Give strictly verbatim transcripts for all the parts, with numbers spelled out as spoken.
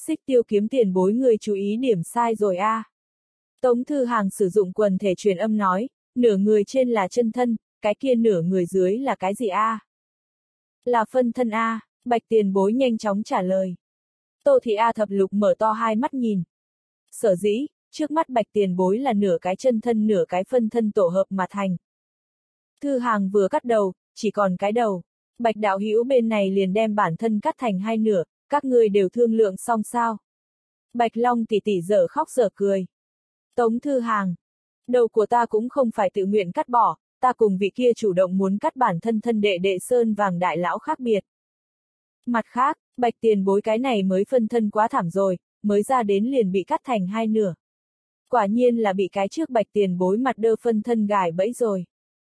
Xích Tiêu Kiếm tiền bối người chú ý điểm sai rồi a. À. Tống Thư Hàng sử dụng quần thể truyền âm nói, nửa người trên là chân thân, cái kia nửa người dưới là cái gì a? À? Là phân thân a. À. Bạch tiền bối nhanh chóng trả lời. Tô Thị A Thập Lục mở to hai mắt nhìn. Sở dĩ, trước mắt Bạch tiền bối là nửa cái chân thân nửa cái phân thân tổ hợp mà thành. Thư Hàng vừa cắt đầu, chỉ còn cái đầu. Bạch đạo hữu bên này liền đem bản thân cắt thành hai nửa, các ngươi đều thương lượng xong sao? Bạch Long tỷ tỷ dở khóc dở cười. Tống Thư Hàng, đầu của ta cũng không phải tự nguyện cắt bỏ, ta cùng vị kia chủ động muốn cắt bản thân thân đệ đệ Sơn Vàng đại lão khác biệt. Mặt khác, Bạch tiền bối cái này mới phân thân quá thảm rồi, mới ra đến liền bị cắt thành hai nửa. Quả nhiên là bị cái trước Bạch tiền bối mặt đơ phân thân gài bẫy rồi.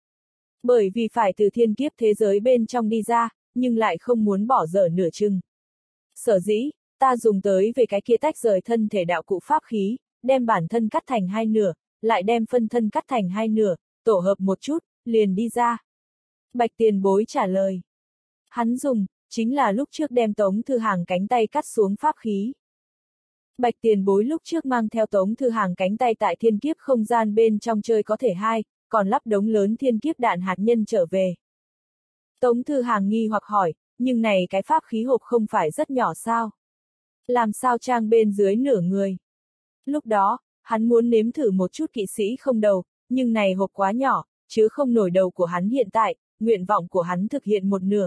Bởi vì phải từ thiên kiếp thế giới bên trong đi ra, nhưng lại không muốn bỏ dở nửa chừng. Sở dĩ, ta dùng tới về cái kia tách rời thân thể đạo cụ pháp khí, đem bản thân cắt thành hai nửa, lại đem phân thân cắt thành hai nửa, tổ hợp một chút, liền đi ra. Bạch tiền bối trả lời. Hắn dùng, chính là lúc trước đem Tống Thư Hàng cánh tay cắt xuống pháp khí. Bạch tiền bối lúc trước mang theo Tống Thư Hàng cánh tay tại thiên kiếp không gian bên trong chơi có thể hai, còn lắp đống lớn thiên kiếp đạn hạt nhân trở về. Tống Thư Hàng nghi hoặc hỏi, nhưng này cái pháp khí hộp không phải rất nhỏ sao? Làm sao trang bên dưới nửa người? Lúc đó, hắn muốn nếm thử một chút kỵ sĩ không đầu, nhưng này hộp quá nhỏ, chứ không nổi đầu của hắn hiện tại, nguyện vọng của hắn thực hiện một nửa.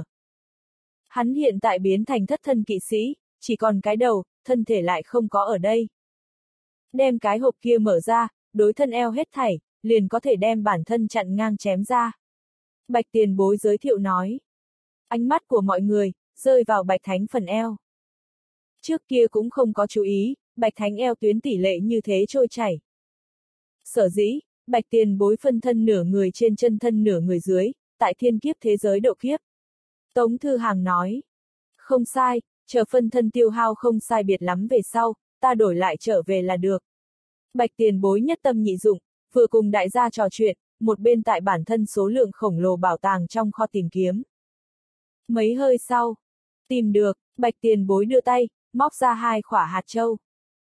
Hắn hiện tại biến thành thất thân kỵ sĩ, chỉ còn cái đầu, thân thể lại không có ở đây. Đem cái hộp kia mở ra, đối thân eo hết thảy, liền có thể đem bản thân chặn ngang chém ra. Bạch tiền bối giới thiệu nói. Ánh mắt của mọi người, rơi vào Bạch Thánh phần eo. Trước kia cũng không có chú ý, Bạch Thánh eo tuyến tỷ lệ như thế trôi chảy. Sở dĩ, Bạch tiền bối phân thân nửa người trên chân thân nửa người dưới, tại thiên kiếp thế giới độ kiếp. Tống Thư Hàng nói. Không sai, chờ phân thân tiêu hao không sai biệt lắm về sau, ta đổi lại trở về là được. Bạch tiền bối nhất tâm nhị dụng, vừa cùng đại gia trò chuyện, một bên tại bản thân số lượng khổng lồ bảo tàng trong kho tìm kiếm. Mấy hơi sau, tìm được, Bạch tiền bối đưa tay, móc ra hai khỏa hạt châu.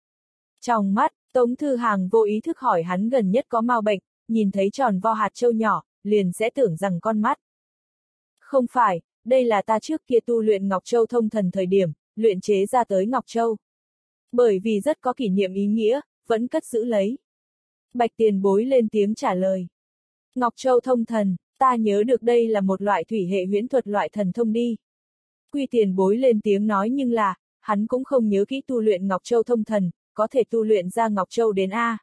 Trong mắt, Tống Thư Hàng vô ý thức hỏi hắn gần nhất có mau bệnh, nhìn thấy tròn vo hạt châu nhỏ, liền sẽ tưởng rằng con mắt. Không phải, đây là ta trước kia tu luyện Ngọc Châu thông thần thời điểm, luyện chế ra tới Ngọc Châu. Bởi vì rất có kỷ niệm ý nghĩa, vẫn cất giữ lấy. Bạch tiền bối lên tiếng trả lời. Ngọc Châu thông thần, ta nhớ được đây là một loại thủy hệ huyễn thuật loại thần thông đi. Quy tiền bối lên tiếng nói nhưng là, hắn cũng không nhớ kỹ tu luyện Ngọc Châu thông thần, có thể tu luyện ra Ngọc Châu đến A.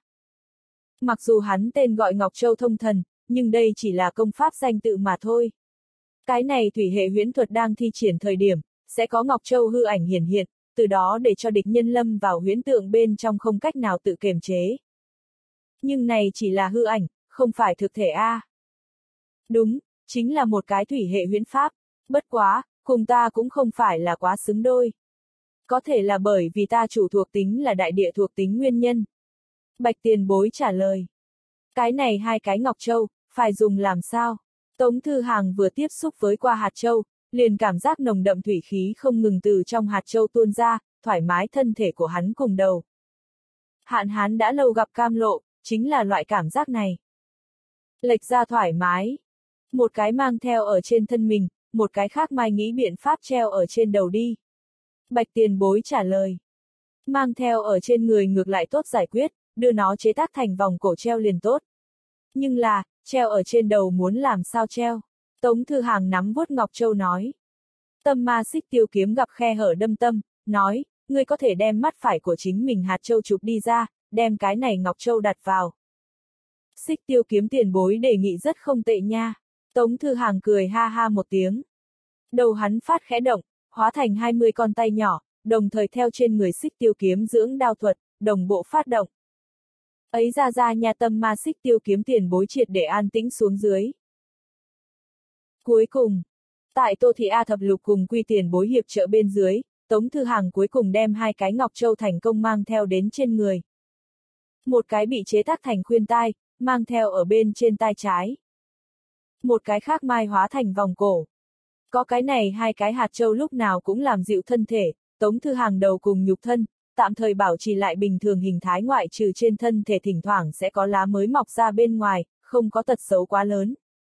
Mặc dù hắn tên gọi Ngọc Châu thông thần, nhưng đây chỉ là công pháp danh tự mà thôi. Cái này thủy hệ huyễn thuật đang thi triển thời điểm, sẽ có Ngọc Châu hư ảnh hiển hiện, từ đó để cho địch nhân lâm vào huyễn tượng bên trong không cách nào tự kiềm chế. Nhưng này chỉ là hư ảnh, không phải thực thể A. Đúng, chính là một cái thủy hệ huyễn pháp, bất quá, cùng ta cũng không phải là quá xứng đôi. Có thể là bởi vì ta chủ thuộc tính là đại địa thuộc tính nguyên nhân. Bạch tiền bối trả lời. Cái này hai cái Ngọc Châu, phải dùng làm sao? Tống Thư Hàng vừa tiếp xúc với qua hạt châu, liền cảm giác nồng đậm thủy khí không ngừng từ trong hạt châu tuôn ra, thoải mái thân thể của hắn cùng đầu. Hạn hán đã lâu gặp cam lộ, chính là loại cảm giác này. Lệch ra thoải mái. Một cái mang theo ở trên thân mình, một cái khác mai nghĩ biện pháp treo ở trên đầu đi. Bạch tiền bối trả lời. Mang theo ở trên người ngược lại tốt giải quyết, đưa nó chế tác thành vòng cổ treo liền tốt. Nhưng là, treo ở trên đầu muốn làm sao treo? Tống Thư Hàng nắm vuốt Ngọc Châu nói. Tâm ma Xích Tiêu Kiếm gặp khe hở đâm tâm, nói, ngươi có thể đem mắt phải của chính mình hạt châu chụp đi ra, đem cái này Ngọc Châu đặt vào. Xích Tiêu Kiếm tiền bối đề nghị rất không tệ nha. Tống Thư Hàng cười ha ha một tiếng. Đầu hắn phát khẽ động, hóa thành hai mươi con tay nhỏ, đồng thời theo trên người Xích Tiêu Kiếm dưỡng đao thuật, đồng bộ phát động. Ấy ra ra nhà tâm ma Xích Tiêu Kiếm tiền bối triệt để an tĩnh xuống dưới. Cuối cùng, tại Tô Thị A Thập Lục cùng Quy tiền bối hiệp trợ bên dưới, Tống Thư Hàng cuối cùng đem hai cái Ngọc Châu thành công mang theo đến trên người. Một cái bị chế tác thành khuyên tai, mang theo ở bên trên tai trái. Một cái khác mai hóa thành vòng cổ. Có cái này hai cái hạt châu lúc nào cũng làm dịu thân thể, Tống Thư Hàng đầu cùng nhục thân, tạm thời bảo trì lại bình thường hình thái ngoại trừ trên thân thể thỉnh thoảng sẽ có lá mới mọc ra bên ngoài, không có tật xấu quá lớn.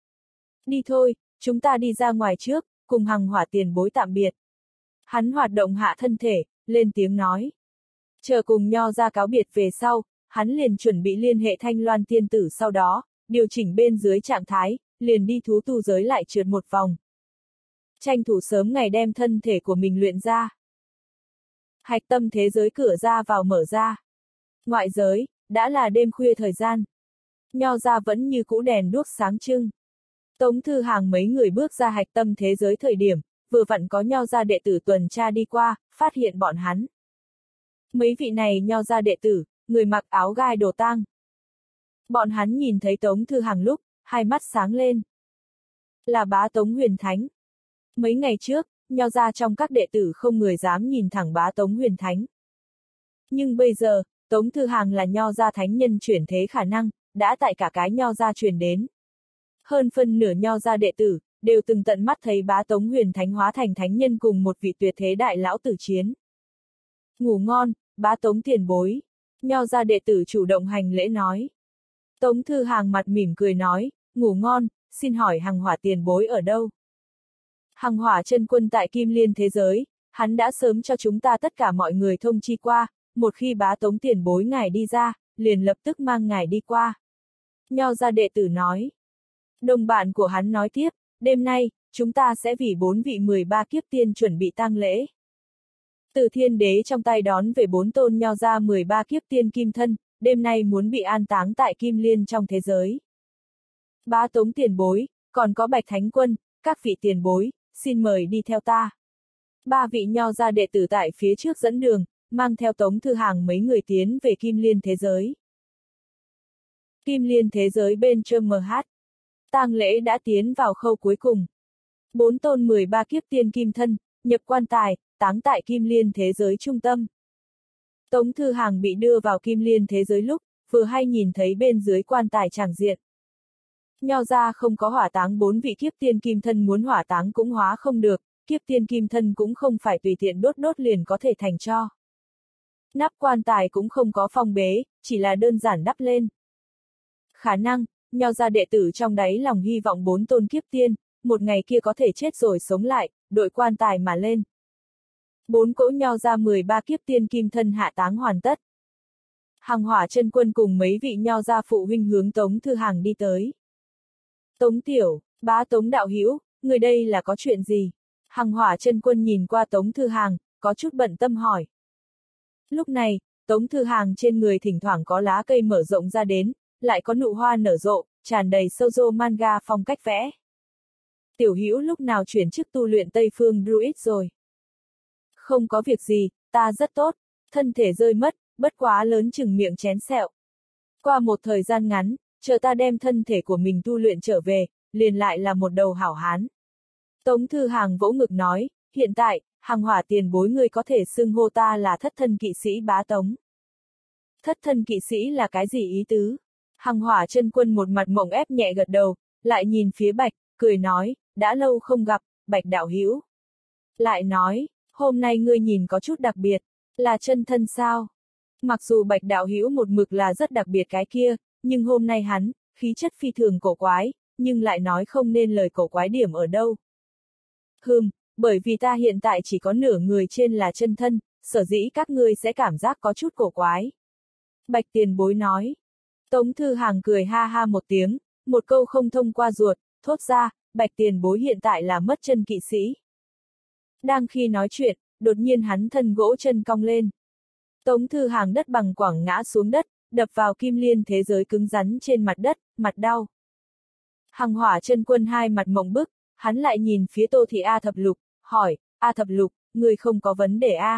Đi thôi, chúng ta đi ra ngoài trước, cùng Hằng Hỏa tiền bối tạm biệt. Hắn hoạt động hạ thân thể, lên tiếng nói. Chờ cùng Nho ra cáo biệt về sau, hắn liền chuẩn bị liên hệ Thanh Loan tiên tử, sau đó, điều chỉnh bên dưới trạng thái, liền đi thú tu giới lại trượt một vòng. Tranh thủ sớm ngày đem thân thể của mình luyện ra. Hạch tâm thế giới cửa ra vào mở ra. Ngoại giới, đã là đêm khuya thời gian. Nho ra vẫn như cũ đèn đuốc sáng trưng. Tống Thư Hàng mấy người bước ra hạch tâm thế giới thời điểm, vừa vặn có Nho ra đệ tử tuần tra đi qua, phát hiện bọn hắn. Mấy vị này Nho ra đệ tử, người mặc áo gai đồ tang. Bọn hắn nhìn thấy Tống Thư Hàng lúc, hai mắt sáng lên. Là bá Tống Huyền Thánh. Mấy ngày trước, Nho ra trong các đệ tử không người dám nhìn thẳng bá Tống Huyền Thánh. Nhưng bây giờ, Tống Thư Hàng là Nho ra thánh nhân chuyển thế khả năng, đã tại cả cái Nho ra truyền đến. Hơn phân nửa Nho ra đệ tử, đều từng tận mắt thấy bá Tống Huyền Thánh hóa thành thánh nhân cùng một vị tuyệt thế đại lão tử chiến. Ngủ ngon, bá Tống tiền bối. Nho ra đệ tử chủ động hành lễ nói. Tống Thư Hàng mặt mỉm cười nói, ngủ ngon, xin hỏi Hằng Hỏa tiền bối ở đâu? Hằng Hỏa chân quân tại Kim Liên thế giới, hắn đã sớm cho chúng ta tất cả mọi người thông chi qua, một khi bá Tống tiền bối ngài đi ra, liền lập tức mang ngài đi qua. Nho ra đệ tử nói. Đồng bạn của hắn nói tiếp, đêm nay, chúng ta sẽ vì bốn vị mười ba kiếp tiên chuẩn bị tang lễ. Từ Thiên Đế trong tay đón về bốn tôn Nho ra mười ba kiếp tiên kim thân, đêm nay muốn bị an táng tại Kim Liên trong thế giới. Bá Tống tiền bối, còn có Bạch Thánh Quân, các vị tiền bối, xin mời đi theo ta. Ba vị Nho ra đệ tử tại phía trước dẫn đường, mang theo Tống Thư Hàng mấy người tiến về Kim Liên thế giới. Kim Liên thế giới bên trong em hát. Tang lễ đã tiến vào khâu cuối cùng. Bốn tôn mười ba kiếp tiên kim thân, nhập quan tài, táng tại Kim Liên thế giới trung tâm. Tống Thư Hàng bị đưa vào Kim Liên thế giới lúc, vừa hay nhìn thấy bên dưới quan tài tràng diện. Nho ra không có hỏa táng bốn vị kiếp tiên kim thân, muốn hỏa táng cũng hóa không được, kiếp tiên kim thân cũng không phải tùy tiện đốt đốt liền có thể thành tro. Nắp quan tài cũng không có phong bế, chỉ là đơn giản đắp lên. Khả năng, Nho ra đệ tử trong đáy lòng hy vọng bốn tôn kiếp tiên, một ngày kia có thể chết rồi sống lại, đội quan tài mà lên. Bốn cỗ Nho ra mười ba kiếp tiên kim thân hạ táng hoàn tất. Hằng Hỏa chân quân cùng mấy vị Nho ra phụ huynh hướng Tống Thư Hàng đi tới. Tống tiểu, bá Tống đạo hữu, người đây là có chuyện gì? Hằng Hỏa chân quân nhìn qua Tống Thư Hàng, có chút bận tâm hỏi. Lúc này, Tống Thư Hàng trên người thỉnh thoảng có lá cây mở rộng ra đến, lại có nụ hoa nở rộ, tràn đầy shoujo manga phong cách vẽ. Tiểu hữu lúc nào chuyển chức tu luyện Tây Phương Druid rồi? Không có việc gì, ta rất tốt, thân thể rơi mất, bất quá lớn chừng miệng chén sẹo. Qua một thời gian ngắn, chờ ta đem thân thể của mình tu luyện trở về, liền lại là một đầu hảo hán. Tống Thư Hàng vỗ ngực nói, hiện tại, Hằng Hỏa tiền bối ngươi có thể xưng hô ta là thất thân kỵ sĩ bá Tống. Thất thân kỵ sĩ là cái gì ý tứ? Hằng Hỏa chân quân một mặt mộng ép nhẹ gật đầu, lại nhìn phía Bạch, cười nói, đã lâu không gặp, Bạch đạo hữu. Lại nói, hôm nay ngươi nhìn có chút đặc biệt, là chân thân sao? Mặc dù Bạch đạo hữu một mực là rất đặc biệt cái kia, nhưng hôm nay hắn, khí chất phi thường cổ quái, nhưng lại nói không nên lời cổ quái điểm ở đâu. Hừm, bởi vì ta hiện tại chỉ có nửa người trên là chân thân, sở dĩ các ngươi sẽ cảm giác có chút cổ quái. Bạch tiền bối nói. Tống Thư Hàng cười ha ha một tiếng, một câu không thông qua ruột, thốt ra, Bạch tiền bối hiện tại là mất chân kỵ sĩ. Đang khi nói chuyện, đột nhiên hắn thân gỗ chân cong lên. Tống Thư Hàng đất bằng quẳng ngã xuống đất, đập vào Kim Liên thế giới cứng rắn trên mặt đất, mặt đau. Hằng Hỏa chân quân hai mặt mộng bức, hắn lại nhìn phía Tô Thị A Thập Lục, hỏi, A Thập Lục, người không có vấn đề a?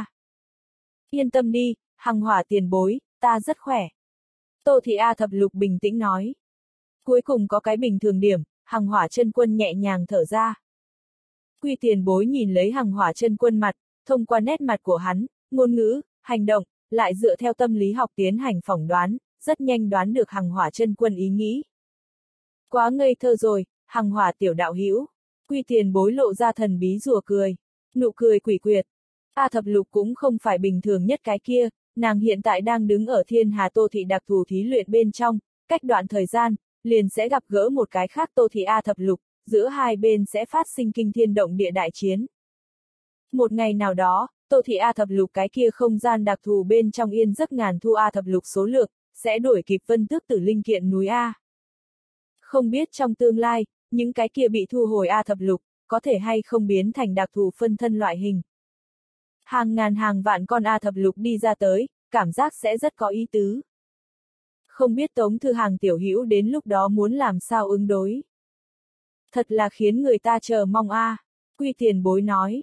Yên tâm đi, Hằng Hỏa tiền bối, ta rất khỏe. Tô Thị A Thập Lục bình tĩnh nói. Cuối cùng có cái bình thường điểm, Hằng Hỏa chân quân nhẹ nhàng thở ra. Quy tiền bối nhìn lấy Hằng Hỏa chân quân mặt, thông qua nét mặt của hắn, ngôn ngữ, hành động, lại dựa theo tâm lý học tiến hành phỏng đoán, rất nhanh đoán được Hằng Hỏa chân quân ý nghĩ. Quá ngây thơ rồi, Hằng Hỏa tiểu đạo hữu. Quy tiền bối lộ ra thần bí rùa cười, nụ cười quỷ quyệt. A Thập Lục cũng không phải bình thường nhất cái kia, nàng hiện tại đang đứng ở Thiên Hà Tô Thị đặc thù thí luyện bên trong, cách đoạn thời gian, liền sẽ gặp gỡ một cái khác Tô Thị A Thập Lục, giữa hai bên sẽ phát sinh kinh thiên động địa đại chiến. Một ngày nào đó, Tô Thị A Thập Lục cái kia không gian đặc thù bên trong yên giấc ngàn thu A Thập Lục số lượng, sẽ đuổi kịp Vân Tước Tử linh kiện núi A. Không biết trong tương lai, những cái kia bị thu hồi A Thập Lục, có thể hay không biến thành đặc thù phân thân loại hình. Hàng ngàn hàng vạn con A Thập Lục đi ra tới, cảm giác sẽ rất có ý tứ. Không biết Tống Thư Hàng tiểu hữu đến lúc đó muốn làm sao ứng đối. Thật là khiến người ta chờ mong a. À. Quy Tiền Bối nói.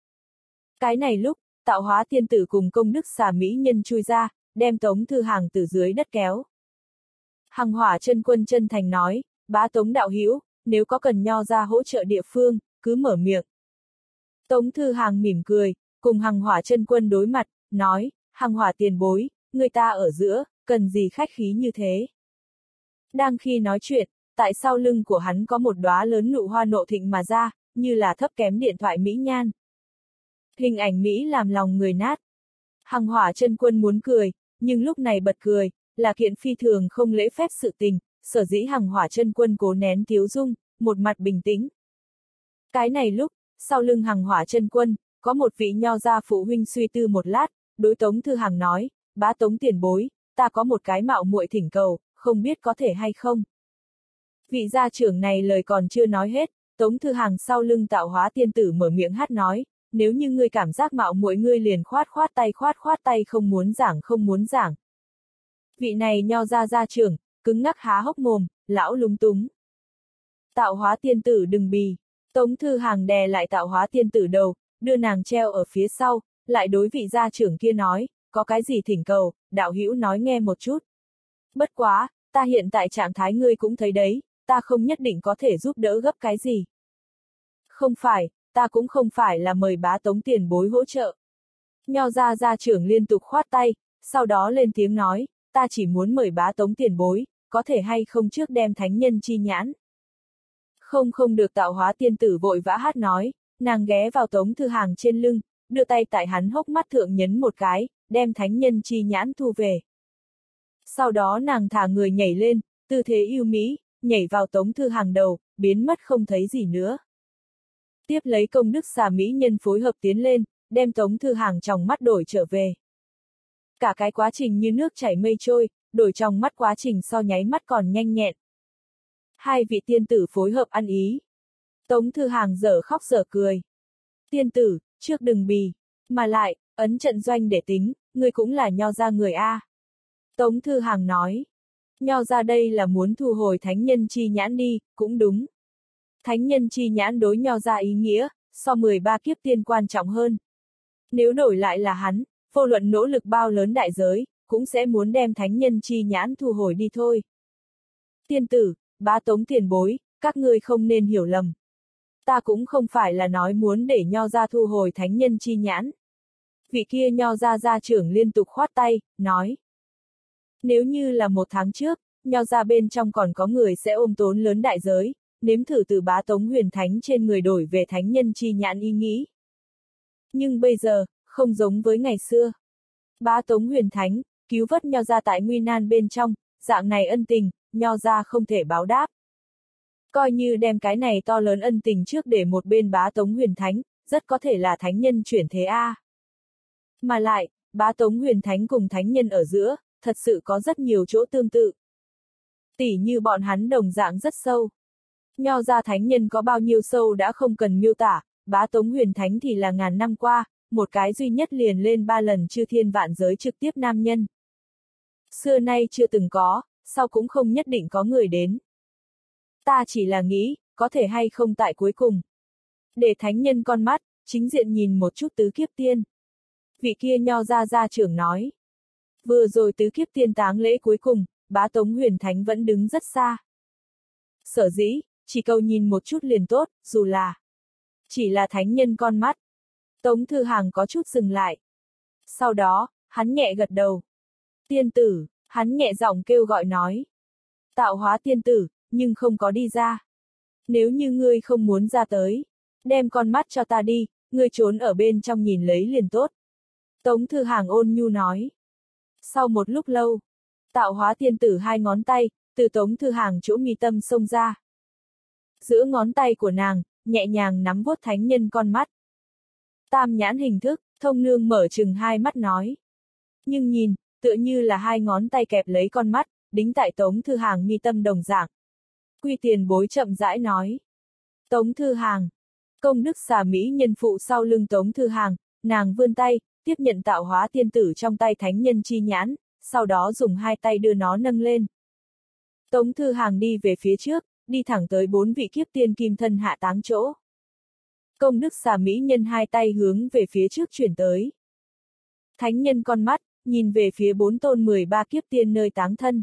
Cái này lúc, Tạo Hóa Tiên Tử cùng Công Đức Xà Mỹ Nhân chui ra, đem Tống Thư Hàng từ dưới đất kéo. Hằng Hỏa Chân Quân chân thành nói, bá Tống đạo hữu, nếu có cần nho ra hỗ trợ địa phương, cứ mở miệng. Tống Thư Hàng mỉm cười, cùng Hằng Hỏa Chân Quân đối mặt, nói, Hằng Hỏa tiền bối, người ta ở giữa, cần gì khách khí như thế. Đang khi nói chuyện, tại sau lưng của hắn có một đóa lớn nụ hoa nộ thịnh mà ra, như là thấp kém điện thoại mỹ nhan. Hình ảnh Mỹ làm lòng người nát. Hằng Hỏa Chân Quân muốn cười, nhưng lúc này bật cười, là kiện phi thường không lễ phép sự tình, sở dĩ Hằng Hỏa Chân Quân cố nén tiếu dung, một mặt bình tĩnh. Cái này lúc, sau lưng Hằng Hỏa Chân Quân, có một vị nho gia phụ huynh suy tư một lát, đối Tống Thư Hàng nói, bá Tống tiền bối, ta có một cái mạo muội thỉnh cầu, không biết có thể hay không. Vị gia trưởng này lời còn chưa nói hết, Tống Thư Hàng sau lưng Tạo Hóa Tiên Tử mở miệng hát nói, nếu như ngươi cảm giác mạo muội ngươi liền khoát khoát tay khoát khoát tay không muốn giảng không muốn giảng. Vị này nho gia gia trưởng, cứng ngắc há hốc mồm, lão lúng túng. Tạo Hóa Tiên Tử đừng bì, Tống Thư Hàng đè lại Tạo Hóa Tiên Tử đầu, đưa nàng treo ở phía sau, lại đối vị gia trưởng kia nói, có cái gì thỉnh cầu, đạo hữu nói nghe một chút. Bất quá, ta hiện tại trạng thái ngươi cũng thấy đấy, ta không nhất định có thể giúp đỡ gấp cái gì. Không phải, ta cũng không phải là mời bá Tống tiền bối hỗ trợ. Nho gia gia trưởng liên tục khoát tay, sau đó lên tiếng nói, ta chỉ muốn mời bá Tống tiền bối, có thể hay không trước đem thánh nhân chi nhãn. Không không được. Tạo Hóa Tiên Tử vội vã hát nói, nàng ghé vào Tống Thư Hàng trên lưng, đưa tay tại hắn hốc mắt thượng nhấn một cái, đem thánh nhân chi nhãn thu về. Sau đó nàng thả người nhảy lên, tư thế yêu mỹ, nhảy vào Tống Thư Hàng đầu, biến mất không thấy gì nữa. Tiếp lấy Công Đức Xà Mỹ Nhân phối hợp tiến lên, đem Tống Thư Hàng trong mắt đổi trở về. Cả cái quá trình như nước chảy mây trôi, đổi trong mắt quá trình so nháy mắt còn nhanh nhẹn. Hai vị tiên tử phối hợp ăn ý. Tống Thư Hàng dở khóc dở cười. Tiên tử, trước đừng bì, mà lại, ấn trận doanh để tính, ngươi cũng là nho gia người a. Tống Thư Hàng nói. Nho gia đây là muốn thu hồi thánh nhân chi nhãn đi, cũng đúng. Thánh nhân chi nhãn đối nho gia ý nghĩa, so mười ba kiếp tiên quan trọng hơn. Nếu đổi lại là hắn, vô luận nỗ lực bao lớn đại giới, cũng sẽ muốn đem thánh nhân chi nhãn thu hồi đi thôi. Tiên tử, bá Tống tiền bối, các ngươi không nên hiểu lầm. Ta cũng không phải là nói muốn để nho gia thu hồi thánh nhân chi nhãn. Vị kia nho gia gia trưởng liên tục khoát tay, nói. Nếu như là một tháng trước, nho gia bên trong còn có người sẽ ôm tốn lớn đại giới, nếm thử từ bá Tống huyền thánh trên người đổi về thánh nhân chi nhãn ý nghĩ. Nhưng bây giờ, không giống với ngày xưa. Bá Tống huyền thánh, cứu vớt nho gia tại nguy nan bên trong, dạng này ân tình, nho gia không thể báo đáp. Coi như đem cái này to lớn ân tình trước để một bên bá Tống huyền thánh, rất có thể là thánh nhân chuyển thế A. Mà lại, bá Tống huyền thánh cùng thánh nhân ở giữa, thật sự có rất nhiều chỗ tương tự. Tỉ như bọn hắn đồng dạng rất sâu. Nho gia thánh nhân có bao nhiêu sâu đã không cần miêu tả, bá Tống huyền thánh thì là ngàn năm qua, một cái duy nhất liền lên ba lần chư thiên vạn giới trực tiếp nam nhân. Xưa nay chưa từng có, sau cũng không nhất định có người đến. Ta chỉ là nghĩ, có thể hay không tại cuối cùng. Để thánh nhân con mắt, chính diện nhìn một chút tứ kiếp tiên. Vị kia nho gia gia trưởng nói. Vừa rồi tứ kiếp tiên táng lễ cuối cùng, bá Tống huyền thánh vẫn đứng rất xa. Sở dĩ, chỉ cầu nhìn một chút liền tốt, dù là chỉ là thánh nhân con mắt. Tống Thư Hàng có chút dừng lại. Sau đó, hắn nhẹ gật đầu. Tiên tử, hắn nhẹ giọng kêu gọi nói. Tạo Hóa Tiên Tử, nhưng không có đi ra. Nếu như ngươi không muốn ra tới, đem con mắt cho ta đi, ngươi trốn ở bên trong nhìn lấy liền tốt. Tống Thư Hàng ôn nhu nói. Sau một lúc lâu, Tạo Hóa tiên tử hai ngón tay, từ Tống Thư Hàng chỗ mi tâm xông ra. Giữa ngón tay của nàng, nhẹ nhàng nắm vuốt thánh nhân con mắt. Tam nhãn hình thức, Thông Nương mở trừng hai mắt nói. Nhưng nhìn, tựa như là hai ngón tay kẹp lấy con mắt, đính tại Tống Thư Hàng mi tâm đồng dạng. Quy Tiền Bối chậm rãi nói. Tống Thư Hàng. Công đức xà mỹ nhân phụ sau lưng Tống Thư Hàng, nàng vươn tay, tiếp nhận Tạo Hóa tiên tử trong tay thánh nhân chi nhãn, sau đó dùng hai tay đưa nó nâng lên. Tống Thư Hàng đi về phía trước, đi thẳng tới bốn vị kiếp tiên kim thân hạ táng chỗ. Công đức xà mỹ nhân hai tay hướng về phía trước chuyển tới. Thánh nhân con mắt, nhìn về phía bốn tôn mười ba kiếp tiên nơi táng thân.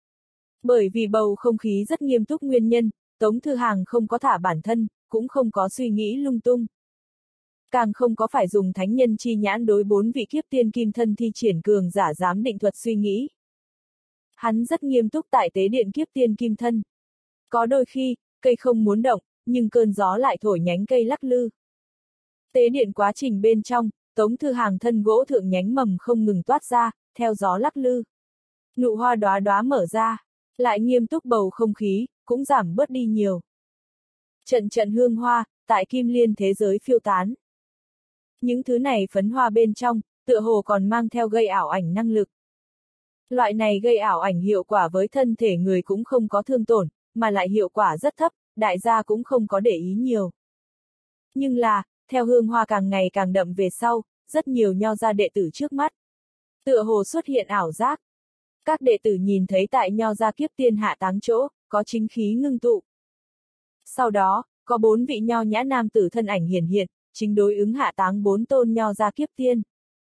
Bởi vì bầu không khí rất nghiêm túc nguyên nhân, Tống Thư Hàng không có thả bản thân, cũng không có suy nghĩ lung tung. Càng không có phải dùng thánh nhân chi nhãn đối bốn vị kiếp tiên kim thân thi triển cường giả giám định thuật suy nghĩ. Hắn rất nghiêm túc tại tế điện kiếp tiên kim thân. Có đôi khi, cây không muốn động, nhưng cơn gió lại thổi nhánh cây lắc lư. Tế điện quá trình bên trong, Tống Thư Hàng thân gỗ thượng nhánh mầm không ngừng toát ra, theo gió lắc lư. Nụ hoa đóa đóa mở ra, lại nghiêm túc bầu không khí, cũng giảm bớt đi nhiều. Trận trận hương hoa, tại Kim Liên thế giới phiêu tán. Những thứ này phấn hoa bên trong, tựa hồ còn mang theo gây ảo ảnh năng lực. Loại này gây ảo ảnh hiệu quả với thân thể người cũng không có thương tổn, mà lại hiệu quả rất thấp, đại gia cũng không có để ý nhiều. Nhưng là, theo hương hoa càng ngày càng đậm về sau, rất nhiều nho gia đệ tử trước mắt. Tựa hồ xuất hiện ảo giác. Các đệ tử nhìn thấy tại nho gia kiếp tiên hạ táng chỗ, có chính khí ngưng tụ. Sau đó, có bốn vị nho nhã nam tử thân ảnh hiển hiện, chính đối ứng hạ táng bốn tôn nho gia kiếp tiên.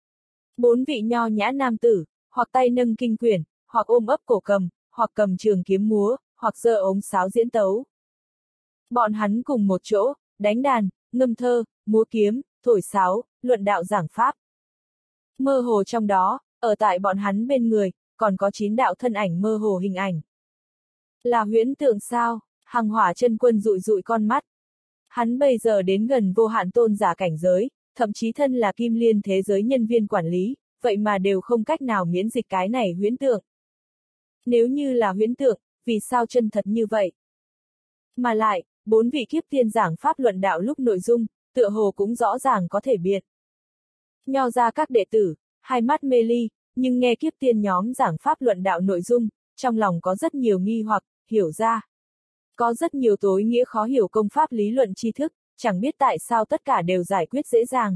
Bốn vị nho nhã nam tử, hoặc tay nâng kinh quyển, hoặc ôm ấp cổ cầm, hoặc cầm trường kiếm múa, hoặc giơ ống sáo diễn tấu. Bọn hắn cùng một chỗ, đánh đàn, ngâm thơ, múa kiếm, thổi sáo, luận đạo giảng pháp. Mơ hồ trong đó, ở tại bọn hắn bên người, còn có chín đạo thân ảnh mơ hồ hình ảnh. Là huyễn tượng sao? Hằng Hỏa Chân Quân dụi dụi con mắt. Hắn bây giờ đến gần vô hạn tôn giả cảnh giới, thậm chí thân là Kim Liên thế giới nhân viên quản lý, vậy mà đều không cách nào miễn dịch cái này huyễn tượng. Nếu như là huyễn tượng, vì sao chân thật như vậy? Mà lại, bốn vị kiếp tiên giảng pháp luận đạo lúc nội dung, tựa hồ cũng rõ ràng có thể biệt. Nho ra các đệ tử, hai mắt mê ly, nhưng nghe kiếp tiên nhóm giảng pháp luận đạo nội dung, trong lòng có rất nhiều nghi hoặc, hiểu ra. Có rất nhiều tối nghĩa khó hiểu công pháp lý luận tri thức, chẳng biết tại sao tất cả đều giải quyết dễ dàng.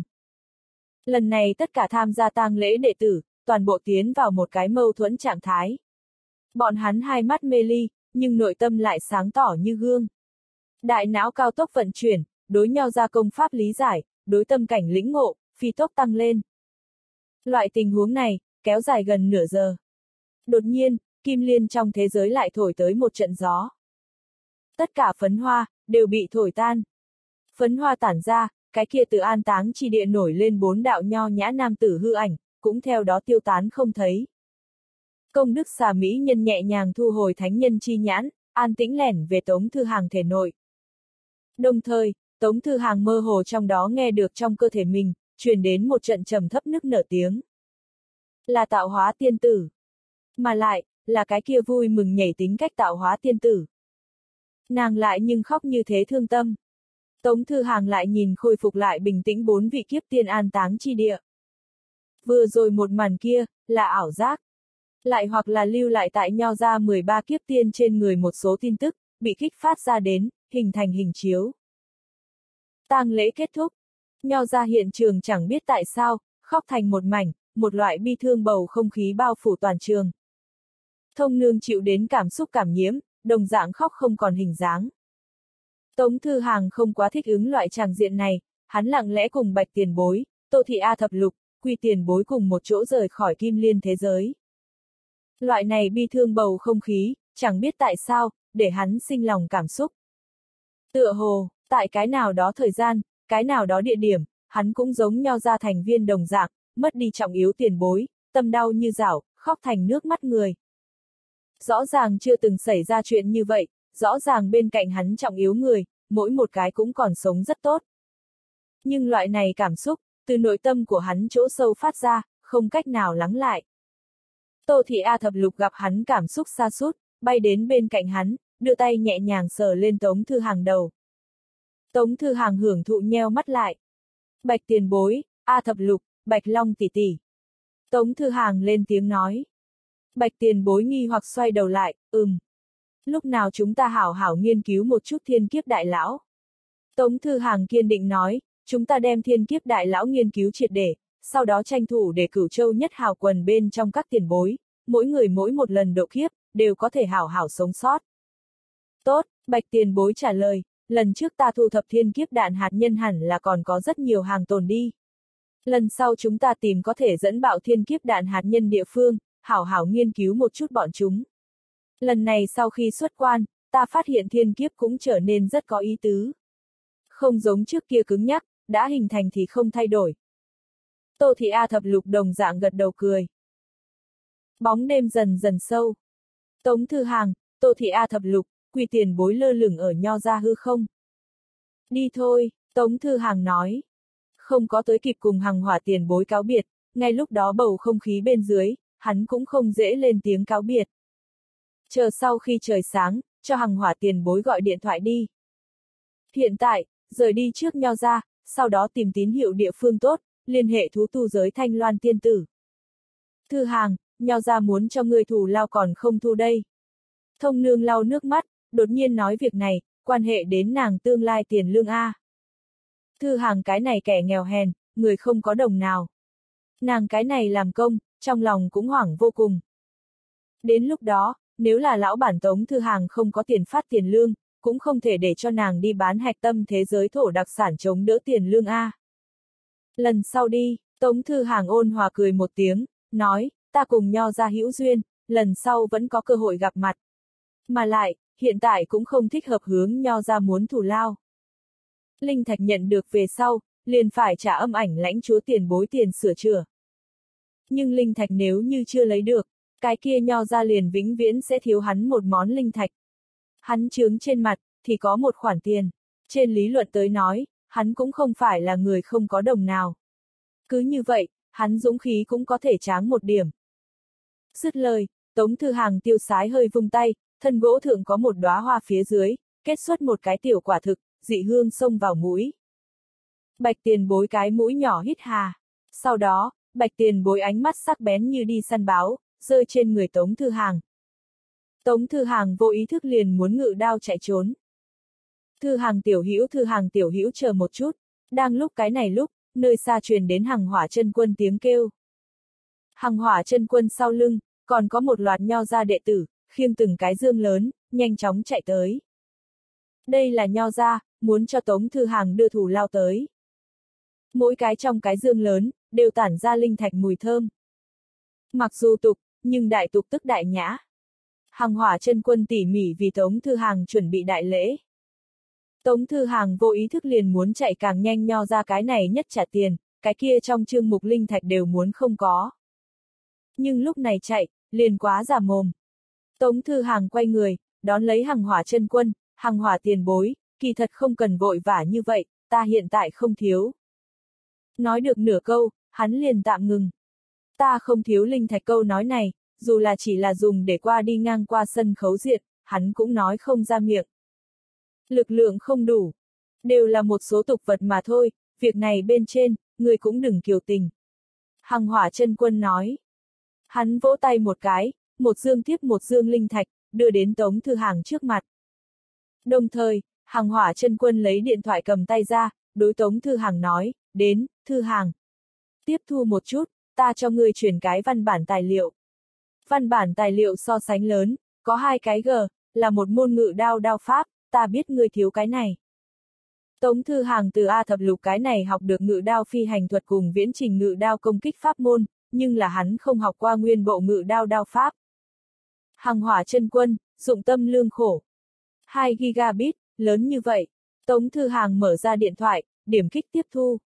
Lần này tất cả tham gia tang lễ đệ tử, toàn bộ tiến vào một cái mâu thuẫn trạng thái. Bọn hắn hai mắt mê ly, nhưng nội tâm lại sáng tỏ như gương. Đại não cao tốc vận chuyển, đối nhau ra công pháp lý giải, đối tâm cảnh lĩnh ngộ, phi tốc tăng lên. Loại tình huống này, kéo dài gần nửa giờ. Đột nhiên, Kim Liên trong thế giới lại thổi tới một trận gió. Tất cả phấn hoa, đều bị thổi tan. Phấn hoa tản ra, cái kia từ an táng chi địa nổi lên bốn đạo nho nhã nam tử hư ảnh, cũng theo đó tiêu tán không thấy. Công đức xà mỹ nhân nhẹ nhàng thu hồi thánh nhân chi nhãn, an tĩnh lẻn về Tống Thư Hàng thể nội. Đồng thời, Tống Thư Hàng mơ hồ trong đó nghe được trong cơ thể mình, truyền đến một trận trầm thấp nức nở tiếng. Là Tạo Hóa tiên tử. Mà lại, là cái kia vui mừng nhảy tính cách Tạo Hóa tiên tử. Nàng lại nhưng khóc như thế thương tâm. Tống Thư Hàng lại nhìn khôi phục lại bình tĩnh bốn vị kiếp tiên an táng chi địa. Vừa rồi một màn kia, là ảo giác. Lại hoặc là lưu lại tại nho ra mười ba kiếp tiên trên người một số tin tức, bị kích phát ra đến, hình thành hình chiếu. Tang lễ kết thúc. Nho ra hiện trường chẳng biết tại sao, khóc thành một mảnh, một loại bi thương bầu không khí bao phủ toàn trường. Thông Nương chịu đến cảm xúc cảm nhiễm, đồng dạng khóc không còn hình dáng. Tống Thư Hàng không quá thích ứng loại tràng diện này, hắn lặng lẽ cùng Bạch Tiền Bối, Tô Thị A Thập Lục, Quy Tiền Bối cùng một chỗ rời khỏi Kim Liên thế giới. Loại này bi thương bầu không khí, chẳng biết tại sao, để hắn sinh lòng cảm xúc. Tựa hồ, tại cái nào đó thời gian, cái nào đó địa điểm, hắn cũng giống nho ra thành viên đồng dạng, mất đi trọng yếu tiền bối, tâm đau như rảo, khóc thành nước mắt người. Rõ ràng chưa từng xảy ra chuyện như vậy, rõ ràng bên cạnh hắn trọng yếu người, mỗi một cái cũng còn sống rất tốt. Nhưng loại này cảm xúc, từ nội tâm của hắn chỗ sâu phát ra, không cách nào lắng lại. Tô Thị A Thập Lục gặp hắn cảm xúc sa sút, bay đến bên cạnh hắn, đưa tay nhẹ nhàng sờ lên Tống Thư Hàng đầu. Tống Thư Hàng hưởng thụ nheo mắt lại. Bạch tiền bối, A Thập Lục, Bạch Long tỷ tỷ. Tống Thư Hàng lên tiếng nói. Bạch tiền bối nghi hoặc xoay đầu lại, ừm. Lúc nào chúng ta hảo hảo nghiên cứu một chút thiên kiếp đại lão. Tống Thư Hàng kiên định nói, chúng ta đem thiên kiếp đại lão nghiên cứu triệt để, sau đó tranh thủ để Cửu Châu nhất hào quần bên trong các tiền bối, mỗi người mỗi một lần độ kiếp, đều có thể hảo hảo sống sót. Tốt, Bạch tiền bối trả lời, lần trước ta thu thập thiên kiếp đạn hạt nhân hẳn là còn có rất nhiều hàng tồn đi. Lần sau chúng ta tìm có thể dẫn bạo thiên kiếp đạn hạt nhân địa phương, hảo hảo nghiên cứu một chút bọn chúng. Lần này sau khi xuất quan, ta phát hiện thiên kiếp cũng trở nên rất có ý tứ. Không giống trước kia cứng nhắc, đã hình thành thì không thay đổi. Tô Thị A Thập Lục đồng dạng gật đầu cười. Bóng đêm dần dần sâu. Tống Thư Hàng, Tô Thị A Thập Lục, Quỳ tiền bối lơ lửng ở nho ra hư không. Đi thôi, Tống Thư Hàng nói. Không có tới kịp cùng Hằng Hỏa tiền bối cáo biệt, ngay lúc đó bầu không khí bên dưới, hắn cũng không dễ lên tiếng cáo biệt. Chờ sau khi trời sáng, cho Hằng Hỏa tiền bối gọi điện thoại đi. Hiện tại, rời đi trước nho ra, sau đó tìm tín hiệu địa phương tốt, liên hệ thú tu giới Thanh Loan tiên tử. Thư Hàng, nho ra muốn cho ngươi thù lao còn không thu đây. Thông nương lau nước mắt, đột nhiên nói việc này, quan hệ đến nàng tương lai tiền lương A. Thư Hàng cái này kẻ nghèo hèn, người không có đồng nào. Nàng cái này làm công, trong lòng cũng hoảng vô cùng. Đến lúc đó, nếu là lão bản Tống Thư Hàng không có tiền phát tiền lương, cũng không thể để cho nàng đi bán hạch tâm thế giới thổ đặc sản chống đỡ tiền lương A. Lần sau đi, Tống Thư Hàng ôn hòa cười một tiếng, nói, ta cùng nho ra hữu duyên, lần sau vẫn có cơ hội gặp mặt. Mà lại, hiện tại cũng không thích hợp hướng nho ra muốn thù lao. Linh thạch nhận được về sau, liền phải trả âm ảnh lãnh chúa tiền bối tiền sửa chữa. Nhưng linh thạch nếu như chưa lấy được, cái kia nho ra liền vĩnh viễn sẽ thiếu hắn một món linh thạch. Hắn chướng trên mặt, thì có một khoản tiền. Trên lý luận tới nói, hắn cũng không phải là người không có đồng nào. Cứ như vậy, hắn dũng khí cũng có thể tráng một điểm. Dứt lời, Tống Thư Hàng tiêu sái hơi vung tay, thân gỗ thượng có một đóa hoa phía dưới, kết xuất một cái tiểu quả thực, dị hương xông vào mũi. Bạch tiền bối cái mũi nhỏ hít hà. Sau đó, Bạch tiền bối ánh mắt sắc bén như đi săn báo, rơi trên người Tống Thư Hàng. Tống Thư Hàng vô ý thức liền muốn ngự đao chạy trốn. Thư Hàng tiểu hữu Thư Hàng tiểu hữu chờ một chút. Đang lúc cái này lúc, nơi xa truyền đến Hằng Hỏa chân quân tiếng kêu. Hằng Hỏa chân quân sau lưng, còn có một loạt nho gia đệ tử, khiêng từng cái dương lớn, nhanh chóng chạy tới. Đây là nho gia, muốn cho Tống Thư Hàng đưa thù lao tới. Mỗi cái trong cái dương lớn, đều tản ra linh thạch mùi thơm. Mặc dù tục, nhưng đại tục tức đại nhã. Hằng Hỏa chân quân tỉ mỉ vì Tống Thư Hàng chuẩn bị đại lễ. Tống Thư Hàng vô ý thức liền muốn chạy càng nhanh nho ra cái này nhất trả tiền, cái kia trong chương mục linh thạch đều muốn không có. Nhưng lúc này chạy, liền quá giả mồm. Tống Thư Hàng quay người, đón lấy Hằng Hỏa chân quân, Hằng Hỏa tiền bối, kỳ thật không cần vội vã như vậy, ta hiện tại không thiếu. Nói được nửa câu, hắn liền tạm ngừng. Ta không thiếu linh thạch câu nói này, dù là chỉ là dùng để qua đi ngang qua sân khấu diện, hắn cũng nói không ra miệng. Lực lượng không đủ. Đều là một số tục vật mà thôi, việc này bên trên, người cũng đừng kiều tình. Hằng Hỏa chân quân nói. Hắn vỗ tay một cái, một dương tiếp một dương linh thạch, đưa đến Tống Thư Hàng trước mặt. Đồng thời, Hằng Hỏa chân quân lấy điện thoại cầm tay ra, đối Tống Thư Hàng nói, đến, Thư Hàng. Tiếp thu một chút, ta cho ngươi truyền cái văn bản tài liệu. Văn bản tài liệu so sánh lớn, có hai cái G, là một môn ngự đao đao pháp, ta biết ngươi thiếu cái này. Tống Thư Hàng từ A Thập Lục cái này học được ngự đao phi hành thuật cùng viễn trình ngự đao công kích pháp môn, nhưng là hắn không học qua nguyên bộ ngự đao đao pháp. Hằng Hỏa chân quân, dụng tâm lương khổ. hai gigabit, lớn như vậy. Tống Thư Hàng mở ra điện thoại, điểm kích tiếp thu.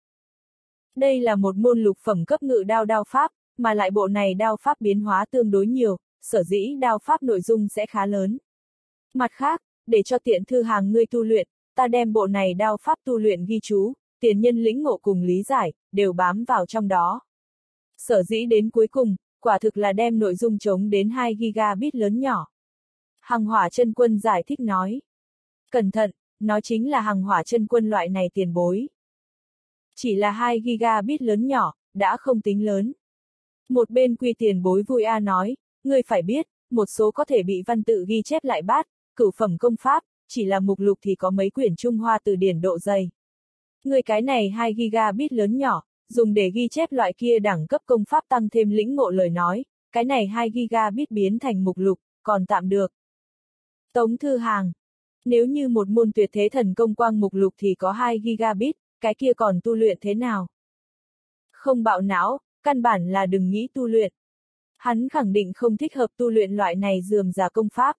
Đây là một môn lục phẩm cấp ngự đao đao pháp, mà lại bộ này đao pháp biến hóa tương đối nhiều, sở dĩ đao pháp nội dung sẽ khá lớn. Mặt khác, để cho tiện Thư Hàng ngươi tu luyện, ta đem bộ này đao pháp tu luyện ghi chú, tiền nhân lĩnh ngộ cùng lý giải, đều bám vào trong đó. Sở dĩ đến cuối cùng, quả thực là đem nội dung chống đến hai gigabit lớn nhỏ. Hằng Hỏa Chân Quân giải thích nói. Cẩn thận, nó chính là Hằng Hỏa Chân Quân loại này tiền bối. Chỉ là hai gigabit lớn nhỏ, đã không tính lớn. Một bên Quy tiền bối vui a nói, ngươi phải biết, một số có thể bị văn tự ghi chép lại bát, cửu phẩm công pháp, chỉ là mục lục thì có mấy quyển Trung Hoa từ điển độ dày. Ngươi cái này hai gigabit lớn nhỏ, dùng để ghi chép loại kia đẳng cấp công pháp tăng thêm lĩnh ngộ lời nói, cái này hai gigabit biến thành mục lục, còn tạm được. Tống Thư Hàng, nếu như một môn tuyệt thế thần công quang mục lục thì có hai gigabit, cái kia còn tu luyện thế nào? Không bạo não, căn bản là đừng nghĩ tu luyện. Hắn khẳng định không thích hợp tu luyện loại này rườm rà công pháp.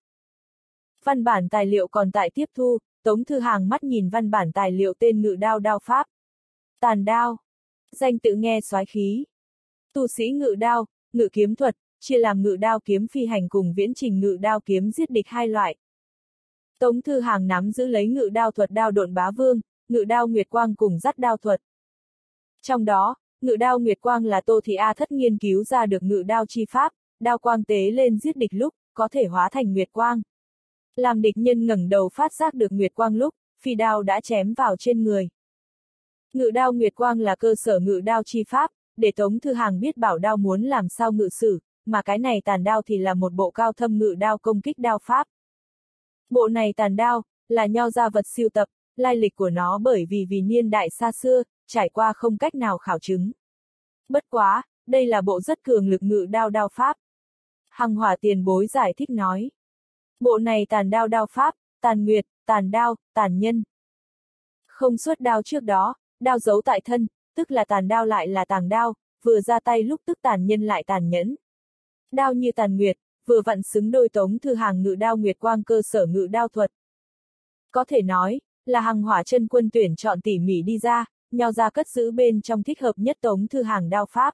Văn bản tài liệu còn tại tiếp thu, Tống Thư Hàng mắt nhìn văn bản tài liệu tên ngự đao đao pháp. Tàn đao. Danh tự nghe soái khí. Tu sĩ ngự đao, ngự kiếm thuật, chia làm ngự đao kiếm phi hành cùng viễn trình ngự đao kiếm giết địch hai loại. Tống Thư Hàng nắm giữ lấy ngự đao thuật đao độn bá vương, ngự đao nguyệt quang cùng dắt đao thuật. Trong đó, ngự đao nguyệt quang là Tô Thị A Thất nghiên cứu ra được ngự đao chi pháp, đao quang tế lên giết địch lúc, có thể hóa thành nguyệt quang. Làm địch nhân ngẩng đầu phát giác được nguyệt quang lúc, phi đao đã chém vào trên người. Ngự đao nguyệt quang là cơ sở ngự đao chi pháp, để Tống Thư Hàng biết bảo đao muốn làm sao ngự sử, mà cái này tàn đao thì là một bộ cao thâm ngự đao công kích đao pháp. Bộ này tàn đao, là nho gia vật siêu tập, lai lịch của nó bởi vì vì niên đại xa xưa, trải qua không cách nào khảo chứng. Bất quá, đây là bộ rất cường lực ngự đao đao pháp. Hằng Hỏa tiền bối giải thích nói. Bộ này tàn đao đao pháp, tàn nguyệt, tàn đao, tàn nhân. Không xuất đao trước đó, đao giấu tại thân, tức là tàn đao lại là tàng đao, vừa ra tay lúc tức tàn nhân lại tàn nhẫn. Đao như tàn nguyệt, vừa vặn xứng đôi Tống Thư Hàng ngự đao nguyệt quang cơ sở ngự đao thuật. Có thể nói, là Hằng Hỏa Chân Quân tuyển chọn tỉ mỉ đi ra, nho ra cất giữ bên trong thích hợp nhất Tống Thư Hàng đao pháp.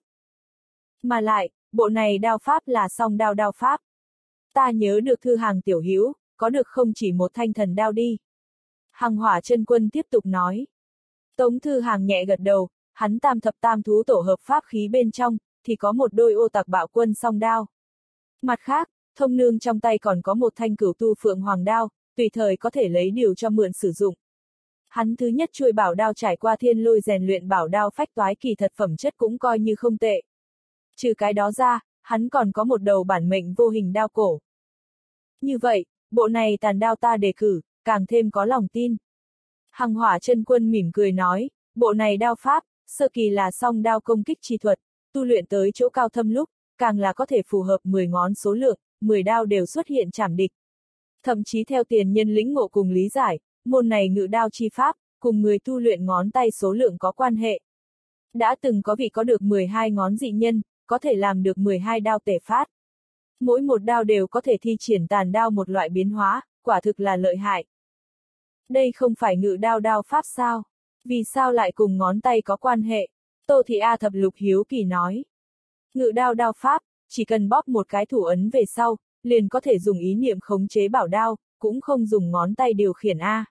Mà lại, bộ này đao pháp là song đao đao pháp. Ta nhớ được Thư Hàng tiểu hữu, có được không chỉ một thanh thần đao đi. Hằng Hỏa Chân Quân tiếp tục nói. Tống Thư Hàng nhẹ gật đầu, hắn tam thập tam thú tổ hợp pháp khí bên trong, thì có một đôi ô tặc bạo quân song đao. Mặt khác, thông nương trong tay còn có một thanh cửu tu phượng hoàng đao, tùy thời có thể lấy điều cho mượn sử dụng. Hắn thứ nhất chuôi bảo đao trải qua thiên lôi rèn luyện bảo đao phách toái kỳ thật phẩm chất cũng coi như không tệ. Trừ cái đó ra, hắn còn có một đầu bản mệnh vô hình đao cổ. Như vậy, bộ này tàn đao ta đề cử, càng thêm có lòng tin. Hằng Hỏa Chân Quân mỉm cười nói, bộ này đao pháp, sơ kỳ là song đao công kích chi thuật, tu luyện tới chỗ cao thâm lúc, càng là có thể phù hợp mười ngón số lượng, mười đao đều xuất hiện chảm địch. Thậm chí theo tiền nhân lĩnh ngộ cùng lý giải, môn này ngự đao chi pháp, cùng người tu luyện ngón tay số lượng có quan hệ. Đã từng có vị có được mười hai ngón dị nhân, có thể làm được mười hai đao tể phát. Mỗi một đao đều có thể thi triển tàn đao một loại biến hóa, quả thực là lợi hại. Đây không phải ngự đao đao pháp sao? Vì sao lại cùng ngón tay có quan hệ? Tô Thị A Thập Lục hiếu kỳ nói. Ngự đao đao pháp, chỉ cần bóp một cái thủ ấn về sau, liền có thể dùng ý niệm khống chế bảo đao, cũng không dùng ngón tay điều khiển A.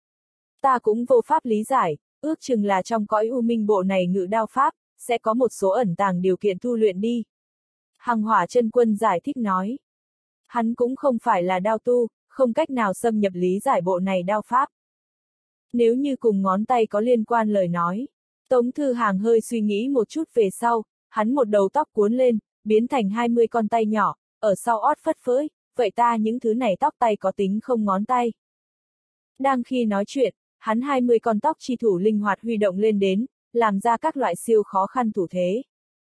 Ta cũng vô pháp lý giải, ước chừng là trong cõi u minh bộ này ngự đao pháp, sẽ có một số ẩn tàng điều kiện tu luyện đi. Hằng Hỏa Chân Quân giải thích nói. Hắn cũng không phải là đao tu, không cách nào xâm nhập lý giải bộ này đao pháp. Nếu như cùng ngón tay có liên quan lời nói, Tống Thư Hàng hơi suy nghĩ một chút về sau, hắn một đầu tóc cuốn lên, biến thành hai mươi con tay nhỏ, ở sau ót phất phới, vậy ta những thứ này tóc tay có tính không ngón tay. Đang khi nói chuyện, hắn hai mươi con tóc chi thủ linh hoạt huy động lên đến, làm ra các loại siêu khó khăn thủ thế.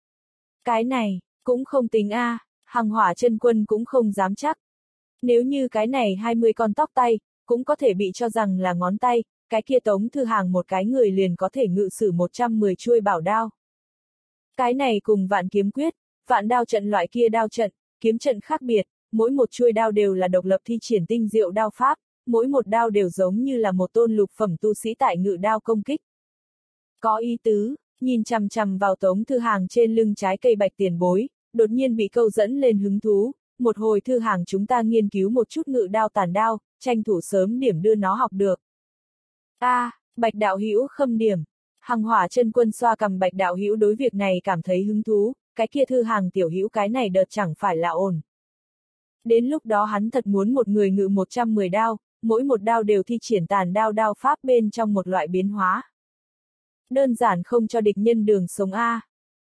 Cái này, cũng không tính a, à, Hằng Hỏa Chân Quân cũng không dám chắc. Nếu như cái này hai mươi con tóc tay, cũng có thể bị cho rằng là ngón tay, cái kia Tống Thư Hàng một cái người liền có thể ngự sử một trăm mười chuôi bảo đao. Cái này cùng vạn kiếm quyết, vạn đao trận loại kia đao trận, kiếm trận khác biệt, mỗi một chuôi đao đều là độc lập thi triển tinh diệu đao pháp, mỗi một đao đều giống như là một tôn lục phẩm tu sĩ tại ngự đao công kích. Có ý tứ, nhìn chằm chằm vào Tống Thư Hàng trên lưng trái cây bạch tiền bối, đột nhiên bị câu dẫn lên hứng thú, một hồi Thư Hàng chúng ta nghiên cứu một chút ngự đao tàn đao, tranh thủ sớm điểm đưa nó học được. A, à, Bạch đạo hữu khâm điểm. Hằng Hỏa Chân Quân xoa cằm Bạch đạo hữu đối việc này cảm thấy hứng thú, cái kia Thư Hàng tiểu hữu cái này đợt chẳng phải là ổn. Đến lúc đó hắn thật muốn một người ngự một trăm mười đao, mỗi một đao đều thi triển tàn đao đao pháp bên trong một loại biến hóa. Đơn giản không cho địch nhân đường sống a.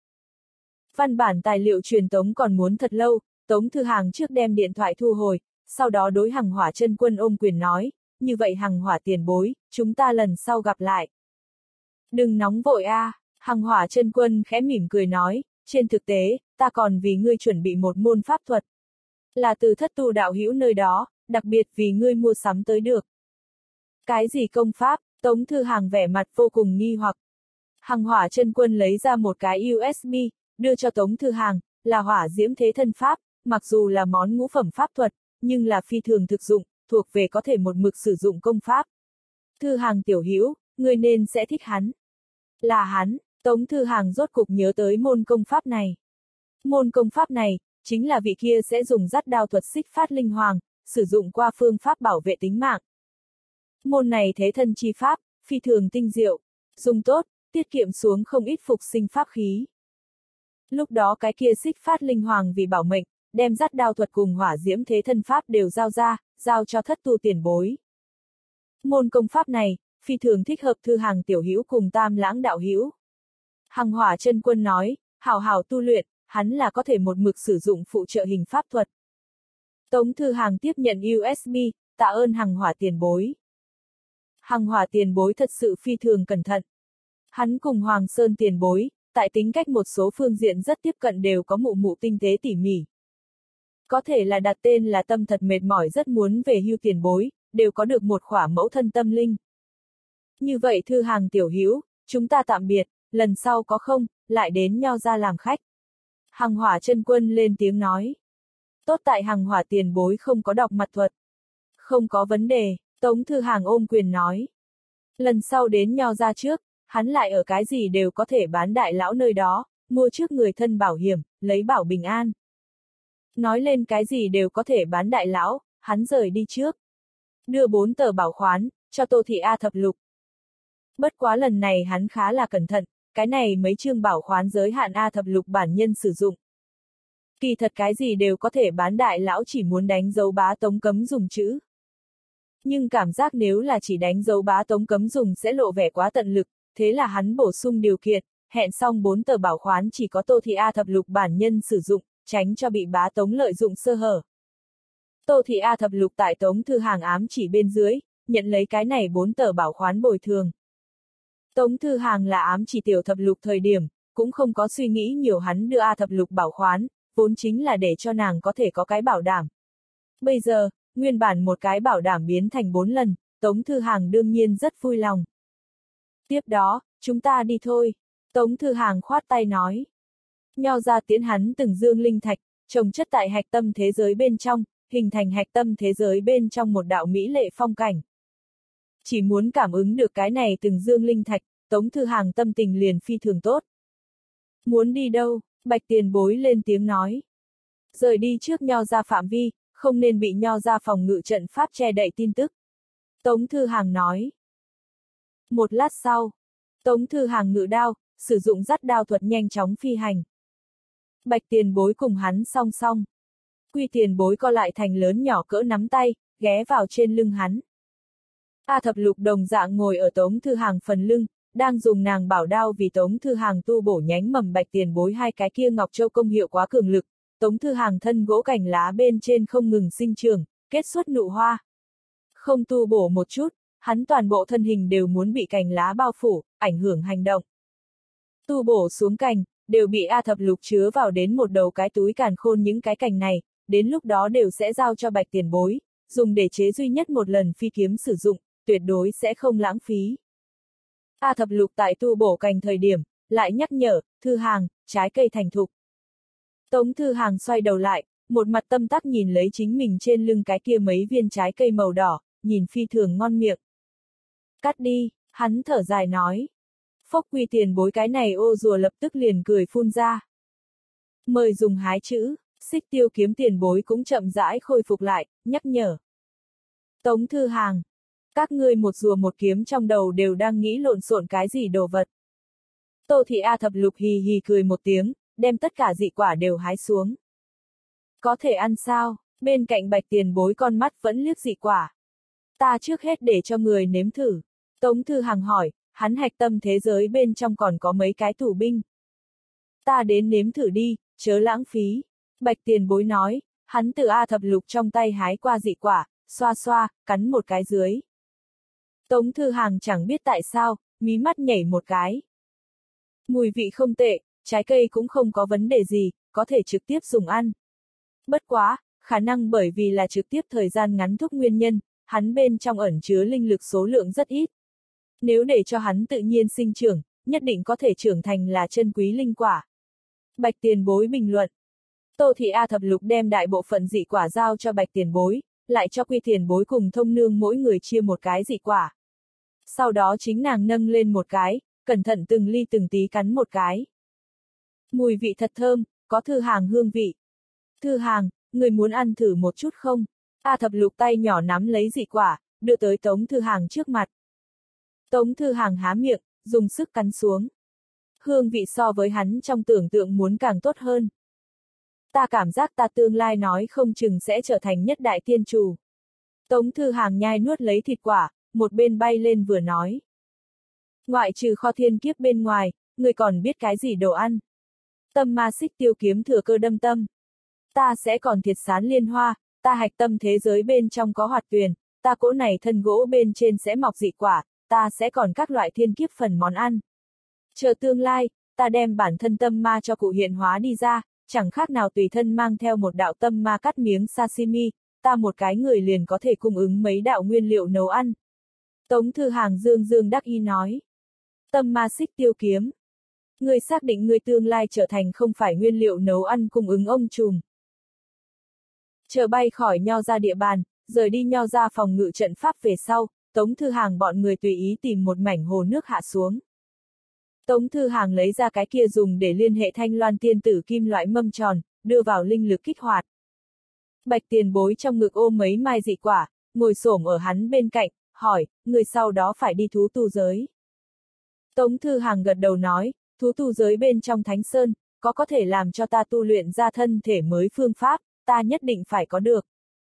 Văn bản tài liệu truyền tống còn muốn thật lâu, Tống Thư Hàng trước đem điện thoại thu hồi, sau đó đối Hằng Hỏa Chân Quân ôm quyền nói, như vậy Hằng Hỏa tiền bối, chúng ta lần sau gặp lại. Đừng nóng vội a, Hằng Hỏa Chân Quân khẽ mỉm cười nói, trên thực tế, ta còn vì ngươi chuẩn bị một môn pháp thuật. Là từ Thất Tu đạo hữu nơi đó, đặc biệt vì ngươi mua sắm tới được. Cái gì công pháp? Tống Thư Hàng vẻ mặt vô cùng nghi hoặc. Hằng Hỏa Chân Quân lấy ra một cái u ét bê, đưa cho Tống Thư Hàng, là hỏa diễm thế thân pháp, mặc dù là món ngũ phẩm pháp thuật, nhưng là phi thường thực dụng, thuộc về có thể một mực sử dụng công pháp. Thư Hàng tiểu hữu, ngươi nên sẽ thích hắn. Là hắn, Tống Thư Hàng rốt cục nhớ tới môn công pháp này. Môn công pháp này, chính là vị kia sẽ dùng dắt đao thuật xích phát linh hoàng, sử dụng qua phương pháp bảo vệ tính mạng. Môn này thế thân chi pháp, phi thường tinh diệu, dùng tốt, tiết kiệm xuống không ít phục sinh pháp khí. Lúc đó cái kia xích phát linh hoàng vì bảo mệnh, đem dắt đao thuật cùng hỏa diễm thế thân pháp đều giao ra, giao cho Thất Tu tiền bối. Môn công pháp này, phi thường thích hợp Thư Hàng tiểu hữu cùng Tam Lãng đạo hữu. Hằng Hỏa Chân Quân nói, hảo hảo tu luyện, hắn là có thể một mực sử dụng phụ trợ hình pháp thuật. Tống Thư Hàng tiếp nhận u ét bê, tạ ơn Hằng Hỏa tiền bối. Hằng Hỏa tiền bối thật sự phi thường cẩn thận. Hắn cùng Hoàng Sơn tiền bối, tại tính cách một số phương diện rất tiếp cận đều có mụ mụ tinh tế tỉ mỉ. Có thể là đặt tên là tâm thật mệt mỏi rất muốn về hưu tiền bối, đều có được một khỏa mẫu thân tâm linh. Như vậy Thư Hàng tiểu hữu, chúng ta tạm biệt, lần sau có không, lại đến Nho ra làm khách. Hằng Hỏa Chân Quân lên tiếng nói. Tốt tại Hằng Hỏa tiền bối không có đọc mặt thuật. Không có vấn đề, Tống Thư Hàng ôm quyền nói. Lần sau đến Nho ra trước, hắn lại ở cái gì đều có thể bán đại lão nơi đó, mua trước người thân bảo hiểm, lấy bảo bình an. Nói lên cái gì đều có thể bán đại lão, hắn rời đi trước. Đưa bốn tờ bảo khoán, cho Tô Thị A thập lục. Bất quá lần này hắn khá là cẩn thận, cái này mấy chương bảo khoán giới hạn A thập lục bản nhân sử dụng. Kỳ thật cái gì đều có thể bán đại lão chỉ muốn đánh dấu bá tống cấm dùng chữ. Nhưng cảm giác nếu là chỉ đánh dấu bá tống cấm dùng sẽ lộ vẻ quá tận lực, thế là hắn bổ sung điều kiện, hẹn xong bốn tờ bảo khoán chỉ có Tô Thị A thập lục bản nhân sử dụng, tránh cho bị bá tống lợi dụng sơ hở. Tô Thị A thập lục tại Tống Thư Hàng ám chỉ bên dưới, nhận lấy cái này bốn tờ bảo khoán bồi thường. Tống Thư Hàng là ám chỉ tiểu thập lục thời điểm, cũng không có suy nghĩ nhiều hắn đưa A thập lục bảo khoán, vốn chính là để cho nàng có thể có cái bảo đảm. Bây giờ, nguyên bản một cái bảo đảm biến thành bốn lần, Tống Thư Hàng đương nhiên rất vui lòng. Tiếp đó, chúng ta đi thôi. Tống Thư Hàng khoát tay nói. Nho ra tiến hắn từng dương linh thạch, trồng chất tại hạch tâm thế giới bên trong, hình thành hạch tâm thế giới bên trong một đạo mỹ lệ phong cảnh. Chỉ muốn cảm ứng được cái này từng dương linh thạch, Tống Thư Hàng tâm tình liền phi thường tốt. Muốn đi đâu? Bạch tiền bối lên tiếng nói. Rời đi trước Nho ra phạm vi, không nên bị Nho ra phòng ngự trận pháp che đậy tin tức. Tống Thư Hàng nói. Một lát sau, Tống Thư Hàng ngự đao, sử dụng dắt đao thuật nhanh chóng phi hành. Bạch tiền bối cùng hắn song song. Quy tiền bối co lại thành lớn nhỏ cỡ nắm tay, ghé vào trên lưng hắn. A thập lục đồng dạng ngồi ở Tống Thư Hàng phần lưng, đang dùng nàng bảo đao vì Tống Thư Hàng tu bổ nhánh mầm bạch tiền bối hai cái kia ngọc châu công hiệu quá cường lực, Tống Thư Hàng thân gỗ cành lá bên trên không ngừng sinh trưởng, kết xuất nụ hoa. Không tu bổ một chút, hắn toàn bộ thân hình đều muốn bị cành lá bao phủ, ảnh hưởng hành động. Tu bổ xuống cành, đều bị A thập lục chứa vào đến một đầu cái túi càn khôn những cái cành này, đến lúc đó đều sẽ giao cho bạch tiền bối, dùng để chế duy nhất một lần phi kiếm sử dụng, tuyệt đối sẽ không lãng phí. A thập lục tại tu bổ cành thời điểm, lại nhắc nhở, Thư Hàng, trái cây thành thục. Tống Thư Hàng xoay đầu lại, một mặt tâm tắc nhìn lấy chính mình trên lưng cái kia mấy viên trái cây màu đỏ, nhìn phi thường ngon miệng. Cắt đi, hắn thở dài nói. Phốc Quy tiền bối cái này ô rùa lập tức liền cười phun ra. Mời dùng hái chữ, Xích Tiêu kiếm tiền bối cũng chậm rãi khôi phục lại, nhắc nhở. Tống Thư Hàng, các ngươi một rùa một kiếm trong đầu đều đang nghĩ lộn xộn cái gì đồ vật. Tô Thị A Thập Lục hì hì cười một tiếng, đem tất cả dị quả đều hái xuống. Có thể ăn sao? Bên cạnh Bạch Tiền Bối con mắt vẫn liếc dị quả. Ta trước hết để cho người nếm thử. Tống Thư Hằng hỏi, hắn hạch tâm thế giới bên trong còn có mấy cái thủ binh. Ta đến nếm thử đi, chớ lãng phí. Bạch Tiền Bối nói, hắn từ A Thập Lục trong tay hái qua dị quả, xoa xoa, cắn một cái dưới. Tống Thư Hằng chẳng biết tại sao, mí mắt nhảy một cái. Mùi vị không tệ, trái cây cũng không có vấn đề gì, có thể trực tiếp dùng ăn. Bất quá, khả năng bởi vì là trực tiếp thời gian ngắn thúc nguyên nhân, hắn bên trong ẩn chứa linh lực số lượng rất ít. Nếu để cho hắn tự nhiên sinh trưởng, nhất định có thể trưởng thành là chân quý linh quả. Bạch Tiền Bối bình luận. Tô Thị A Thập Lục đem đại bộ phận dị quả giao cho Bạch Tiền Bối, lại cho Quy Tiền Bối cùng Thông Nương mỗi người chia một cái dị quả. Sau đó chính nàng nâng lên một cái, cẩn thận từng ly từng tí cắn một cái. Mùi vị thật thơm, có Thư Hàng hương vị. Thư Hàng, người muốn ăn thử một chút không? A Thập Lục tay nhỏ nắm lấy dị quả, đưa tới Tống Thư Hàng trước mặt. Tống Thư Hàng há miệng, dùng sức cắn xuống. Hương vị so với hắn trong tưởng tượng muốn càng tốt hơn. Ta cảm giác ta tương lai nói không chừng sẽ trở thành nhất đại tiên chủ. Tống Thư Hàng nhai nuốt lấy thịt quả, một bên bay lên vừa nói. Ngoại trừ kho thiên kiếp bên ngoài, người còn biết cái gì đồ ăn? Tâm ma xích tiêu kiếm thừa cơ đâm tâm. Ta sẽ còn thiệt sán liên hoa, ta hạch tâm thế giới bên trong có hoạt tuyền, ta cỗ này thân gỗ bên trên sẽ mọc dị quả, ta sẽ còn các loại thiên kiếp phần món ăn. Chờ tương lai, ta đem bản thân tâm ma cho cụ hiện hóa đi ra, chẳng khác nào tùy thân mang theo một đạo tâm ma cắt miếng sashimi, ta một cái người liền có thể cung ứng mấy đạo nguyên liệu nấu ăn. Tống Thư Hàng dương dương đắc ý nói. Tâm ma xích tiêu kiếm. Người xác định người tương lai trở thành không phải nguyên liệu nấu ăn cung ứng ông trùm. Chờ bay khỏi Nho Ra địa bàn, rời đi Nho Ra phòng ngự trận pháp về sau, Tống Thư Hàng bọn người tùy ý tìm một mảnh hồ nước hạ xuống. Tống Thư Hàng lấy ra cái kia dùng để liên hệ Thanh Loan tiên tử kim loại mâm tròn, đưa vào linh lực kích hoạt. Bạch Tiền Bối trong ngực ôm mấy mai dị quả, ngồi xổm ở hắn bên cạnh, hỏi, người sau đó phải đi thú tu giới. Tống Thư Hàng gật đầu nói, thú tu giới bên trong Thánh Sơn, có có thể làm cho ta tu luyện ra thân thể mới phương pháp, ta nhất định phải có được.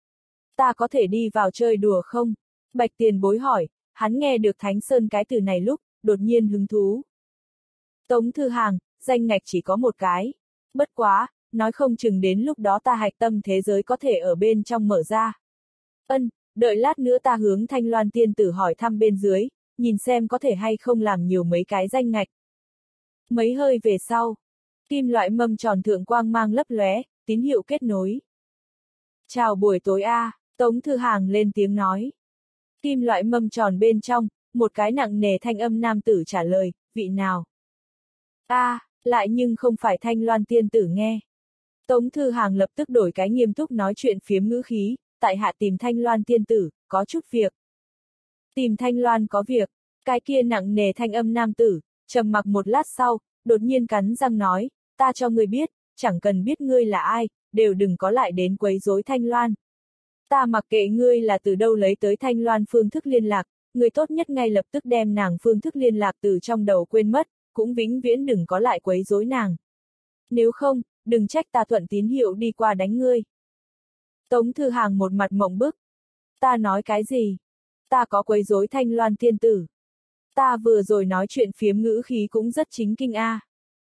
Ta có thể đi vào chơi đùa không? Bạch Tiền Bối hỏi, hắn nghe được Thánh Sơn cái từ này lúc, đột nhiên hứng thú. Tống Thư Hàng, danh ngạch chỉ có một cái. Bất quá, nói không chừng đến lúc đó ta hạch tâm thế giới có thể ở bên trong mở ra. Ân, đợi lát nữa ta hướng Thanh Loan tiên tử hỏi thăm bên dưới, nhìn xem có thể hay không làm nhiều mấy cái danh ngạch. Mấy hơi về sau, kim loại mâm tròn thượng quang mang lấp lóe, tín hiệu kết nối. Chào buổi tối a, Tống Thư Hàng lên tiếng nói. Kim loại mâm tròn bên trong, một cái nặng nề thanh âm nam tử trả lời, vị nào? A, à, lại nhưng không phải Thanh Loan tiên tử nghe. Tống Thư Hàng lập tức đổi cái nghiêm túc nói chuyện phiếm ngữ khí, tại hạ tìm Thanh Loan tiên tử, có chút việc. Tìm Thanh Loan có việc, cái kia nặng nề thanh âm nam tử, trầm mặc một lát sau, đột nhiên cắn răng nói, ta cho ngươi biết, chẳng cần biết ngươi là ai, đều đừng có lại đến quấy rối Thanh Loan. Ta mặc kệ ngươi là từ đâu lấy tới Thanh Loan phương thức liên lạc, ngươi tốt nhất ngay lập tức đem nàng phương thức liên lạc từ trong đầu quên mất, cũng vĩnh viễn đừng có lại quấy rối nàng. Nếu không, đừng trách ta thuận tín hiệu đi qua đánh ngươi. Tống Thư Hàng một mặt mộng bức. Ta nói cái gì? Ta có quấy rối Thanh Loan tiên tử. Ta vừa rồi nói chuyện phiếm ngữ khí cũng rất chính kinh a. À.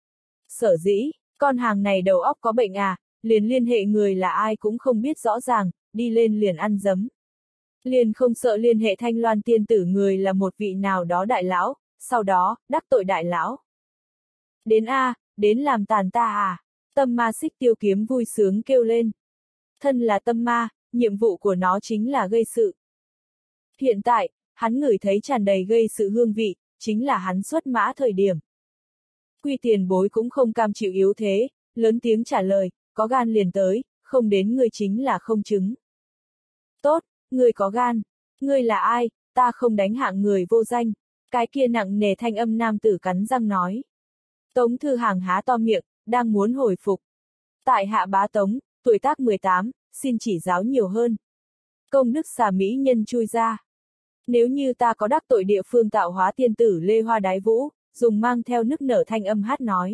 Sở dĩ, con hàng này đầu óc có bệnh à, liền liên hệ người là ai cũng không biết rõ ràng, đi lên liền ăn dấm. Liền không sợ liên hệ Thanh Loan tiên tử người là một vị nào đó đại lão, sau đó, đắc tội đại lão. Đến a, à, đến làm tàn ta à. Tâm ma xích tiêu kiếm vui sướng kêu lên. Thân là tâm ma, nhiệm vụ của nó chính là gây sự. Hiện tại, hắn ngửi thấy tràn đầy gây sự hương vị, chính là hắn xuất mã thời điểm. Quy Tiền Bối cũng không cam chịu yếu thế, lớn tiếng trả lời, có gan liền tới, không đến ngươi chính là không chứng. Tốt, ngươi có gan. Ngươi là ai, ta không đánh hạng người vô danh. Cái kia nặng nề thanh âm nam tử cắn răng nói. Tống Thư Hàng há to miệng, đang muốn hồi phục. Tại hạ bá Tống, tuổi tác mười tám, xin chỉ giáo nhiều hơn. Công đức xà mỹ nhân chui ra. Nếu như ta có đắc tội địa phương tạo hóa tiên tử Lê Hoa Đái Vũ, dùng mang theo nức nở thanh âm hát nói.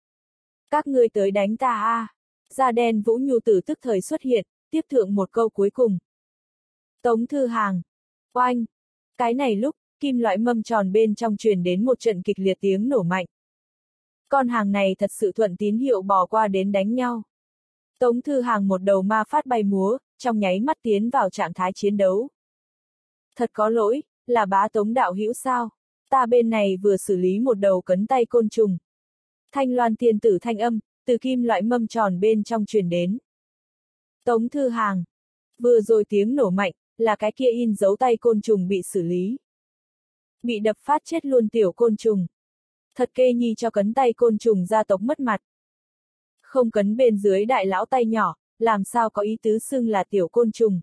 Các ngươi tới đánh ta a! À. Da đen Vũ Nhu Tử tức thời xuất hiện, tiếp thượng một câu cuối cùng. Tống Thư Hàng. Oanh! Cái này lúc, kim loại mâm tròn bên trong truyền đến một trận kịch liệt tiếng nổ mạnh. Con hàng này thật sự thuận tín hiệu bò qua đến đánh nhau. Tống Thư Hàng một đầu ma phát bay múa, trong nháy mắt tiến vào trạng thái chiến đấu. Thật có lỗi, là bá Tống đạo hữu sao? Ta bên này vừa xử lý một đầu cấn tay côn trùng. Thanh Loan tiên tử thanh âm, từ kim loại mâm tròn bên trong truyền đến. Tống Thư Hàng. Vừa rồi tiếng nổ mạnh, là cái kia in dấu tay côn trùng bị xử lý. Bị đập phát chết luôn tiểu côn trùng. Thật kê nhi cho cấn tay côn trùng gia tộc mất mặt. Không cấn bên dưới đại lão tay nhỏ, làm sao có ý tứ xưng là tiểu côn trùng.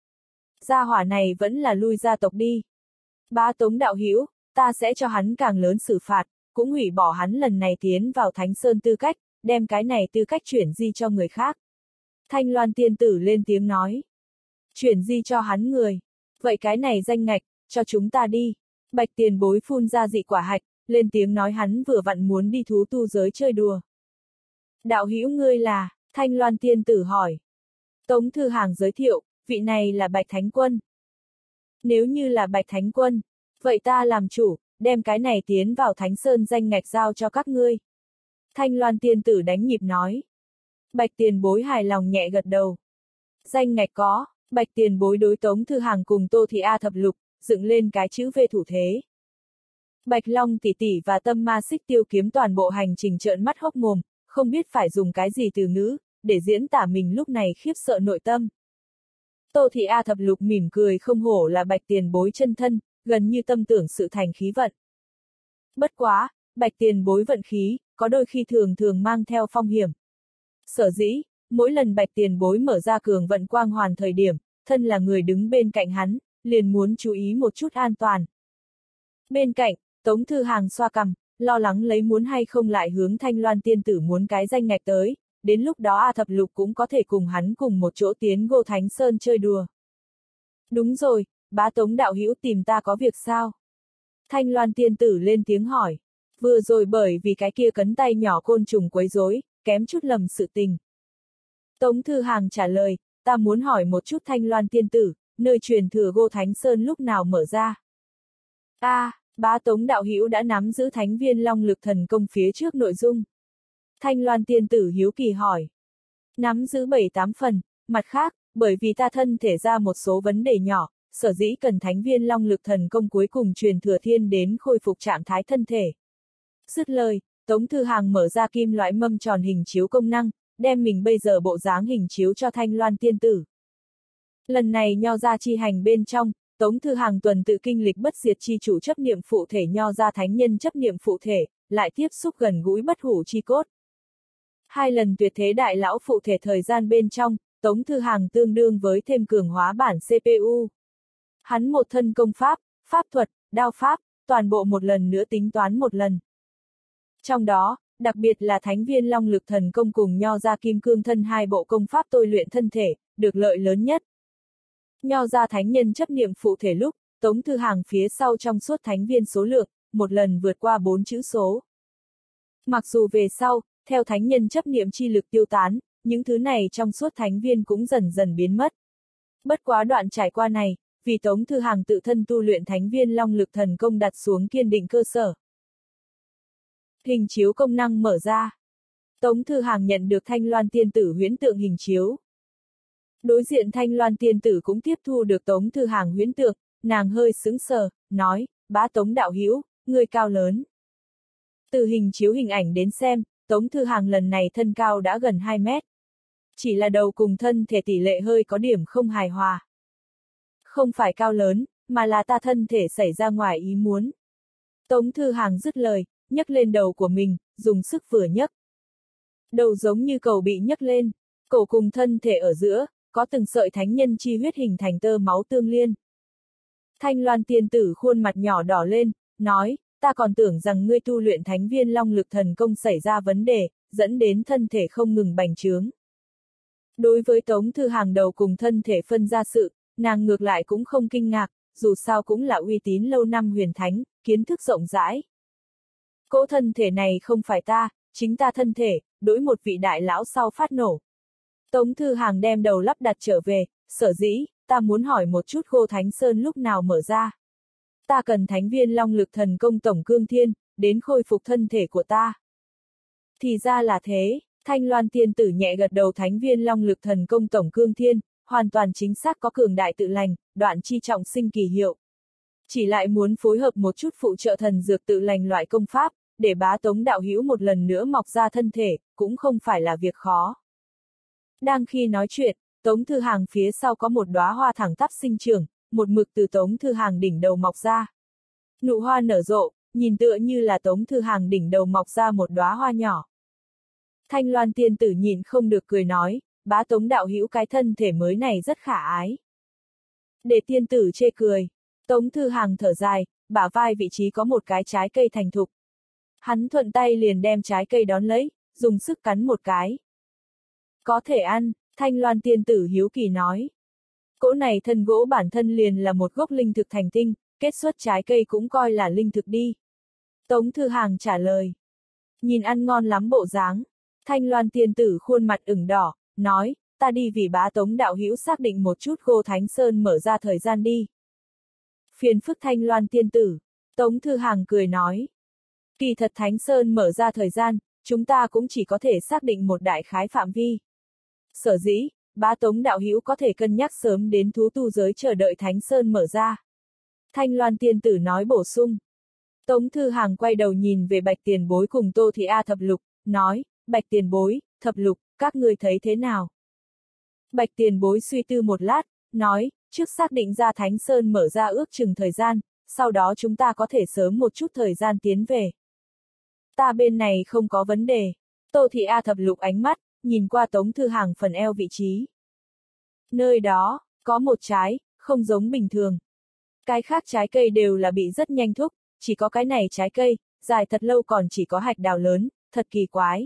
Gia hỏa này vẫn là lui gia tộc đi. Bá Tống đạo hữu, ta sẽ cho hắn càng lớn xử phạt, cũng hủy bỏ hắn lần này tiến vào Thánh Sơn tư cách, đem cái này tư cách chuyển di cho người khác. Thanh Loan tiên tử lên tiếng nói. Chuyển di cho hắn người. Vậy cái này danh ngạch, cho chúng ta đi. Bạch tiền bối phun ra dị quả hạch, lên tiếng nói hắn vừa vặn muốn đi thú tu giới chơi đùa. Đạo hữu ngươi là, Thanh Loan tiên tử hỏi. Tống Thư Hàng giới thiệu, vị này là Bạch Thánh Quân. Nếu như là Bạch Thánh Quân, vậy ta làm chủ, đem cái này tiến vào Thánh Sơn danh ngạch giao cho các ngươi. Thanh Loan tiên tử đánh nhịp nói. Bạch tiền bối hài lòng nhẹ gật đầu. Danh ngạch có, Bạch tiền bối đối Tống Thư Hàng cùng Tô Thị A thập lục, dựng lên cái chữ V thủ thế. Bạch Long tỷ tỷ và Tâm Ma Xích Tiêu kiếm toàn bộ hành trình trợn mắt hốc mồm, không biết phải dùng cái gì từ ngữ, để diễn tả mình lúc này khiếp sợ nội tâm. Tô Thị A thập lục mỉm cười không hổ là Bạch tiền bối chân thân, gần như tâm tưởng sự thành khí vận. Bất quá, Bạch tiền bối vận khí, có đôi khi thường thường mang theo phong hiểm. Sở dĩ, mỗi lần Bạch tiền bối mở ra cường vận quang hoàn thời điểm, thân là người đứng bên cạnh hắn, liền muốn chú ý một chút an toàn. Bên cạnh, Tống Thư Hàng xoa cằm, lo lắng lấy muốn hay không lại hướng Thanh Loan tiên tử muốn cái danh ngạch tới, đến lúc đó A thập lục cũng có thể cùng hắn cùng một chỗ tiến Ngô Thánh Sơn chơi đùa. Đúng rồi, bá Tống đạo hữu tìm ta có việc sao? Thanh Loan tiên tử lên tiếng hỏi. Vừa rồi bởi vì cái kia cấn tay nhỏ côn trùng quấy rối, kém chút lầm sự tình. Tống Thư Hàng trả lời, ta muốn hỏi một chút Thanh Loan tiên tử, nơi truyền thừa Ngô Thánh Sơn lúc nào mở ra? A, à, bá Tống đạo hữu đã nắm giữ Thánh Viên Long Lực Thần Công phía trước nội dung. Thanh Loan tiên tử hiếu kỳ hỏi. Nắm giữ bảy tám phần, mặt khác, bởi vì ta thân thể ra một số vấn đề nhỏ, sở dĩ cần Thánh Viên Long Lực Thần Công cuối cùng truyền thừa thiên đến khôi phục trạng thái thân thể. Dứt lời, Tống Thư Hàng mở ra kim loại mâm tròn hình chiếu công năng, đem mình bây giờ bộ dáng hình chiếu cho Thanh Loan tiên tử. Lần này nho ra chi hành bên trong, Tống Thư Hàng tuần tự kinh lịch bất diệt chi chủ chấp niệm phụ thể nho ra thánh nhân chấp niệm phụ thể, lại tiếp xúc gần gũi bất hủ chi cốt. Hai lần tuyệt thế đại lão phụ thể thời gian bên trong, Tống Thư Hàng tương đương với thêm cường hóa bản xê pê u. Hắn một thân công pháp, pháp thuật, đao pháp, toàn bộ một lần nữa tính toán một lần. Trong đó, đặc biệt là Thánh Viên Long Lực Thần Công cùng nho ra kim cương thân hai bộ công pháp tôi luyện thân thể, được lợi lớn nhất. Nho ra thánh nhân chấp niệm phụ thể lúc, Tống Thư Hàng phía sau trong suốt thánh viên số lượng, một lần vượt qua bốn chữ số. Mặc dù về sau, theo thánh nhân chấp niệm chi lực tiêu tán, những thứ này trong suốt thánh viên cũng dần dần biến mất. Bất quá đoạn trải qua này, vì Tống Thư Hàng tự thân tu luyện Thánh Viên Long Lực Thần Công đặt xuống kiên định cơ sở. Hình chiếu công năng mở ra. Tống Thư Hàng nhận được Thanh Loan tiên tử huyễn tượng hình chiếu. Đối diện Thanh Loan tiên tử cũng tiếp thu được Tống Thư Hàng huyễn tượng, nàng hơi sững sờ, nói, bá Tống đạo hữu, người cao lớn. Từ hình chiếu hình ảnh đến xem, Tống Thư Hàng lần này thân cao đã gần hai mét. Chỉ là đầu cùng thân thể tỷ lệ hơi có điểm không hài hòa. Không phải cao lớn, mà là ta thân thể xảy ra ngoài ý muốn. Tống Thư Hàng dứt lời, nhấc lên đầu của mình, dùng sức vừa nhấc. Đầu giống như cầu bị nhấc lên, cổ cùng thân thể ở giữa, có từng sợi thánh nhân chi huyết hình thành tơ máu tương liên. Thanh Loan tiên tử khuôn mặt nhỏ đỏ lên, nói, ta còn tưởng rằng ngươi tu luyện Thánh Viên Long Lực Thần Công xảy ra vấn đề, dẫn đến thân thể không ngừng bành trướng. Đối với Tống Thư Hàng đầu cùng thân thể phân ra sự, nàng ngược lại cũng không kinh ngạc, dù sao cũng là uy tín lâu năm huyền thánh, kiến thức rộng rãi. Cỗ thân thể này không phải ta, chính ta thân thể, đối một vị đại lão sau phát nổ. Tống Thư Hàng đem đầu lắp đặt trở về, sở dĩ, ta muốn hỏi một chút Ngô Thánh Sơn lúc nào mở ra. Ta cần thánh viên long lực thần công tổng cương thiên, đến khôi phục thân thể của ta. Thì ra là thế, Thanh Loan tiên tử nhẹ gật đầu, thánh viên long lực thần công tổng cương thiên, hoàn toàn chính xác có cường đại tự lành, đoạn chi trọng sinh kỳ hiệu. Chỉ lại muốn phối hợp một chút phụ trợ thần dược tự lành loại công pháp, để bá Tống đạo hữu một lần nữa mọc ra thân thể, cũng không phải là việc khó. Đang khi nói chuyện, Tống Thư Hàng phía sau có một đóa hoa thẳng tắp sinh trưởng, một mực từ Tống Thư Hàng đỉnh đầu mọc ra. Nụ hoa nở rộ, nhìn tựa như là Tống Thư Hàng đỉnh đầu mọc ra một đóa hoa nhỏ. Thanh Loan tiên tử nhìn không được cười nói, bá Tống đạo hữu cái thân thể mới này rất khả ái. Để tiên tử chê cười, Tống Thư Hàng thở dài, bả vai vị trí có một cái trái cây thành thục. Hắn thuận tay liền đem trái cây đón lấy, dùng sức cắn một cái. Có thể ăn, Thanh Loan tiên tử hiếu kỳ nói. Cỗ này thân gỗ bản thân liền là một gốc linh thực thành tinh, kết xuất trái cây cũng coi là linh thực đi. Tống Thư Hàng trả lời. Nhìn ăn ngon lắm bộ dáng. Thanh Loan tiên tử khuôn mặt ửng đỏ, nói, ta đi vì bá Tống đạo hữu xác định một chút Ngô Thánh Sơn mở ra thời gian đi. Phiền phức Thanh Loan tiên tử. Tống Thư Hàng cười nói. Kỳ thật Thánh Sơn mở ra thời gian, chúng ta cũng chỉ có thể xác định một đại khái phạm vi. Sở dĩ, bá Tống đạo hữu có thể cân nhắc sớm đến thú tu giới chờ đợi Thánh Sơn mở ra. Thanh Loan tiên tử nói bổ sung. Tống Thư Hàng quay đầu nhìn về Bạch Tiền Bối cùng Tô Thị A Thập Lục, nói, Bạch Tiền Bối, Thập Lục, các ngươi thấy thế nào? Bạch Tiền Bối suy tư một lát, nói, trước xác định ra Thánh Sơn mở ra ước chừng thời gian, sau đó chúng ta có thể sớm một chút thời gian tiến về. Ta bên này không có vấn đề. Tô Thị A Thập Lục ánh mắt, nhìn qua Tống Thư Hàng phần eo vị trí. Nơi đó, có một trái, không giống bình thường. Cái khác trái cây đều là bị rất nhanh thúc, chỉ có cái này trái cây, dài thật lâu còn chỉ có hạch đào lớn, thật kỳ quái.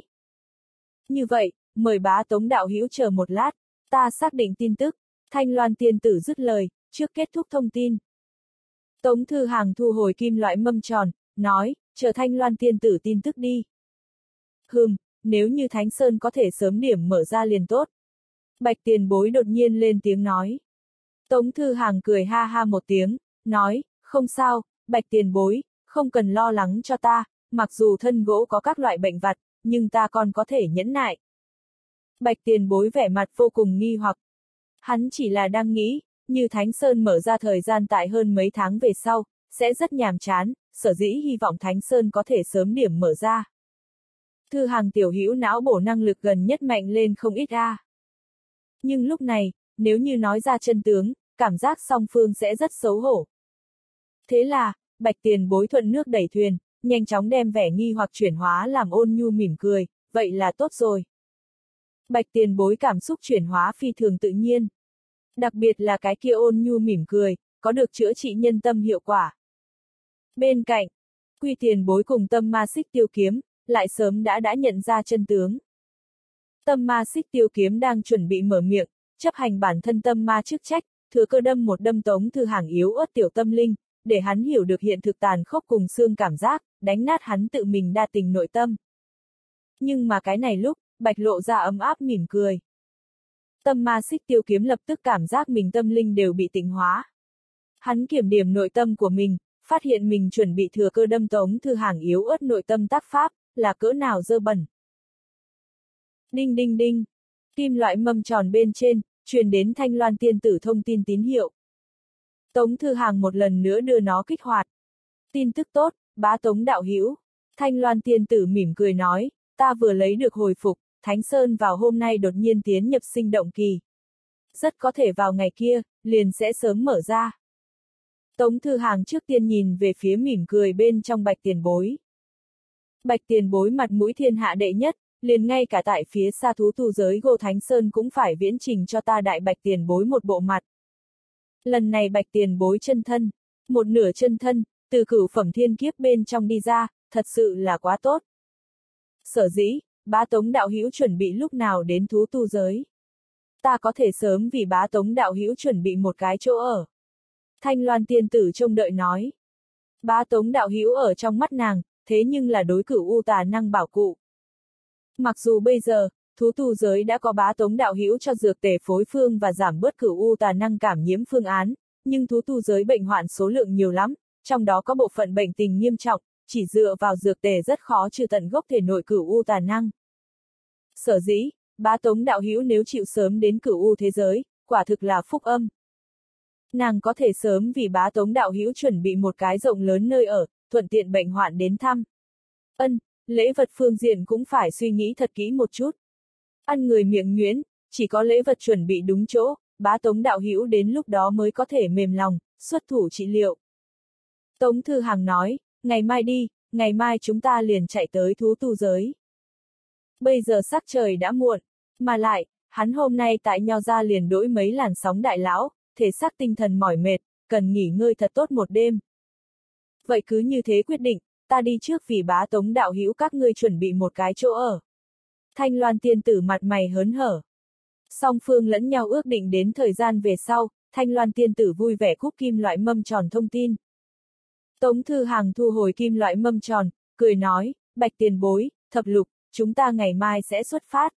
Như vậy, mời bá Tống đạo hữu chờ một lát, ta xác định tin tức. Thanh Loan tiên tử dứt lời, trước kết thúc thông tin. Tống Thư Hàng thu hồi kim loại mâm tròn, nói, chờ Thanh Loan tiên tử tin tức đi. Hừm, nếu như Thánh Sơn có thể sớm điểm mở ra liền tốt. Bạch Tiền Bối đột nhiên lên tiếng nói. Tống Thư Hàng cười ha ha một tiếng, nói, không sao, Bạch Tiền Bối, không cần lo lắng cho ta, mặc dù thân gỗ có các loại bệnh vặt, nhưng ta còn có thể nhẫn nại. Bạch Tiền Bối vẻ mặt vô cùng nghi hoặc. Hắn chỉ là đang nghĩ, như Thánh Sơn mở ra thời gian tại hơn mấy tháng về sau, sẽ rất nhàm chán, sở dĩ hy vọng Thánh Sơn có thể sớm điểm mở ra. Thư Hàng tiểu hữu não bổ năng lực gần nhất mạnh lên không ít a. Nhưng lúc này, nếu như nói ra chân tướng, cảm giác song phương sẽ rất xấu hổ. Thế là, Bạch Tiền Bối thuận nước đẩy thuyền, nhanh chóng đem vẻ nghi hoặc chuyển hóa làm ôn nhu mỉm cười, vậy là tốt rồi. Bạch Tiền Bối cảm xúc chuyển hóa phi thường tự nhiên. Đặc biệt là cái kia ôn nhu mỉm cười, có được chữa trị nhân tâm hiệu quả. Bên cạnh, Quy Tiền Bối cùng Tâm Ma Xích Tiêu Kiếm, lại sớm đã đã nhận ra chân tướng. Tâm Ma Xích Tiêu Kiếm đang chuẩn bị mở miệng, chấp hành bản thân tâm ma chức trách, thừa cơ đâm một đâm Tống Thư Hàng yếu ớt tiểu tâm linh, để hắn hiểu được hiện thực tàn khốc cùng xương cảm giác, đánh nát hắn tự mình đa tình nội tâm. Nhưng mà cái này lúc, Bạch lộ ra ấm áp mỉm cười. Tâm Ma Xích Tiêu Kiếm lập tức cảm giác mình tâm linh đều bị tịnh hóa. Hắn kiểm điểm nội tâm của mình, phát hiện mình chuẩn bị thừa cơ đâm Tống Thư Hàng yếu ớt nội tâm tác pháp, là cỡ nào dơ bẩn. Đinh đinh đinh, kim loại mâm tròn bên trên, truyền đến Thanh Loan tiên tử thông tin tín hiệu. Tống Thư Hàng một lần nữa đưa nó kích hoạt. Tin tức tốt, bá Tống đạo hữu. Thanh Loan tiên tử mỉm cười nói, ta vừa lấy được hồi phục, Thánh Sơn vào hôm nay đột nhiên tiến nhập sinh động kỳ. Rất có thể vào ngày kia, liền sẽ sớm mở ra. Tống Thư Hàng trước tiên nhìn về phía mỉm cười bên trong Bạch Tiền Bối. Bạch Tiền Bối mặt mũi thiên hạ đệ nhất, liền ngay cả tại phía xa thú tu giới Ngô Thánh Sơn cũng phải viễn trình cho ta đại Bạch Tiền Bối một bộ mặt. Lần này Bạch Tiền Bối chân thân, một nửa chân thân, từ cửu phẩm thiên kiếp bên trong đi ra, thật sự là quá tốt. Sở dĩ, bá Tống đạo hữu chuẩn bị lúc nào đến thú tu giới. Ta có thể sớm vì bá Tống đạo hữu chuẩn bị một cái chỗ ở. Thanh Loan tiên tử trông đợi nói. Bá Tống đạo hữu ở trong mắt nàng, thế nhưng là đối cửu u tà năng bảo cụ. Mặc dù bây giờ, thú tu giới đã có bá tống đạo hữu cho dược tề phối phương và giảm bớt cửu u tà năng cảm nhiễm phương án, nhưng thú tu giới bệnh hoạn số lượng nhiều lắm, trong đó có bộ phận bệnh tình nghiêm trọng, chỉ dựa vào dược tề rất khó trừ tận gốc thể nội cửu u tà năng. Sở dĩ, bá tống đạo hữu nếu chịu sớm đến cửu u thế giới, quả thực là phúc âm. Nàng có thể sớm vì bá tống đạo hữu chuẩn bị một cái rộng lớn nơi ở, thuận tiện bệnh hoạn đến thăm. Ân, lễ vật phương diện cũng phải suy nghĩ thật kỹ một chút. Ăn người miệng nhuyễn, chỉ có lễ vật chuẩn bị đúng chỗ, bá tống đạo hữu đến lúc đó mới có thể mềm lòng, xuất thủ trị liệu. Tống Thư Hàng nói, ngày mai đi, ngày mai chúng ta liền chạy tới thú tu giới. Bây giờ sắc trời đã muộn, mà lại, hắn hôm nay tại Nho Gia liền đỗi mấy làn sóng đại lão, thể xác tinh thần mỏi mệt, cần nghỉ ngơi thật tốt một đêm. Vậy cứ như thế quyết định, ta đi trước vì bá tống đạo hữu các ngươi chuẩn bị một cái chỗ ở. Thanh Loan tiên tử mặt mày hớn hở. Song phương lẫn nhau ước định đến thời gian về sau, Thanh Loan tiên tử vui vẻ cúp kim loại mâm tròn thông tin. Tống Thư Hàng thu hồi kim loại mâm tròn, cười nói, Bạch tiền bối, Thập Lục, chúng ta ngày mai sẽ xuất phát.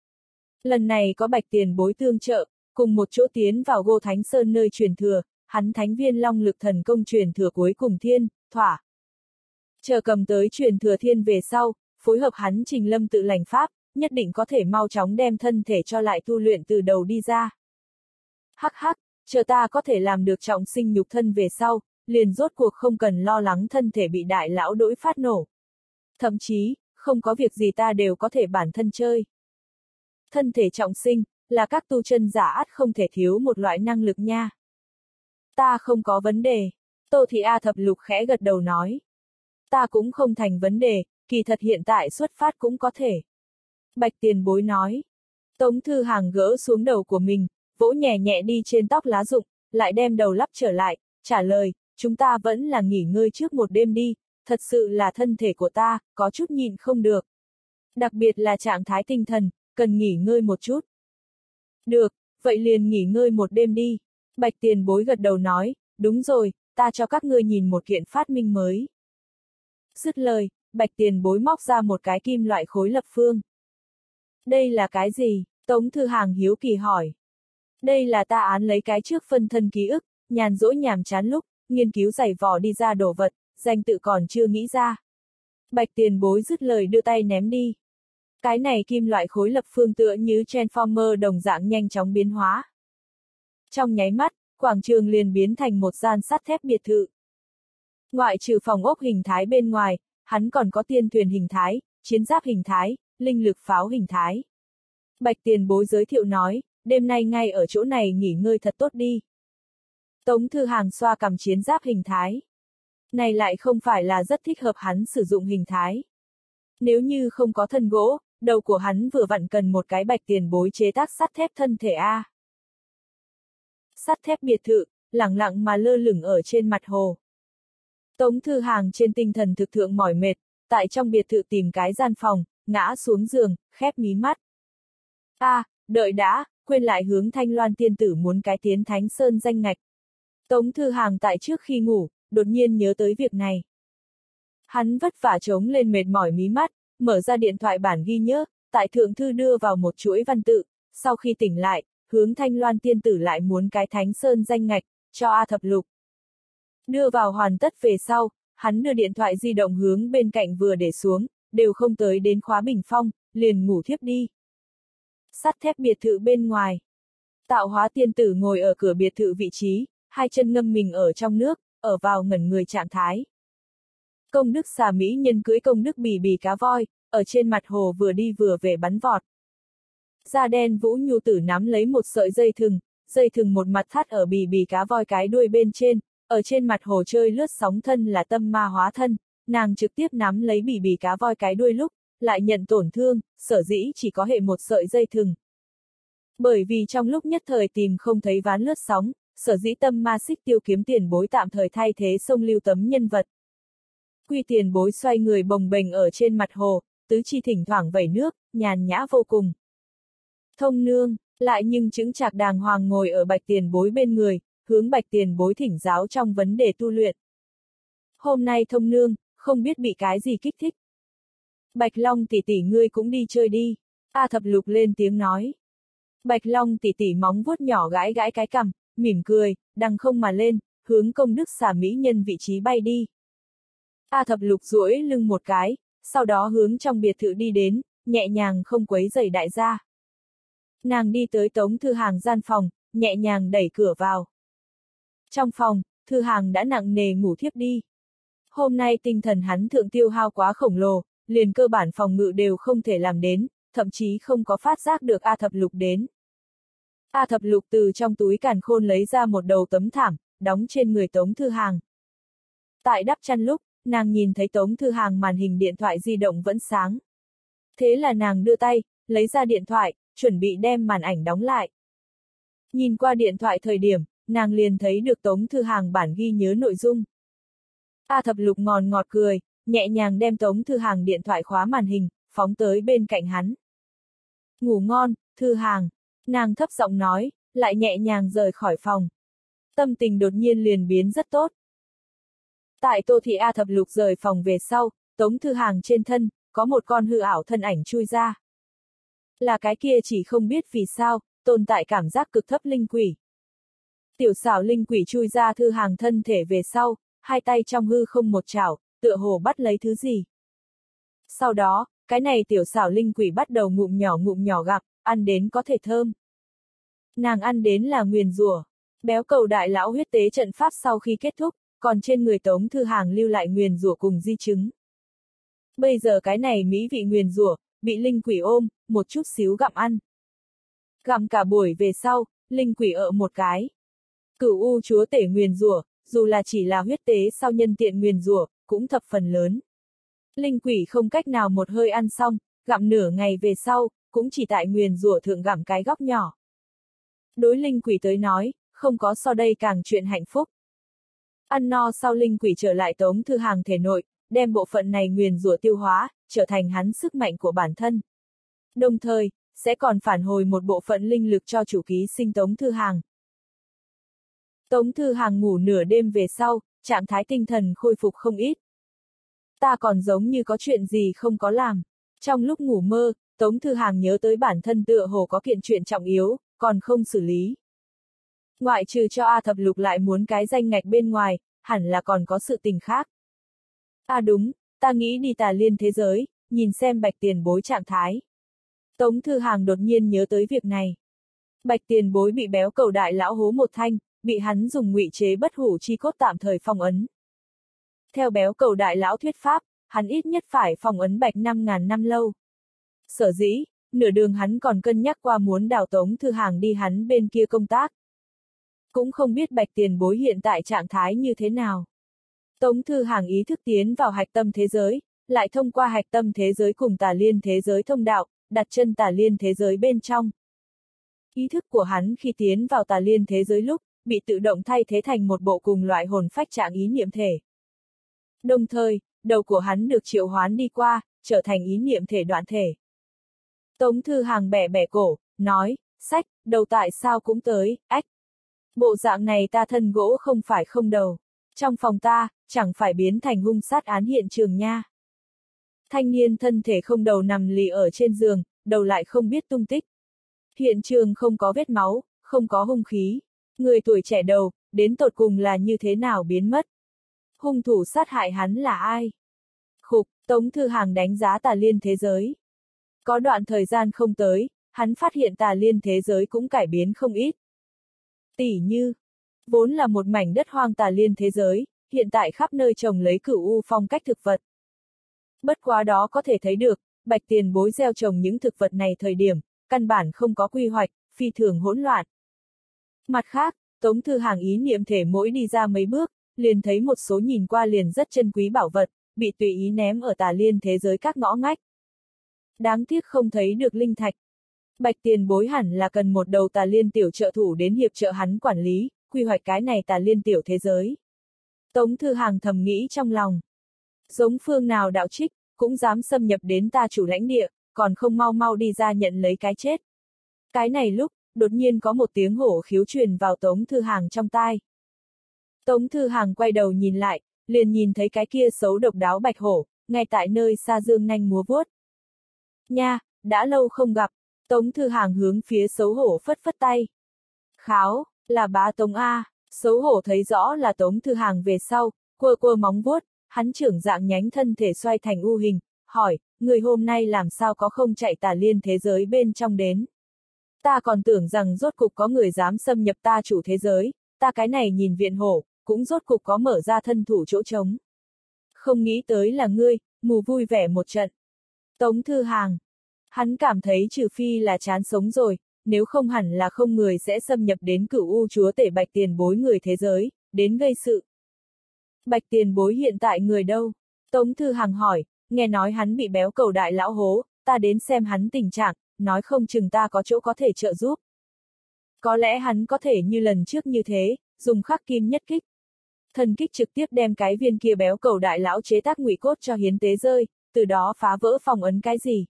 Lần này có Bạch tiền bối tương trợ, cùng một chỗ tiến vào Gô Thánh Sơn nơi truyền thừa, hắn thánh viên long lực thần công truyền thừa cuối cùng thiên, thỏa. Chờ cầm tới truyền thừa thiên về sau, phối hợp hắn trình lâm tự lành pháp, nhất định có thể mau chóng đem thân thể cho lại tu luyện từ đầu đi ra. Hắc hắc, chờ ta có thể làm được trọng sinh nhục thân về sau, liền rốt cuộc không cần lo lắng thân thể bị đại lão đỗi phát nổ. Thậm chí, không có việc gì ta đều có thể bản thân chơi. Thân thể trọng sinh, là các tu chân giả ắt không thể thiếu một loại năng lực nha. Ta không có vấn đề. Tô Thị A Thập Lục khẽ gật đầu nói. Ta cũng không thành vấn đề, kỳ thật hiện tại xuất phát cũng có thể. Bạch tiền bối nói. Tống Thư Hàng gỡ xuống đầu của mình, vỗ nhẹ nhẹ đi trên tóc lá rụng, lại đem đầu lắp trở lại, trả lời, chúng ta vẫn là nghỉ ngơi trước một đêm đi, thật sự là thân thể của ta, có chút nhịn không được. Đặc biệt là trạng thái tinh thần, cần nghỉ ngơi một chút. Được, vậy liền nghỉ ngơi một đêm đi. Bạch tiền bối gật đầu nói, đúng rồi, ta cho các ngươi nhìn một kiện phát minh mới. Dứt lời, Bạch tiền bối móc ra một cái kim loại khối lập phương. Đây là cái gì? Tống Thư Hàng hiếu kỳ hỏi. Đây là ta án lấy cái trước phân thân ký ức, nhàn rỗi nhàm chán lúc, nghiên cứu giày vò đi ra đồ vật, danh tự còn chưa nghĩ ra. Bạch tiền bối dứt lời đưa tay ném đi. Cái này kim loại khối lập phương tựa như Transformer đồng dạng nhanh chóng biến hóa. Trong nháy mắt, quảng trường liền biến thành một gian sắt thép biệt thự. Ngoại trừ phòng ốc hình thái bên ngoài, hắn còn có tiên thuyền hình thái, chiến giáp hình thái, linh lực pháo hình thái. Bạch tiền bối giới thiệu nói, đêm nay ngay ở chỗ này nghỉ ngơi thật tốt đi. Tống Thư Hàng xoa cầm chiến giáp hình thái. Này lại không phải là rất thích hợp hắn sử dụng hình thái. Nếu như không có thân gỗ, đầu của hắn vừa vặn cần một cái bạch tiền bối chế tác sắt thép thân thể A. Sắt thép biệt thự, lẳng lặng mà lơ lửng ở trên mặt hồ. Tống Thư Hàng trên tinh thần thực thượng mỏi mệt, tại trong biệt thự tìm cái gian phòng, ngã xuống giường, khép mí mắt. A, à, đợi đã, quên lại hướng Thanh Loan tiên tử muốn cái tiến Thánh Sơn danh ngạch. Tống Thư Hàng tại trước khi ngủ, đột nhiên nhớ tới việc này. Hắn vất vả chống lên mệt mỏi mí mắt, mở ra điện thoại bản ghi nhớ, tại thượng thư đưa vào một chuỗi văn tự, sau khi tỉnh lại, hướng Thanh Loan tiên tử lại muốn cái Thánh Sơn danh ngạch, cho A Thập Lục. Đưa vào hoàn tất về sau, hắn đưa điện thoại di động hướng bên cạnh vừa để xuống, đều không tới đến khóa bình phong, liền ngủ thiếp đi. Sắt thép biệt thự bên ngoài. Tạo hóa tiên tử ngồi ở cửa biệt thự vị trí, hai chân ngâm mình ở trong nước, ở vào ngẩn người trạng thái. Công đức xà mỹ nhân cưới công đức bì bì cá voi, ở trên mặt hồ vừa đi vừa về bắn vọt. Da đen Vũ Nhu tử nắm lấy một sợi dây thừng, dây thừng một mặt thắt ở bì bì cá voi cái đuôi bên trên, ở trên mặt hồ chơi lướt sóng thân là tâm ma hóa thân, nàng trực tiếp nắm lấy bì bì cá voi cái đuôi lúc, lại nhận tổn thương, sở dĩ chỉ có hệ một sợi dây thừng. Bởi vì trong lúc nhất thời tìm không thấy ván lướt sóng, sở dĩ tâm ma xích tiêu kiếm tiền bối tạm thời thay thế sông lưu tấm nhân vật. Quy tiền bối xoay người bồng bềnh ở trên mặt hồ, tứ chi thỉnh thoảng vẩy nước, nhàn nhã vô cùng. Thông nương, lại nhưng chững chạc đàng hoàng ngồi ở bạch tiền bối bên người, hướng bạch tiền bối thỉnh giáo trong vấn đề tu luyện. Hôm nay thông nương, không biết bị cái gì kích thích. Bạch Long tỷ tỷ ngươi cũng đi chơi đi. A Thập Lục lên tiếng nói. Bạch Long tỷ tỷ móng vuốt nhỏ gãi gãi cái cằm, mỉm cười, đằng không mà lên, hướng công đức xà mỹ nhân vị trí bay đi. A Thập Lục duỗi lưng một cái, sau đó hướng trong biệt thự đi đến, nhẹ nhàng không quấy rầy đại gia. Nàng đi tới Tống Thư Hàng gian phòng, nhẹ nhàng đẩy cửa vào. Trong phòng, Thư Hàng đã nặng nề ngủ thiếp đi. Hôm nay tinh thần hắn thượng tiêu hao quá khổng lồ, liền cơ bản phòng ngự đều không thể làm đến, thậm chí không có phát giác được A Thập Lục đến. A Thập Lục từ trong túi càn khôn lấy ra một đầu tấm thảm, đóng trên người Tống Thư Hàng. Tại đắp chăn lúc, nàng nhìn thấy Tống Thư Hàng màn hình điện thoại di động vẫn sáng. Thế là nàng đưa tay, lấy ra điện thoại, chuẩn bị đem màn ảnh đóng lại. Nhìn qua điện thoại thời điểm, nàng liền thấy được Tống Thư Hàng bản ghi nhớ nội dung. A Thập Lục ngòn ngọt cười, nhẹ nhàng đem Tống Thư Hàng điện thoại khóa màn hình, phóng tới bên cạnh hắn. Ngủ ngon, Thư Hàng. Nàng thấp giọng nói, lại nhẹ nhàng rời khỏi phòng. Tâm tình đột nhiên liền biến rất tốt. Tại Tô Thị A Thập Lục rời phòng về sau, Tống Thư Hàng trên thân, có một con hư ảo thân ảnh chui ra. Là cái kia chỉ không biết vì sao, tồn tại cảm giác cực thấp linh quỷ. Tiểu xảo linh quỷ chui ra Thư Hàng thân thể về sau, hai tay trong hư không một chảo, tựa hồ bắt lấy thứ gì. Sau đó, cái này tiểu xảo linh quỷ bắt đầu ngụm nhỏ ngụm nhỏ gặm, ăn đến có thể thơm. Nàng ăn đến là nguyền rủa. Béo cầu đại lão huyết tế trận pháp sau khi kết thúc, còn trên người Tống Thư Hàng lưu lại nguyền rủa cùng di chứng. Bây giờ cái này mỹ vị nguyền rủa, bị linh quỷ ôm, một chút xíu gặm ăn. Gặm cả buổi về sau, linh quỷ ợ một cái. Cửu U chúa tể nguyền rủa, dù là chỉ là huyết tế sau nhân tiện nguyền rủa, cũng thập phần lớn. Linh quỷ không cách nào một hơi ăn xong, gặm nửa ngày về sau, cũng chỉ tại nguyền rủa thượng gặm cái góc nhỏ. Đối linh quỷ tới nói, không có so đây càng chuyện hạnh phúc. Ăn no sau linh quỷ trở lại Tống Thư Hàng thể nội, đem bộ phận này nguyền rủa tiêu hóa, trở thành hắn sức mạnh của bản thân. Đồng thời, sẽ còn phản hồi một bộ phận linh lực cho chủ ký sinh Tống Thư Hàng. Tống Thư Hàng ngủ nửa đêm về sau, trạng thái tinh thần khôi phục không ít. Ta còn giống như có chuyện gì không có làm. Trong lúc ngủ mơ, Tống Thư Hàng nhớ tới bản thân tựa hồ có kiện chuyện trọng yếu, còn không xử lý. Ngoại trừ cho A Thập Lục lại muốn cái danh ngạch bên ngoài, hẳn là còn có sự tình khác. À đúng, ta nghĩ đi Tà Liên thế giới, nhìn xem Bạch Tiền Bối trạng thái. Tống Thư Hàng đột nhiên nhớ tới việc này. Bạch Tiền Bối bị béo cầu đại lão hố một thanh, bị hắn dùng ngụy chế bất hủ chi cốt tạm thời phong ấn. Theo béo cầu đại lão thuyết pháp, hắn ít nhất phải phong ấn Bạch năm ngàn năm lâu. Sở dĩ, nửa đường hắn còn cân nhắc qua muốn đào Tống Thư Hàng đi hắn bên kia công tác. Cũng không biết Bạch Tiền Bối hiện tại trạng thái như thế nào. Tống Thư Hàng ý thức tiến vào hạch tâm thế giới, lại thông qua hạch tâm thế giới cùng Tà Liên thế giới thông đạo, đặt chân Tà Liên thế giới bên trong. Ý thức của hắn khi tiến vào Tà Liên thế giới lúc, bị tự động thay thế thành một bộ cùng loại hồn phách trạng ý niệm thể. Đồng thời, đầu của hắn được triệu hoán đi qua, trở thành ý niệm thể đoạn thể. Tống Thư Hàng bẻ bẻ cổ, nói, sách, đầu tại sao cũng tới, ách. Bộ dạng này ta thân gỗ không phải không đầu. Trong phòng ta, chẳng phải biến thành hung sát án hiện trường nha. Thanh niên thân thể không đầu nằm lì ở trên giường, đầu lại không biết tung tích. Hiện trường không có vết máu, không có hung khí. Người tuổi trẻ đầu, đến tột cùng là như thế nào biến mất. Hung thủ sát hại hắn là ai? Khục, Tống Thư Hàng đánh giá Tà Liên thế giới. Có đoạn thời gian không tới, hắn phát hiện Tà Liên thế giới cũng cải biến không ít. Tỉ như, vốn là một mảnh đất hoang Tà Liên thế giới, hiện tại khắp nơi trồng lấy cửu u phong cách thực vật. Bất quá đó có thể thấy được, Bạch Tiền Bối gieo trồng những thực vật này thời điểm, căn bản không có quy hoạch, phi thường hỗn loạn. Mặt khác, Tống Thư Hàng ý niệm thể mỗi đi ra mấy bước, liền thấy một số nhìn qua liền rất chân quý bảo vật, bị tùy ý ném ở Tà Liên thế giới các ngõ ngách. Đáng tiếc không thấy được linh thạch. Bạch Tiền Bối hẳn là cần một đầu Tà Liên tiểu trợ thủ đến hiệp trợ hắn quản lý, quy hoạch cái này Tà Liên tiểu thế giới. Tống Thư Hàng thầm nghĩ trong lòng. Giống phương nào đạo trích, cũng dám xâm nhập đến ta chủ lãnh địa, còn không mau mau đi ra nhận lấy cái chết. Cái này lúc, đột nhiên có một tiếng hổ khiếu truyền vào Tống Thư Hàng trong tai. Tống Thư Hàng quay đầu nhìn lại, liền nhìn thấy cái kia xấu độc đáo bạch hổ, ngay tại nơi xa dương nanh múa vuốt. Nha, đã lâu không gặp, Tống Thư Hàng hướng phía xấu hổ phất phất tay. Kháo, là bá Tống A, xấu hổ thấy rõ là Tống Thư Hàng về sau, quơ quơ móng vuốt, hắn trưởng dạng nhánh thân thể xoay thành u hình, hỏi, người hôm nay làm sao có không chạy Tà Liên thế giới bên trong đến. Ta còn tưởng rằng rốt cục có người dám xâm nhập ta chủ thế giới, ta cái này nhìn viện hổ, cũng rốt cục có mở ra thân thủ chỗ trống. Không nghĩ tới là ngươi, mù vui vẻ một trận. Tống Thư Hàng. Hắn cảm thấy trừ phi là chán sống rồi, nếu không hẳn là không người sẽ xâm nhập đến Cửu U chúa tể Bạch Tiền Bối người thế giới, đến gây sự. Bạch Tiền Bối hiện tại người đâu? Tống Thư Hàng hỏi, nghe nói hắn bị béo cầu đại lão hố, ta đến xem hắn tình trạng, nói không chừng ta có chỗ có thể trợ giúp. Có lẽ hắn có thể như lần trước như thế, dùng khắc kim nhất kích. Thần kích trực tiếp đem cái viên kia béo cầu đại lão chế tác ngụy cốt cho hiến tế rơi, từ đó phá vỡ phòng ấn cái gì.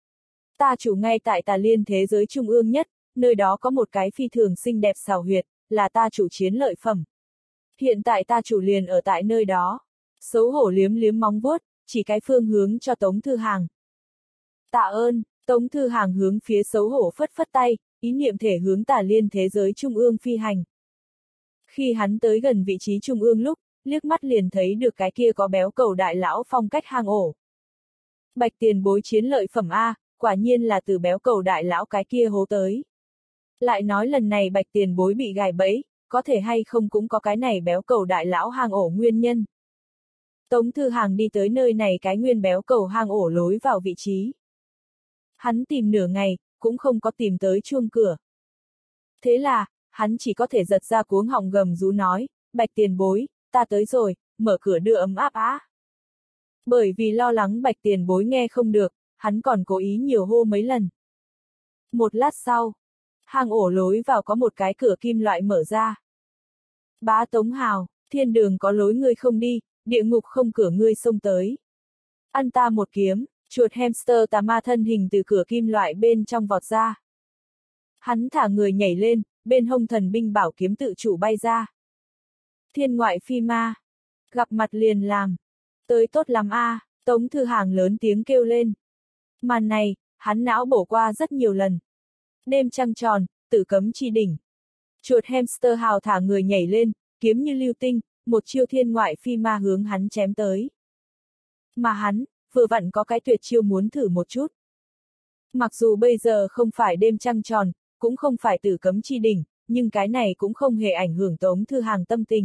Ta chủ ngay tại Tà Liên thế giới trung ương nhất, nơi đó có một cái phi thường xinh đẹp xào huyệt, là ta chủ chiến lợi phẩm. Hiện tại ta chủ liền ở tại nơi đó. Xấu hổ liếm liếm móng vuốt, chỉ cái phương hướng cho Tống Thư Hàng. Tạ ơn, Tống Thư Hàng hướng phía xấu hổ phất phất tay, ý niệm thể hướng Tà Liên thế giới trung ương phi hành. Khi hắn tới gần vị trí trung ương lúc, liếc mắt liền thấy được cái kia có béo cầu đại lão phong cách hang ổ. Bạch Tiền Bối chiến lợi phẩm A, quả nhiên là từ béo cầu đại lão cái kia hố tới. Lại nói lần này Bạch Tiền Bối bị gài bẫy, có thể hay không cũng có cái này béo cầu đại lão hang ổ nguyên nhân. Tống Thư Hàng đi tới nơi này cái nguyên béo cầu hang ổ lối vào vị trí. Hắn tìm nửa ngày, cũng không có tìm tới chuông cửa. Thế là, hắn chỉ có thể giật ra cuống họng gầm rú nói, Bạch Tiền Bối, ta tới rồi, mở cửa đưa ấm áp á. Bởi vì lo lắng Bạch Tiền Bối nghe không được, hắn còn cố ý nhiều hô mấy lần. Một lát sau, hang ổ lối vào có một cái cửa kim loại mở ra. Bá Tống Hào, thiên đường có lối ngươi không đi, địa ngục không cửa ngươi xông tới. Ăn ta một kiếm, chuột hamster tà ma thân hình từ cửa kim loại bên trong vọt ra. Hắn thả người nhảy lên, bên hông thần binh bảo kiếm tự chủ bay ra. Thiên ngoại phi ma, gặp mặt liền làm. Tới tốt lắm a, à, Tống Thư Hàng lớn tiếng kêu lên. Màn này, hắn não bổ qua rất nhiều lần. Đêm trăng tròn, tử cấm chi đỉnh. Chuột hamster hào thả người nhảy lên, kiếm như lưu tinh, một chiêu thiên ngoại phi ma hướng hắn chém tới. Mà hắn, vừa vặn có cái tuyệt chiêu muốn thử một chút. Mặc dù bây giờ không phải đêm trăng tròn, cũng không phải tử cấm chi đỉnh, nhưng cái này cũng không hề ảnh hưởng Tống Thư Hàng tâm tình.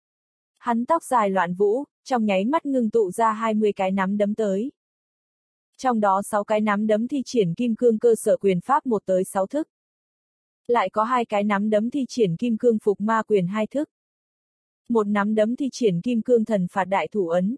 Hắn tóc dài loạn vũ, trong nháy mắt ngưng tụ ra hai mươi cái nắm đấm tới. Trong đó sáu cái nắm đấm thi triển kim cương cơ sở quyền pháp một tới sáu thức. Lại có hai cái nắm đấm thi triển kim cương phục ma quyền hai thức. Một nắm đấm thi triển kim cương thần phạt đại thủ ấn.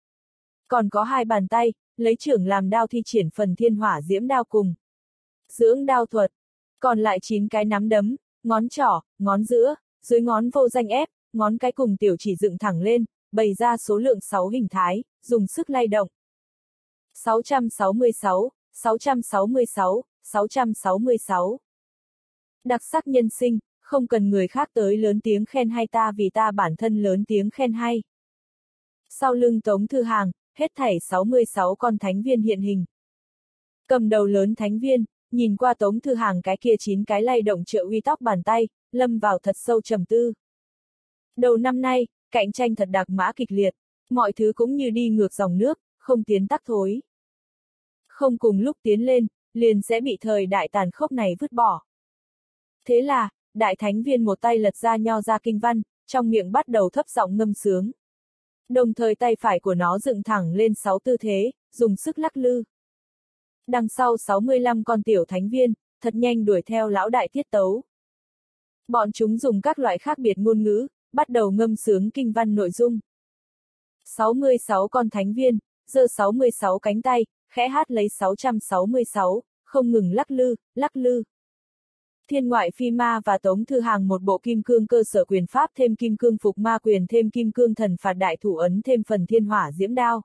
Còn có hai bàn tay, lấy trưởng làm đao thi triển phần thiên hỏa diễm đao cùng. Dưỡng đao thuật. Còn lại chín cái nắm đấm, ngón trỏ, ngón giữa, dưới ngón vô danh ép, ngón cái cùng tiểu chỉ dựng thẳng lên, bày ra số lượng sáu hình thái, dùng sức lay động. sáu trăm sáu mươi sáu, sáu trăm sáu mươi sáu, sáu trăm sáu mươi sáu. Đặc sắc nhân sinh, không cần người khác tới lớn tiếng khen hay ta vì ta bản thân lớn tiếng khen hay. Sau lưng Tống Thư Hàng, hết thảy sáu mươi sáu con thánh viên hiện hình. Cầm đầu lớn thánh viên, nhìn qua Tống Thư Hàng cái kia chín cái lay động trợ uy tóc bàn tay, lâm vào thật sâu trầm tư. Đầu năm nay, cạnh tranh thật đạc mã kịch liệt, mọi thứ cũng như đi ngược dòng nước, không tiến tắc thối. Không cùng lúc tiến lên, liền sẽ bị thời đại tàn khốc này vứt bỏ. Thế là, đại thánh viên một tay lật ra nho ra kinh văn, trong miệng bắt đầu thấp giọng ngâm sướng. Đồng thời tay phải của nó dựng thẳng lên sáu tư thế, dùng sức lắc lư. Đằng sau sáu mươi lăm con tiểu thánh viên, thật nhanh đuổi theo lão đại tiết tấu. Bọn chúng dùng các loại khác biệt ngôn ngữ, bắt đầu ngâm sướng kinh văn nội dung. sáu mươi sáu con thánh viên, giơ sáu mươi sáu cánh tay, khẽ hát lấy sáu trăm sáu mươi sáu, không ngừng lắc lư, lắc lư. Thiên ngoại phi ma và Tống Thư Hàng một bộ kim cương cơ sở quyền pháp thêm kim cương phục ma quyền thêm kim cương thần phạt đại thủ ấn thêm phần thiên hỏa diễm đao.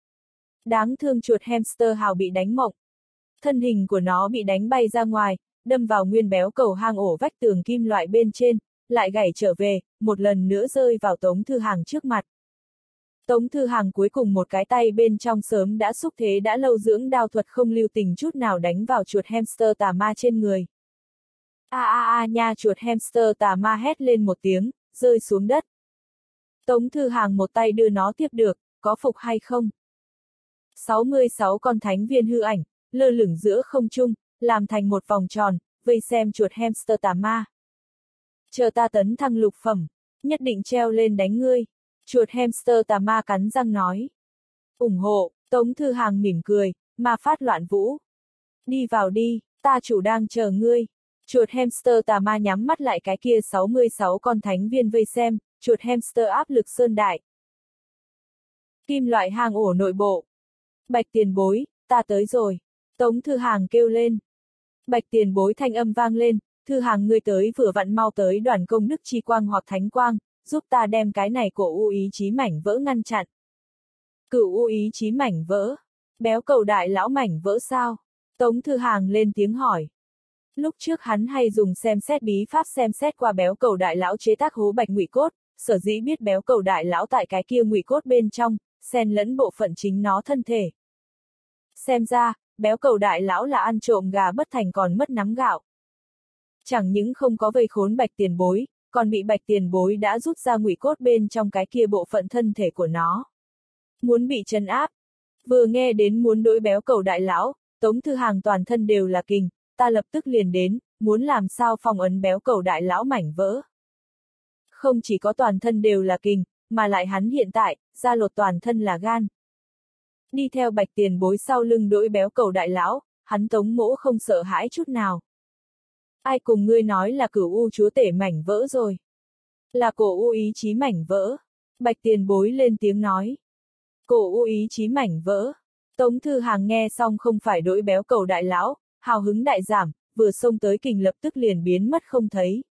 Đáng thương chuột hamster hào bị đánh mộng. Thân hình của nó bị đánh bay ra ngoài, đâm vào nguyên béo cầu hang ổ vách tường kim loại bên trên, lại gảy trở về, một lần nữa rơi vào Tống Thư Hàng trước mặt. Tống Thư Hàng cuối cùng một cái tay bên trong sớm đã xúc thế đã lâu dưỡng đao thuật không lưu tình chút nào đánh vào chuột hamster tà ma trên người. A a a nha, chuột hamster tà ma hét lên một tiếng, rơi xuống đất. Tống Thư Hàng một tay đưa nó tiếp được, có phục hay không? sáu mươi sáu con thánh viên hư ảnh, lơ lửng giữa không trung, làm thành một vòng tròn, vây xem chuột hamster tà ma. Chờ ta tấn thăng lục phẩm, nhất định treo lên đánh ngươi. Chuột hamster tà ma cắn răng nói. Ủng hộ, Tống Thư Hàng mỉm cười, ma phát loạn vũ. Đi vào đi, ta chủ đang chờ ngươi. Chuột hamster tà ma nhắm mắt lại cái kia sáu mươi sáu con thánh viên vây xem, chuột hamster áp lực sơn đại. Kim loại hang ổ nội bộ. Bạch tiền bối, ta tới rồi. Tống Thư Hàng kêu lên. Bạch tiền bối thanh âm vang lên, Thư Hàng ngươi tới vừa vặn, mau tới đoàn công đức chi quang hoặc thánh quang, giúp ta đem cái này cổ u ý chí mảnh vỡ ngăn chặn. Cửu u ý chí mảnh vỡ. Béo cầu đại lão mảnh vỡ sao? Tống Thư Hàng lên tiếng hỏi. Lúc trước hắn hay dùng xem xét bí pháp xem xét qua béo cầu đại lão chế tác hố bạch ngụy cốt, sở dĩ biết béo cầu đại lão tại cái kia ngụy cốt bên trong, xen lẫn bộ phận chính nó thân thể. Xem ra, béo cầu đại lão là ăn trộm gà bất thành còn mất nắm gạo. Chẳng những không có vây khốn bạch tiền bối, còn bị bạch tiền bối đã rút ra ngụy cốt bên trong cái kia bộ phận thân thể của nó. Muốn bị trấn áp. Vừa nghe đến muốn đối béo cầu đại lão, Tống Thư Hàng toàn thân đều là kình, ta lập tức liền đến, muốn làm sao phong ấn béo cầu đại lão mảnh vỡ. Không chỉ có toàn thân đều là kình, mà lại hắn hiện tại, da lột toàn thân là gan. Đi theo bạch tiền bối sau lưng đối béo cầu đại lão, hắn Tống Mỗ không sợ hãi chút nào. Ai cùng ngươi nói là cửu u chúa tể mảnh vỡ rồi? Là cổ u ý chí mảnh vỡ. Bạch tiền bối lên tiếng nói. Cổ u ý chí mảnh vỡ. Tống Thư Hàng nghe xong không phải đối béo cầu đại lão, hào hứng đại giảm, vừa xông tới kình lập tức liền biến mất không thấy.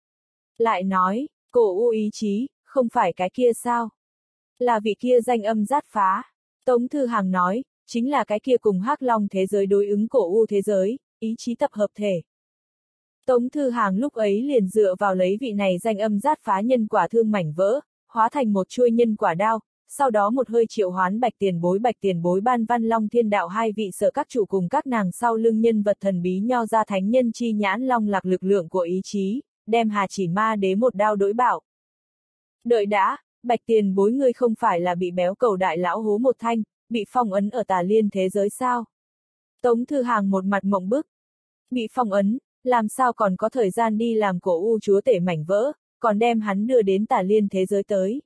Lại nói, cổ u ý chí, không phải cái kia sao? Là vị kia danh âm giát phá. Tống Thư Hàng nói, chính là cái kia cùng Hắc Long thế giới đối ứng cổ u thế giới, ý chí tập hợp thể. Tống Thư Hàng lúc ấy liền dựa vào lấy vị này danh âm giát phá nhân quả thương mảnh vỡ, hóa thành một chuôi nhân quả đao, sau đó một hơi triệu hoán bạch tiền bối bạch tiền bối ban văn long thiên đạo hai vị sở các chủ cùng các nàng sau lưng nhân vật thần bí nho ra thánh nhân chi nhãn long lạc lực lượng của ý chí, đem Hà Chỉ Ma Đế một đao đối bảo. Đợi đã, bạch tiền bối ngươi không phải là bị béo cầu đại lão hố một thanh, bị phong ấn ở tà liên thế giới sao? Tống Thư Hàng một mặt mộng bức. Bị phong ấn, làm sao còn có thời gian đi làm cổ u chúa tể mảnh vỡ, còn đem hắn đưa đến tà liên thế giới tới.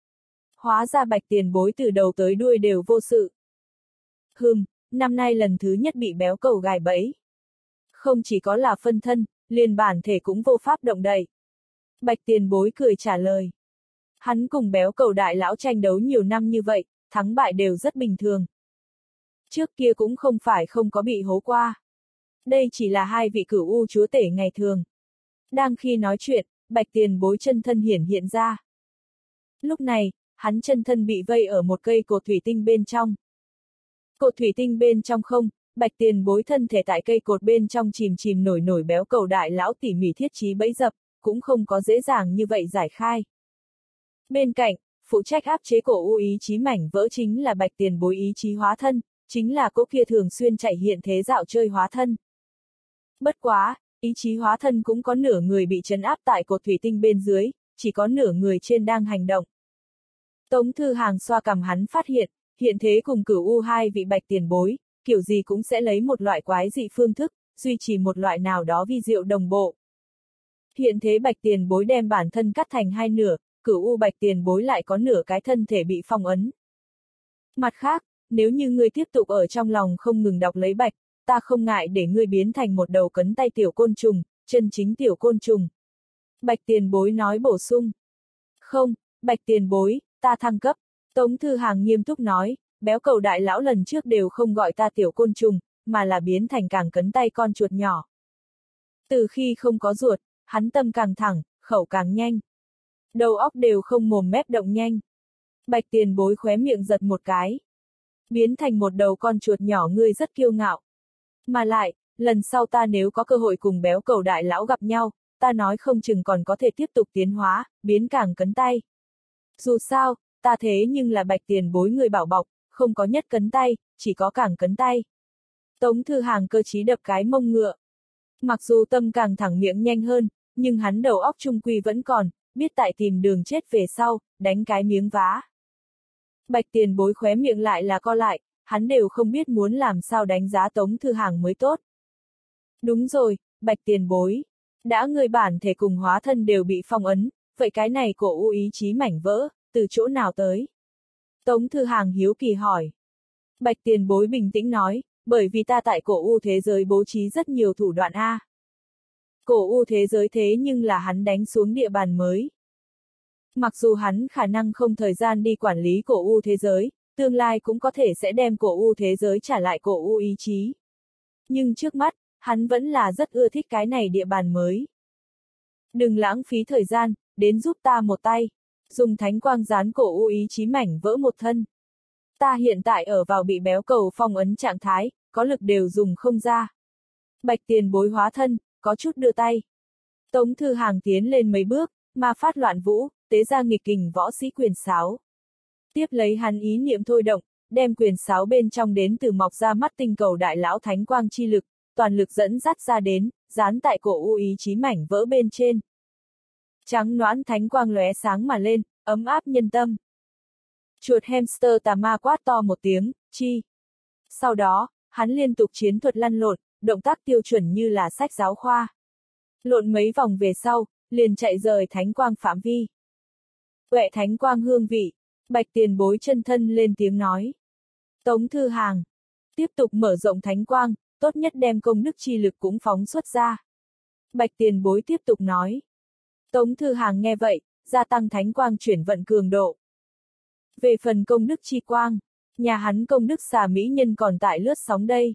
Hóa ra bạch tiền bối từ đầu tới đuôi đều vô sự. Hừm, năm nay lần thứ nhất bị béo cầu gài bẫy. Không chỉ có là phân thân, liền bản thể cũng vô pháp động đậy. Bạch tiền bối cười trả lời. Hắn cùng béo cầu đại lão tranh đấu nhiều năm như vậy, thắng bại đều rất bình thường. Trước kia cũng không phải không có bị hố qua. Đây chỉ là hai vị cửu u chúa tể ngày thường. Đang khi nói chuyện, bạch tiền bối chân thân hiển hiện ra. Lúc này, hắn chân thân bị vây ở một cây cột thủy tinh bên trong. Cột thủy tinh bên trong không, bạch tiền bối thân thể tại cây cột bên trong chìm chìm nổi nổi béo cầu đại lão tỉ mỉ thiết trí bẫy dập, cũng không có dễ dàng như vậy giải khai. Bên cạnh, phụ trách áp chế cổ u ý chí mảnh vỡ chính là bạch tiền bối ý chí hóa thân, chính là cỗ kia thường xuyên chạy hiện thế dạo chơi hóa thân. Bất quá, ý chí hóa thân cũng có nửa người bị trấn áp tại cột thủy tinh bên dưới, chỉ có nửa người trên đang hành động. Tống Thư Hàng xoa cằm hắn phát hiện, hiện thế cùng cửu u hai vị bạch tiền bối, kiểu gì cũng sẽ lấy một loại quái dị phương thức, duy trì một loại nào đó vi diệu đồng bộ. Hiện thế bạch tiền bối đem bản thân cắt thành hai nửa, cửu u bạch tiền bối lại có nửa cái thân thể bị phong ấn. Mặt khác, nếu như ngươi tiếp tục ở trong lòng không ngừng đọc lấy bạch, ta không ngại để ngươi biến thành một đầu cấn tay tiểu côn trùng, chân chính tiểu côn trùng. Bạch tiền bối nói bổ sung. Không, bạch tiền bối, ta thăng cấp. Tống Thư Hàng nghiêm túc nói, béo cầu đại lão lần trước đều không gọi ta tiểu côn trùng, mà là biến thành càng cấn tay con chuột nhỏ. Từ khi không có ruột, hắn tâm càng thẳng, khẩu càng nhanh. Đầu óc đều không mồm mép động nhanh. Bạch tiền bối khóe miệng giật một cái. Biến thành một đầu con chuột nhỏ ngươi rất kiêu ngạo. Mà lại, lần sau ta nếu có cơ hội cùng béo cầu đại lão gặp nhau, ta nói không chừng còn có thể tiếp tục tiến hóa, biến càng cấn tay. Dù sao, ta thế nhưng là Bạch tiền bối người bảo bọc, không có nhất cấn tay, chỉ có cẳng cấn tay. Tống Thư Hàng cơ trí đập cái mông ngựa. Mặc dù tâm càng thẳng miệng nhanh hơn, nhưng hắn đầu óc trung quy vẫn còn, biết tại tìm đường chết về sau, đánh cái miếng vá. Bạch tiền bối khóe miệng lại là co lại, hắn đều không biết muốn làm sao đánh giá Tống Thư Hàng mới tốt. Đúng rồi, Bạch tiền bối. Đã người bản thể cùng hóa thân đều bị phong ấn, vậy cái này cổ u ý chí mảnh vỡ, từ chỗ nào tới? Tống Thư Hàng hiếu kỳ hỏi. Bạch tiền bối bình tĩnh nói, bởi vì ta tại cổ u thế giới bố trí rất nhiều thủ đoạn A. Cổ u thế giới thế nhưng là hắn đánh xuống địa bàn mới. Mặc dù hắn khả năng không thời gian đi quản lý cổ u thế giới, tương lai cũng có thể sẽ đem cổ u thế giới trả lại cổ u ý chí. Nhưng trước mắt, hắn vẫn là rất ưa thích cái này địa bàn mới. Đừng lãng phí thời gian, đến giúp ta một tay. Dùng thánh quang dán cổ u ý chí mảnh vỡ một thân. Ta hiện tại ở vào bị béo cầu phong ấn trạng thái, có lực đều dùng không ra. Bạch tiền bối hóa thân, có chút đưa tay. Tống Thư Hàng tiến lên mấy bước, ma phát loạn vũ, tế ra nghịch kình võ sĩ quyền sáo. Tiếp lấy hắn ý niệm thôi động, đem quyền sáo bên trong đến từ mọc ra mắt tinh cầu đại lão thánh quang chi lực, toàn lực dẫn dắt ra đến, dán tại cổ u ý chí mảnh vỡ bên trên. Trắng noãn thánh quang lóe sáng mà lên, ấm áp nhân tâm. Chuột hamster tà ma quát to một tiếng, chi. Sau đó, hắn liên tục chiến thuật lăn lộn, động tác tiêu chuẩn như là sách giáo khoa. Lộn mấy vòng về sau, liền chạy rời thánh quang phạm vi. Quẹ thánh quang hương vị, Bạch tiền bối chân thân lên tiếng nói. Tống Thư Hàng, tiếp tục mở rộng thánh quang, tốt nhất đem công đức chi lực cũng phóng xuất ra. Bạch tiền bối tiếp tục nói. Tống Thư Hàng nghe vậy, gia tăng thánh quang chuyển vận cường độ. Về phần công đức chi quang, nhà hắn công đức xà mỹ nhân còn tại lướt sóng đây.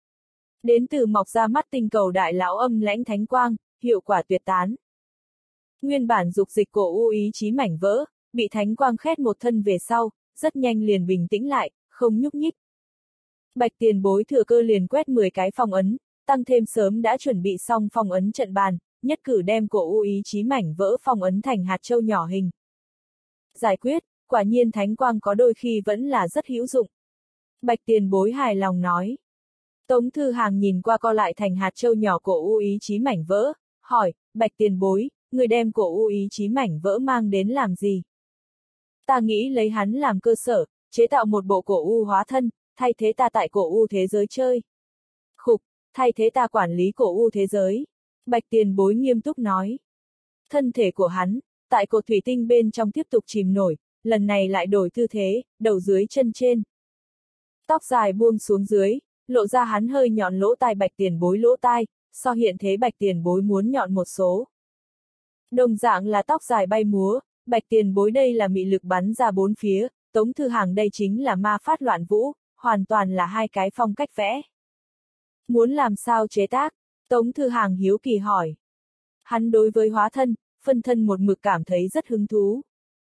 Đến từ mọc ra mắt tinh cầu đại lão âm lãnh thánh quang, hiệu quả tuyệt tán. Nguyên bản dục dịch cổ u ý chí mảnh vỡ, bị thánh quang khét một thân về sau, rất nhanh liền bình tĩnh lại, không nhúc nhích. Bạch tiền bối thừa cơ liền quét mười cái phong ấn, tăng thêm sớm đã chuẩn bị xong phong ấn trận bàn, nhất cử đem cổ u ý chí mảnh vỡ phong ấn thành hạt châu nhỏ hình. Giải quyết, quả nhiên thánh quang có đôi khi vẫn là rất hữu dụng. Bạch tiền bối hài lòng nói. Tống Thư Hàng nhìn qua co lại thành hạt châu nhỏ cổ u ý chí mảnh vỡ, hỏi, Bạch tiền bối, người đem cổ u ý chí mảnh vỡ mang đến làm gì? Ta nghĩ lấy hắn làm cơ sở, chế tạo một bộ cổ u hóa thân, thay thế ta tại cổ u thế giới chơi. Khục, thay thế ta quản lý cổ u thế giới. Bạch tiền bối nghiêm túc nói. Thân thể của hắn, tại cột thủy tinh bên trong tiếp tục chìm nổi, lần này lại đổi tư thế, đầu dưới chân trên. Tóc dài buông xuống dưới, lộ ra hắn hơi nhọn lỗ tai Bạch tiền bối lỗ tai, so hiện thế Bạch tiền bối muốn nhọn một số. Đồng dạng là tóc dài bay múa, Bạch tiền bối đây là mị lực bắn ra bốn phía, Tống Thư Hàng đây chính là ma phát loạn vũ, hoàn toàn là hai cái phong cách vẽ. Muốn làm sao chế tác? Tống Thư Hàng hiếu kỳ hỏi. Hắn đối với hóa thân, phân thân một mực cảm thấy rất hứng thú.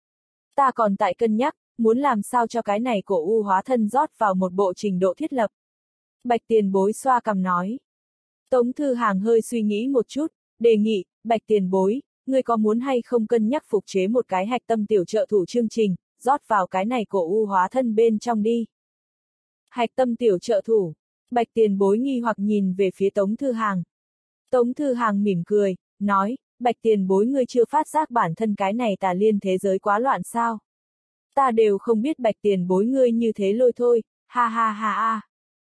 Ta còn tại cân nhắc, muốn làm sao cho cái này cổ u hóa thân rót vào một bộ trình độ thiết lập. Bạch tiền bối xoa cằm nói. Tống Thư Hàng hơi suy nghĩ một chút, đề nghị, Bạch tiền bối, ngươi có muốn hay không cân nhắc phục chế một cái hạch tâm tiểu trợ thủ chương trình, rót vào cái này cổ u hóa thân bên trong đi. Hạch tâm tiểu trợ thủ. Bạch tiền bối nghi hoặc nhìn về phía Tống Thư Hàng. Tống Thư Hàng mỉm cười, nói, Bạch tiền bối ngươi chưa phát giác bản thân cái này tà liên thế giới quá loạn sao? Ta đều không biết Bạch tiền bối ngươi như thế lôi thôi, ha ha ha ha.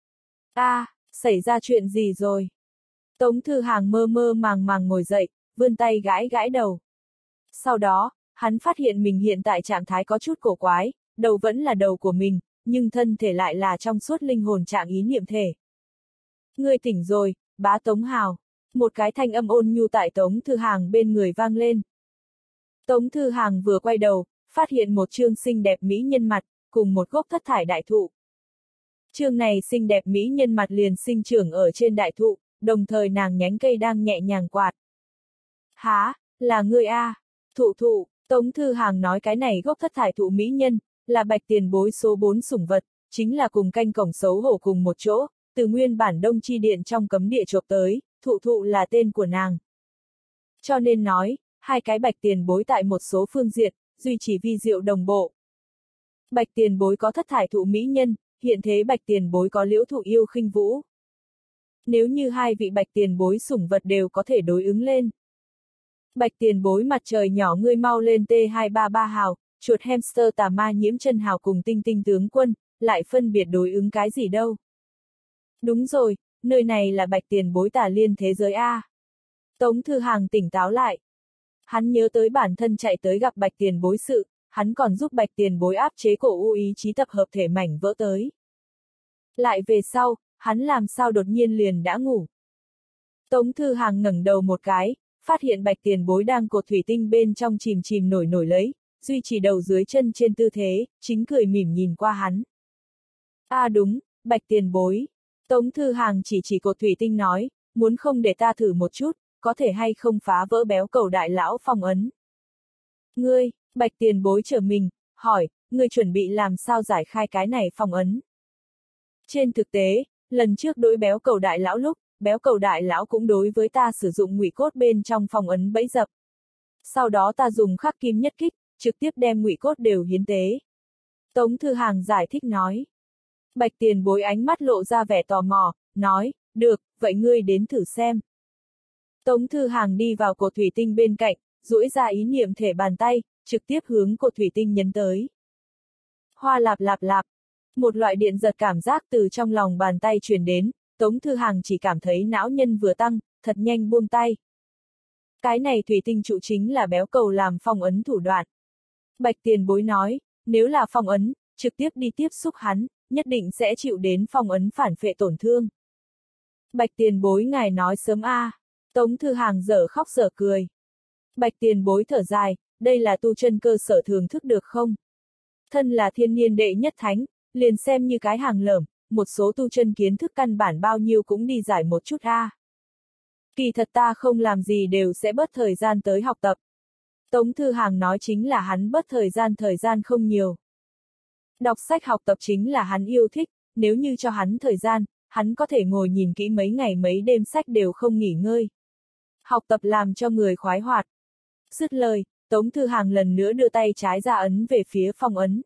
A, xảy ra chuyện gì rồi? Tống Thư Hàng mơ mơ màng màng ngồi dậy, vươn tay gãi gãi đầu. Sau đó, hắn phát hiện mình hiện tại trạng thái có chút cổ quái, đầu vẫn là đầu của mình, nhưng thân thể lại là trong suốt linh hồn trạng ý niệm thể. Ngươi tỉnh rồi, bá Tống Hào. Một cái thanh âm ôn nhu tại Tống Thư Hàng bên người vang lên. Tống Thư Hàng vừa quay đầu, phát hiện một trương xinh đẹp mỹ nhân mặt, cùng một gốc thất thải đại thụ. Trương này xinh đẹp mỹ nhân mặt liền sinh trưởng ở trên đại thụ, đồng thời nàng nhánh cây đang nhẹ nhàng quạt. Há, là ngươi a? Thụ thụ, Tống Thư Hàng nói cái này gốc thất thải thụ mỹ nhân, là Bạch tiền bối số bốn sủng vật, chính là cùng canh cổng xấu hổ cùng một chỗ, từ nguyên bản Đông Chi Điện trong cấm địa chộp tới, thụ thụ là tên của nàng. Cho nên nói, hai cái Bạch tiền bối tại một số phương diện, duy trì vi diệu đồng bộ. Bạch tiền bối có thất thải thụ mỹ nhân, hiện thế bạch tiền bối có liễu thụ yêu khinh vũ. Nếu như hai vị bạch tiền bối sủng vật đều có thể đối ứng lên. Bạch tiền bối mặt trời nhỏ ngươi mau lên T hai ba ba hào, chuột hamster tà ma nhiễm chân hào cùng tinh tinh tướng quân, lại phân biệt đối ứng cái gì đâu. Đúng rồi, nơi này là bạch tiền bối tà liên thế giới A. Tống Thư Hàng tỉnh táo lại. Hắn nhớ tới bản thân chạy tới gặp bạch tiền bối sự, hắn còn giúp bạch tiền bối áp chế cổ u ý chí tập hợp thể mảnh vỡ tới. Lại về sau, hắn làm sao đột nhiên liền đã ngủ. Tống Thư Hàng ngẩng đầu một cái, phát hiện bạch tiền bối đang cột thủy tinh bên trong chìm chìm nổi nổi lấy, duy trì đầu dưới chân trên tư thế, chính cười mỉm nhìn qua hắn. À đúng, bạch tiền bối. Tống Thư Hàng chỉ chỉ cột thủy tinh nói, muốn không để ta thử một chút, có thể hay không phá vỡ béo cầu đại lão phong ấn. Ngươi, bạch tiền bối trở mình, hỏi, ngươi chuẩn bị làm sao giải khai cái này phong ấn. Trên thực tế, lần trước đối béo cầu đại lão lúc, béo cầu đại lão cũng đối với ta sử dụng ngụy cốt bên trong phong ấn bẫy dập. Sau đó ta dùng khắc kim nhất kích, trực tiếp đem ngụy cốt đều hiến tế. Tống Thư Hàng giải thích nói. Bạch tiền bối ánh mắt lộ ra vẻ tò mò, nói, được, vậy ngươi đến thử xem. Tống Thư Hàng đi vào cột thủy tinh bên cạnh, duỗi ra ý niệm thể bàn tay, trực tiếp hướng cột thủy tinh nhấn tới. Hoa lạp lạp lạp, một loại điện giật cảm giác từ trong lòng bàn tay truyền đến, Tống Thư Hàng chỉ cảm thấy não nhân vừa tăng, thật nhanh buông tay. Cái này thủy tinh trụ chính là béo cầu làm phong ấn thủ đoạn. Bạch tiền bối nói, nếu là phong ấn, trực tiếp đi tiếp xúc hắn, nhất định sẽ chịu đến phong ấn phản phệ tổn thương. Bạch tiền bối ngài nói sớm a. À. Tống Thư Hàng dở khóc dở cười. Bạch tiền bối thở dài, đây là tu chân cơ sở thường thức được không? Thân là thiên niên đệ nhất thánh, liền xem như cái hàng lởm, một số tu chân kiến thức căn bản bao nhiêu cũng đi giải một chút a. À. Kỳ thật ta không làm gì đều sẽ bớt thời gian tới học tập. Tống Thư Hàng nói chính là hắn bớt thời gian thời gian không nhiều. Đọc sách học tập chính là hắn yêu thích, nếu như cho hắn thời gian, hắn có thể ngồi nhìn kỹ mấy ngày mấy đêm sách đều không nghỉ ngơi. Học tập làm cho người khoái hoạt. Dứt lời, Tống Thư Hàng lần nữa đưa tay trái ra ấn về phía phong ấn.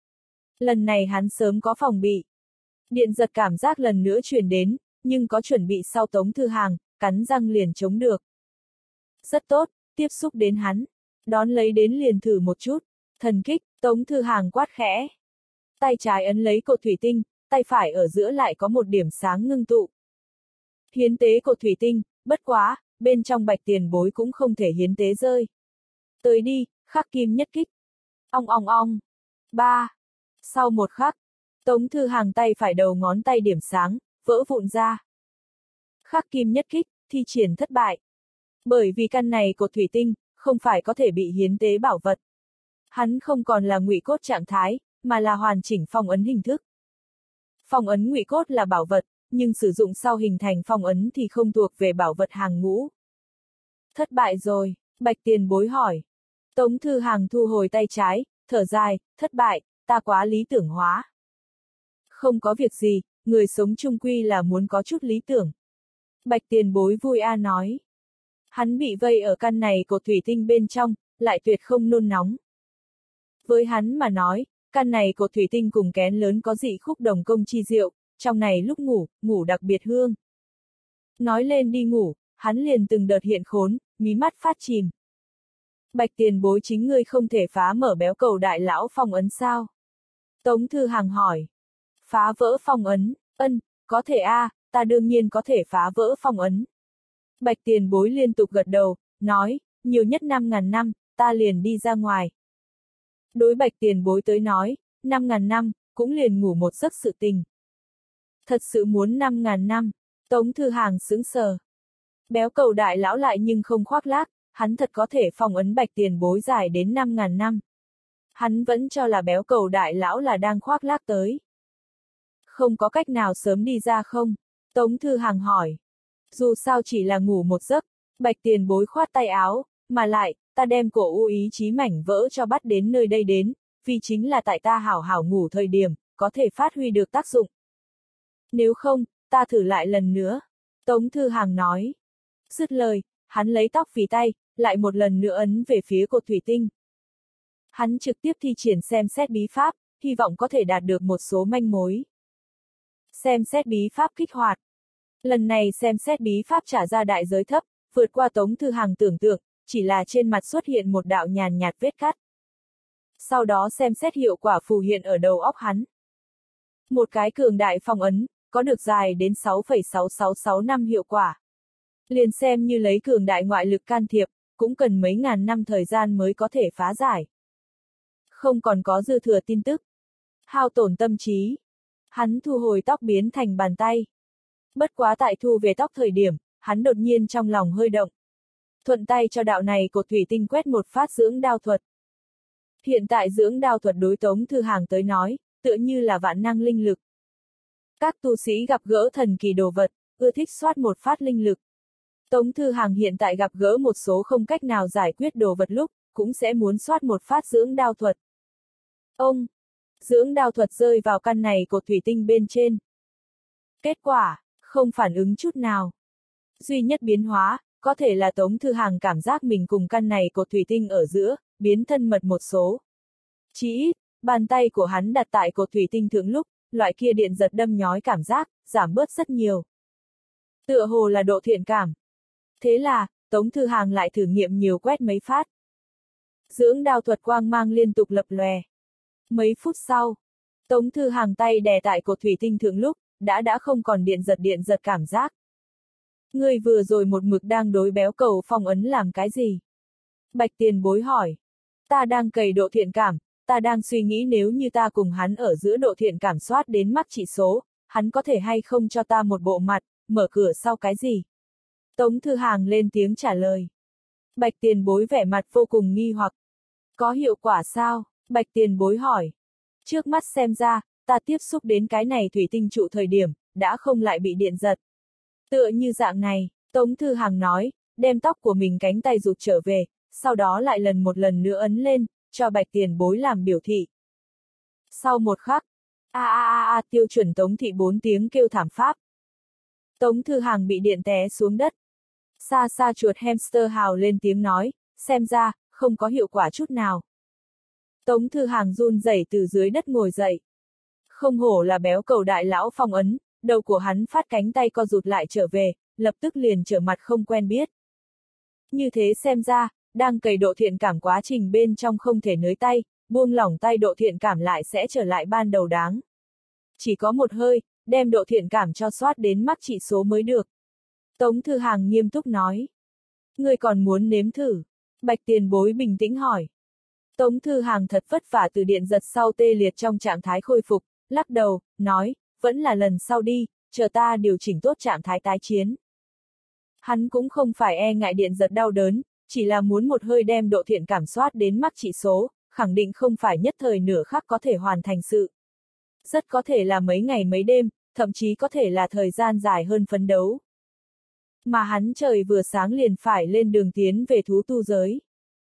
Lần này hắn sớm có phòng bị. Điện giật cảm giác lần nữa truyền đến, nhưng có chuẩn bị sau Tống Thư Hàng, cắn răng liền chống được. Rất tốt, tiếp xúc đến hắn. Đón lấy đến liền thử một chút. Thần kích, Tống Thư Hàng quát khẽ. Tay trái ấn lấy cột thủy tinh, tay phải ở giữa lại có một điểm sáng ngưng tụ. Hiến tế cột thủy tinh, bất quá, bên trong bạch tiền bối cũng không thể hiến tế rơi. Tới đi, khắc kim nhất kích. Ong ong ong. Ba. Sau một khắc, Tống Thư Hàng tay phải đầu ngón tay điểm sáng, vỡ vụn ra. Khắc kim nhất kích, thi triển thất bại. Bởi vì căn này cột thủy tinh, không phải có thể bị hiến tế bảo vật. Hắn không còn là ngụy cốt trạng thái, mà là hoàn chỉnh phong ấn hình thức. Phong ấn ngụy cốt là bảo vật, nhưng sử dụng sau hình thành phong ấn thì không thuộc về bảo vật hàng ngũ. Thất bại rồi, bạch tiền bối hỏi. Tống Thư Hàng thu hồi tay trái, thở dài, thất bại, ta quá lý tưởng hóa. Không có việc gì, người sống chung quy là muốn có chút lý tưởng. Bạch tiền bối vui a nói. Hắn bị vây ở căn này cột thủy tinh bên trong, lại tuyệt không nôn nóng. Với hắn mà nói, căn này cột thủy tinh cùng kén lớn có dị khúc đồng công chi diệu, trong này lúc ngủ, ngủ đặc biệt hương. Nói lên đi ngủ, hắn liền từng đợt hiện khốn, mí mắt phát chìm. Bạch tiền bối chính ngươi không thể phá mở béo cầu đại lão phong ấn sao? Tống Thư Hàng hỏi. Phá vỡ phong ấn, ân, có thể a, à, ta đương nhiên có thể phá vỡ phong ấn. Bạch tiền bối liên tục gật đầu, nói, nhiều nhất năm ngàn năm, ta liền đi ra ngoài. Đối bạch tiền bối tới nói, năm ngàn năm, cũng liền ngủ một giấc sự tình. Thật sự muốn năm ngàn năm, Tống Thư Hàng sững sờ. Béo cầu đại lão lại nhưng không khoác lác, hắn thật có thể phong ấn bạch tiền bối dài đến năm ngàn năm. Hắn vẫn cho là béo cầu đại lão là đang khoác lác tới. Không có cách nào sớm đi ra không? Tống Thư Hàng hỏi. Dù sao chỉ là ngủ một giấc, bạch tiền bối khoát tay áo, mà lại, ta đem cổ u ý chí mảnh vỡ cho bắt đến nơi đây đến, vì chính là tại ta hảo hảo ngủ thời điểm, có thể phát huy được tác dụng. Nếu không, ta thử lại lần nữa. Tống Thư Hàng nói. Dứt lời, hắn lấy tóc vì tay, lại một lần nữa ấn về phía cột thủy tinh. Hắn trực tiếp thi triển xem xét bí pháp, hy vọng có thể đạt được một số manh mối. Xem xét bí pháp kích hoạt. Lần này xem xét bí pháp trả ra đại giới thấp, vượt qua Tống Thư Hàng tưởng tượng, chỉ là trên mặt xuất hiện một đạo nhàn nhạt vết cắt. Sau đó xem xét hiệu quả phù hiện ở đầu óc hắn. Một cái cường đại phong ấn, có được dài đến sáu phẩy sáu sáu sáu năm hiệu quả. Liền xem như lấy cường đại ngoại lực can thiệp, cũng cần mấy ngàn năm thời gian mới có thể phá giải. Không còn có dư thừa tin tức. Hao tổn tâm trí. Hắn thu hồi tóc biến thành bàn tay. Bất quá tại thu về tóc thời điểm, hắn đột nhiên trong lòng hơi động. Thuận tay cho đạo này cột thủy tinh quét một phát dưỡng đao thuật. Hiện tại dưỡng đao thuật đối Tống Thư Hàng tới nói, tựa như là vạn năng linh lực. Các tu sĩ gặp gỡ thần kỳ đồ vật, ưa thích soát một phát linh lực. Tống Thư Hàng hiện tại gặp gỡ một số không cách nào giải quyết đồ vật lúc, cũng sẽ muốn soát một phát dưỡng đao thuật. Ông! Dưỡng đao thuật rơi vào căn này cột thủy tinh bên trên. Kết quả, không phản ứng chút nào. Duy nhất biến hóa, có thể là Tống Thư Hàng cảm giác mình cùng căn này cột thủy tinh ở giữa, biến thân mật một số. Chỉ ít, bàn tay của hắn đặt tại cột thủy tinh thượng lúc, loại kia điện giật đâm nhói cảm giác, giảm bớt rất nhiều. Tựa hồ là độ thiện cảm. Thế là, Tống Thư Hàng lại thử nghiệm nhiều quét mấy phát. Dưỡng đao thuật quang mang liên tục lập lòe. Mấy phút sau, Tống Thư Hàng tay đè tại cột thủy tinh thượng lúc, đã đã không còn điện giật điện giật cảm giác. Ngươi vừa rồi một mực đang đối béo cầu phong ấn làm cái gì? Bạch Tiền Bối hỏi. Ta đang cày độ thiện cảm, ta đang suy nghĩ nếu như ta cùng hắn ở giữa độ thiện cảm soát đến mắc chỉ số, hắn có thể hay không cho ta một bộ mặt, mở cửa sau cái gì? Tống Thư Hàng lên tiếng trả lời. Bạch Tiền Bối vẻ mặt vô cùng nghi hoặc. Có hiệu quả sao? Bạch Tiền Bối hỏi. Trước mắt xem ra, ta tiếp xúc đến cái này thủy tinh trụ thời điểm, đã không lại bị điện giật. Tựa như dạng này, Tống Thư Hàng nói, đem tóc của mình cánh tay rụt trở về, sau đó lại lần một lần nữa ấn lên, cho Bạch Tiền Bối làm biểu thị. Sau một khắc, a a a a tiêu chuẩn Tống thị bốn tiếng kêu thảm pháp. Tống Thư Hàng bị điện té xuống đất. Xa xa chuột hamster hào lên tiếng nói, xem ra, không có hiệu quả chút nào. Tống Thư Hàng run rẩy từ dưới đất ngồi dậy. Không hổ là béo cầu đại lão phong ấn, đầu của hắn phát cánh tay co rụt lại trở về, lập tức liền trở mặt không quen biết. Như thế xem ra, đang cày độ thiện cảm quá trình bên trong không thể nới tay, buông lỏng tay độ thiện cảm lại sẽ trở lại ban đầu đáng. Chỉ có một hơi, đem độ thiện cảm cho soát đến mắc chỉ số mới được. Tống Thư Hàng nghiêm túc nói. Ngươi còn muốn nếm thử? Bạch Tiền Bối bình tĩnh hỏi. Tống Thư Hàng thật vất vả từ điện giật sau tê liệt trong trạng thái khôi phục, lắc đầu, nói, vẫn là lần sau đi, chờ ta điều chỉnh tốt trạng thái tái chiến. Hắn cũng không phải e ngại điện giật đau đớn, chỉ là muốn một hơi đem độ thiện cảm soát đến mắc chỉ số, khẳng định không phải nhất thời nửa khắc có thể hoàn thành sự. Rất có thể là mấy ngày mấy đêm, thậm chí có thể là thời gian dài hơn phấn đấu. Mà hắn trời vừa sáng liền phải lên đường tiến về thú tu giới.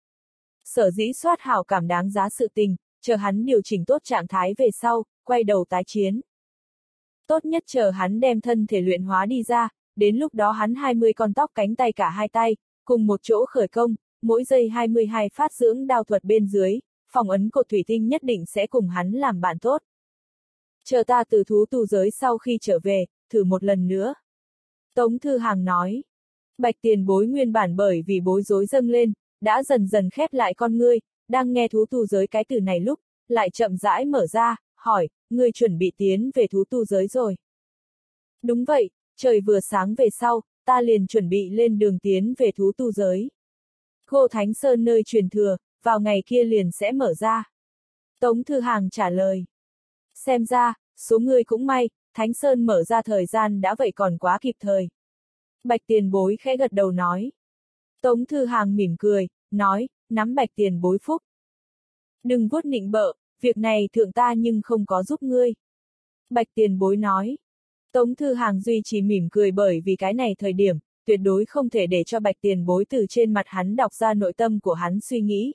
Sở dĩ soát hảo cảm đáng giá sự tình, chờ hắn điều chỉnh tốt trạng thái về sau, quay đầu tái chiến. Tốt nhất chờ hắn đem thân thể luyện hóa đi ra, đến lúc đó hắn hai mươi con tóc cánh tay cả hai tay, cùng một chỗ khởi công, mỗi giây hai mươi hai phát dưỡng đao thuật bên dưới, phong ấn cột thủy tinh nhất định sẽ cùng hắn làm bạn tốt. Chờ ta từ thú tu giới sau khi trở về, thử một lần nữa. Tống Thư Hàng nói. Bạch Tiền Bối nguyên bản bởi vì bối rối dâng lên, đã dần dần khép lại con ngươi, đang nghe thú tu giới cái từ này lúc, lại chậm rãi mở ra, hỏi, ngươi chuẩn bị tiến về thú tu giới rồi. Đúng vậy, trời vừa sáng về sau, ta liền chuẩn bị lên đường tiến về thú tu giới. Ngô Thánh Sơn nơi truyền thừa, vào ngày kia liền sẽ mở ra. Tống Thư Hàng trả lời. Xem ra, số ngươi cũng may, Thánh Sơn mở ra thời gian đã vậy còn quá kịp thời. Bạch Tiền Bối khẽ gật đầu nói. Tống Thư Hàng mỉm cười, nói, nắm Bạch Tiền Bối phúc. Đừng vuốt nịnh bợ, việc này thượng ta nhưng không có giúp ngươi. Bạch Tiền Bối nói. Tống Thư Hàng duy trì mỉm cười bởi vì cái này thời điểm, tuyệt đối không thể để cho Bạch Tiền Bối từ trên mặt hắn đọc ra nội tâm của hắn suy nghĩ.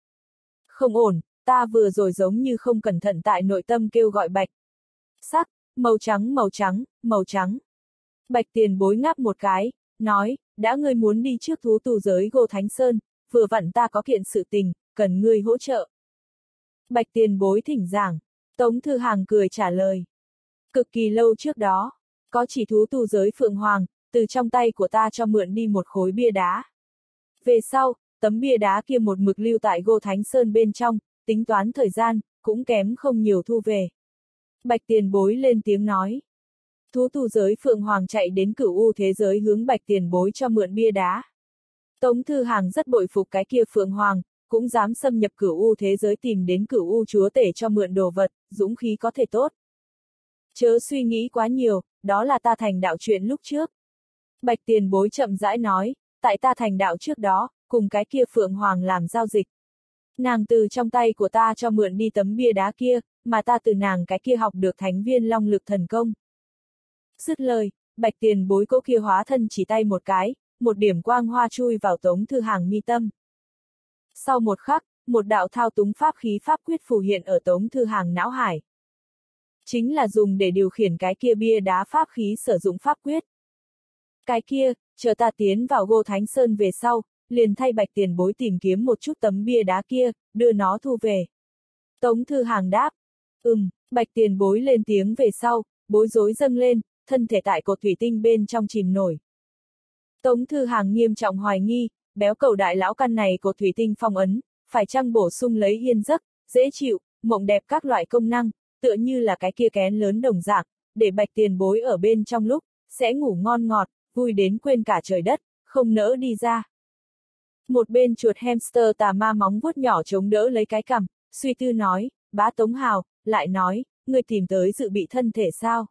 Không ổn, ta vừa rồi giống như không cẩn thận tại nội tâm kêu gọi bạch. Sắc, màu trắng màu trắng, màu trắng. Bạch Tiền Bối ngáp một cái, nói, đã ngươi muốn đi trước thú tu giới Ngô Thánh Sơn, vừa vặn ta có kiện sự tình, cần ngươi hỗ trợ. Bạch Tiền Bối thỉnh giảng. Tống Thư Hàng cười trả lời. Cực kỳ lâu trước đó, có chỉ thú tu giới Phượng Hoàng, từ trong tay của ta cho mượn đi một khối bia đá. Về sau, tấm bia đá kia một mực lưu tại Gô Thánh Sơn bên trong, tính toán thời gian, cũng kém không nhiều thu về. Bạch Tiền Bối lên tiếng nói. Thú tu giới Phượng Hoàng chạy đến Cửu U thế giới hướng Bạch Tiền Bối cho mượn bia đá. Tống Thư Hàng rất bội phục cái kia Phượng Hoàng, cũng dám xâm nhập Cửu U thế giới tìm đến Cửu U chúa tể cho mượn đồ vật, dũng khí có thể tốt. Chớ suy nghĩ quá nhiều, đó là ta thành đạo chuyện lúc trước. Bạch Tiền Bối chậm rãi nói, tại ta thành đạo trước đó, cùng cái kia Phượng Hoàng làm giao dịch. Nàng từ trong tay của ta cho mượn đi tấm bia đá kia, mà ta từ nàng cái kia học được thánh viên long lực thần công. Dứt lời, Bạch Tiền Bối cỗ kia hóa thân chỉ tay một cái, một điểm quang hoa chui vào Tống Thư Hàng mi tâm. Sau một khắc, một đạo thao túng pháp khí pháp quyết phù hiện ở Tống Thư Hàng não hải. Chính là dùng để điều khiển cái kia bia đá pháp khí sử dụng pháp quyết. Cái kia, chờ ta tiến vào Gô Thánh Sơn về sau, liền thay Bạch Tiền Bối tìm kiếm một chút tấm bia đá kia, đưa nó thu về. Tống Thư Hàng đáp. Ừm, Bạch Tiền Bối lên tiếng về sau, bối rối dâng lên, thân thể tại cột thủy tinh bên trong chìm nổi. Tống Thư Hàng nghiêm trọng hoài nghi, béo cầu đại lão căn này cột thủy tinh phong ấn, phải chăng bổ sung lấy yên giấc, dễ chịu, mộng đẹp các loại công năng, tựa như là cái kia kén lớn đồng dạng, để Bạch Tiền Bối ở bên trong lúc, sẽ ngủ ngon ngọt, vui đến quên cả trời đất, không nỡ đi ra. Một bên chuột hamster tà ma móng vuốt nhỏ chống đỡ lấy cái cằm, suy tư nói, bá Tống Hào, lại nói, ngươi tìm tới dự bị thân thể sao?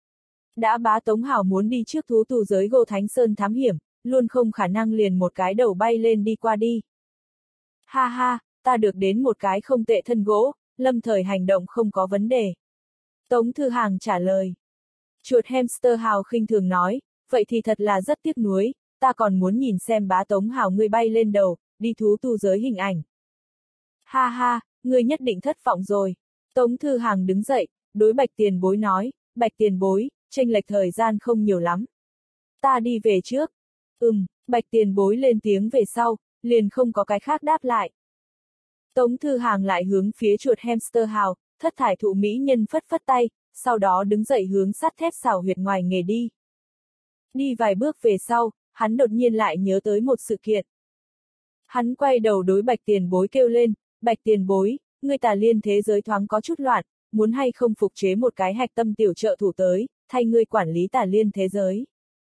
Đã bá Tống Hào muốn đi trước thú tu giới Gô Thánh Sơn thám hiểm, luôn không khả năng liền một cái đầu bay lên đi qua đi. Ha ha, ta được đến một cái không tệ thân gỗ, lâm thời hành động không có vấn đề. Tống Thư Hàng trả lời. Chuột hamster Hào khinh thường nói, vậy thì thật là rất tiếc nuối, ta còn muốn nhìn xem bá Tống Hào ngươi bay lên đầu, đi thú tu giới hình ảnh. Ha ha, ngươi nhất định thất vọng rồi. Tống Thư Hàng đứng dậy, đối Bạch Tiền Bối nói, Bạch Tiền Bối, chênh lệch thời gian không nhiều lắm. Ta đi về trước. Ừm, Bạch Tiền Bối lên tiếng về sau, liền không có cái khác đáp lại. Tống Thư Hàng lại hướng phía chuột hamster Hào, thất thải thụ mỹ nhân phất phất tay, sau đó đứng dậy hướng sắt thép xào huyệt ngoài nghề đi. Đi vài bước về sau, hắn đột nhiên lại nhớ tới một sự kiện. Hắn quay đầu đối Bạch Tiền Bối kêu lên, Bạch Tiền Bối, người Tà Liên thế giới thoáng có chút loạn, muốn hay không phục chế một cái hạch tâm tiểu trợ thủ tới, thay ngươi quản lý Tà Liên thế giới.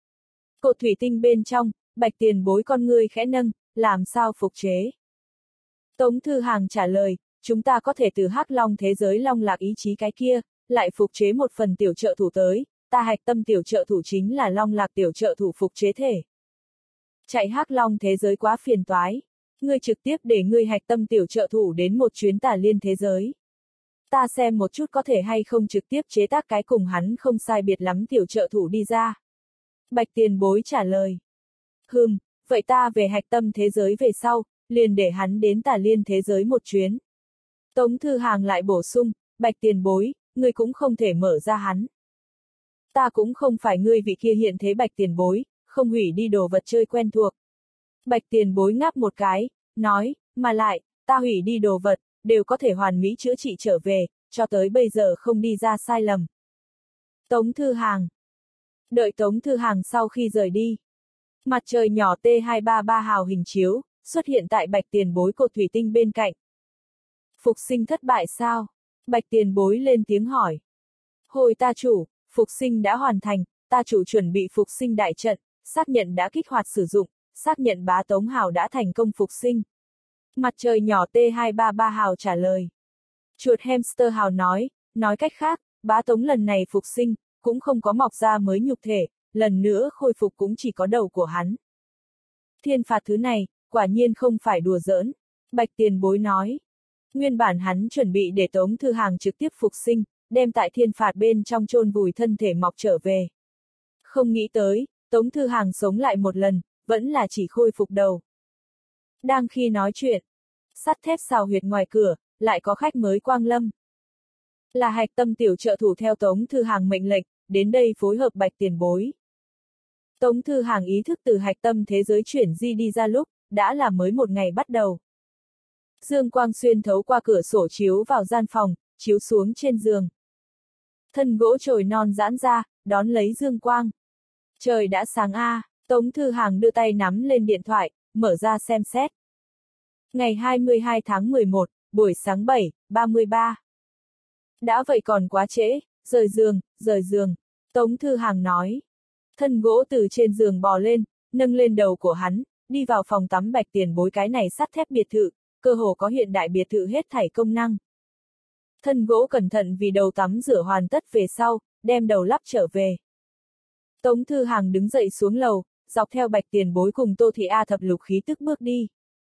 Cột thủy tinh bên trong, Bạch Tiền Bối con ngươi khẽ nâng, làm sao phục chế? Tống Thư Hàng trả lời, chúng ta có thể từ Hắc Long thế giới long lạc ý chí cái kia, lại phục chế một phần tiểu trợ thủ tới, ta hạch tâm tiểu trợ thủ chính là long lạc tiểu trợ thủ phục chế thể. Chạy Hắc Long thế giới quá phiền toái, ngươi trực tiếp để ngươi hạch tâm tiểu trợ thủ đến một chuyến Tà Liên thế giới. Ta xem một chút có thể hay không trực tiếp chế tác cái cùng hắn không sai biệt lắm tiểu trợ thủ đi ra. Bạch Tiền Bối trả lời. Hừm, vậy ta về hạch tâm thế giới về sau, liền để hắn đến Tà Liên thế giới một chuyến. Tống Thư Hàng lại bổ sung, Bạch Tiền Bối, ngươi cũng không thể mở ra hắn. Ta cũng không phải ngươi vị kia hiện thế Bạch Tiền Bối, không hủy đi đồ vật chơi quen thuộc. Bạch Tiền Bối ngáp một cái, nói, mà lại, ta hủy đi đồ vật, đều có thể hoàn mỹ chữa trị trở về, cho tới bây giờ không đi ra sai lầm. Tống Thư Hàng. Đợi Tống Thư Hàng sau khi rời đi. Mặt trời nhỏ T hai ba ba hào hình chiếu, xuất hiện tại Bạch Tiền Bối cột thủy tinh bên cạnh. Phục sinh thất bại sao? Bạch Tiền Bối lên tiếng hỏi. Hồi ta chủ, phục sinh đã hoàn thành, ta chủ chuẩn bị phục sinh đại trận, xác nhận đã kích hoạt sử dụng, xác nhận bá Tống Hào đã thành công phục sinh. Mặt trời nhỏ T hai ba ba hào trả lời. Chuột hamster Hào nói, nói cách khác, bá Tống lần này phục sinh, cũng không có mọc ra mới nhục thể, lần nữa khôi phục cũng chỉ có đầu của hắn. Thiên phạt thứ này, quả nhiên không phải đùa giỡn. Bạch Tiền Bối nói. Nguyên bản hắn chuẩn bị để Tống Thư Hàng trực tiếp phục sinh, đem tại thiên phạt bên trong chôn vùi thân thể mọc trở về. Không nghĩ tới, Tống Thư Hàng sống lại một lần, vẫn là chỉ khôi phục đầu. Đang khi nói chuyện, sắt thép xào huyệt ngoài cửa, lại có khách mới quang lâm. Là hạch tâm tiểu trợ thủ theo Tống Thư Hàng mệnh lệnh, đến đây phối hợp Bạch Tiền Bối. Tống Thư Hàng ý thức từ hạch tâm thế giới chuyển di đi ra lúc, đã là mới một ngày bắt đầu. Dương quang xuyên thấu qua cửa sổ chiếu vào gian phòng, chiếu xuống trên giường. Thân gỗ chồi non giãn ra, đón lấy dương quang. Trời đã sáng a, Tống Thư Hàng đưa tay nắm lên điện thoại, mở ra xem xét. Ngày hai mươi hai tháng mười một, buổi sáng bảy, ba mươi ba. Đã vậy còn quá trễ, rời giường, rời giường. Tống Thư Hàng nói. Thân gỗ từ trên giường bò lên, nâng lên đầu của hắn, đi vào phòng tắm Bạch Tiền Bối, cái này sắt thép biệt thự, cơ hồ có hiện đại biệt thự hết thảy công năng. Thân gỗ cẩn thận vì đầu tắm rửa hoàn tất về sau, đem đầu lắp trở về. Tống Thư Hàng đứng dậy xuống lầu, dọc theo Bạch Tiền Bối cùng Tô Thị A Thập Lục khí tức bước đi.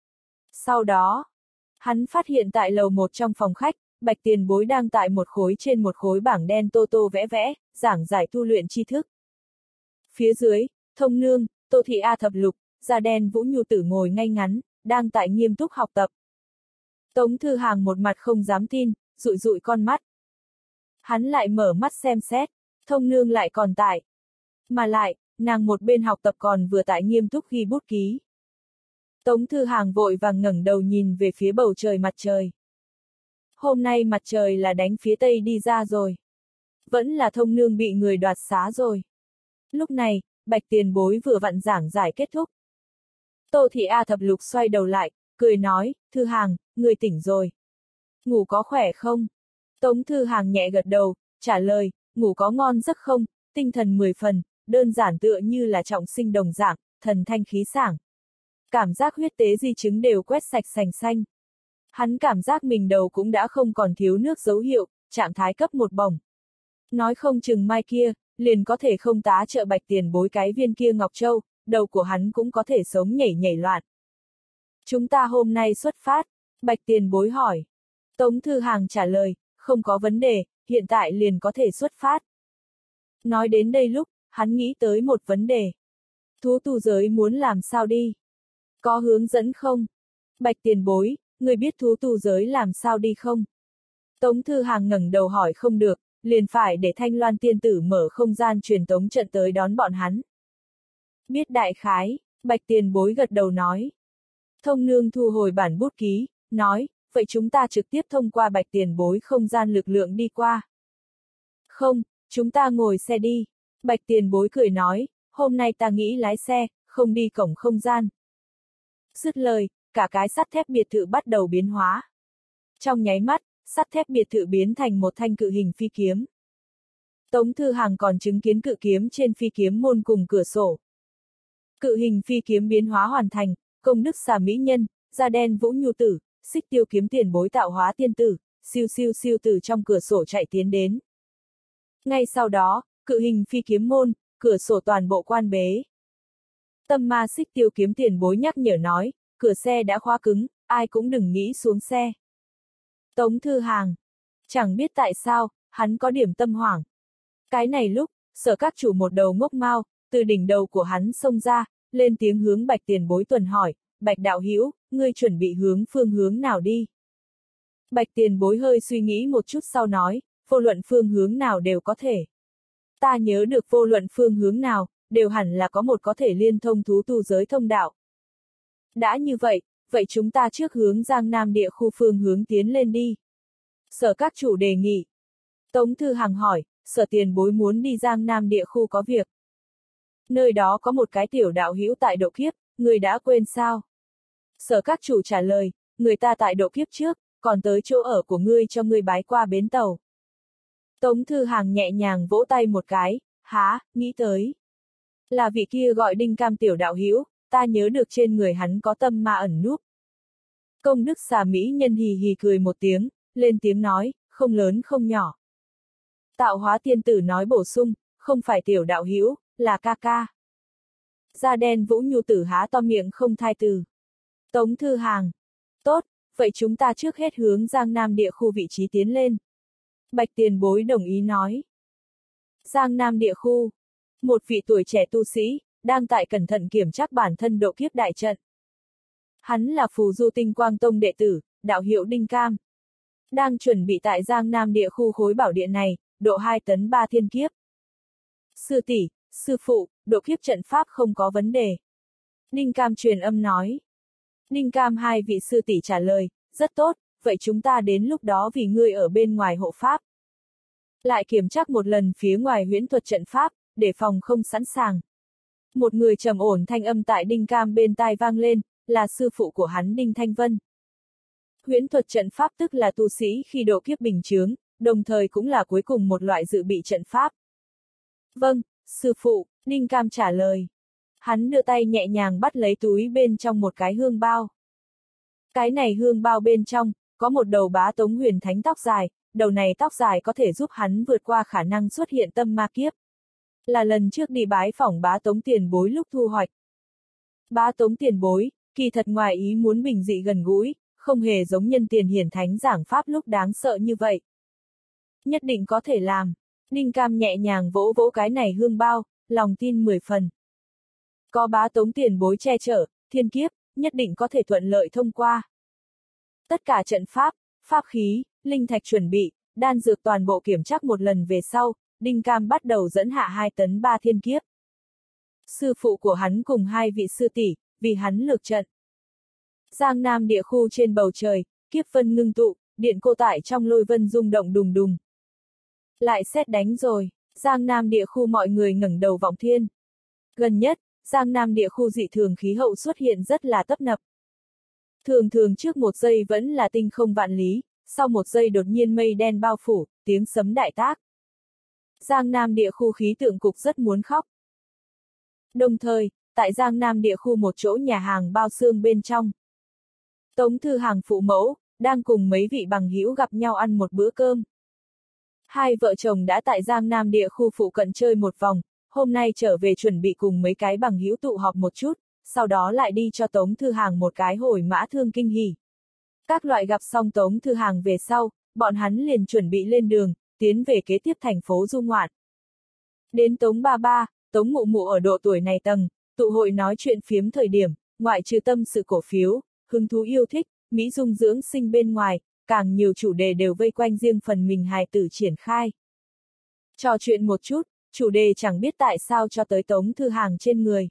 Sau đó, hắn phát hiện tại lầu một trong phòng khách, Bạch Tiền Bối đang tại một khối trên một khối bảng đen tô tô vẽ vẽ, giảng giải tu luyện tri thức. Phía dưới, Thông Nương, Tô Thị A Thập Lục, da đen Vũ Nhu Tử ngồi ngay ngắn, đang tại nghiêm túc học tập. Tống Thư Hàng một mặt không dám tin, dụi dụi con mắt. Hắn lại mở mắt xem xét, Thông Nương lại còn tại. Mà lại, nàng một bên học tập còn vừa tại nghiêm túc ghi bút ký. Tống Thư Hàng vội vàng ngẩng đầu nhìn về phía bầu trời mặt trời. Hôm nay mặt trời là đánh phía tây đi ra rồi. Vẫn là Thông Nương bị người đoạt xá rồi. Lúc này, Bạch Tiền Bối vừa vặn giảng giải kết thúc. Tô Thị A Thập Lục xoay đầu lại, cười nói, Thư Hàng, người tỉnh rồi. Ngủ có khỏe không? Tống Thư Hàng nhẹ gật đầu, trả lời, ngủ có ngon giấc không, tinh thần mười phần, đơn giản tựa như là trọng sinh đồng dạng, thần thanh khí sảng. Cảm giác huyết tế di chứng đều quét sạch sành xanh. Hắn cảm giác mình đầu cũng đã không còn thiếu nước dấu hiệu, trạng thái cấp một bổng. Nói không chừng mai kia, liền có thể không tá trợ Bạch Tiền Bối cái viên kia Ngọc Châu, đầu của hắn cũng có thể sống nhảy nhảy loạn. Chúng ta hôm nay xuất phát, Bạch Tiền Bối hỏi. Tống Thư Hàng trả lời, không có vấn đề, hiện tại liền có thể xuất phát. Nói đến đây lúc, hắn nghĩ tới một vấn đề. Thú tu giới muốn làm sao đi? Có hướng dẫn không? Bạch Tiền Bối, người biết thú tu giới làm sao đi không? Tống Thư Hàng ngẩng đầu hỏi không được, liền phải để Thanh Loan tiên tử mở không gian truyền tống trận tới đón bọn hắn. Biết đại khái, Bạch Tiền Bối gật đầu nói. Thông Nương thu hồi bản bút ký, nói, vậy chúng ta trực tiếp thông qua Bạch Tiền Bối không gian lực lượng đi qua. Không, chúng ta ngồi xe đi. Bạch Tiền Bối cười nói, hôm nay ta nghĩ lái xe, không đi cổng không gian. Dứt lời, cả cái sắt thép biệt thự bắt đầu biến hóa. Trong nháy mắt, sắt thép biệt thự biến thành một thanh cự hình phi kiếm. Tống Thư Hàng còn chứng kiến cự kiếm trên phi kiếm môn cùng cửa sổ. Cự hình phi kiếm biến hóa hoàn thành, công đức xà mỹ nhân, da đen Vũ Nhu Tử, Xích Tiêu Kiếm Tiền Bối tạo hóa tiên tử, siêu siêu siêu từ trong cửa sổ chạy tiến đến. Ngay sau đó, cự hình phi kiếm môn, cửa sổ toàn bộ quan bế. Tâm ma Xích Tiêu Kiếm Tiền Bối nhắc nhở nói, cửa xe đã khóa cứng, ai cũng đừng nghĩ xuống xe. Tống Thư Hàng, chẳng biết tại sao, hắn có điểm tâm hoảng. Cái này lúc, Sở Các Chủ một đầu ngốc mao, từ đỉnh đầu của hắn xông ra, lên tiếng hướng Bạch Tiền Bối tuần hỏi, Bạch đạo hữu, ngươi chuẩn bị hướng phương hướng nào đi? Bạch Tiền Bối hơi suy nghĩ một chút sau nói, vô luận phương hướng nào đều có thể. Ta nhớ được vô luận phương hướng nào, đều hẳn là có một có thể liên thông thú tu giới thông đạo. Đã như vậy, vậy chúng ta trước hướng Giang Nam địa khu phương hướng tiến lên đi. Sở Các Chủ đề nghị. Tống Thư Hàng hỏi, Sở Tiền Bối muốn đi Giang Nam địa khu có việc. Nơi đó có một cái tiểu đạo hữu tại độ kiếp, người đã quên sao? Sở Các Chủ trả lời, người ta tại độ kiếp trước, còn tới chỗ ở của ngươi cho ngươi bái qua bến tàu. Tống Thư Hàng nhẹ nhàng vỗ tay một cái, há, nghĩ tới. Là vị kia gọi Đinh Cam tiểu đạo hữu, ta nhớ được trên người hắn có tâm ma ẩn núp. Công đức xà mỹ nhân hì hì cười một tiếng, lên tiếng nói, không lớn không nhỏ. Tạo hóa tiên tử nói bổ sung, không phải tiểu đạo hữu, là ca ca. Da đen Vũ Nhu Tử há to miệng không thai từ. Tống Thư Hàng, tốt, vậy chúng ta trước hết hướng Giang Nam địa khu vị trí tiến lên. Bạch Tiền Bối đồng ý nói. Giang Nam địa khu, một vị tuổi trẻ tu sĩ, đang tại cẩn thận kiểm tra bản thân độ kiếp đại trận. Hắn là Phù Du Tinh Quang Tông đệ tử, đạo hiệu Đinh Cam. Đang chuẩn bị tại Giang Nam địa khu khối bảo địa này, độ hai tấn ba thiên kiếp. Sư tỷ, sư phụ, độ kiếp trận pháp không có vấn đề. Đinh Cam truyền âm nói. Đinh Cam hai vị sư tỷ trả lời, rất tốt, vậy chúng ta đến lúc đó vì ngươi ở bên ngoài hộ pháp. Lại kiểm tra một lần phía ngoài huyễn thuật trận pháp, để phòng không sẵn sàng. Một người trầm ổn thanh âm tại Đinh Cam bên tai vang lên, là sư phụ của hắn Đinh Thanh Vân. Huyễn thuật trận pháp tức là tu sĩ khi độ kiếp bình chướng, đồng thời cũng là cuối cùng một loại dự bị trận pháp. Vâng, sư phụ, Đinh Cam trả lời. Hắn đưa tay nhẹ nhàng bắt lấy túi bên trong một cái hương bao. Cái này hương bao bên trong, có một đầu bá tống huyền thánh tóc dài, đầu này tóc dài có thể giúp hắn vượt qua khả năng xuất hiện tâm ma kiếp. Là lần trước đi bái phỏng bá tống tiền bối lúc thu hoạch. Bá tống tiền bối, kỳ thật ngoài ý muốn bình dị gần gũi, không hề giống nhân tiền hiển thánh giảng pháp lúc đáng sợ như vậy. Nhất định có thể làm. Đinh Cam nhẹ nhàng vỗ vỗ cái này hương bao, lòng tin mười phần. Có bá tống tiền bối che chở, thiên kiếp, nhất định có thể thuận lợi thông qua. Tất cả trận pháp, pháp khí, linh thạch chuẩn bị, đan dược toàn bộ kiểm tra một lần về sau, Đinh Cam bắt đầu dẫn hạ hai tấn ba thiên kiếp. Sư phụ của hắn cùng hai vị sư tỷ, vì hắn lược trận. Giang Nam địa khu trên bầu trời, kiếp vân ngưng tụ, điện cô tại trong lôi vân rung động đùng đùng. Lại sét đánh rồi, Giang Nam địa khu mọi người ngẩng đầu vọng thiên. Gần nhất, Giang Nam địa khu dị thường khí hậu xuất hiện rất là tấp nập. Thường thường trước một giây vẫn là tinh không vạn lý, sau một giây đột nhiên mây đen bao phủ, tiếng sấm đại tác. Giang Nam địa khu khí tượng cục rất muốn khóc. Đồng thời, tại Giang Nam địa khu một chỗ nhà hàng bao xương bên trong, Tống Thư Hàng phụ mẫu, đang cùng mấy vị bằng hữu gặp nhau ăn một bữa cơm. Hai vợ chồng đã tại Giang Nam địa khu phụ cận chơi một vòng, hôm nay trở về chuẩn bị cùng mấy cái bằng hữu tụ họp một chút, sau đó lại đi cho Tống Thư Hàng một cái hồi mã thương kinh hỉ. Các loại gặp xong Tống Thư Hàng về sau, bọn hắn liền chuẩn bị lên đường, tiến về kế tiếp thành phố du ngoạn. Đến Tống Ba Ba, Tống Mụ Mụ ở độ tuổi này tầng, tụ hội nói chuyện phiếm thời điểm, ngoại trừ tâm sự cổ phiếu, hứng thú yêu thích, mỹ dung dưỡng sinh bên ngoài, càng nhiều chủ đề đều vây quanh riêng phần mình hài tử triển khai. Trò chuyện một chút, chủ đề chẳng biết tại sao cho tới Tống Thư Hàng trên người.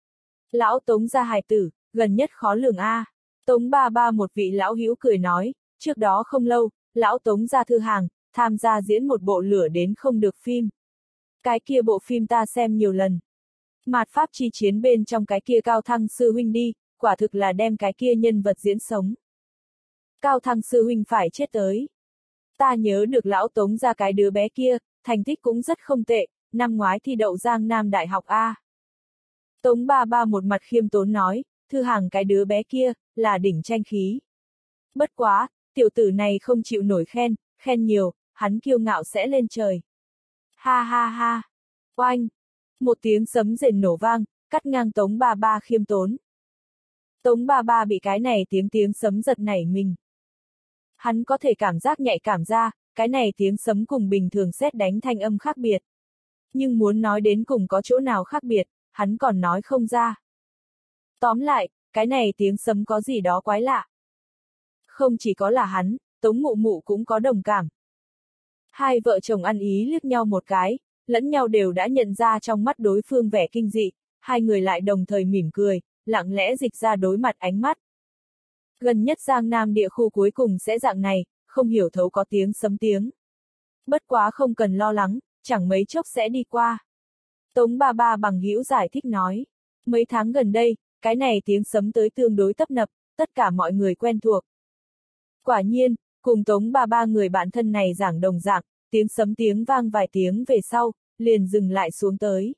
Lão Tống gia hài tử, gần nhất khó lường a. Tống Ba Ba một vị lão hữu cười nói, trước đó không lâu, lão Tống gia Thư Hàng, tham gia diễn một bộ lửa đến không được phim. Cái kia bộ phim ta xem nhiều lần. Mạt pháp chi chiến bên trong cái kia Cao Thăng sư huynh đi, quả thực là đem cái kia nhân vật diễn sống. Cao Thăng sư huynh phải chết tới. Ta nhớ được lão Tống gia cái đứa bé kia, thành tích cũng rất không tệ, năm ngoái thi đậu Giang Nam Đại học A. Tống Ba Ba một mặt khiêm tốn nói, Thư Hàng cái đứa bé kia, là đỉnh tranh khí. Bất quá, tiểu tử này không chịu nổi khen, khen nhiều, hắn kiêu ngạo sẽ lên trời. Ha ha ha. Oanh. Một tiếng sấm rền nổ vang, cắt ngang Tống Ba Ba khiêm tốn. Tống Ba Ba bị cái này tiếng tiếng sấm giật nảy mình. Hắn có thể cảm giác nhạy cảm ra, cái này tiếng sấm cùng bình thường sét đánh thanh âm khác biệt. Nhưng muốn nói đến cùng có chỗ nào khác biệt, hắn còn nói không ra. Tóm lại, cái này tiếng sấm có gì đó quái lạ. Không chỉ có là hắn, Tống Mụ Mụ cũng có đồng cảm. Hai vợ chồng ăn ý liếc nhau một cái, lẫn nhau đều đã nhận ra trong mắt đối phương vẻ kinh dị, hai người lại đồng thời mỉm cười, lặng lẽ dịch ra đối mặt ánh mắt. Gần nhất Giang Nam địa khu cuối cùng sẽ dạng này, không hiểu thấu có tiếng sấm tiếng. Bất quá không cần lo lắng, chẳng mấy chốc sẽ đi qua. Tống Ba Ba bằng hữu giải thích nói. Mấy tháng gần đây, cái này tiếng sấm tới tương đối tấp nập, tất cả mọi người quen thuộc. Quả nhiên, cùng Tống Ba Ba người bạn thân này giảng đồng dạng, tiếng sấm tiếng vang vài tiếng về sau, liền dừng lại xuống tới.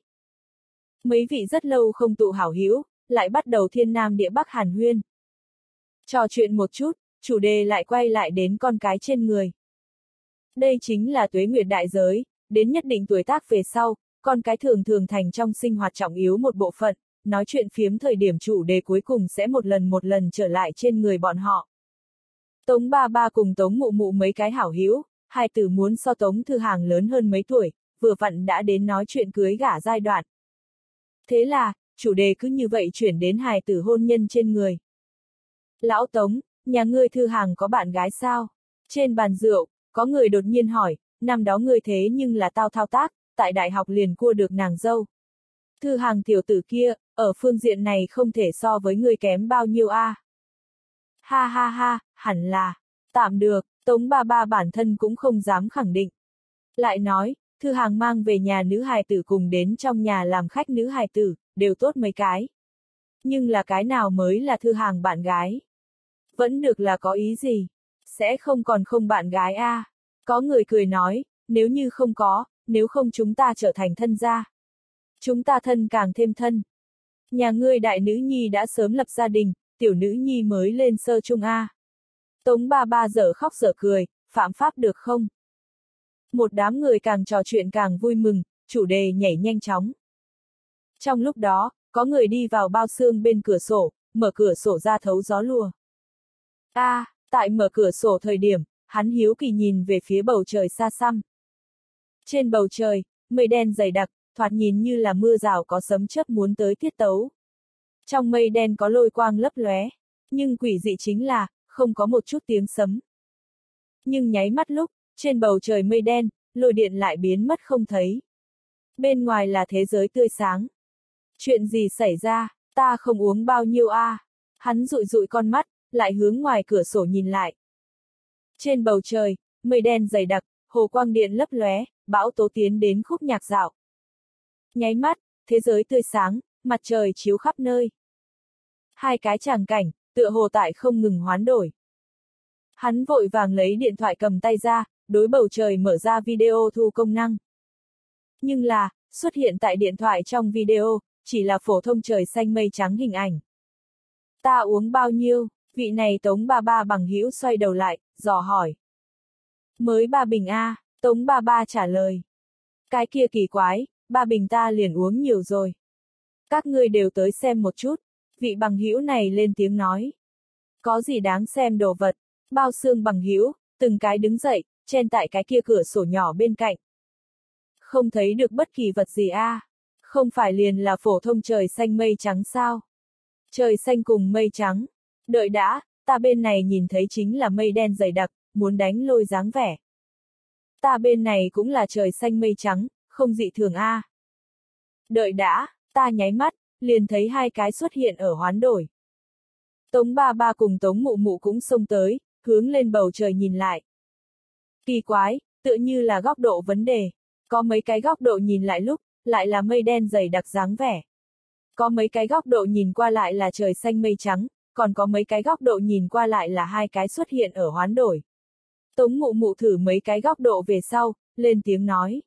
Mấy vị rất lâu không tụ hảo hữu, lại bắt đầu thiên nam địa bắc hàn huyên. Trò chuyện một chút, chủ đề lại quay lại đến con cái trên người. Đây chính là tuế nguyệt đại giới, đến nhất định tuổi tác về sau, con cái thường thường thành trong sinh hoạt trọng yếu một bộ phận, nói chuyện phiếm thời điểm chủ đề cuối cùng sẽ một lần một lần trở lại trên người bọn họ. Tống Ba Ba cùng Tống Mụ Mụ mấy cái hảo hữu, hai tử muốn so Tống Thư Hàng lớn hơn mấy tuổi, vừa vặn đã đến nói chuyện cưới gả giai đoạn. Thế là, chủ đề cứ như vậy chuyển đến hài tử hôn nhân trên người. Lão Tống, nhà ngươi Thư Hàng có bạn gái sao? Trên bàn rượu, có người đột nhiên hỏi, năm đó ngươi thế nhưng là tao thao tác, tại đại học liền cua được nàng dâu. Thư Hàng tiểu tử kia, ở phương diện này không thể so với ngươi kém bao nhiêu a. À. Ha ha ha, hẳn là. Tạm được, Tống ba ba bản thân cũng không dám khẳng định. Lại nói, Thư Hàng mang về nhà nữ hài tử cùng đến trong nhà làm khách nữ hài tử, đều tốt mấy cái. Nhưng là cái nào mới là Thư Hàng bạn gái? Vẫn được là có ý gì? Sẽ không còn không bạn gái a? À? Có người cười nói, nếu như không có, nếu không chúng ta trở thành thân gia. Chúng ta thân càng thêm thân. Nhà ngươi đại nữ nhi đã sớm lập gia đình, tiểu nữ nhi mới lên sơ trung a. Tống ba ba dở khóc dở cười, phạm pháp được không? Một đám người càng trò chuyện càng vui mừng, chủ đề nhảy nhanh chóng. Trong lúc đó, có người đi vào bao xương bên cửa sổ, mở cửa sổ ra thấu gió lùa. A, à, tại mở cửa sổ thời điểm, hắn hiếu kỳ nhìn về phía bầu trời xa xăm. Trên bầu trời, mây đen dày đặc, thoạt nhìn như là mưa rào có sấm chớp muốn tới tiết tấu. Trong mây đen có lôi quang lấp lóe, nhưng quỷ dị chính là, không có một chút tiếng sấm. Nhưng nháy mắt lúc, trên bầu trời mây đen, lôi điện lại biến mất không thấy. Bên ngoài là thế giới tươi sáng. Chuyện gì xảy ra, ta không uống bao nhiêu a? À? Hắn dụi dụi con mắt, lại hướng ngoài cửa sổ nhìn lại. Trên bầu trời, mây đen dày đặc, hồ quang điện lấp lóe, bão tố tiến đến khúc nhạc dạo. Nháy mắt, thế giới tươi sáng, mặt trời chiếu khắp nơi. Hai cái tràng cảnh, tựa hồ tại không ngừng hoán đổi. Hắn vội vàng lấy điện thoại cầm tay ra, đối bầu trời mở ra video thu công năng. Nhưng là, xuất hiện tại điện thoại trong video, chỉ là phổ thông trời xanh mây trắng hình ảnh. Ta uống bao nhiêu? Vị này Tống ba ba bằng hữu xoay đầu lại, dò hỏi. Mới ba bình a, Tống ba ba trả lời. Cái kia kỳ quái, ba bình ta liền uống nhiều rồi. Các ngươi đều tới xem một chút, vị bằng hữu này lên tiếng nói. Có gì đáng xem đồ vật, bao xương bằng hữu, từng cái đứng dậy, chen tại cái kia cửa sổ nhỏ bên cạnh. Không thấy được bất kỳ vật gì a, à? Không phải liền là phổ thông trời xanh mây trắng sao? Trời xanh cùng mây trắng. Đợi đã, ta bên này nhìn thấy chính là mây đen dày đặc, muốn đánh lôi dáng vẻ. Ta bên này cũng là trời xanh mây trắng, không dị thường a. À? Đợi đã, ta nháy mắt, liền thấy hai cái xuất hiện ở hoán đổi. Tống ba ba cùng Tống mụ mụ cũng xông tới, hướng lên bầu trời nhìn lại. Kỳ quái, tựa như là góc độ vấn đề. Có mấy cái góc độ nhìn lại lúc, lại là mây đen dày đặc dáng vẻ. Có mấy cái góc độ nhìn qua lại là trời xanh mây trắng, còn có mấy cái góc độ nhìn qua lại là hai cái xuất hiện ở hoán đổi. Tống mụ mụ thử mấy cái góc độ về sau, lên tiếng nói.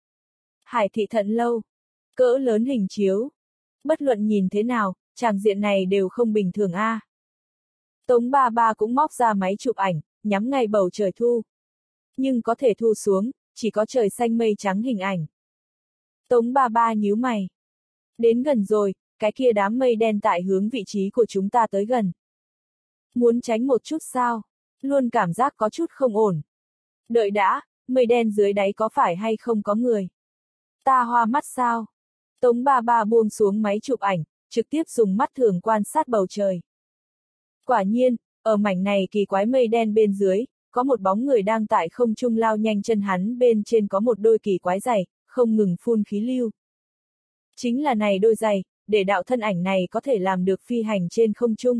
Hải thị thận lâu. Cỡ lớn hình chiếu. Bất luận nhìn thế nào, tràng diện này đều không bình thường a. À. Tống ba ba cũng móc ra máy chụp ảnh, nhắm ngay bầu trời thu. Nhưng có thể thu xuống, chỉ có trời xanh mây trắng hình ảnh. Tống ba ba nhíu mày. Đến gần rồi, cái kia đám mây đen tại hướng vị trí của chúng ta tới gần. Muốn tránh một chút sao? Luôn cảm giác có chút không ổn. Đợi đã, mây đen dưới đáy có phải hay không có người? Ta hoa mắt sao? Tống ba ba buông xuống máy chụp ảnh, trực tiếp dùng mắt thường quan sát bầu trời. Quả nhiên, ở mảnh này kỳ quái mây đen bên dưới, có một bóng người đang tại không trung lao nhanh, chân hắn bên trên có một đôi kỳ quái giày, không ngừng phun khí lưu. Chính là này đôi giày, để đạo thân ảnh này có thể làm được phi hành trên không trung.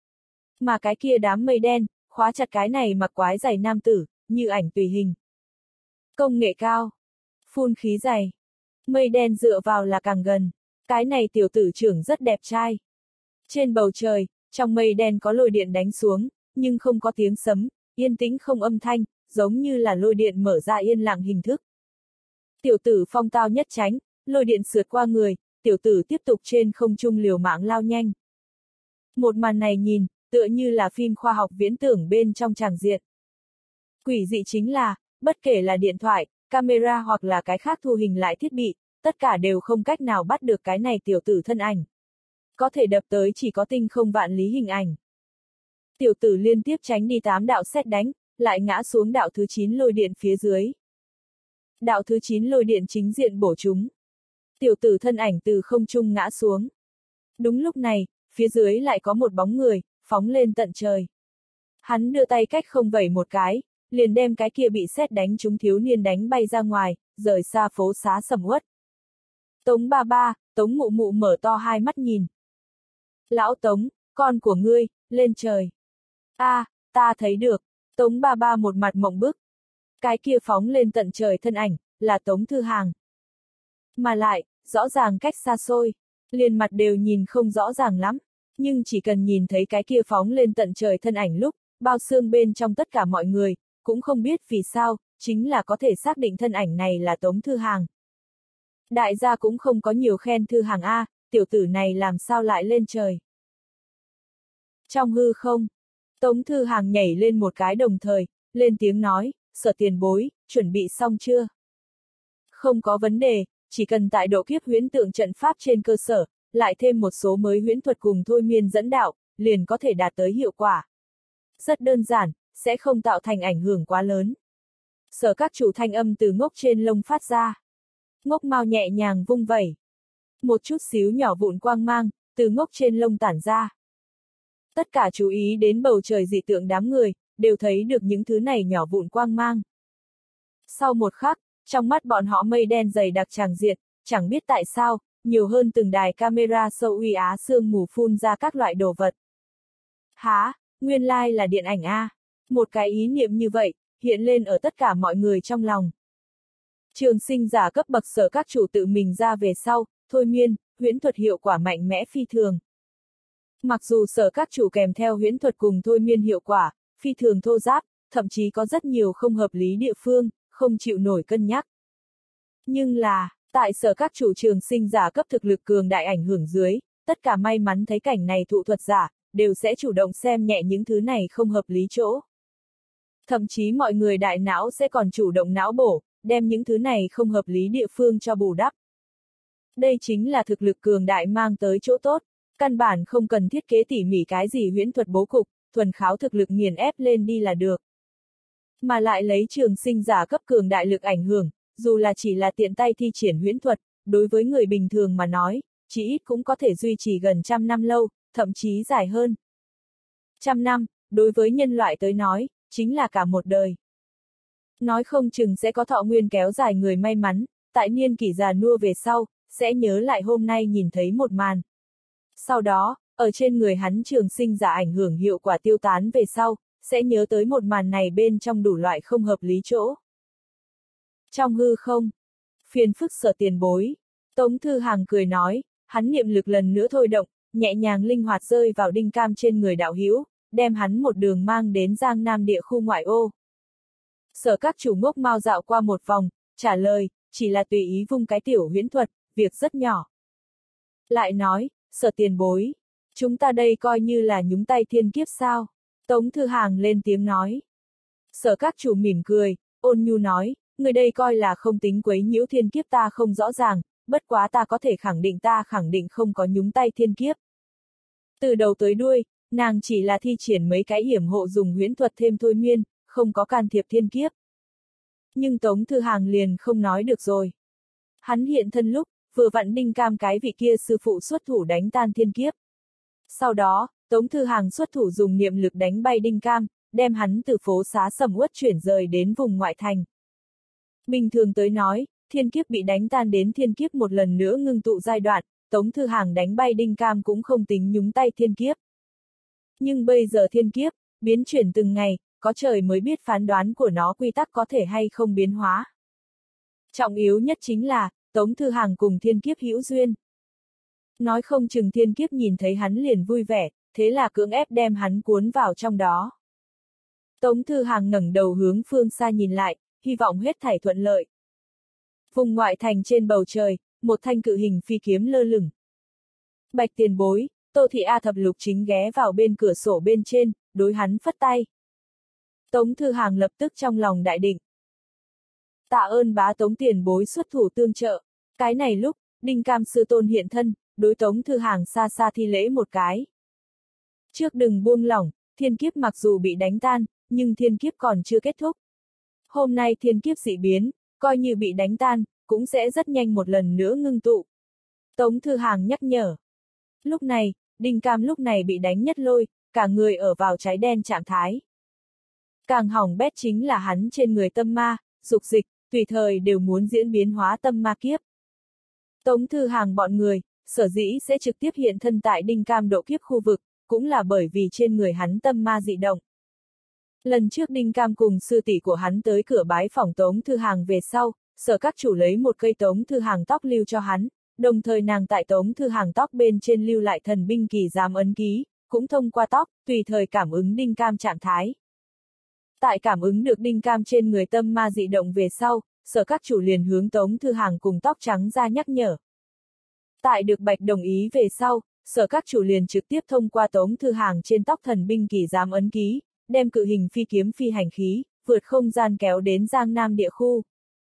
Mà cái kia đám mây đen, khóa chặt cái này mặc quái giày nam tử, như ảnh tùy hình. Công nghệ cao. Phun khí giày. Mây đen dựa vào là càng gần. Cái này tiểu tử trưởng rất đẹp trai. Trên bầu trời, trong mây đen có lôi điện đánh xuống, nhưng không có tiếng sấm, yên tĩnh không âm thanh, giống như là lôi điện mở ra yên lặng hình thức. Tiểu tử phong tao nhất tránh, lôi điện sượt qua người, tiểu tử tiếp tục trên không trung liều mạng lao nhanh. Một màn này nhìn, tựa như là phim khoa học viễn tưởng bên trong tràng diện. Quỷ dị chính là, bất kể là điện thoại, camera hoặc là cái khác thu hình lại thiết bị, tất cả đều không cách nào bắt được cái này tiểu tử thân ảnh. Có thể đập tới chỉ có tinh không vạn lý hình ảnh. Tiểu tử liên tiếp tránh đi tám đạo sét đánh, lại ngã xuống đạo thứ chín lôi điện phía dưới. Đạo thứ chín lôi điện chính diện bổ chúng. Tiểu tử thân ảnh từ không trung ngã xuống. Đúng lúc này, phía dưới lại có một bóng người, phóng lên tận trời. Hắn đưa tay cách không vẩy một cái, liền đem cái kia bị sét đánh trúng thiếu niên đánh bay ra ngoài, rời xa phố xá sầm uất. Tống ba ba, Tống mụ mụ mở to hai mắt nhìn. Lão Tống, con của ngươi, lên trời. A, à, ta thấy được. Tống ba ba một mặt mộng bức. Cái kia phóng lên tận trời thân ảnh, là Tống Thư Hàng. Mà lại, rõ ràng cách xa xôi, liền mặt đều nhìn không rõ ràng lắm, nhưng chỉ cần nhìn thấy cái kia phóng lên tận trời thân ảnh lúc, bao xương bên trong tất cả mọi người, cũng không biết vì sao, chính là có thể xác định thân ảnh này là Tống Thư Hàng. Đại gia cũng không có nhiều khen Thư Hàng A, tiểu tử này làm sao lại lên trời. Trong hư không, Tống Thư Hàng nhảy lên một cái đồng thời, lên tiếng nói, Sở tiền bối, chuẩn bị xong chưa? Không có vấn đề, chỉ cần tại độ kiếp huyễn tượng trận pháp trên cơ sở, lại thêm một số mới huyễn thuật cùng thôi miên dẫn đạo, liền có thể đạt tới hiệu quả. Rất đơn giản, sẽ không tạo thành ảnh hưởng quá lớn. Sở các chủ thanh âm từ ngốc trên lông phát ra. Ngốc mau nhẹ nhàng vung vẩy. Một chút xíu nhỏ vụn quang mang, từ ngốc trên lông tản ra. Tất cả chú ý đến bầu trời dị tượng đám người, đều thấy được những thứ này nhỏ vụn quang mang. Sau một khắc, trong mắt bọn họ mây đen dày đặc tràng diện, chẳng biết tại sao, nhiều hơn từng đài camera sâu uy á sương mù phun ra các loại đồ vật. Hả, nguyên lai là điện ảnh A. Một cái ý niệm như vậy, hiện lên ở tất cả mọi người trong lòng. Trường sinh giả cấp bậc sở các chủ tự mình ra về sau, thôi miên, huyễn thuật hiệu quả mạnh mẽ phi thường. Mặc dù sở các chủ kèm theo huyễn thuật cùng thôi miên hiệu quả, phi thường thô giáp, thậm chí có rất nhiều không hợp lý địa phương, không chịu nổi cân nhắc. Nhưng là, tại sở các chủ trường sinh giả cấp thực lực cường đại ảnh hưởng dưới, tất cả may mắn thấy cảnh này thụ thuật giả, đều sẽ chủ động xem nhẹ những thứ này không hợp lý chỗ. Thậm chí mọi người đại não sẽ còn chủ động não bổ, đem những thứ này không hợp lý địa phương cho bù đắp. Đây chính là thực lực cường đại mang tới chỗ tốt, căn bản không cần thiết kế tỉ mỉ cái gì huyễn thuật bố cục, thuần kháo thực lực nghiền ép lên đi là được. Mà lại lấy trường sinh giả cấp cường đại lực ảnh hưởng, dù là chỉ là tiện tay thi triển huyễn thuật, đối với người bình thường mà nói, chỉ ít cũng có thể duy trì gần trăm năm lâu, thậm chí dài hơn. Trăm năm, đối với nhân loại tới nói, chính là cả một đời. Nói không chừng sẽ có thọ nguyên kéo dài người may mắn, tại niên kỷ già nua về sau, sẽ nhớ lại hôm nay nhìn thấy một màn. Sau đó, ở trên người hắn trường sinh giả ảnh hưởng hiệu quả tiêu tán về sau, sẽ nhớ tới một màn này bên trong đủ loại không hợp lý chỗ. Trong hư không, phiền phức Sở tiền bối, Tống Thư Hàng cười nói, hắn niệm lực lần nữa thôi động, nhẹ nhàng linh hoạt rơi vào đinh cam trên người đạo hữu, đem hắn một đường mang đến Giang Nam địa khu ngoại ô. Sở các chủ ngốc mau dạo qua một vòng, trả lời, chỉ là tùy ý vung cái tiểu huyễn thuật, việc rất nhỏ. Lại nói, Sở tiền bối, chúng ta đây coi như là nhúng tay thiên kiếp sao? Tống Thư Hàng lên tiếng nói. Sở các chủ mỉm cười, ôn nhu nói, người đây coi là không tính quấy nhiễu thiên kiếp ta không rõ ràng, bất quá ta có thể khẳng định ta khẳng định không có nhúng tay thiên kiếp. Từ đầu tới đuôi, nàng chỉ là thi triển mấy cái hiểm hộ dùng huyễn thuật thêm thôi miên, không có can thiệp thiên kiếp. Nhưng Tống Thư Hàng liền không nói được rồi. Hắn hiện thân lúc, vừa vặn đinh cam cái vị kia sư phụ xuất thủ đánh tan thiên kiếp. Sau đó, Tống Thư Hàng xuất thủ dùng niệm lực đánh bay đinh cam, đem hắn từ phố xá sầm uất chuyển rời đến vùng ngoại thành. Bình thường tới nói, thiên kiếp bị đánh tan đến thiên kiếp một lần nữa ngưng tụ giai đoạn, Tống Thư Hàng đánh bay đinh cam cũng không tính nhúng tay thiên kiếp. Nhưng bây giờ thiên kiếp, biến chuyển từng ngày, có trời mới biết phán đoán của nó quy tắc có thể hay không biến hóa. Trọng yếu nhất chính là, Tống Thư Hàng cùng thiên kiếp hữu duyên. Nói không chừng thiên kiếp nhìn thấy hắn liền vui vẻ, thế là cưỡng ép đem hắn cuốn vào trong đó. Tống Thư Hàng ngẩng đầu hướng phương xa nhìn lại, hy vọng hết thảy thuận lợi. Vùng ngoại thành trên bầu trời, một thanh cự hình phi kiếm lơ lửng. Bạch tiền bối, Tô Thị A Thập Lục chính ghé vào bên cửa sổ bên trên, đối hắn phất tay. Tống Thư Hàng lập tức trong lòng đại định. Tạ ơn bá Tống tiền bối xuất thủ tương trợ. Cái này lúc, đinh cam sư tôn hiện thân, đối Tống Thư Hàng xa xa thi lễ một cái. Trước đừng buông lỏng, thiên kiếp mặc dù bị đánh tan, nhưng thiên kiếp còn chưa kết thúc. Hôm nay thiên kiếp dị biến, coi như bị đánh tan, cũng sẽ rất nhanh một lần nữa ngưng tụ. Tống Thư Hàng nhắc nhở. Lúc này, đinh cam lúc này bị đánh nhất lôi, cả người ở vào cháy đen trạng thái. Càng hỏng bét chính là hắn trên người tâm ma, dục dịch, tùy thời đều muốn diễn biến hóa tâm ma kiếp. Tống Thư Hàng bọn người, sở dĩ sẽ trực tiếp hiện thân tại đinh cam độ kiếp khu vực, cũng là bởi vì trên người hắn tâm ma dị động. Lần trước Đinh Cam cùng sư tỷ của hắn tới cửa bái phỏng Tống Thư Hàng về sau, Sở các chủ lấy một cây Tống Thư Hàng tóc lưu cho hắn, đồng thời nàng tại Tống Thư Hàng tóc bên trên lưu lại thần binh kỳ giám ấn ký, cũng thông qua tóc, tùy thời cảm ứng Đinh Cam trạng thái. Tại cảm ứng được Đinh Cam trên người tâm ma dị động về sau, Sở các chủ liền hướng Tống Thư Hàng cùng tóc trắng ra nhắc nhở. Tại được Bạch đồng ý về sau, Sở các chủ liền trực tiếp thông qua Tống Thư Hàng trên tóc thần binh kỳ giám ấn ký, đem cự hình phi kiếm phi hành khí, vượt không gian kéo đến Giang Nam địa khu.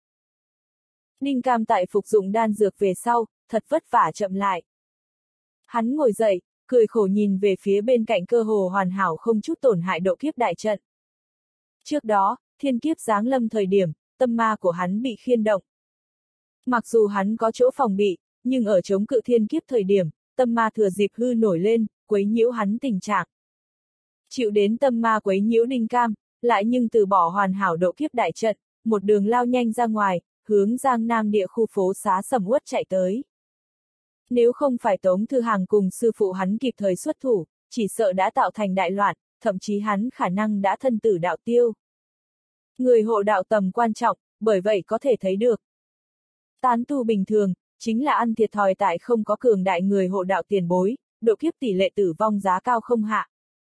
Đinh Cam tại phục dụng đan dược về sau, thật vất vả chậm lại. Hắn ngồi dậy, cười khổ nhìn về phía bên cạnh cơ hồ hoàn hảo không chút tổn hại độ kiếp đại trận. Trước đó, thiên kiếp giáng lâm thời điểm, tâm ma của hắn bị khiên động. Mặc dù hắn có chỗ phòng bị, nhưng ở chống cự thiên kiếp thời điểm, tâm ma thừa dịp hư nổi lên, quấy nhiễu hắn tình trạng. Chịu đến tâm ma quấy nhiễu Đinh Cam, lại nhưng từ bỏ hoàn hảo độ kiếp đại trận, một đường lao nhanh ra ngoài, hướng Giang Nam địa khu phố xá sầm uất chạy tới. Nếu không phải Tống Thư Hàng cùng sư phụ hắn kịp thời xuất thủ, chỉ sợ đã tạo thành đại loạn, thậm chí hắn khả năng đã thân tử đạo tiêu. Người hộ đạo tầm quan trọng, bởi vậy có thể thấy được. Tán tu bình thường, chính là ăn thiệt thòi tại không có cường đại người hộ đạo tiền bối, độ kiếp tỷ lệ tử vong giá cao không hạ.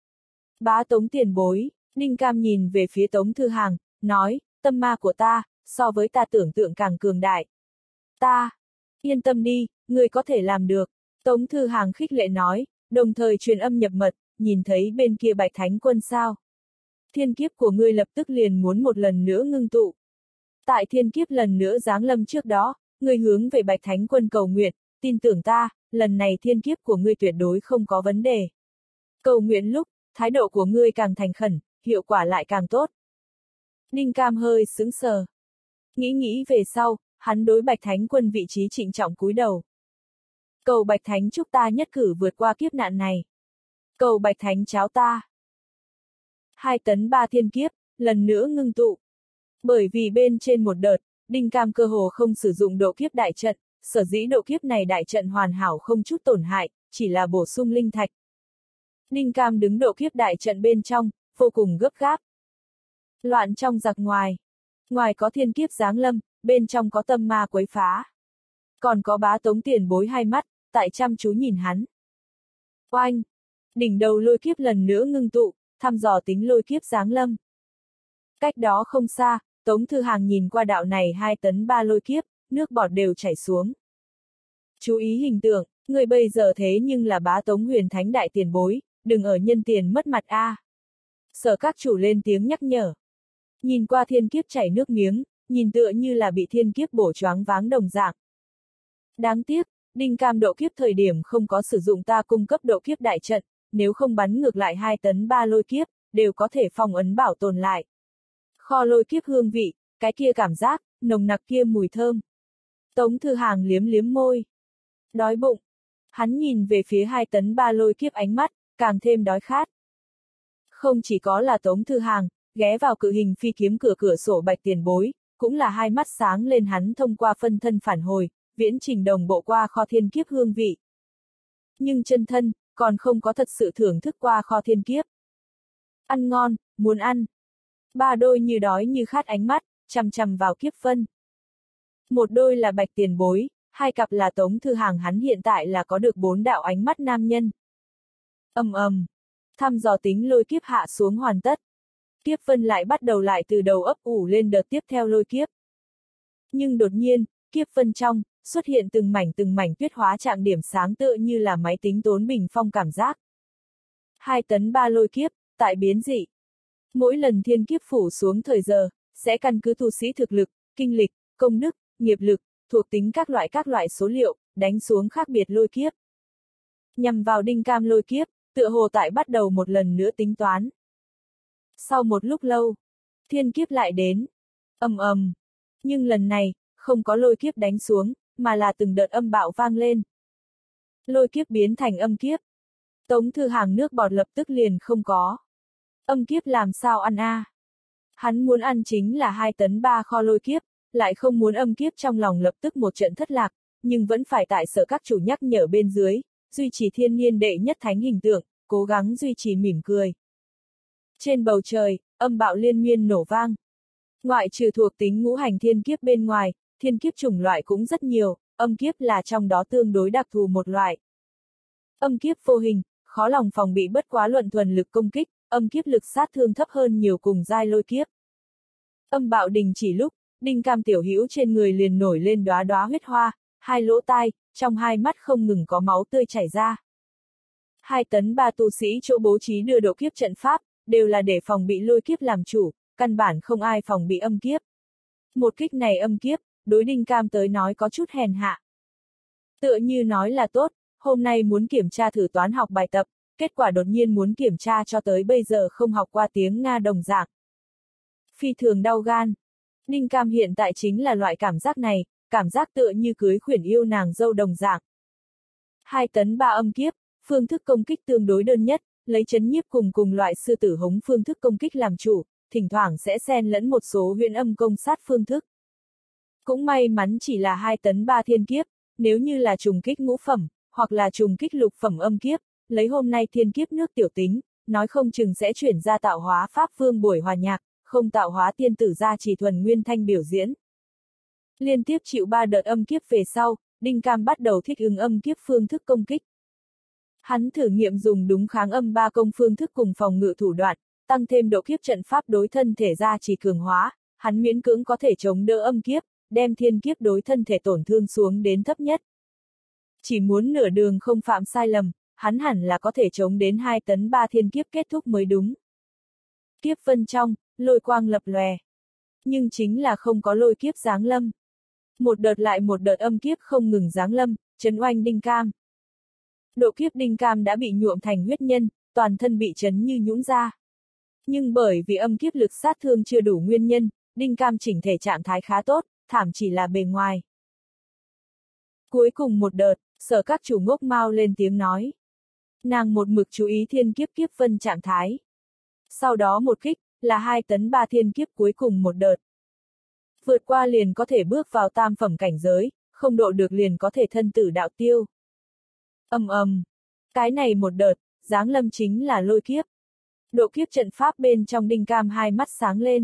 Bá Tống tiền bối, Đinh Cam nhìn về phía Tống Thư Hàng, nói, tâm ma của ta, so với ta tưởng tượng càng cường đại. Ta, yên tâm đi, ngươi có thể làm được. Tống Thư Hàng khích lệ nói, đồng thời truyền âm nhập mật, nhìn thấy bên kia Bạch Thánh Quân sao. Thiên kiếp của ngươi lập tức liền muốn một lần nữa ngưng tụ. Tại thiên kiếp lần nữa giáng lâm trước đó, ngươi hướng về Bạch Thánh Quân cầu nguyện, tin tưởng ta, lần này thiên kiếp của ngươi tuyệt đối không có vấn đề. Cầu nguyện lúc, thái độ của ngươi càng thành khẩn, hiệu quả lại càng tốt. Đinh Cam hơi sững sờ. Nghĩ nghĩ về sau, hắn đối Bạch Thánh Quân vị trí trịnh trọng cúi đầu. Cầu Bạch Thánh chúc ta nhất cử vượt qua kiếp nạn này. Cầu Bạch Thánh cháo ta. Hai tấn ba thiên kiếp, lần nữa ngưng tụ. Bởi vì bên trên một đợt, Đinh Cam cơ hồ không sử dụng độ kiếp đại trận, sở dĩ độ kiếp này đại trận hoàn hảo không chút tổn hại, chỉ là bổ sung linh thạch. Đinh Cam đứng độ kiếp đại trận bên trong, vô cùng gấp gáp. Loạn trong giặc ngoài. Ngoài có thiên kiếp giáng lâm, bên trong có tâm ma quấy phá. Còn có Bá Tống tiền bối hai mắt, tại chăm chú nhìn hắn. Oanh! Đỉnh đầu lôi kiếp lần nữa ngưng tụ, thăm dò tính lôi kiếp giáng lâm. Cách đó không xa, Tống Thư Hàng nhìn qua đạo này hai tấn ba lôi kiếp, nước bọt đều chảy xuống. Chú ý hình tượng, người bây giờ thế nhưng là Bá Tống huyền thánh đại tiền bối, đừng ở nhân tiền mất mặt a. À. Sở các chủ lên tiếng nhắc nhở. Nhìn qua thiên kiếp chảy nước miếng, nhìn tựa như là bị thiên kiếp bổ choáng váng đồng dạng. Đáng tiếc, Đinh Cam độ kiếp thời điểm không có sử dụng ta cung cấp độ kiếp đại trận, nếu không bắn ngược lại hai tấn ba lôi kiếp, đều có thể phong ấn bảo tồn lại. Kho lôi kiếp hương vị, cái kia cảm giác, nồng nặc kia mùi thơm. Tống Thư Hàng liếm liếm môi. Đói bụng. Hắn nhìn về phía hai tấn ba lôi kiếp ánh mắt, càng thêm đói khát. Không chỉ có là Tống Thư Hàng, ghé vào cự hình phi kiếm cửa cửa sổ Bạch tiền bối, cũng là hai mắt sáng lên hắn thông qua phân thân phản hồi, viễn trình đồng bộ qua kho thiên kiếp hương vị. Nhưng chân thân, còn không có thật sự thưởng thức qua kho thiên kiếp. Ăn ngon, muốn ăn. Ba đôi như đói như khát ánh mắt, chằm chằm vào kiếp phân. Một đôi là Bạch tiền bối, hai cặp là Tống Thư Hàng, hắn hiện tại là có được bốn đạo ánh mắt nam nhân. Ầm ầm, thăm dò tính lôi kiếp hạ xuống hoàn tất. Kiếp phân lại bắt đầu lại từ đầu ấp ủ lên đợt tiếp theo lôi kiếp. Nhưng đột nhiên, kiếp phân trong, xuất hiện từng mảnh từng mảnh tuyết hóa trạng điểm sáng tựa như là máy tính tốn bình phong cảm giác. Hai tấn ba lôi kiếp, tại biến dị. Mỗi lần thiên kiếp phủ xuống thời giờ, sẽ căn cứ tu sĩ thực lực, kinh lịch, công đức, nghiệp lực, thuộc tính các loại các loại số liệu, đánh xuống khác biệt lôi kiếp. Nhằm vào Đinh Cam lôi kiếp, tựa hồ tại bắt đầu một lần nữa tính toán. Sau một lúc lâu, thiên kiếp lại đến. Ầm ầm. Nhưng lần này, không có lôi kiếp đánh xuống, mà là từng đợt âm bạo vang lên. Lôi kiếp biến thành âm kiếp. Tống Thư Hàng nước bọt lập tức liền không có. Âm kiếp làm sao ăn a? À? Hắn muốn ăn chính là hai tấn ba kho lôi kiếp, lại không muốn âm kiếp, trong lòng lập tức một trận thất lạc, nhưng vẫn phải tại sở các chủ nhắc nhở bên dưới, duy trì thiên niên đệ nhất thánh hình tượng, cố gắng duy trì mỉm cười. Trên bầu trời, âm bạo liên miên nổ vang. Ngoại trừ thuộc tính ngũ hành thiên kiếp bên ngoài, thiên kiếp chủng loại cũng rất nhiều, âm kiếp là trong đó tương đối đặc thù một loại. Âm kiếp vô hình, khó lòng phòng bị bất quá luận thuần lực công kích, âm kiếp lực sát thương thấp hơn nhiều cùng giai lôi kiếp. Âm bạo đình chỉ lúc, Đinh Cam tiểu hữu trên người liền nổi lên đóa đóa huyết hoa, hai lỗ tai, trong hai mắt không ngừng có máu tươi chảy ra. Hai tấn ba tu sĩ chỗ bố trí đưa độ kiếp trận pháp, đều là để phòng bị lôi kiếp làm chủ, căn bản không ai phòng bị âm kiếp. Một kích này âm kiếp, đối Đinh Cam tới nói có chút hèn hạ. Tựa như nói là tốt, hôm nay muốn kiểm tra thử toán học bài tập, kết quả đột nhiên muốn kiểm tra cho tới bây giờ không học qua tiếng Nga đồng dạng. Phi thường đau gan. Đinh Cam hiện tại chính là loại cảm giác này, cảm giác tựa như cưới khuyển yêu nàng dâu đồng dạng. Hai tấn ba âm kiếp, phương thức công kích tương đối đơn nhất, lấy chấn nhiếp cùng cùng loại sư tử hống phương thức công kích làm chủ, thỉnh thoảng sẽ xen lẫn một số huyễn âm công sát phương thức. Cũng may mắn chỉ là hai tấn ba thiên kiếp, nếu như là trùng kích ngũ phẩm, hoặc là trùng kích lục phẩm âm kiếp, lấy hôm nay thiên kiếp nước tiểu tính, nói không chừng sẽ chuyển ra tạo hóa pháp vương buổi hòa nhạc, không tạo hóa tiên tử ra chỉ thuần nguyên thanh biểu diễn. Liên tiếp chịu ba đợt âm kiếp về sau, Đinh Cam bắt đầu thích ứng âm kiếp phương thức công kích. Hắn thử nghiệm dùng đúng kháng âm ba công phương thức cùng phòng ngự thủ đoạn, tăng thêm độ kiếp trận pháp đối thân thể ra chỉ cường hóa, hắn miễn cưỡng có thể chống đỡ âm kiếp, đem thiên kiếp đối thân thể tổn thương xuống đến thấp nhất. Chỉ muốn nửa đường không phạm sai lầm, hắn hẳn là có thể chống đến hai tấn ba thiên kiếp kết thúc mới đúng. Kiếp vân trong, lôi quang lập lòe. Nhưng chính là không có lôi kiếp giáng lâm. Một đợt lại một đợt âm kiếp không ngừng giáng lâm, trấn oanh Đinh Cam. Độ kiếp Đinh Cam đã bị nhuộm thành huyết nhân, toàn thân bị chấn như nhũn ra. Nhưng bởi vì âm kiếp lực sát thương chưa đủ nguyên nhân, Đinh Cam chỉnh thể trạng thái khá tốt, thảm chỉ là bề ngoài. Cuối cùng một đợt, Sở các chủ ngốc mau lên tiếng nói. Nàng một mực chú ý thiên kiếp kiếp vân trạng thái. Sau đó một kích, là hai tấn ba thiên kiếp cuối cùng một đợt. Vượt qua liền có thể bước vào tam phẩm cảnh giới, không độ được liền có thể thân tử đạo tiêu. Ầm ầm, cái này một đợt, giáng lâm chính là lôi kiếp. Độ kiếp trận pháp bên trong Đinh Cam hai mắt sáng lên.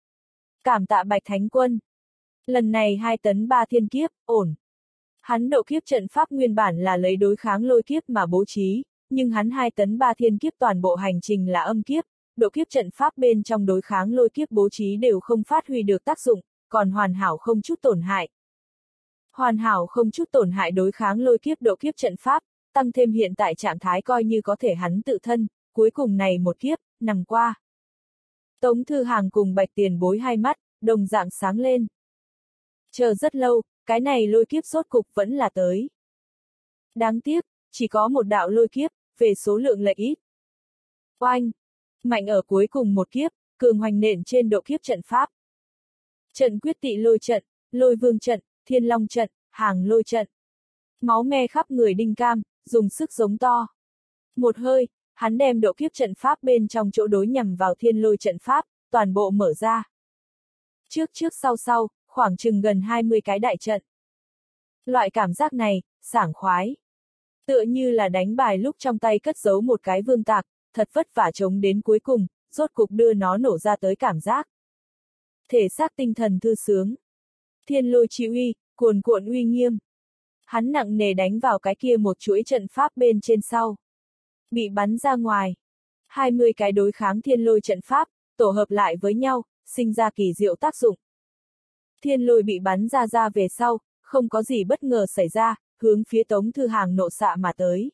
Cảm tạ Bạch Thánh Quân. Lần này hai tấn ba thiên kiếp, ổn. Hắn độ kiếp trận pháp nguyên bản là lấy đối kháng lôi kiếp mà bố trí, nhưng hắn hai tấn ba thiên kiếp toàn bộ hành trình là âm kiếp, độ kiếp trận pháp bên trong đối kháng lôi kiếp bố trí đều không phát huy được tác dụng, còn hoàn hảo không chút tổn hại. Hoàn hảo không chút tổn hại đối kháng lôi kiếp độ kiếp trận pháp, tăng thêm hiện tại trạng thái coi như có thể hắn tự thân, cuối cùng này một kiếp, nằm qua. Tống Thư Hàng cùng Bạch Tiền Bối hai mắt, đồng dạng sáng lên. Chờ rất lâu, cái này lôi kiếp rốt cục vẫn là tới. Đáng tiếc, chỉ có một đạo lôi kiếp, về số lượng lệch ít. Oanh! Mạnh ở cuối cùng một kiếp, cường hoành nện trên độ kiếp trận pháp. Trận quyết tị lôi trận, lôi vương trận, thiên long trận, hàng lôi trận. Máu me khắp người Đinh Cam, dùng sức giống to. Một hơi, hắn đem độ kiếp trận pháp bên trong chỗ đối nhằm vào thiên lôi trận pháp, toàn bộ mở ra. Trước trước sau sau, khoảng chừng gần hai mươi cái đại trận. Loại cảm giác này, sảng khoái. Tựa như là đánh bài lúc trong tay cất giấu một cái vương tạc, thật vất vả chống đến cuối cùng, rốt cục đưa nó nổ ra tới cảm giác. Thể xác tinh thần thư sướng. Thiên lôi chi uy, cuồn cuộn uy nghiêm. Hắn nặng nề đánh vào cái kia một chuỗi trận pháp bên trên sau. Bị bắn ra ngoài. hai mươi cái đối kháng thiên lôi trận pháp, tổ hợp lại với nhau, sinh ra kỳ diệu tác dụng. Thiên lôi bị bắn ra ra về sau, không có gì bất ngờ xảy ra, hướng phía Tống Thư Hàng nộ xạ mà tới.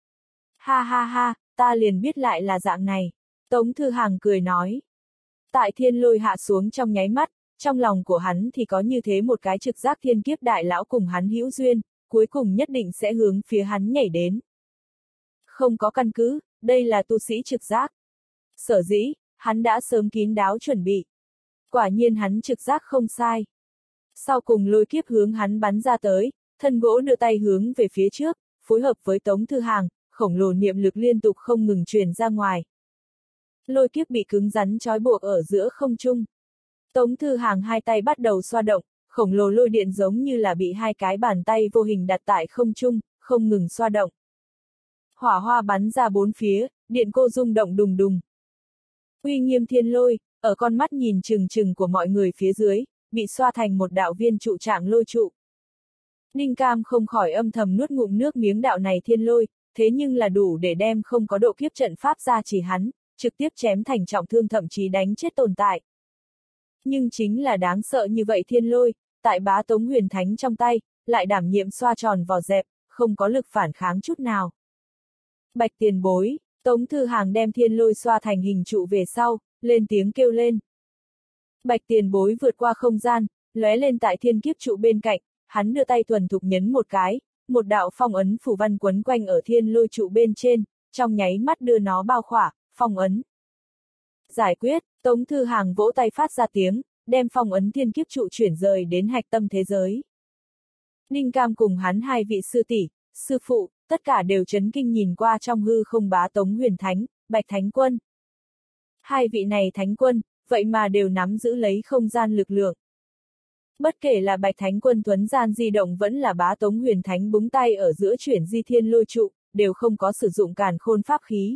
Ha ha ha, ta liền biết lại là dạng này. Tống Thư Hàng cười nói. Tại thiên lôi hạ xuống trong nháy mắt, trong lòng của hắn thì có như thế một cái trực giác thiên kiếp đại lão cùng hắn hữu duyên, cuối cùng nhất định sẽ hướng phía hắn nhảy đến. Không có căn cứ, đây là tu sĩ trực giác. Sở dĩ, hắn đã sớm kín đáo chuẩn bị. Quả nhiên hắn trực giác không sai. Sau cùng lôi kiếp hướng hắn bắn ra tới, thân gỗ đưa tay hướng về phía trước, phối hợp với Tống Thư Hàng, khổng lồ niệm lực liên tục không ngừng truyền ra ngoài. Lôi kiếp bị cứng rắn trói buộc ở giữa không trung. Tống Thư Hàng hai tay bắt đầu xoa động, khổng lồ lôi điện giống như là bị hai cái bàn tay vô hình đặt tại không trung, không ngừng xoa động. Hỏa hoa bắn ra bốn phía, điện cô rung động đùng đùng. Uy nghiêm thiên lôi, ở con mắt nhìn chừng chừng của mọi người phía dưới, bị xoa thành một đạo viên trụ trạng lôi trụ. Đinh Cam không khỏi âm thầm nuốt ngụm nước miếng, đạo này thiên lôi, thế nhưng là đủ để đem không có độ kiếp trận pháp ra chỉ hắn, trực tiếp chém thành trọng thương, thậm chí đánh chết tồn tại. Nhưng chính là đáng sợ như vậy thiên lôi, tại Bá Tống Huyền Thánh trong tay, lại đảm nhiệm xoa tròn vò dẹp, không có lực phản kháng chút nào. Bạch tiền bối, Tống Thư Hàng đem thiên lôi xoa thành hình trụ về sau, lên tiếng kêu lên. Bạch tiền bối vượt qua không gian, lóe lên tại thiên kiếp trụ bên cạnh, hắn đưa tay thuần thục nhấn một cái, một đạo phong ấn phù văn quấn quanh ở thiên lôi trụ bên trên, trong nháy mắt đưa nó bao khỏa, phong ấn. Giải quyết, Tống Thư Hàng vỗ tay phát ra tiếng, đem phong ấn thiên kiếp trụ chuyển rời đến hạch tâm thế giới. Đinh Cam cùng hắn hai vị sư tỷ, sư phụ, tất cả đều chấn kinh nhìn qua trong hư không Bá Tống Huyền Thánh, Bạch Thánh Quân. Hai vị này Thánh Quân, vậy mà đều nắm giữ lấy không gian lực lượng. Bất kể là Bạch Thánh Quân thuấn gian di động vẫn là Bá Tống Huyền Thánh búng tay ở giữa chuyển di thiên lôi trụ, đều không có sử dụng càn khôn pháp khí.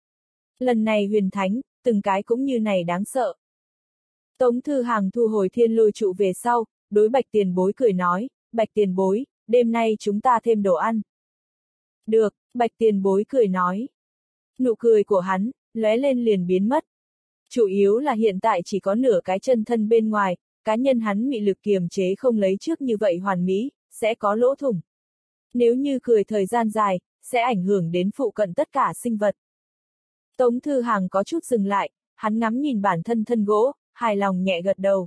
Lần này Huyền Thánh, từng cái cũng như này đáng sợ. Tống Thư Hàng thu hồi thiên lôi trụ về sau, đối Bạch tiền bối cười nói, Bạch tiền bối, đêm nay chúng ta thêm đồ ăn. Được, Bạch tiền bối cười nói. Nụ cười của hắn, lóe lên liền biến mất. Chủ yếu là hiện tại chỉ có nửa cái chân thân bên ngoài, cá nhân hắn mị lực kiềm chế không lấy trước như vậy hoàn mỹ, sẽ có lỗ thủng. Nếu như cười thời gian dài, sẽ ảnh hưởng đến phụ cận tất cả sinh vật. Tống Thư Hàng có chút dừng lại, hắn ngắm nhìn bản thân thân gỗ, hài lòng nhẹ gật đầu.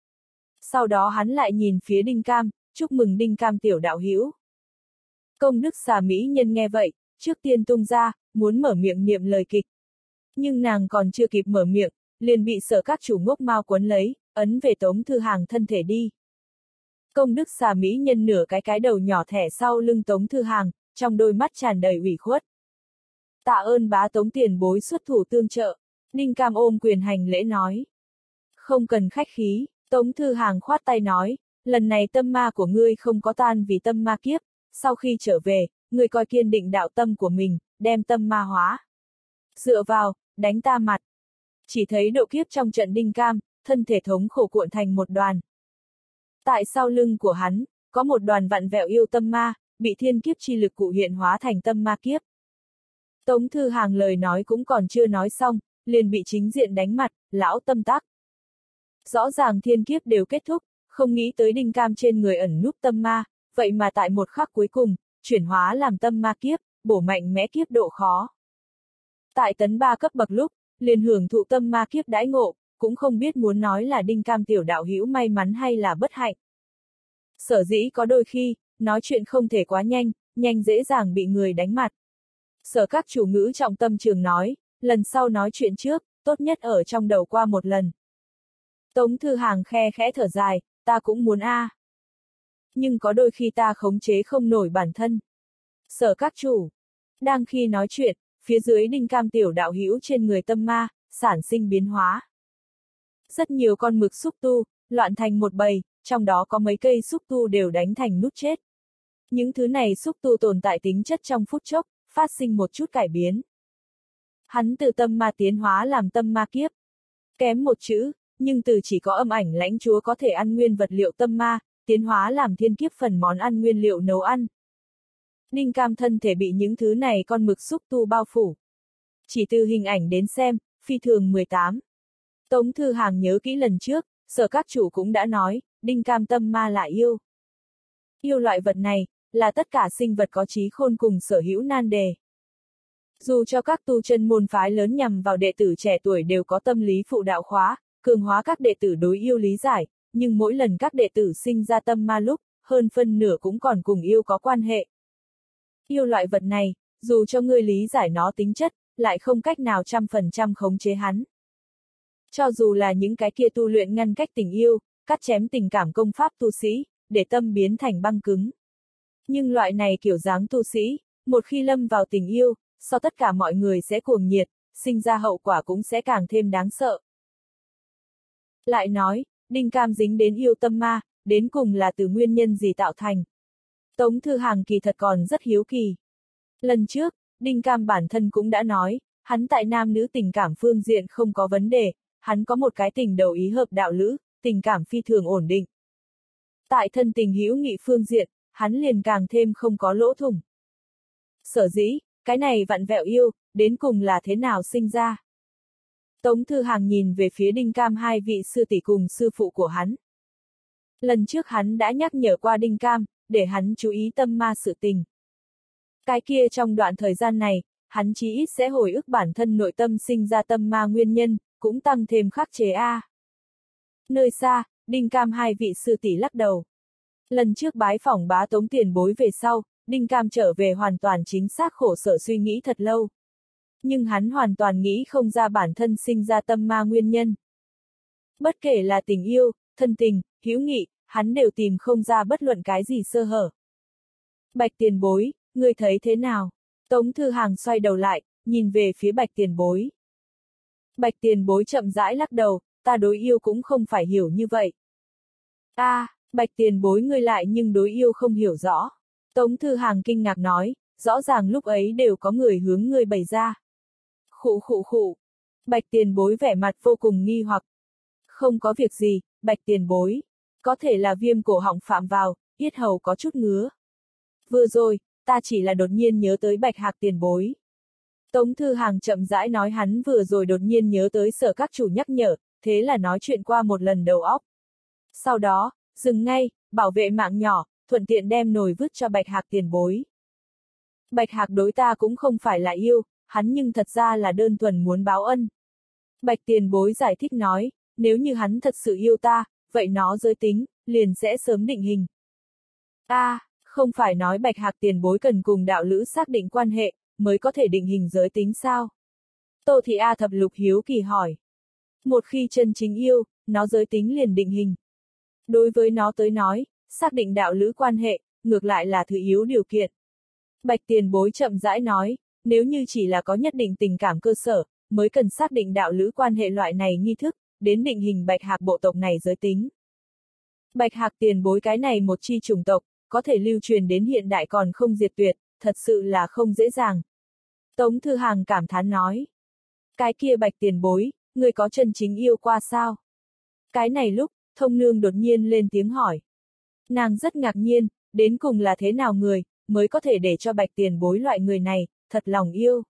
Sau đó hắn lại nhìn phía Đinh Cam, chúc mừng Đinh Cam tiểu đạo hữu. Công đức xà mỹ nhân nghe vậy, trước tiên tung ra, muốn mở miệng niệm lời kịch. Nhưng nàng còn chưa kịp mở miệng, liền bị Sở Các chủ ngốc mao quấn lấy, ấn về Tống Thư Hàng thân thể đi. Công đức xà mỹ nhân nửa cái cái đầu nhỏ thẻ sau lưng Tống Thư Hàng, trong đôi mắt tràn đầy ủy khuất. Tạ ơn Bá Tống tiền bối xuất thủ tương trợ, Đinh Cam ôm quyền hành lễ nói. Không cần khách khí, Tống Thư Hàng khoát tay nói, lần này tâm ma của ngươi không có tan vì tâm ma kiếp, sau khi trở về, ngươi coi kiên định đạo tâm của mình, đem tâm ma hóa. Dựa vào, đánh ta mặt. Chỉ thấy độ kiếp trong trận Đinh Cam, thân thể thống khổ cuộn thành một đoàn. Tại sau lưng của hắn, có một đoàn vặn vẹo yêu tâm ma, bị thiên kiếp chi lực cụ hiện hóa thành tâm ma kiếp. Tống Thư Hàng lời nói cũng còn chưa nói xong, liền bị chính diện đánh mặt, lão tâm tắc. Rõ ràng thiên kiếp đều kết thúc, không nghĩ tới Đinh Cam trên người ẩn núp tâm ma, vậy mà tại một khắc cuối cùng, chuyển hóa làm tâm ma kiếp, bổ mạnh mẽ kiếp độ khó. Tại tấn ba cấp bậc lúc, liền hưởng thụ tâm ma kiếp đãi ngộ, cũng không biết muốn nói là Đinh Cam tiểu đạo hữu may mắn hay là bất hạnh. Sở dĩ có đôi khi, nói chuyện không thể quá nhanh, nhanh dễ dàng bị người đánh mặt. Sở Các chủ ngữ trọng tâm trường nói, lần sau nói chuyện trước, tốt nhất ở trong đầu qua một lần. Tống Thư Hàng khe khẽ thở dài, ta cũng muốn a. À. Nhưng có đôi khi ta khống chế không nổi bản thân. Sở Các chủ. Đang khi nói chuyện, phía dưới Đinh Cam tiểu đạo hữu trên người tâm ma, sản sinh biến hóa. Rất nhiều con mực xúc tu, loạn thành một bầy, trong đó có mấy cây xúc tu đều đánh thành nút chết. Những thứ này xúc tu tồn tại tính chất trong phút chốc, phát sinh một chút cải biến. Hắn từ tâm ma tiến hóa làm tâm ma kiếp. Kém một chữ, nhưng từ chỉ có âm ảnh lãnh chúa có thể ăn nguyên vật liệu tâm ma, tiến hóa làm thiên kiếp phần món ăn nguyên liệu nấu ăn. Đinh Cam thân thể bị những thứ này con mực xúc tu bao phủ. Chỉ từ hình ảnh đến xem, phi thường mười tám. Tống Thư Hàng nhớ kỹ lần trước, Sở Các chủ cũng đã nói, Đinh Cam tâm ma là yêu. Yêu loại vật này, là tất cả sinh vật có trí khôn cùng sở hữu nan đề. Dù cho các tu chân môn phái lớn nhằm vào đệ tử trẻ tuổi đều có tâm lý phụ đạo khóa, cường hóa các đệ tử đối yêu lý giải, nhưng mỗi lần các đệ tử sinh ra tâm ma lúc, hơn phân nửa cũng còn cùng yêu có quan hệ. Yêu loại vật này, dù cho ngươi lý giải nó tính chất, lại không cách nào trăm phần trăm khống chế hắn. Cho dù là những cái kia tu luyện ngăn cách tình yêu, cắt chém tình cảm công pháp tu sĩ, để tâm biến thành băng cứng. Nhưng loại này kiểu dáng tu sĩ, một khi lâm vào tình yêu, sau tất cả mọi người sẽ cuồng nhiệt, sinh ra hậu quả cũng sẽ càng thêm đáng sợ. Lại nói, Đinh Cam dính đến yêu tâm ma, đến cùng là từ nguyên nhân gì tạo thành. Tống Thư Hàng kỳ thật còn rất hiếu kỳ. Lần trước, Đinh Cam bản thân cũng đã nói, hắn tại nam nữ tình cảm phương diện không có vấn đề, hắn có một cái tình đầu ý hợp đạo lữ, tình cảm phi thường ổn định. Tại thân tình hữu nghị phương diện, hắn liền càng thêm không có lỗ thủng. Sở dĩ, cái này vặn vẹo yêu, đến cùng là thế nào sinh ra? Tống Thư Hàng nhìn về phía Đinh Cam hai vị sư tỷ cùng sư phụ của hắn. Lần trước hắn đã nhắc nhở qua Đinh Cam, để hắn chú ý tâm ma sự tình. Cái kia trong đoạn thời gian này, hắn chí ít sẽ hồi ức bản thân nội tâm sinh ra tâm ma nguyên nhân, cũng tăng thêm khắc chế a. Nơi xa, Đinh Cam hai vị sư tỷ lắc đầu. Lần trước bái phỏng bá Tống tiền bối về sau, Đinh Cam trở về hoàn toàn chính xác khổ sở suy nghĩ thật lâu. Nhưng hắn hoàn toàn nghĩ không ra bản thân sinh ra tâm ma nguyên nhân. Bất kể là tình yêu, thân tình, hữu nghị, hắn đều tìm không ra bất luận cái gì sơ hở. Bạch tiền bối, ngươi thấy thế nào? Tống Thư Hàng xoay đầu lại, nhìn về phía Bạch tiền bối. Bạch tiền bối chậm rãi lắc đầu, ta đối yêu cũng không phải hiểu như vậy. A, à, Bạch tiền bối ngươi lại nhưng đối yêu không hiểu rõ. Tống Thư Hàng kinh ngạc nói, rõ ràng lúc ấy đều có người hướng ngươi bày ra. Khụ khụ khụ. Bạch tiền bối vẻ mặt vô cùng nghi hoặc. Không có việc gì, Bạch tiền bối. Có thể là viêm cổ họng phạm vào, yết hầu có chút ngứa. Vừa rồi, ta chỉ là đột nhiên nhớ tới Bạch Hạc tiền bối. Tống Thư Hàng chậm rãi nói hắn vừa rồi đột nhiên nhớ tới Sở các chủ nhắc nhở, thế là nói chuyện qua một lần đầu óc. Sau đó, dừng ngay, bảo vệ mạng nhỏ, thuận tiện đem nồi vứt cho Bạch Hạc tiền bối. Bạch Hạc đối ta cũng không phải là yêu, hắn nhưng thật ra là đơn thuần muốn báo ân. Bạch tiền bối giải thích nói, nếu như hắn thật sự yêu ta, vậy nó giới tính, liền sẽ sớm định hình. A, à, không phải nói Bạch Hạc tiền bối cần cùng đạo lữ xác định quan hệ, mới có thể định hình giới tính sao? Tô Thị A Thập Lục hiếu kỳ hỏi. Một khi chân chính yêu, nó giới tính liền định hình. Đối với nó tới nói, xác định đạo lữ quan hệ, ngược lại là thứ yếu điều kiện. Bạch tiền bối chậm rãi nói, nếu như chỉ là có nhất định tình cảm cơ sở, mới cần xác định đạo lữ quan hệ loại này nghi thức, đến định hình Bạch Hạc bộ tộc này giới tính. Bạch Hạc tiền bối cái này một chi chủng tộc, có thể lưu truyền đến hiện đại còn không diệt tuyệt, thật sự là không dễ dàng. Tống Thư Hàng cảm thán nói. Cái kia Bạch tiền bối, người có chân chính yêu qua sao? Cái này lúc, Thông Nương đột nhiên lên tiếng hỏi. Nàng rất ngạc nhiên, đến cùng là thế nào người, mới có thể để cho Bạch tiền bối loại người này, thật lòng yêu.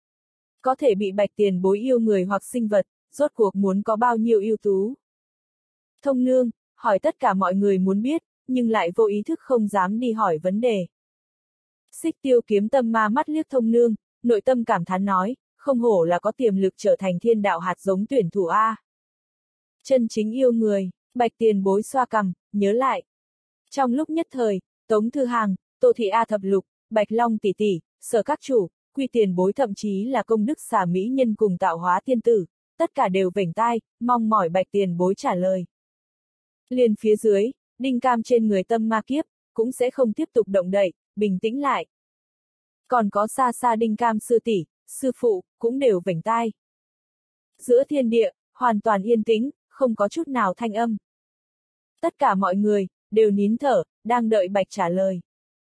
Có thể bị Bạch tiền bối yêu người hoặc sinh vật, rốt cuộc muốn có bao nhiêu ưu tú. Thông Nương, hỏi tất cả mọi người muốn biết, nhưng lại vô ý thức không dám đi hỏi vấn đề. Xích Tiêu Kiếm Tâm ma mắt liếc Thông Nương, nội tâm cảm thán nói, không hổ là có tiềm lực trở thành thiên đạo hạt giống tuyển thủ A. Chân chính yêu người, Bạch tiền bối xoa cằm, nhớ lại. Trong lúc nhất thời, Tống Thư Hàng, Tô Thị A Thập Lục, Bạch Long tỷ tỷ, Sở các chủ, Quy tiền bối thậm chí là Công Đức Xà Mỹ Nhân cùng Tạo Hóa Tiên Tử, tất cả đều vểnh tai, mong mỏi Bạch tiền bối trả lời. Liền phía dưới, Đinh Cam trên người tâm ma kiếp, cũng sẽ không tiếp tục động đậy, bình tĩnh lại. Còn có xa xa Đinh Cam sư tỷ, sư phụ, cũng đều vểnh tai. Giữa thiên địa, hoàn toàn yên tĩnh, không có chút nào thanh âm. Tất cả mọi người, đều nín thở, đang đợi Bạch trả lời.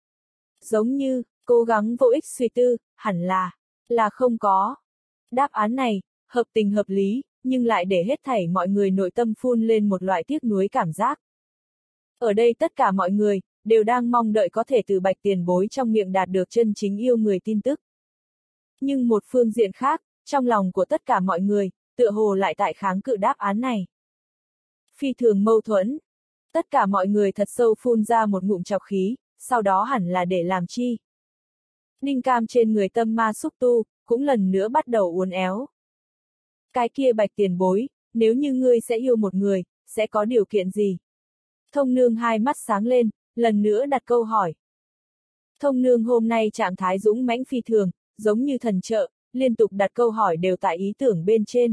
Giống như, cố gắng vô ích suy tư, hẳn là, là không có. Đáp án này, hợp tình hợp lý, nhưng lại để hết thảy mọi người nội tâm phun lên một loại tiếc nuối cảm giác. Ở đây tất cả mọi người, đều đang mong đợi có thể từ Bạch tiền bối trong miệng đạt được chân chính yêu người tin tức. Nhưng một phương diện khác, trong lòng của tất cả mọi người, tựa hồ lại tại kháng cự đáp án này. Phi thường mâu thuẫn. Tất cả mọi người thật sâu phun ra một ngụm trọc khí, sau đó hẳn là để làm chi. Đinh Cam trên người tâm ma xúc tu, cũng lần nữa bắt đầu uốn éo. Cái kia Bạch tiền bối, nếu như ngươi sẽ yêu một người, sẽ có điều kiện gì? Thông Nương hai mắt sáng lên, lần nữa đặt câu hỏi. Thông Nương hôm nay trạng thái dũng mãnh phi thường, giống như thần trợ, liên tục đặt câu hỏi đều tại ý tưởng bên trên.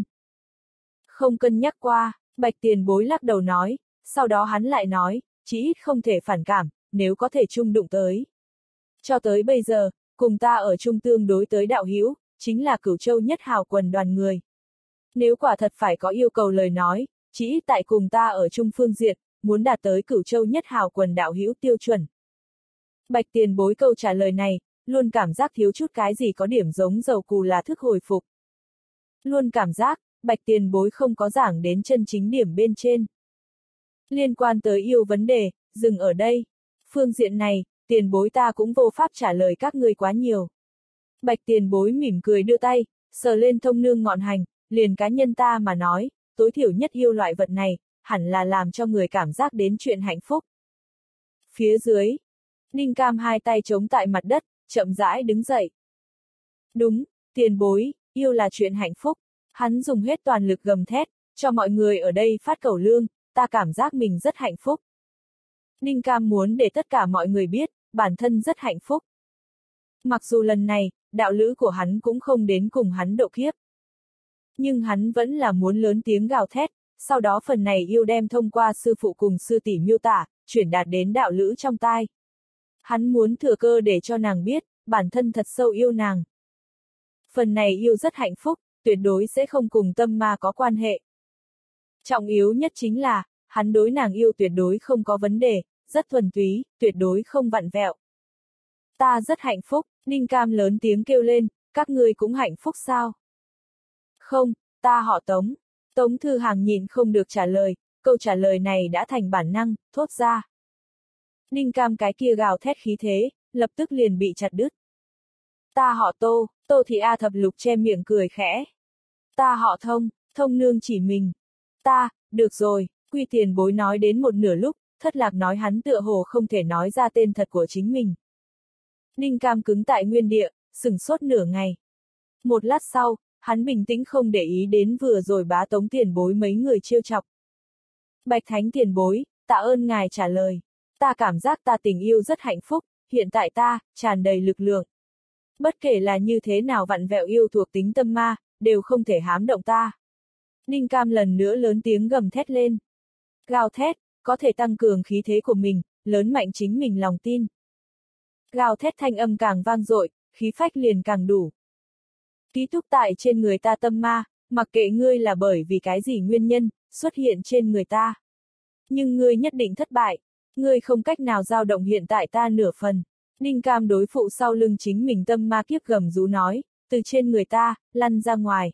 Không cân nhắc qua, Bạch tiền bối lắc đầu nói, sau đó hắn lại nói, chỉ ít không thể phản cảm, nếu có thể chung đụng tới. Cho tới bây giờ, cùng ta ở chung tương đối tới đạo hữu, chính là Cửu Châu Nhất Hào quần đoàn người. Nếu quả thật phải có yêu cầu lời nói, chỉ ít tại cùng ta ở chung phương diện, muốn đạt tới Cửu Châu Nhất Hào quần đạo hữu tiêu chuẩn. Bạch tiền bối câu trả lời này, luôn cảm giác thiếu chút cái gì có điểm giống dầu cù là thức hồi phục. Luôn cảm giác, Bạch tiền bối không có giảng đến chân chính điểm bên trên. Liên quan tới yêu vấn đề, dừng ở đây. Phương diện này, tiền bối ta cũng vô pháp trả lời các ngươi quá nhiều. Bạch tiền bối mỉm cười đưa tay, sờ lên thông nương ngọn hành, liền cá nhân ta mà nói, tối thiểu nhất yêu loại vật này, hẳn là làm cho người cảm giác đến chuyện hạnh phúc. Phía dưới, Ninh Cam hai tay chống tại mặt đất, chậm rãi đứng dậy. Đúng, tiền bối, yêu là chuyện hạnh phúc. Hắn dùng hết toàn lực gầm thét, cho mọi người ở đây phát cẩu lương, ta cảm giác mình rất hạnh phúc. Ninh Cam muốn để tất cả mọi người biết, bản thân rất hạnh phúc. Mặc dù lần này, đạo lữ của hắn cũng không đến cùng hắn độ kiếp. Nhưng hắn vẫn là muốn lớn tiếng gào thét, sau đó phần này yêu đem thông qua sư phụ cùng sư tỷ miêu tả, chuyển đạt đến đạo lữ trong tai. Hắn muốn thừa cơ để cho nàng biết, bản thân thật sâu yêu nàng. Phần này yêu rất hạnh phúc, tuyệt đối sẽ không cùng tâm ma có quan hệ. Trọng yếu nhất chính là, hắn đối nàng yêu tuyệt đối không có vấn đề, rất thuần túy, tuyệt đối không vặn vẹo. Ta rất hạnh phúc, Ninh Cam lớn tiếng kêu lên, các ngươi cũng hạnh phúc sao? Không, ta họ Tống. Tống Thư Hàng nhìn không được trả lời, câu trả lời này đã thành bản năng, thốt ra. Ninh Cam cái kia gào thét khí thế, lập tức liền bị chặt đứt. Ta họ Tô, Tô Thị A Thập Lục che miệng cười khẽ. Ta họ Thông, Thông nương chỉ mình. Ta, được rồi, Quy tiền bối nói đến một nửa lúc, thất lạc nói hắn tựa hồ không thể nói ra tên thật của chính mình. Ninh Cam cứng tại nguyên địa, sừng sốt nửa ngày. Một lát sau, hắn bình tĩnh không để ý đến vừa rồi bá Tống tiền bối mấy người trêu chọc. Bạch Thánh tiền bối, tạ ơn ngài trả lời. Ta cảm giác ta tình yêu rất hạnh phúc, hiện tại ta, tràn đầy lực lượng. Bất kể là như thế nào vặn vẹo yêu thuộc tính tâm ma, đều không thể hám động ta. Ninh Cam lần nữa lớn tiếng gầm thét lên. Gào thét, có thể tăng cường khí thế của mình, lớn mạnh chính mình lòng tin. Gào thét thanh âm càng vang dội, khí phách liền càng đủ. Ký túc tại trên người ta tâm ma, mặc kệ ngươi là bởi vì cái gì nguyên nhân, xuất hiện trên người ta. Nhưng ngươi nhất định thất bại, ngươi không cách nào dao động hiện tại ta nửa phần. Ninh Cam đối phụ sau lưng chính mình tâm ma kiếp gầm rú nói, từ trên người ta, lăn ra ngoài.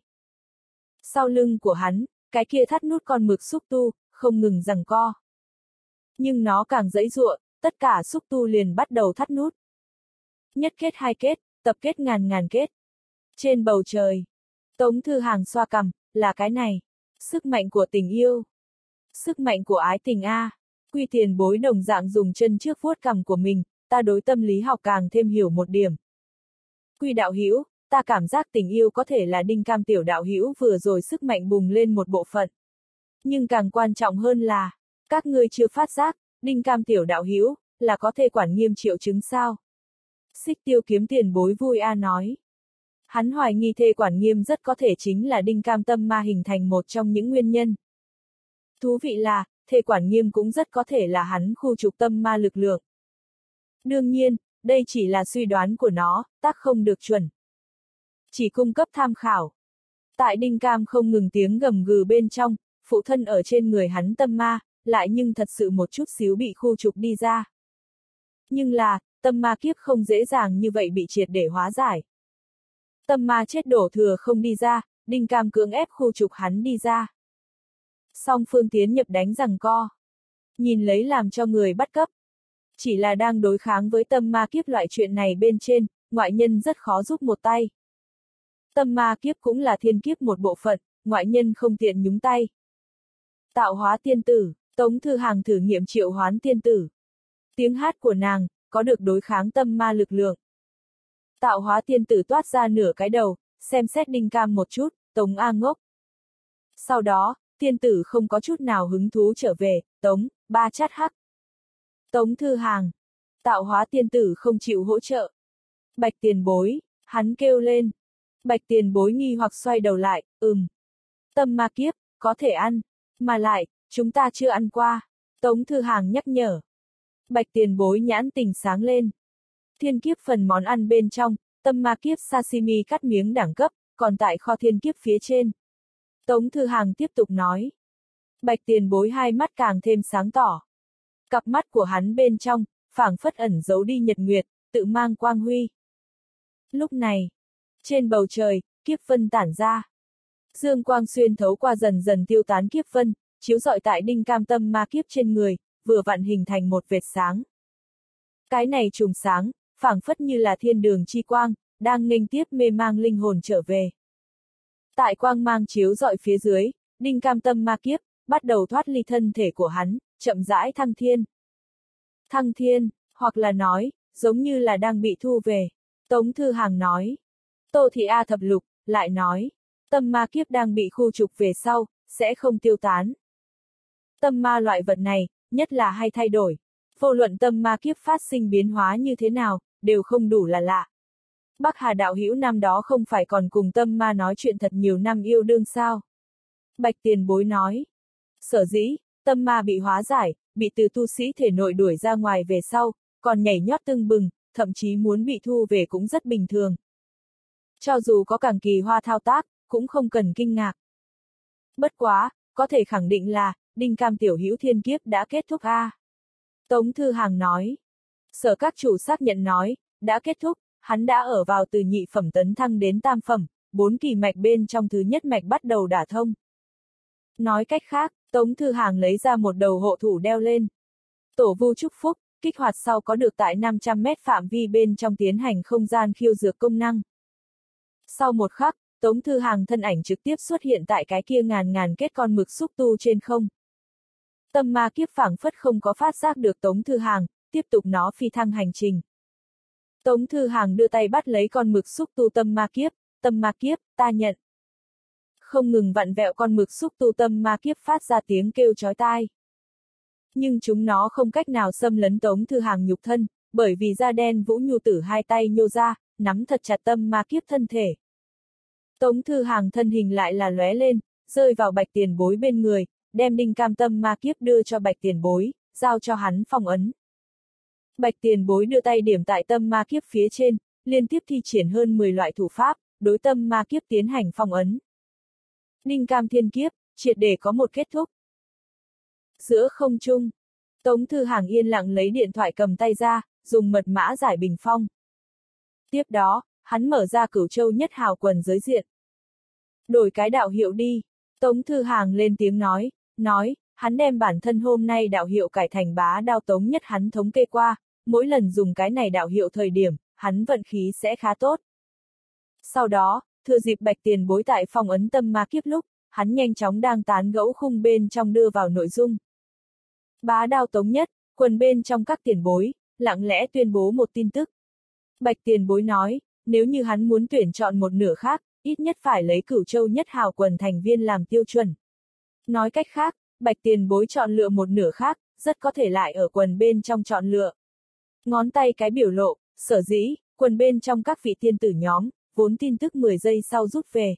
Sau lưng của hắn, cái kia thắt nút con mực xúc tu, không ngừng giằng co. Nhưng nó càng dãy giụa, tất cả xúc tu liền bắt đầu thắt nút. Nhất kết hai kết, tập kết ngàn ngàn kết. Trên bầu trời, Tống Thư Hàng xoa cằm, là cái này. Sức mạnh của tình yêu. Sức mạnh của ái tình A. Quy tiền bối đồng dạng dùng chân trước vuốt cằm của mình, ta đối tâm lý học càng thêm hiểu một điểm. Quy đạo hữu, ta cảm giác tình yêu có thể là Đinh Cam tiểu đạo hữu vừa rồi sức mạnh bùng lên một bộ phận. Nhưng càng quan trọng hơn là, các ngươi chưa phát giác, Đinh Cam tiểu đạo hữu là có thể quản nghiêm triệu chứng sao? Xích Tiêu kiếm tiền bối vui a nói. Hắn hoài nghi thê quản nghiêm rất có thể chính là Đinh Cam tâm ma hình thành một trong những nguyên nhân. Thú vị là, thê quản nghiêm cũng rất có thể là hắn khu trục tâm ma lực lượng. Đương nhiên, đây chỉ là suy đoán của nó, tác không được chuẩn. Chỉ cung cấp tham khảo. Tại Đinh Cam không ngừng tiếng gầm gừ bên trong, phụ thân ở trên người hắn tâm ma, lại nhưng thật sự một chút xíu bị khu trục đi ra. Nhưng là, tâm ma kiếp không dễ dàng như vậy bị triệt để hóa giải. Tâm ma chết đổ thừa không đi ra, Đinh Cam cưỡng ép khu trục hắn đi ra. Song phương tiến nhập đánh giằng co. Nhìn lấy làm cho người bắt cấp. Chỉ là đang đối kháng với tâm ma kiếp loại chuyện này bên trên, ngoại nhân rất khó giúp một tay. Tâm ma kiếp cũng là thiên kiếp một bộ phận, ngoại nhân không tiện nhúng tay. Tạo hóa tiên tử, Tống Thư Hàng thử nghiệm triệu hoán tiên tử. Tiếng hát của nàng, có được đối kháng tâm ma lực lượng. Tạo hóa tiên tử toát ra nửa cái đầu, xem xét Đinh Cam một chút, Tống A ngốc. Sau đó, tiên tử không có chút nào hứng thú trở về, Tống, ba chát hắc. Tống Thư Hàng. Tạo hóa tiên tử không chịu hỗ trợ. Bạch tiền bối, hắn kêu lên. Bạch tiền bối nghi hoặc xoay đầu lại, ừm. Tâm ma kiếp, có thể ăn. Mà lại, chúng ta chưa ăn qua. Tống Thư Hàng nhắc nhở. Bạch tiền bối nhãn tình sáng lên. Thiên kiếp phần món ăn bên trong, tâm ma kiếp sashimi cắt miếng đẳng cấp, còn tại kho thiên kiếp phía trên. Tống Thư Hàng tiếp tục nói. Bạch tiền bối hai mắt càng thêm sáng tỏ. Cặp mắt của hắn bên trong, phảng phất ẩn giấu đi nhật nguyệt, tự mang quang huy. Lúc này, trên bầu trời, kiếp vân tản ra. Dương quang xuyên thấu qua dần dần tiêu tán kiếp vân, chiếu rọi tại đinh cam tâm ma kiếp trên người, vừa vặn hình thành một vệt sáng. Cái này chùm sáng, phảng phất như là thiên đường chi quang, đang nghênh tiếp mê mang linh hồn trở về. Tại quang mang chiếu rọi phía dưới, đinh cam tâm ma kiếp, bắt đầu thoát ly thân thể của hắn, chậm rãi thăng thiên. Thăng thiên, hoặc là nói, giống như là đang bị thu về. Tống Thư Hàng nói. Tô Thị A thập lục, lại nói. Tâm ma kiếp đang bị khu trục về sau, sẽ không tiêu tán. Tâm ma loại vật này, nhất là hay thay đổi. Vô luận tâm ma kiếp phát sinh biến hóa như thế nào, đều không đủ là lạ. Bắc Hà đạo hữu năm đó không phải còn cùng tâm ma nói chuyện thật nhiều năm yêu đương sao? Bạch Tiền Bối nói. Sở dĩ, tâm ma bị hóa giải, bị từ tu sĩ thể nội đuổi ra ngoài về sau, còn nhảy nhót tưng bừng, thậm chí muốn bị thu về cũng rất bình thường. Cho dù có càng kỳ hoa thao tác, cũng không cần kinh ngạc. Bất quá, có thể khẳng định là, đinh cam tiểu hữu thiên kiếp đã kết thúc a. À. Tống Thư Hàng nói. Sở các chủ xác nhận nói, đã kết thúc, hắn đã ở vào từ nhị phẩm tấn thăng đến tam phẩm, bốn kỳ mạch bên trong thứ nhất mạch bắt đầu đả thông. Nói cách khác, Tống Thư Hàng lấy ra một đầu hộ thủ đeo lên. Tổ vu chúc phúc, kích hoạt sau có được tại năm trăm mét phạm vi bên trong tiến hành không gian khiêu dược công năng. Sau một khắc, Tống Thư Hàng thân ảnh trực tiếp xuất hiện tại cái kia ngàn ngàn kết con mực xúc tu trên không. Tâm ma kiếp phảng phất không có phát giác được Tống Thư Hàng, tiếp tục nó phi thăng hành trình. Tống Thư Hàng đưa tay bắt lấy con mực xúc tu tâm ma kiếp, tâm ma kiếp, ta nhận. Không ngừng vặn vẹo con mực xúc tu tâm ma kiếp phát ra tiếng kêu chói tai. Nhưng chúng nó không cách nào xâm lấn Tống Thư Hàng nhục thân, bởi vì da đen Vũ Nhu Tử hai tay nhô ra, nắm thật chặt tâm ma kiếp thân thể. Tống Thư Hàng thân hình lại là lóe lên, rơi vào Bạch Tiền Bối bên người, đem đinh cam tâm ma kiếp đưa cho Bạch Tiền Bối, giao cho hắn phong ấn. Bạch Tiền Bối đưa tay điểm tại tâm ma kiếp phía trên, liên tiếp thi triển hơn mười loại thủ pháp, đối tâm ma kiếp tiến hành phong ấn. Đinh cam thiên kiếp, triệt để có một kết thúc. Giữa không trung, Tống Thư Hàng yên lặng lấy điện thoại cầm tay ra, dùng mật mã giải bình phong. Tiếp đó, hắn mở ra Cửu Châu Nhất Hào quần giới diện. Đổi cái đạo hiệu đi, Tống Thư Hàng lên tiếng nói, nói, hắn đem bản thân hôm nay đạo hiệu cải thành Bá Đao Tống Nhất, hắn thống kê qua, mỗi lần dùng cái này đạo hiệu thời điểm, hắn vận khí sẽ khá tốt. Sau đó, thừa dịp Bạch Tiền Bối tại phong ấn tâm ma kiếp lúc, hắn nhanh chóng đang tán gẫu khung bên trong đưa vào nội dung. Bá Đao Tống Nhất, quần bên trong các tiền bối, lặng lẽ tuyên bố một tin tức. Bạch Tiền Bối nói, nếu như hắn muốn tuyển chọn một nửa khác, ít nhất phải lấy Cửu Châu Nhất Hào quần thành viên làm tiêu chuẩn. Nói cách khác, Bạch Tiền Bối chọn lựa một nửa khác, rất có thể lại ở quần bên trong chọn lựa. Ngón tay cái biểu lộ, sở dĩ, quần bên trong các vị tiên tử nhóm, vốn tin tức mười giây sau rút về.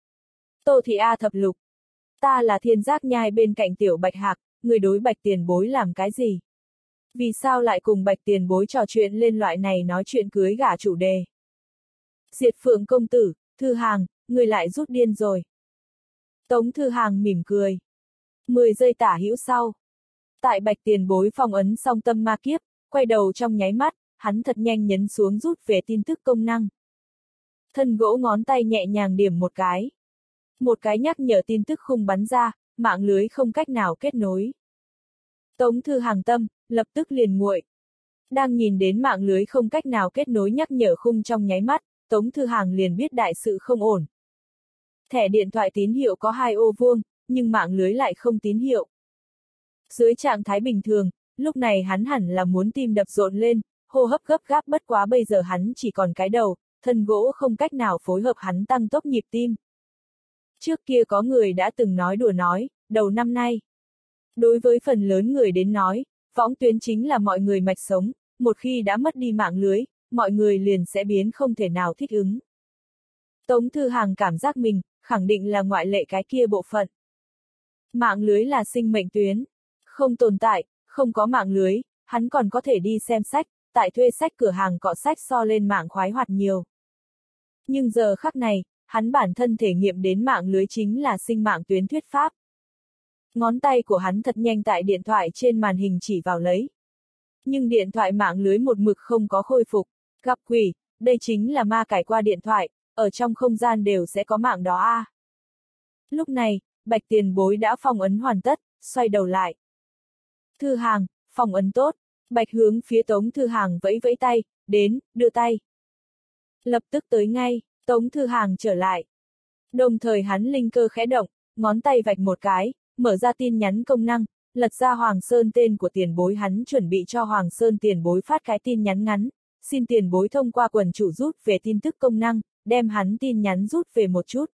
Tô Thị A thập lục. Ta là Thiên Giác Nhai bên cạnh Tiểu Bạch Hạc, người đối Bạch Tiền Bối làm cái gì? Vì sao lại cùng Bạch Tiền Bối trò chuyện lên loại này nói chuyện cưới gả chủ đề? Diệt Phượng công tử, Thư Hàng, người lại rút điên rồi. Tống Thư Hàng mỉm cười. mười giây tả hữu sau. Tại Bạch Tiền Bối phong ấn xong tâm ma kiếp, quay đầu trong nháy mắt, hắn thật nhanh nhấn xuống rút về tin tức công năng. Thân gỗ ngón tay nhẹ nhàng điểm một cái. Một cái nhắc nhở tin tức khung bắn ra, mạng lưới không cách nào kết nối. Tống Thư Hàng tâm, lập tức liền nguội. Đang nhìn đến mạng lưới không cách nào kết nối nhắc nhở khung trong nháy mắt, Tống Thư Hàng liền biết đại sự không ổn. Thẻ điện thoại tín hiệu có hai ô vuông, nhưng mạng lưới lại không tín hiệu. Dưới trạng thái bình thường, lúc này hắn hẳn là muốn tim đập rộn lên, hô hấp gấp gáp, bất quá bây giờ hắn chỉ còn cái đầu, thân gỗ không cách nào phối hợp hắn tăng tốc nhịp tim. Trước kia có người đã từng nói đùa nói, đầu năm nay. Đối với phần lớn người đến nói, võng tuyến chính là mọi người mạch sống, một khi đã mất đi mạng lưới, mọi người liền sẽ biến không thể nào thích ứng. Tống Thư Hàng cảm giác mình, khẳng định là ngoại lệ cái kia bộ phận. Mạng lưới là sinh mệnh tuyến. Không tồn tại, không có mạng lưới, hắn còn có thể đi xem sách, tại thuê sách cửa hàng cọ sách so lên mạng khoái hoạt nhiều. Nhưng giờ khắc này, hắn bản thân thể nghiệm đến mạng lưới chính là sinh mạng tuyến thuyết pháp. Ngón tay của hắn thật nhanh tại điện thoại trên màn hình chỉ vào lấy. Nhưng điện thoại mạng lưới một mực không có khôi phục. Gặp quỷ, đây chính là ma cải qua điện thoại, ở trong không gian đều sẽ có mạng đó a. À. Lúc này, Bạch Tiền Bối đã phong ấn hoàn tất, xoay đầu lại. Thư Hàng, phong ấn tốt. Bạch hướng phía Tống Thư Hàng vẫy vẫy tay, đến, đưa tay. Lập tức tới ngay, Tống Thư Hàng trở lại. Đồng thời hắn linh cơ khẽ động, ngón tay vạch một cái, mở ra tin nhắn công năng, lật ra Hoàng Sơn tên của tiền bối, hắn chuẩn bị cho Hoàng Sơn tiền bối phát cái tin nhắn ngắn, xin tiền bối thông qua quần chủ rút về tin tức công năng, đem hắn tin nhắn rút về một chút.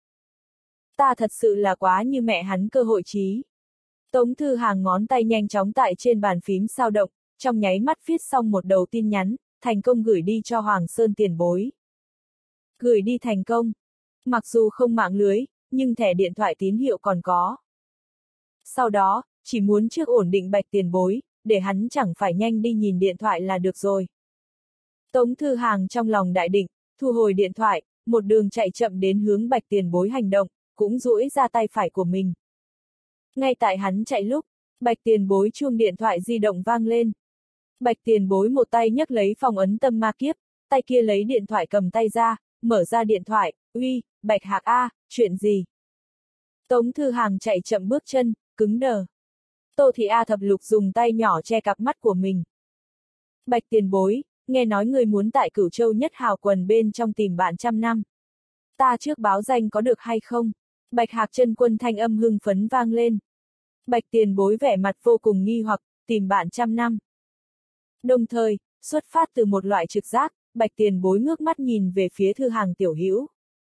Ta thật sự là quá như mẹ hắn cơ hội trí. Tống Thư Hàng ngón tay nhanh chóng tại trên bàn phím sao động, trong nháy mắt viết xong một đầu tin nhắn, thành công gửi đi cho Hoàng Sơn tiền bối. Gửi đi thành công. Mặc dù không mạng lưới, nhưng thẻ điện thoại tín hiệu còn có. Sau đó, chỉ muốn trước ổn định Bạch tiền bối, để hắn chẳng phải nhanh đi nhìn điện thoại là được rồi. Tống Thư Hàng trong lòng đại định, thu hồi điện thoại, một đường chạy chậm đến hướng Bạch tiền bối hành động, cũng duỗi ra tay phải của mình. Ngay tại hắn chạy lúc, Bạch tiền bối chuông điện thoại di động vang lên. Bạch tiền bối một tay nhấc lấy phong ấn tâm ma kiếp, tay kia lấy điện thoại cầm tay ra, mở ra điện thoại, uy, Bạch Hạc A, chuyện gì? Tống Thư Hàng chạy chậm bước chân, cứng đờ. Tô Thị A Thập Lục dùng tay nhỏ che cặp mắt của mình. Bạch tiền bối, nghe nói người muốn tại Cửu Châu Nhất Hào quần bên trong tìm bạn trăm năm. Ta trước báo danh có được hay không? Bạch Hạc Chân Quân thanh âm hưng phấn vang lên. Bạch tiền bối vẻ mặt vô cùng nghi hoặc, tìm bạn trăm năm. Đồng thời, xuất phát từ một loại trực giác, Bạch tiền bối ngước mắt nhìn về phía Thư Hàng tiểu hữu.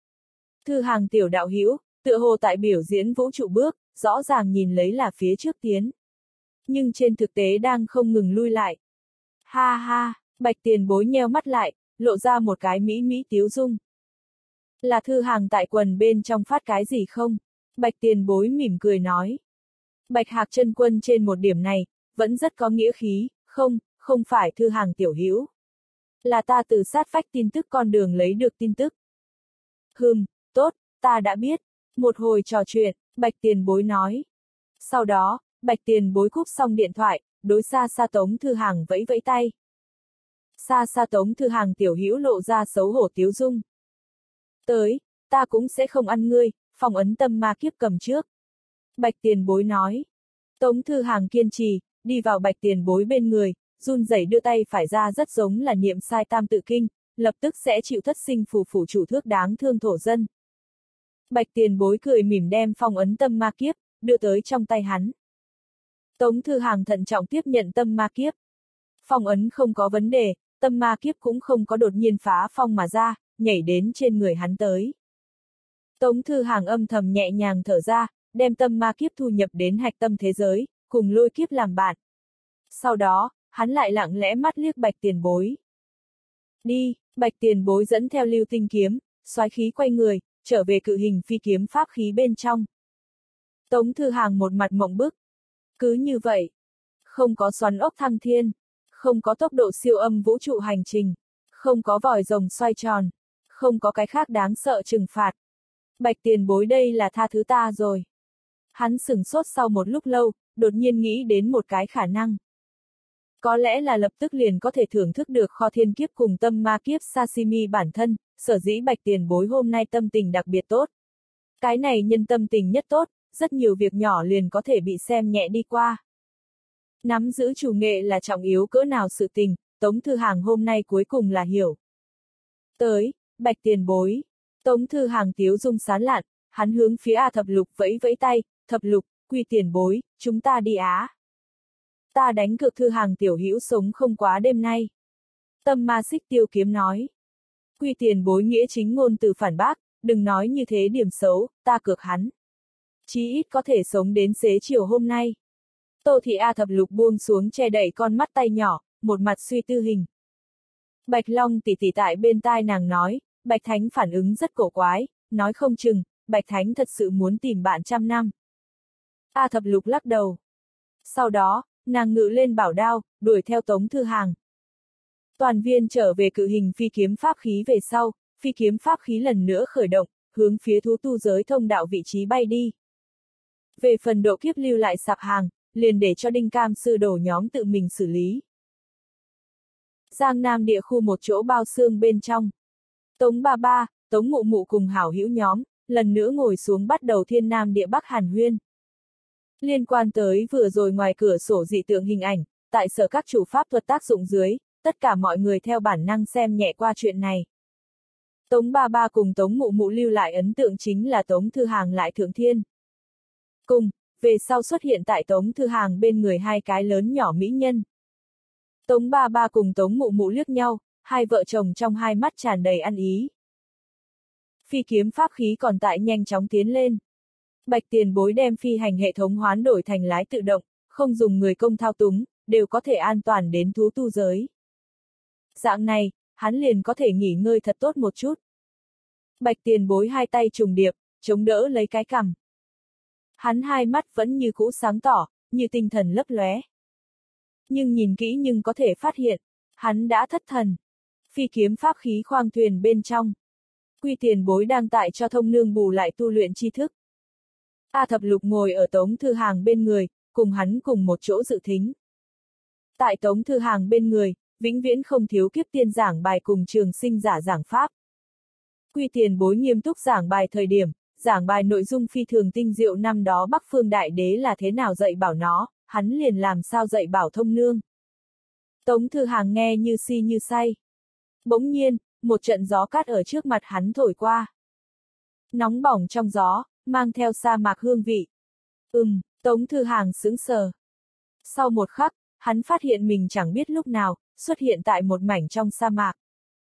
Thư Hàng tiểu đạo hữu, tựa hồ tại biểu diễn vũ trụ bước, rõ ràng nhìn lấy là phía trước tiến. Nhưng trên thực tế đang không ngừng lui lại. Ha ha, Bạch tiền bối nheo mắt lại, lộ ra một cái mỹ mỹ tiếu dung. Là Thư Hàng tại quần bên trong phát cái gì không? Bạch tiền bối mỉm cười nói. Bạch Hạc Chân Quân trên một điểm này, vẫn rất có nghĩa khí, không, không phải Thư Hàng tiểu hữu. Là ta từ sát vách tin tức con đường lấy được tin tức. Hừm, tốt, ta đã biết. Một hồi trò chuyện, Bạch tiền bối nói. Sau đó, Bạch tiền bối cúp xong điện thoại, đối xa xa Tống Thư Hàng vẫy vẫy tay. Xa xa Tống Thư Hàng tiểu hữu lộ ra xấu hổ tiếu dung. Tới, ta cũng sẽ không ăn ngươi, phong ấn tâm ma kiếp cầm trước. Bạch tiền bối nói. Tống Thư Hàng kiên trì, đi vào Bạch tiền bối bên người, run rẩy đưa tay phải ra rất giống là niệm sai tam tự kinh, lập tức sẽ chịu thất sinh phù phủ chủ thước đáng thương thổ dân. Bạch tiền bối cười mỉm đem phong ấn tâm ma kiếp, đưa tới trong tay hắn. Tống Thư Hàng thận trọng tiếp nhận tâm ma kiếp. Phong ấn không có vấn đề, tâm ma kiếp cũng không có đột nhiên phá phong mà ra, nhảy đến trên người hắn tới. Tống Thư Hàng âm thầm nhẹ nhàng thở ra, đem tâm ma kiếp thu nhập đến hạch tâm thế giới, cùng lôi kiếp làm bạn. Sau đó, hắn lại lặng lẽ mắt liếc Bạch tiền bối. Đi, Bạch tiền bối dẫn theo lưu tinh kiếm, xoái khí quay người, trở về cự hình phi kiếm pháp khí bên trong. Tống Thư Hàng một mặt mộng bức. Cứ như vậy, không có xoắn ốc thăng thiên, không có tốc độ siêu âm vũ trụ hành trình, không có vòi rồng xoay tròn, không có cái khác đáng sợ trừng phạt. Bạch tiền bối đây là tha thứ ta rồi. Hắn sửng sốt sau một lúc lâu, đột nhiên nghĩ đến một cái khả năng. Có lẽ là lập tức liền có thể thưởng thức được kho thiên kiếp cùng tâm ma kiếp sashimi bản thân, sở dĩ Bạch tiền bối hôm nay tâm tình đặc biệt tốt. Cái này nhân tâm tình nhất tốt, rất nhiều việc nhỏ liền có thể bị xem nhẹ đi qua. Nắm giữ chủ nghệ là trọng yếu cỡ nào sự tình, Tống Thư Hàng hôm nay cuối cùng là hiểu. Tới, Bạch tiền bối. Tống Thư Hàng tiếu dung sán lạn, hắn hướng phía A Thập Lục vẫy vẫy tay, Thập Lục, Quy tiền bối, chúng ta đi á. Ta đánh cược Thư Hàng tiểu hữu sống không quá đêm nay. Tâm ma xích tiêu kiếm nói. Quy tiền bối nghĩa chính ngôn từ phản bác, đừng nói như thế điểm xấu, ta cược hắn. Chí ít có thể sống đến xế chiều hôm nay. Tô Thị A Thập Lục buông xuống che đậy con mắt tay nhỏ, một mặt suy tư hình. Bạch Long tỷ tỷ tại bên tai nàng nói, Bạch Thánh phản ứng rất cổ quái, nói không chừng, Bạch Thánh thật sự muốn tìm bạn trăm năm. A Thập Lục lắc đầu. Sau đó, nàng ngự lên bảo đao, đuổi theo Tống Thư Hàng. Toàn viên trở về cự hình phi kiếm pháp khí về sau, phi kiếm pháp khí lần nữa khởi động, hướng phía thú tu giới thông đạo vị trí bay đi. Về phần độ kiếp lưu lại sạp hàng, liền để cho Đinh Cam sư đồ nhóm tự mình xử lý. Giang Nam địa khu một chỗ bao xương bên trong. Tống ba ba, Tống mụ mụ cùng hảo hữu nhóm, lần nữa ngồi xuống bắt đầu thiên nam địa bắc hàn huyên. Liên quan tới vừa rồi ngoài cửa sổ dị tượng hình ảnh, tại sở các chủ pháp thuật tác dụng dưới, tất cả mọi người theo bản năng xem nhẹ qua chuyện này. Tống ba ba cùng Tống mụ mụ lưu lại ấn tượng chính là Tống Thư Hàng lại thượng thiên. Cùng, về sau xuất hiện tại Tống Thư Hàng bên người hai cái lớn nhỏ mỹ nhân. Tống ba ba cùng Tống mụ mụ liếc nhau, hai vợ chồng trong hai mắt tràn đầy ăn ý. Phi kiếm pháp khí còn tại nhanh chóng tiến lên. Bạch tiền bối đem phi hành hệ thống hoán đổi thành lái tự động, không dùng người công thao túng, đều có thể an toàn đến thú tu giới. Dạng này, hắn liền có thể nghỉ ngơi thật tốt một chút. Bạch tiền bối hai tay trùng điệp, chống đỡ lấy cái cằm. Hắn hai mắt vẫn như cũ sáng tỏ, như tinh thần lấp lóe. Nhưng nhìn kỹ nhưng có thể phát hiện, hắn đã thất thần. Phi kiếm pháp khí khoang thuyền bên trong. Quy tiền bối đang tại cho thông nương bù lại tu luyện tri thức. A Thập Lục ngồi ở Tống Thư Hàng bên người, cùng hắn cùng một chỗ dự thính. Tại Tống Thư Hàng bên người, vĩnh viễn không thiếu kiếp tiên giảng bài cùng trường sinh giả giảng pháp. Quy tiền bối nghiêm túc giảng bài thời điểm, giảng bài nội dung phi thường tinh diệu năm đó Bắc Phương Đại Đế là thế nào dạy bảo nó, hắn liền làm sao dạy bảo thông nương. Tống Thư Hàng nghe như si như say. Bỗng nhiên, một trận gió cát ở trước mặt hắn thổi qua. Nóng bỏng trong gió, mang theo sa mạc hương vị. Ừm, Tống Thư Hàng sững sờ. Sau một khắc, hắn phát hiện mình chẳng biết lúc nào, xuất hiện tại một mảnh trong sa mạc.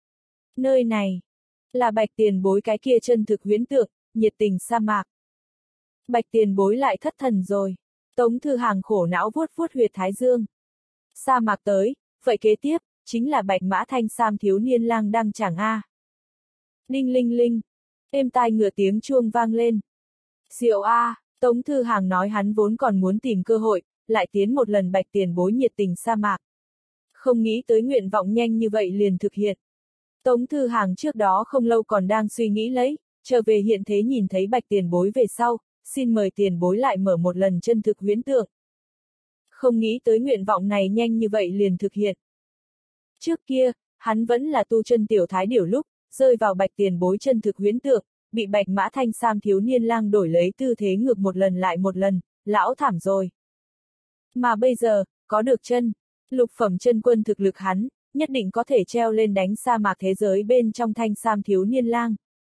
Nơi này, là Bạch tiền bối cái kia chân thực huyễn tượng, nhiệt tình sa mạc. Bạch tiền bối lại thất thần rồi. Tống Thư Hàng khổ não vuốt vuốt huyệt thái dương. Sa mạc tới, vậy kế tiếp, chính là Bạch Mã Thanh Sam thiếu niên lang đăng chẳng a. Đinh linh linh, êm tai ngựa tiếng chuông vang lên. Diệu a, Tống Thư Hàng nói hắn vốn còn muốn tìm cơ hội, lại tiến một lần Bạch tiền bối nhiệt tình sa mạc. Không nghĩ tới nguyện vọng nhanh như vậy liền thực hiện. Tống Thư Hàng trước đó không lâu còn đang suy nghĩ lấy, trở về hiện thế nhìn thấy Bạch tiền bối về sau, xin mời tiền bối lại mở một lần chân thực huyễn tượng. Không nghĩ tới nguyện vọng này nhanh như vậy liền thực hiện. Trước kia, hắn vẫn là tu chân tiểu thái điểu lúc, rơi vào Bạch tiền bối chân thực huyễn tượng, bị Bạch Mã Thanh Sam thiếu niên lang đổi lấy tư thế ngược một lần lại một lần, lão thảm rồi. Mà bây giờ, có được chân, lục phẩm chân quân thực lực hắn, nhất định có thể treo lên đánh sa mạc thế giới bên trong Thanh Sam thiếu niên lang.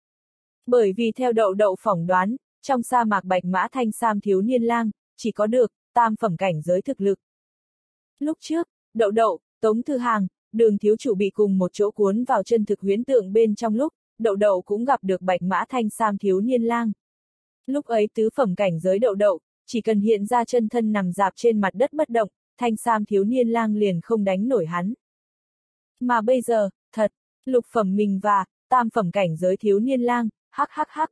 Bởi vì theo đậu đậu phỏng đoán, trong sa mạc Bạch Mã Thanh Sam thiếu niên lang, chỉ có được, tam phẩm cảnh giới thực lực. Lúc trước, đậu đậu, Tống Thư Hàng, Đường thiếu chủ bị cùng một chỗ cuốn vào chân thực huyễn tượng bên trong lúc, đậu đậu cũng gặp được Bạch Mã Thanh Sam thiếu niên lang. Lúc ấy tứ phẩm cảnh giới đậu đậu, chỉ cần hiện ra chân thân nằm dạp trên mặt đất bất động, Thanh Sam thiếu niên lang liền không đánh nổi hắn. Mà bây giờ, thật, lục phẩm mình và, tam phẩm cảnh giới thiếu niên lang, hắc hắc hắc.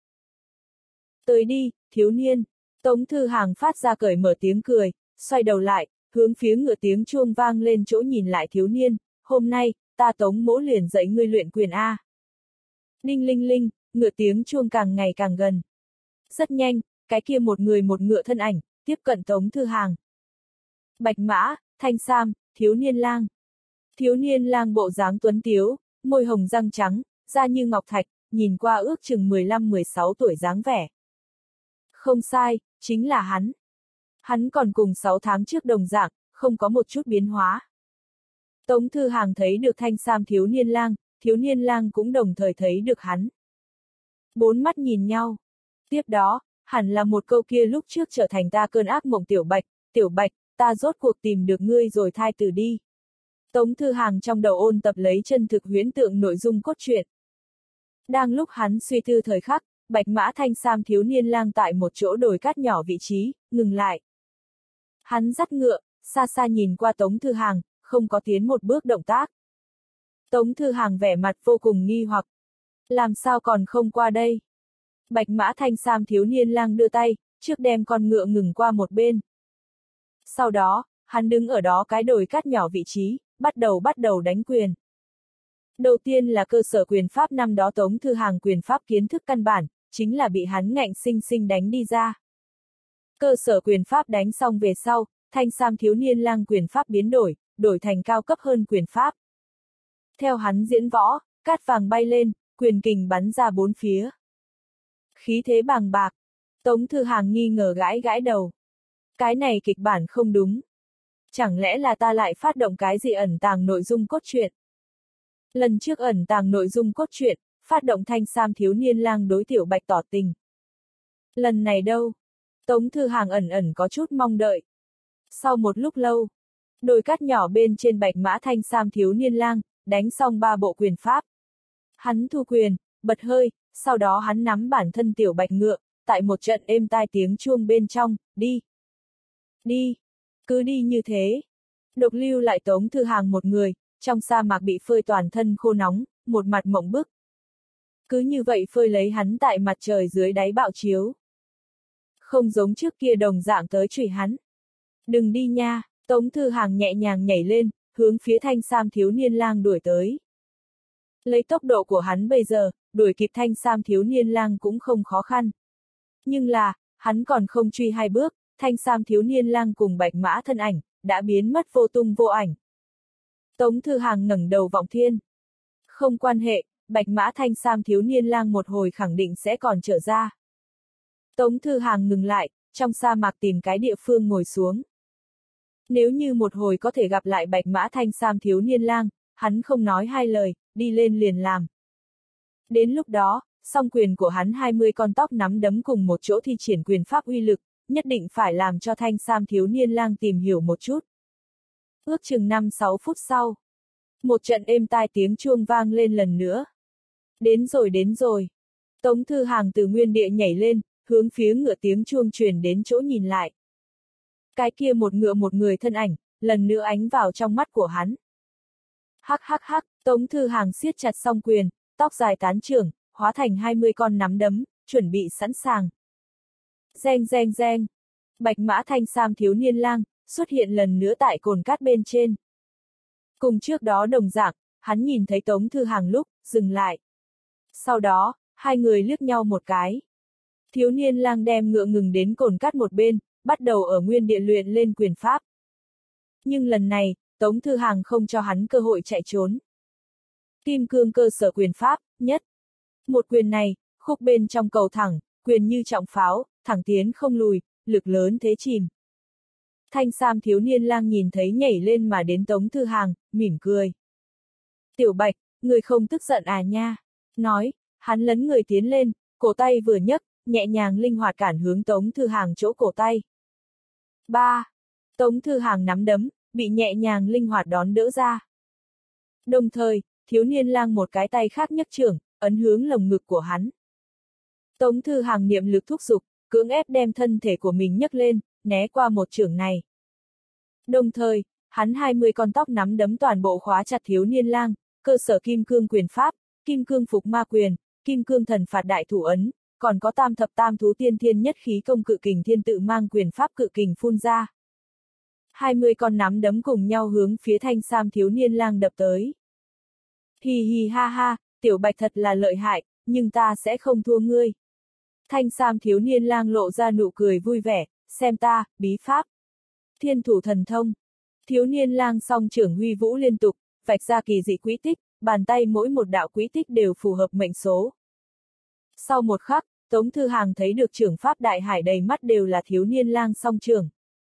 Tới đi, thiếu niên. Tống Thư Hàng phát ra cởi mở tiếng cười, xoay đầu lại, hướng phía ngựa tiếng chuông vang lên chỗ nhìn lại thiếu niên, hôm nay, ta Tống mỗ liền dạy ngươi luyện quyền A. Đinh linh linh, ngựa tiếng chuông càng ngày càng gần. Rất nhanh, cái kia một người một ngựa thân ảnh, tiếp cận Tống Thư Hàng. Bạch Mã, Thanh Sam, thiếu niên lang. Thiếu niên lang bộ dáng tuấn tiếu, môi hồng răng trắng, da như ngọc thạch, nhìn qua ước chừng mười lăm mười sáu tuổi dáng vẻ. Không sai, chính là hắn. Hắn còn cùng sáu tháng trước đồng dạng, không có một chút biến hóa. Tống Thư Hàng thấy được Thanh Sam thiếu niên lang, thiếu niên lang cũng đồng thời thấy được hắn. Bốn mắt nhìn nhau. Tiếp đó, hẳn là một câu kia lúc trước trở thành ta cơn ác mộng tiểu Bạch, tiểu Bạch, ta rốt cuộc tìm được ngươi rồi thai từ đi. Tống Thư Hàng trong đầu ôn tập lấy chân thực huyễn tượng nội dung cốt truyện. Đang lúc hắn suy tư thời khắc, Bạch Mã Thanh Sam thiếu niên lang tại một chỗ đồi cát nhỏ vị trí, ngừng lại. Hắn dắt ngựa, xa xa nhìn qua Tống Thư Hàng, không có tiến một bước động tác. Tống Thư Hàng vẻ mặt vô cùng nghi hoặc. Làm sao còn không qua đây? Bạch Mã Thanh Sam thiếu niên lang đưa tay, trước đem con ngựa ngừng qua một bên. Sau đó, hắn đứng ở đó cái đồi cát nhỏ vị trí, bắt đầu bắt đầu đánh quyền. Đầu tiên là cơ sở quyền pháp năm đó Tống Thư Hàng quyền pháp kiến thức căn bản, chính là bị hắn ngạnh sinh sinh đánh đi ra. Cơ sở quyền pháp đánh xong về sau, Thanh Sam thiếu niên lang quyền pháp biến đổi, đổi thành cao cấp hơn quyền pháp. Theo hắn diễn võ, cát vàng bay lên, quyền kình bắn ra bốn phía. Khí thế bàng bạc. Tống Thư Hàng nghi ngờ gãi gãi đầu. Cái này kịch bản không đúng. Chẳng lẽ là ta lại phát động cái gì ẩn tàng nội dung cốt truyện? Lần trước ẩn tàng nội dung cốt truyện, phát động Thanh Sam thiếu niên lang đối Tiểu Bạch tỏ tình. Lần này đâu? Tống Thư Hàng ẩn ẩn có chút mong đợi. Sau một lúc lâu, đồi cát nhỏ bên trên bạch mã Thanh Sam thiếu niên lang, đánh xong ba bộ quyền pháp. Hắn thu quyền, bật hơi, sau đó hắn nắm bản thân Tiểu Bạch ngựa, tại một trận êm tai tiếng chuông bên trong, đi. Đi. Cứ đi như thế. Độc lưu lại Tống Thư Hàng một người, trong sa mạc bị phơi toàn thân khô nóng, một mặt mộng bức. Cứ như vậy phơi lấy hắn tại mặt trời dưới đáy bạo chiếu. Không giống trước kia đồng dạng tới chửi hắn. Đừng đi nha, Tống Thư Hàng nhẹ nhàng nhảy lên, hướng phía Thanh Sam thiếu niên lang đuổi tới. Lấy tốc độ của hắn bây giờ, đuổi kịp Thanh Sam thiếu niên lang cũng không khó khăn. Nhưng là, hắn còn không truy hai bước, Thanh Sam thiếu niên lang cùng bạch mã thân ảnh, đã biến mất vô tung vô ảnh. Tống Thư Hàng ngẩng đầu vọng thiên. Không quan hệ, bạch mã Thanh Sam thiếu niên lang một hồi khẳng định sẽ còn trở ra. Tống Thư Hàng ngừng lại, trong sa mạc tìm cái địa phương ngồi xuống. Nếu như một hồi có thể gặp lại bạch mã Thanh Sam thiếu niên lang, hắn không nói hai lời, đi lên liền làm. Đến lúc đó, song quyền của hắn hai mươi con tóc nắm đấm cùng một chỗ thi triển quyền pháp uy lực, nhất định phải làm cho Thanh Sam thiếu niên lang tìm hiểu một chút. Ước chừng năm sáu phút sau, một trận êm tai tiếng chuông vang lên lần nữa. Đến rồi đến rồi. Tống Thư Hàng từ nguyên địa nhảy lên, hướng phía ngựa tiếng chuông truyền đến chỗ nhìn lại. Cái kia một ngựa một người thân ảnh, lần nữa ánh vào trong mắt của hắn. Hắc hắc hắc, Tống Thư Hàng siết chặt song quyền, tóc dài tán trưởng, hóa thành hai mươi con nắm đấm, chuẩn bị sẵn sàng. Reng reng reng. Bạch mã Thanh Sam thiếu niên lang, xuất hiện lần nữa tại cồn cát bên trên. Cùng trước đó đồng dạng, hắn nhìn thấy Tống Thư Hàng lúc, dừng lại. Sau đó, hai người liếc nhau một cái. Thiếu niên lang đem ngựa ngừng đến cồn cát một bên, bắt đầu ở nguyên địa luyện lên quyền pháp. Nhưng lần này, Tống Thư Hàng không cho hắn cơ hội chạy trốn. Kim cương cơ sở quyền pháp, nhất. Một quyền này, khúc bên trong cầu thẳng, quyền như trọng pháo, thẳng tiến không lùi, lực lớn thế chìm. Thanh Sam thiếu niên lang nhìn thấy nhảy lên mà đến Tống Thư Hàng, mỉm cười. Tiểu Bạch, người không tức giận à nha? Nói, hắn lấn người tiến lên, cổ tay vừa nhấc, nhẹ nhàng linh hoạt cản hướng Tống Thư Hàng chỗ cổ tay. Ba. Tống Thư Hàng nắm đấm, bị nhẹ nhàng linh hoạt đón đỡ ra. Đồng thời, thiếu niên lang một cái tay khác nhấc chưởng, ấn hướng lồng ngực của hắn. Tống Thư Hàng niệm lực thúc giục, cưỡng ép đem thân thể của mình nhấc lên, né qua một chưởng này. Đồng thời, hắn hai mươi con tóc nắm đấm toàn bộ khóa chặt thiếu niên lang, cơ sở kim cương quyền pháp, kim cương phục ma quyền, kim cương thần phạt đại thủ ấn, còn có tam thập tam thú tiên thiên nhất khí công cự kình thiên tự mang quyền pháp cự kình phun ra. hai mươi con nắm đấm cùng nhau hướng phía Thanh Sam thiếu niên lang đập tới. Hì hì ha ha, Tiểu Bạch thật là lợi hại, nhưng ta sẽ không thua ngươi. Thanh Sam thiếu niên lang lộ ra nụ cười vui vẻ, xem ta, bí pháp. Thiên thủ thần thông. Thiếu niên lang song trưởng huy vũ liên tục, vạch ra kỳ dị quỹ tích, bàn tay mỗi một đạo quỹ tích đều phù hợp mệnh số. Sau một khắc, Tống Thư Hàng thấy được trưởng pháp đại hải đầy mắt đều là thiếu niên lang song trưởng.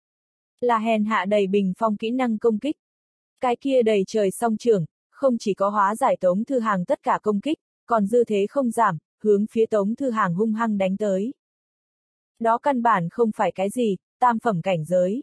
Là hèn hạ đầy bình phong kỹ năng công kích. Cái kia đầy trời song trưởng, không chỉ có hóa giải Tống Thư Hàng tất cả công kích, còn dư thế không giảm, hướng phía Tống Thư Hàng hung hăng đánh tới. Đó căn bản không phải cái gì, tam phẩm cảnh giới.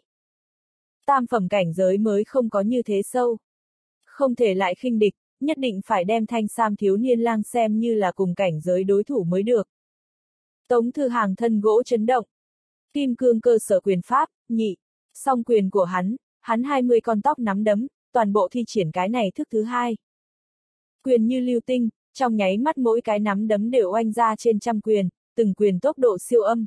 Tam phẩm cảnh giới mới không có như thế sâu. Không thể lại khinh địch, nhất định phải đem Thanh Sam thiếu niên lang xem như là cùng cảnh giới đối thủ mới được. Tống Thư Hàng thân gỗ chấn động. Kim cương cơ sở quyền pháp, nhị. Song quyền của hắn, hắn hai mươi con tóc nắm đấm, toàn bộ thi triển cái này thức thứ hai. Quyền như lưu tinh, trong nháy mắt mỗi cái nắm đấm đều oanh ra trên trăm quyền, từng quyền tốc độ siêu âm.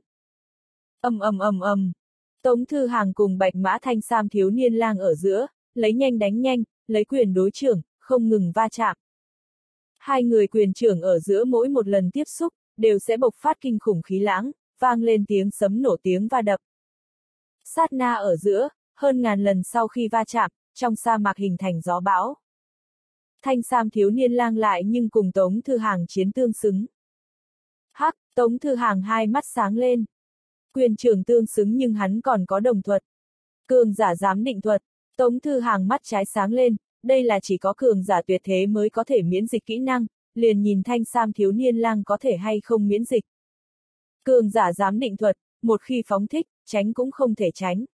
Ầm ầm ầm ầm. Tống Thư Hàng cùng Bạch mã Thanh Sam thiếu niên lang ở giữa, lấy nhanh đánh nhanh, lấy quyền đối trưởng, không ngừng va chạm. Hai người quyền trưởng ở giữa mỗi một lần tiếp xúc, đều sẽ bộc phát kinh khủng khí lãng, vang lên tiếng sấm nổ tiếng va đập. Sát na ở giữa, hơn ngàn lần sau khi va chạm, trong sa mạc hình thành gió bão. Thanh Sam thiếu niên lang lại nhưng cùng Tống Thư Hàng chiến tương xứng. Hắc, Tống Thư Hàng hai mắt sáng lên. Quyền trưởng tương xứng nhưng hắn còn có đồng thuật. Cường giả giám định thuật. Tống Thư Hàng mắt trái sáng lên, đây là chỉ có cường giả tuyệt thế mới có thể miễn dịch kỹ năng, liền nhìn thanh sam thiếu niên lang có thể hay không miễn dịch. Cường giả giám định thuật, một khi phóng thích, tránh cũng không thể tránh.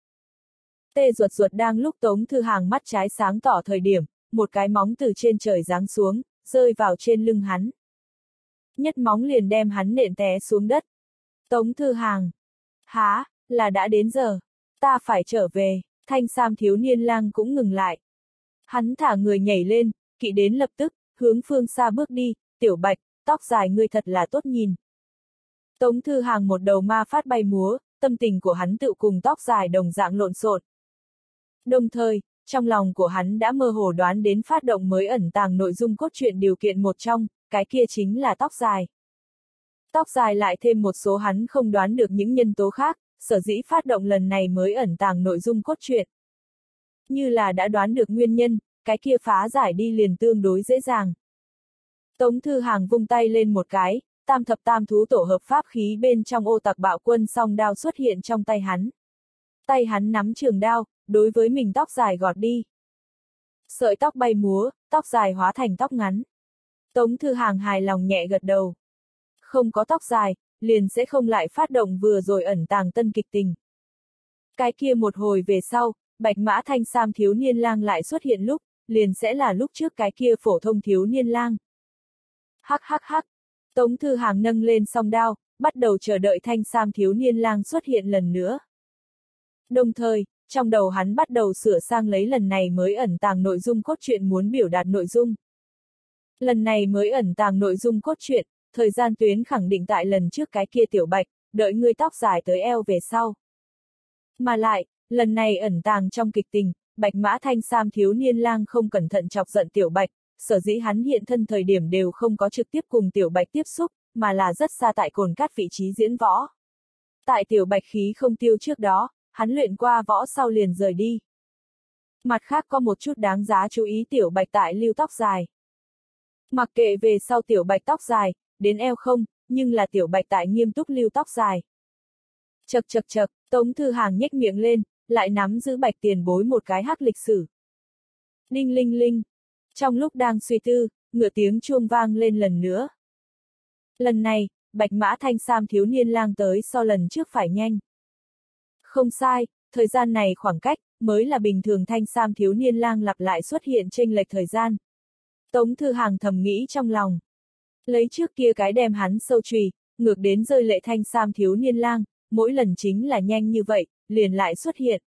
Tê ruột ruột đang lúc Tống Thư Hàng mắt trái sáng tỏ thời điểm, một cái móng từ trên trời giáng xuống, rơi vào trên lưng hắn. Nhất móng liền đem hắn nện té xuống đất. Tống Thư Hàng. Há, là đã đến giờ. Ta phải trở về. Thanh sam thiếu niên lang cũng ngừng lại. Hắn thả người nhảy lên, kỵ đến lập tức, hướng phương xa bước đi. Tiểu Bạch, tóc dài ngươi thật là tốt nhìn. Tống Thư Hàng một đầu ma phát bay múa, tâm tình của hắn tự cùng tóc dài đồng dạng lộn xộn. Đồng thời, trong lòng của hắn đã mơ hồ đoán đến phát động mới ẩn tàng nội dung cốt truyện điều kiện một trong, cái kia chính là tóc dài. Tóc dài lại thêm một số hắn không đoán được những nhân tố khác, sở dĩ phát động lần này mới ẩn tàng nội dung cốt truyện. Như là đã đoán được nguyên nhân, cái kia phá giải đi liền tương đối dễ dàng. Tống Thư Hàng vung tay lên một cái, tam thập tam thú tổ hợp pháp khí bên trong ô tặc bạo quân song đao xuất hiện trong tay hắn. Tay hắn nắm trường đao, đối với mình tóc dài gọt đi. Sợi tóc bay múa, tóc dài hóa thành tóc ngắn. Tống Thư Hàng hài lòng nhẹ gật đầu. Không có tóc dài, liền sẽ không lại phát động vừa rồi ẩn tàng tân kịch tình. Cái kia một hồi về sau, bạch mã thanh sam thiếu niên lang lại xuất hiện lúc, liền sẽ là lúc trước cái kia phổ thông thiếu niên lang. Hắc hắc hắc. Tống Thư Hàng nâng lên song đao, bắt đầu chờ đợi thanh sam thiếu niên lang xuất hiện lần nữa. Đồng thời, trong đầu hắn bắt đầu sửa sang lấy lần này mới ẩn tàng nội dung cốt truyện muốn biểu đạt nội dung. Lần này mới ẩn tàng nội dung cốt truyện, thời gian tuyến khẳng định tại lần trước cái kia Tiểu Bạch, đợi ngươi tóc dài tới eo về sau. Mà lại, lần này ẩn tàng trong kịch tình, bạch mã thanh sam thiếu niên lang không cẩn thận chọc giận Tiểu Bạch, sở dĩ hắn hiện thân thời điểm đều không có trực tiếp cùng Tiểu Bạch tiếp xúc, mà là rất xa tại cồn cát vị trí diễn võ. Tại Tiểu Bạch khí không tiêu trước đó, hắn luyện qua võ sau liền rời đi. Mặt khác có một chút đáng giá chú ý Tiểu Bạch tại lưu tóc dài. Mặc kệ về sau Tiểu Bạch tóc dài, đến eo không, nhưng là Tiểu Bạch tại nghiêm túc lưu tóc dài. Chậc chậc chậc, Tống Thư Hàng nhếch miệng lên, lại nắm giữ Bạch tiền bối một cái hắc lịch sử. Linh linh linh. Trong lúc đang suy tư, ngựa tiếng chuông vang lên lần nữa. Lần này, bạch mã thanh sam thiếu niên lang tới so lần trước phải nhanh. Không sai, thời gian này khoảng cách, mới là bình thường thanh sam thiếu niên lang lặp lại xuất hiện chênh lệch thời gian. Tống Thư Hàng thầm nghĩ trong lòng. Lấy trước kia cái đem hắn sâu chùy, ngược đến rơi lệ thanh sam thiếu niên lang, mỗi lần chính là nhanh như vậy, liền lại xuất hiện.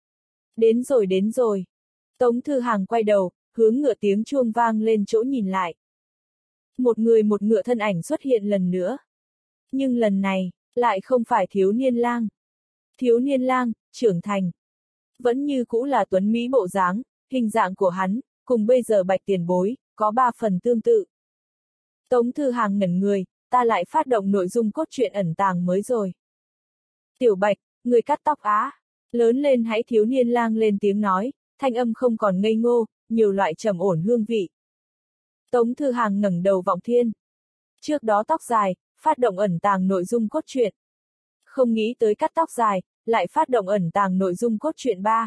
Đến rồi đến rồi. Tống Thư Hàng quay đầu, hướng ngựa tiếng chuông vang lên chỗ nhìn lại. Một người một ngựa thân ảnh xuất hiện lần nữa. Nhưng lần này, lại không phải thiếu niên lang. Thiếu niên lang, trưởng thành. Vẫn như cũ là tuấn mỹ bộ dáng, hình dạng của hắn, cùng bây giờ bạch tiền bối, có ba phần tương tự. Tống Thư Hàng ngẩn người, ta lại phát động nội dung cốt truyện ẩn tàng mới rồi. Tiểu Bạch, người cắt tóc á. Lớn lên hãy thiếu niên lang lên tiếng nói, thanh âm không còn ngây ngô, nhiều loại trầm ổn hương vị. Tống Thư Hàng ngẩng đầu vọng thiên. Trước đó tóc dài, phát động ẩn tàng nội dung cốt truyện. Không nghĩ tới cắt tóc dài, lại phát động ẩn tàng nội dung cốt truyện ba.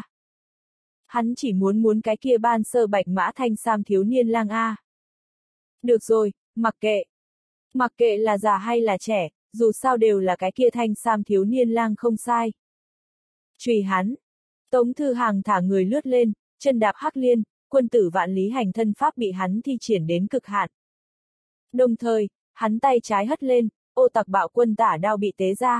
Hắn chỉ muốn muốn cái kia ban sơ bạch mã thanh sam thiếu niên lang A. Được rồi, mặc kệ. Mặc kệ là già hay là trẻ, dù sao đều là cái kia thanh sam thiếu niên lang không sai. Truy hắn. Tống Thư Hàng thả người lướt lên, chân đạp hắc liên, quân tử vạn lý hành thân pháp bị hắn thi triển đến cực hạn. Đồng thời, hắn tay trái hất lên, ô tặc bạo quân tả đao bị tế ra.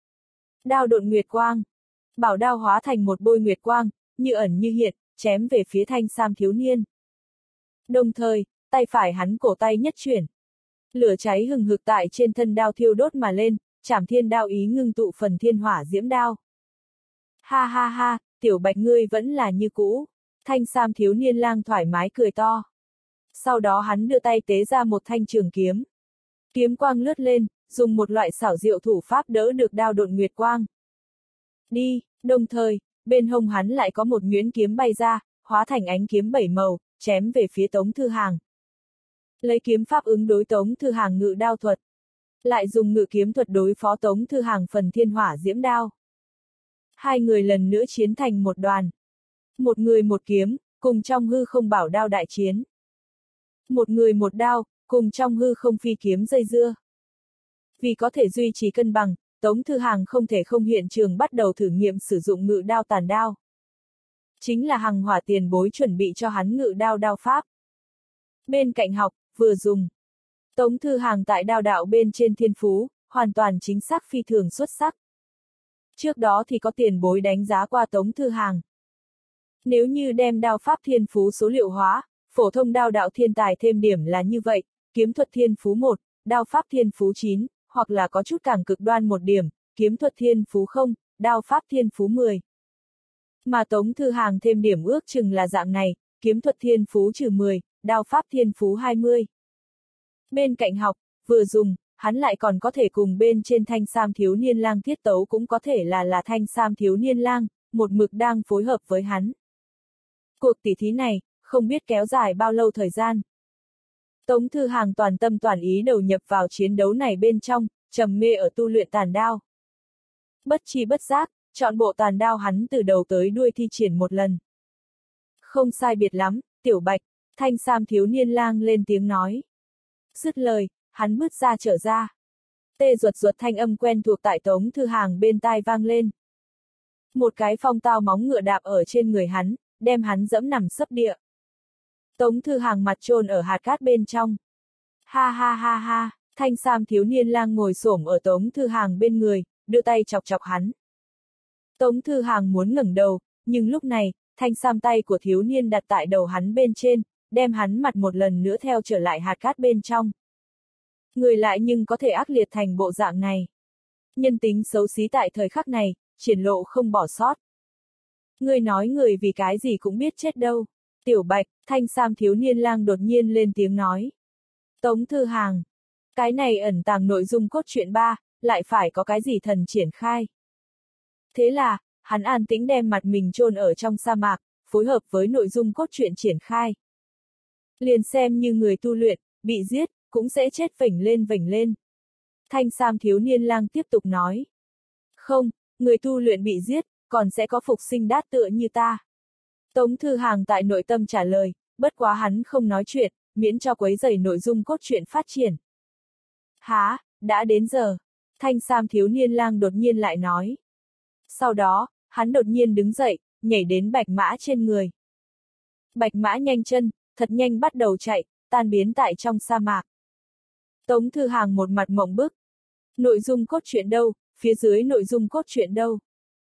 Đao độn nguyệt quang. Bảo đao hóa thành một bôi nguyệt quang, như ẩn như hiện, chém về phía thanh sam thiếu niên. Đồng thời, tay phải hắn cổ tay nhất chuyển. Lửa cháy hừng hực tại trên thân đao thiêu đốt mà lên, trảm thiên đao ý ngưng tụ phần thiên hỏa diễm đao. Ha ha ha, Tiểu Bạch ngươi vẫn là như cũ. Thanh sam thiếu niên lang thoải mái cười to. Sau đó hắn đưa tay tế ra một thanh trường kiếm. Kiếm quang lướt lên, dùng một loại xảo diệu thủ pháp đỡ được đao độn nguyệt quang. Đi, đồng thời, bên hông hắn lại có một nhuyễn kiếm bay ra, hóa thành ánh kiếm bảy màu, chém về phía Tống Thư Hàng. Lấy kiếm pháp ứng đối Tống Thư Hàng ngự đao thuật. lại dùng ngự kiếm thuật đối phó Tống Thư Hàng phần thiên hỏa diễm đao. Hai người lần nữa chiến thành một đoàn. Một người một kiếm, cùng trong hư không bảo đao đại chiến. Một người một đao, cùng trong hư không phi kiếm dây dưa. Vì có thể duy trì cân bằng, Tống Thư Hàng không thể không hiện trường bắt đầu thử nghiệm sử dụng ngự đao tàn đao. Chính là Hằng Hỏa tiền bối chuẩn bị cho hắn ngự đao đao pháp. Bên cạnh học, vừa dùng. Tống Thư Hàng tại đao đạo bên trên thiên phú, hoàn toàn chính xác phi thường xuất sắc. Trước đó thì có tiền bối đánh giá qua Tống Thư Hàng. Nếu như đem đao pháp thiên phú số liệu hóa, phổ thông đao đạo thiên tài thêm điểm là như vậy, kiếm thuật thiên phú một, đao pháp thiên phú chín, hoặc là có chút càng cực đoan một điểm, kiếm thuật thiên phú không, đao pháp thiên phú mười. Mà Tống Thư Hàng thêm điểm ước chừng là dạng này, kiếm thuật thiên phú trừ mười, đao pháp thiên phú hai mươi. Bên cạnh học, vừa dùng, hắn lại còn có thể cùng bên trên Thanh Sam thiếu niên lang tiết tấu cũng có thể là là Thanh Sam thiếu niên lang, một mực đang phối hợp với hắn. Cuộc tỉ thí này, không biết kéo dài bao lâu thời gian. Tống Thư Hàng toàn tâm toàn ý đầu nhập vào chiến đấu này bên trong, trầm mê ở tu luyện tàn đao. Bất chi bất giác, chọn bộ tàn đao hắn từ đầu tới đuôi thi triển một lần. Không sai biệt lắm, Tiểu Bạch, Thanh Sam thiếu niên lang lên tiếng nói. Dứt lời, hắn bước ra trở ra. Tê ruột ruột thanh âm quen thuộc tại Tống Thư Hàng bên tai vang lên. Một cái phong tao móng ngựa đạp ở trên người hắn, đem hắn dẫm nằm sấp địa. Tống Thư Hàng mặt chôn ở hạt cát bên trong. Ha ha ha ha, Thanh Sam thiếu niên lang ngồi xổm ở Tống Thư Hàng bên người, đưa tay chọc chọc hắn. Tống Thư Hàng muốn ngẩng đầu, nhưng lúc này, Thanh Sam tay của thiếu niên đặt tại đầu hắn bên trên, đem hắn mặt một lần nữa theo trở lại hạt cát bên trong. Người lại nhưng có thể ác liệt thành bộ dạng này. Nhân tính xấu xí tại thời khắc này, triển lộ không bỏ sót. Người nói người vì cái gì cũng biết chết đâu. Tiểu Bạch, Thanh Sam thiếu niên lang đột nhiên lên tiếng nói. Tống Thư Hàng. Cái này ẩn tàng nội dung cốt truyện ba, lại phải có cái gì thần triển khai. Thế là, hắn an tĩnh đem mặt mình chôn ở trong sa mạc, phối hợp với nội dung cốt truyện triển khai. Liền xem như người tu luyện, bị giết, cũng sẽ chết vểnh lên vểnh lên. Thanh Sam thiếu niên lang tiếp tục nói. Không, người tu luyện bị giết, còn sẽ có phục sinh đát tựa như ta. Tống Thư Hàng tại nội tâm trả lời, bất quá hắn không nói chuyện, miễn cho quấy rầy nội dung cốt truyện phát triển. Há, đã đến giờ. Thanh Sam thiếu niên lang đột nhiên lại nói. Sau đó, hắn đột nhiên đứng dậy, nhảy đến bạch mã trên người. Bạch mã nhanh chân, thật nhanh bắt đầu chạy, tan biến tại trong sa mạc. Tống Thư Hàng một mặt mộng bức. Nội dung cốt truyện đâu, phía dưới nội dung cốt truyện đâu.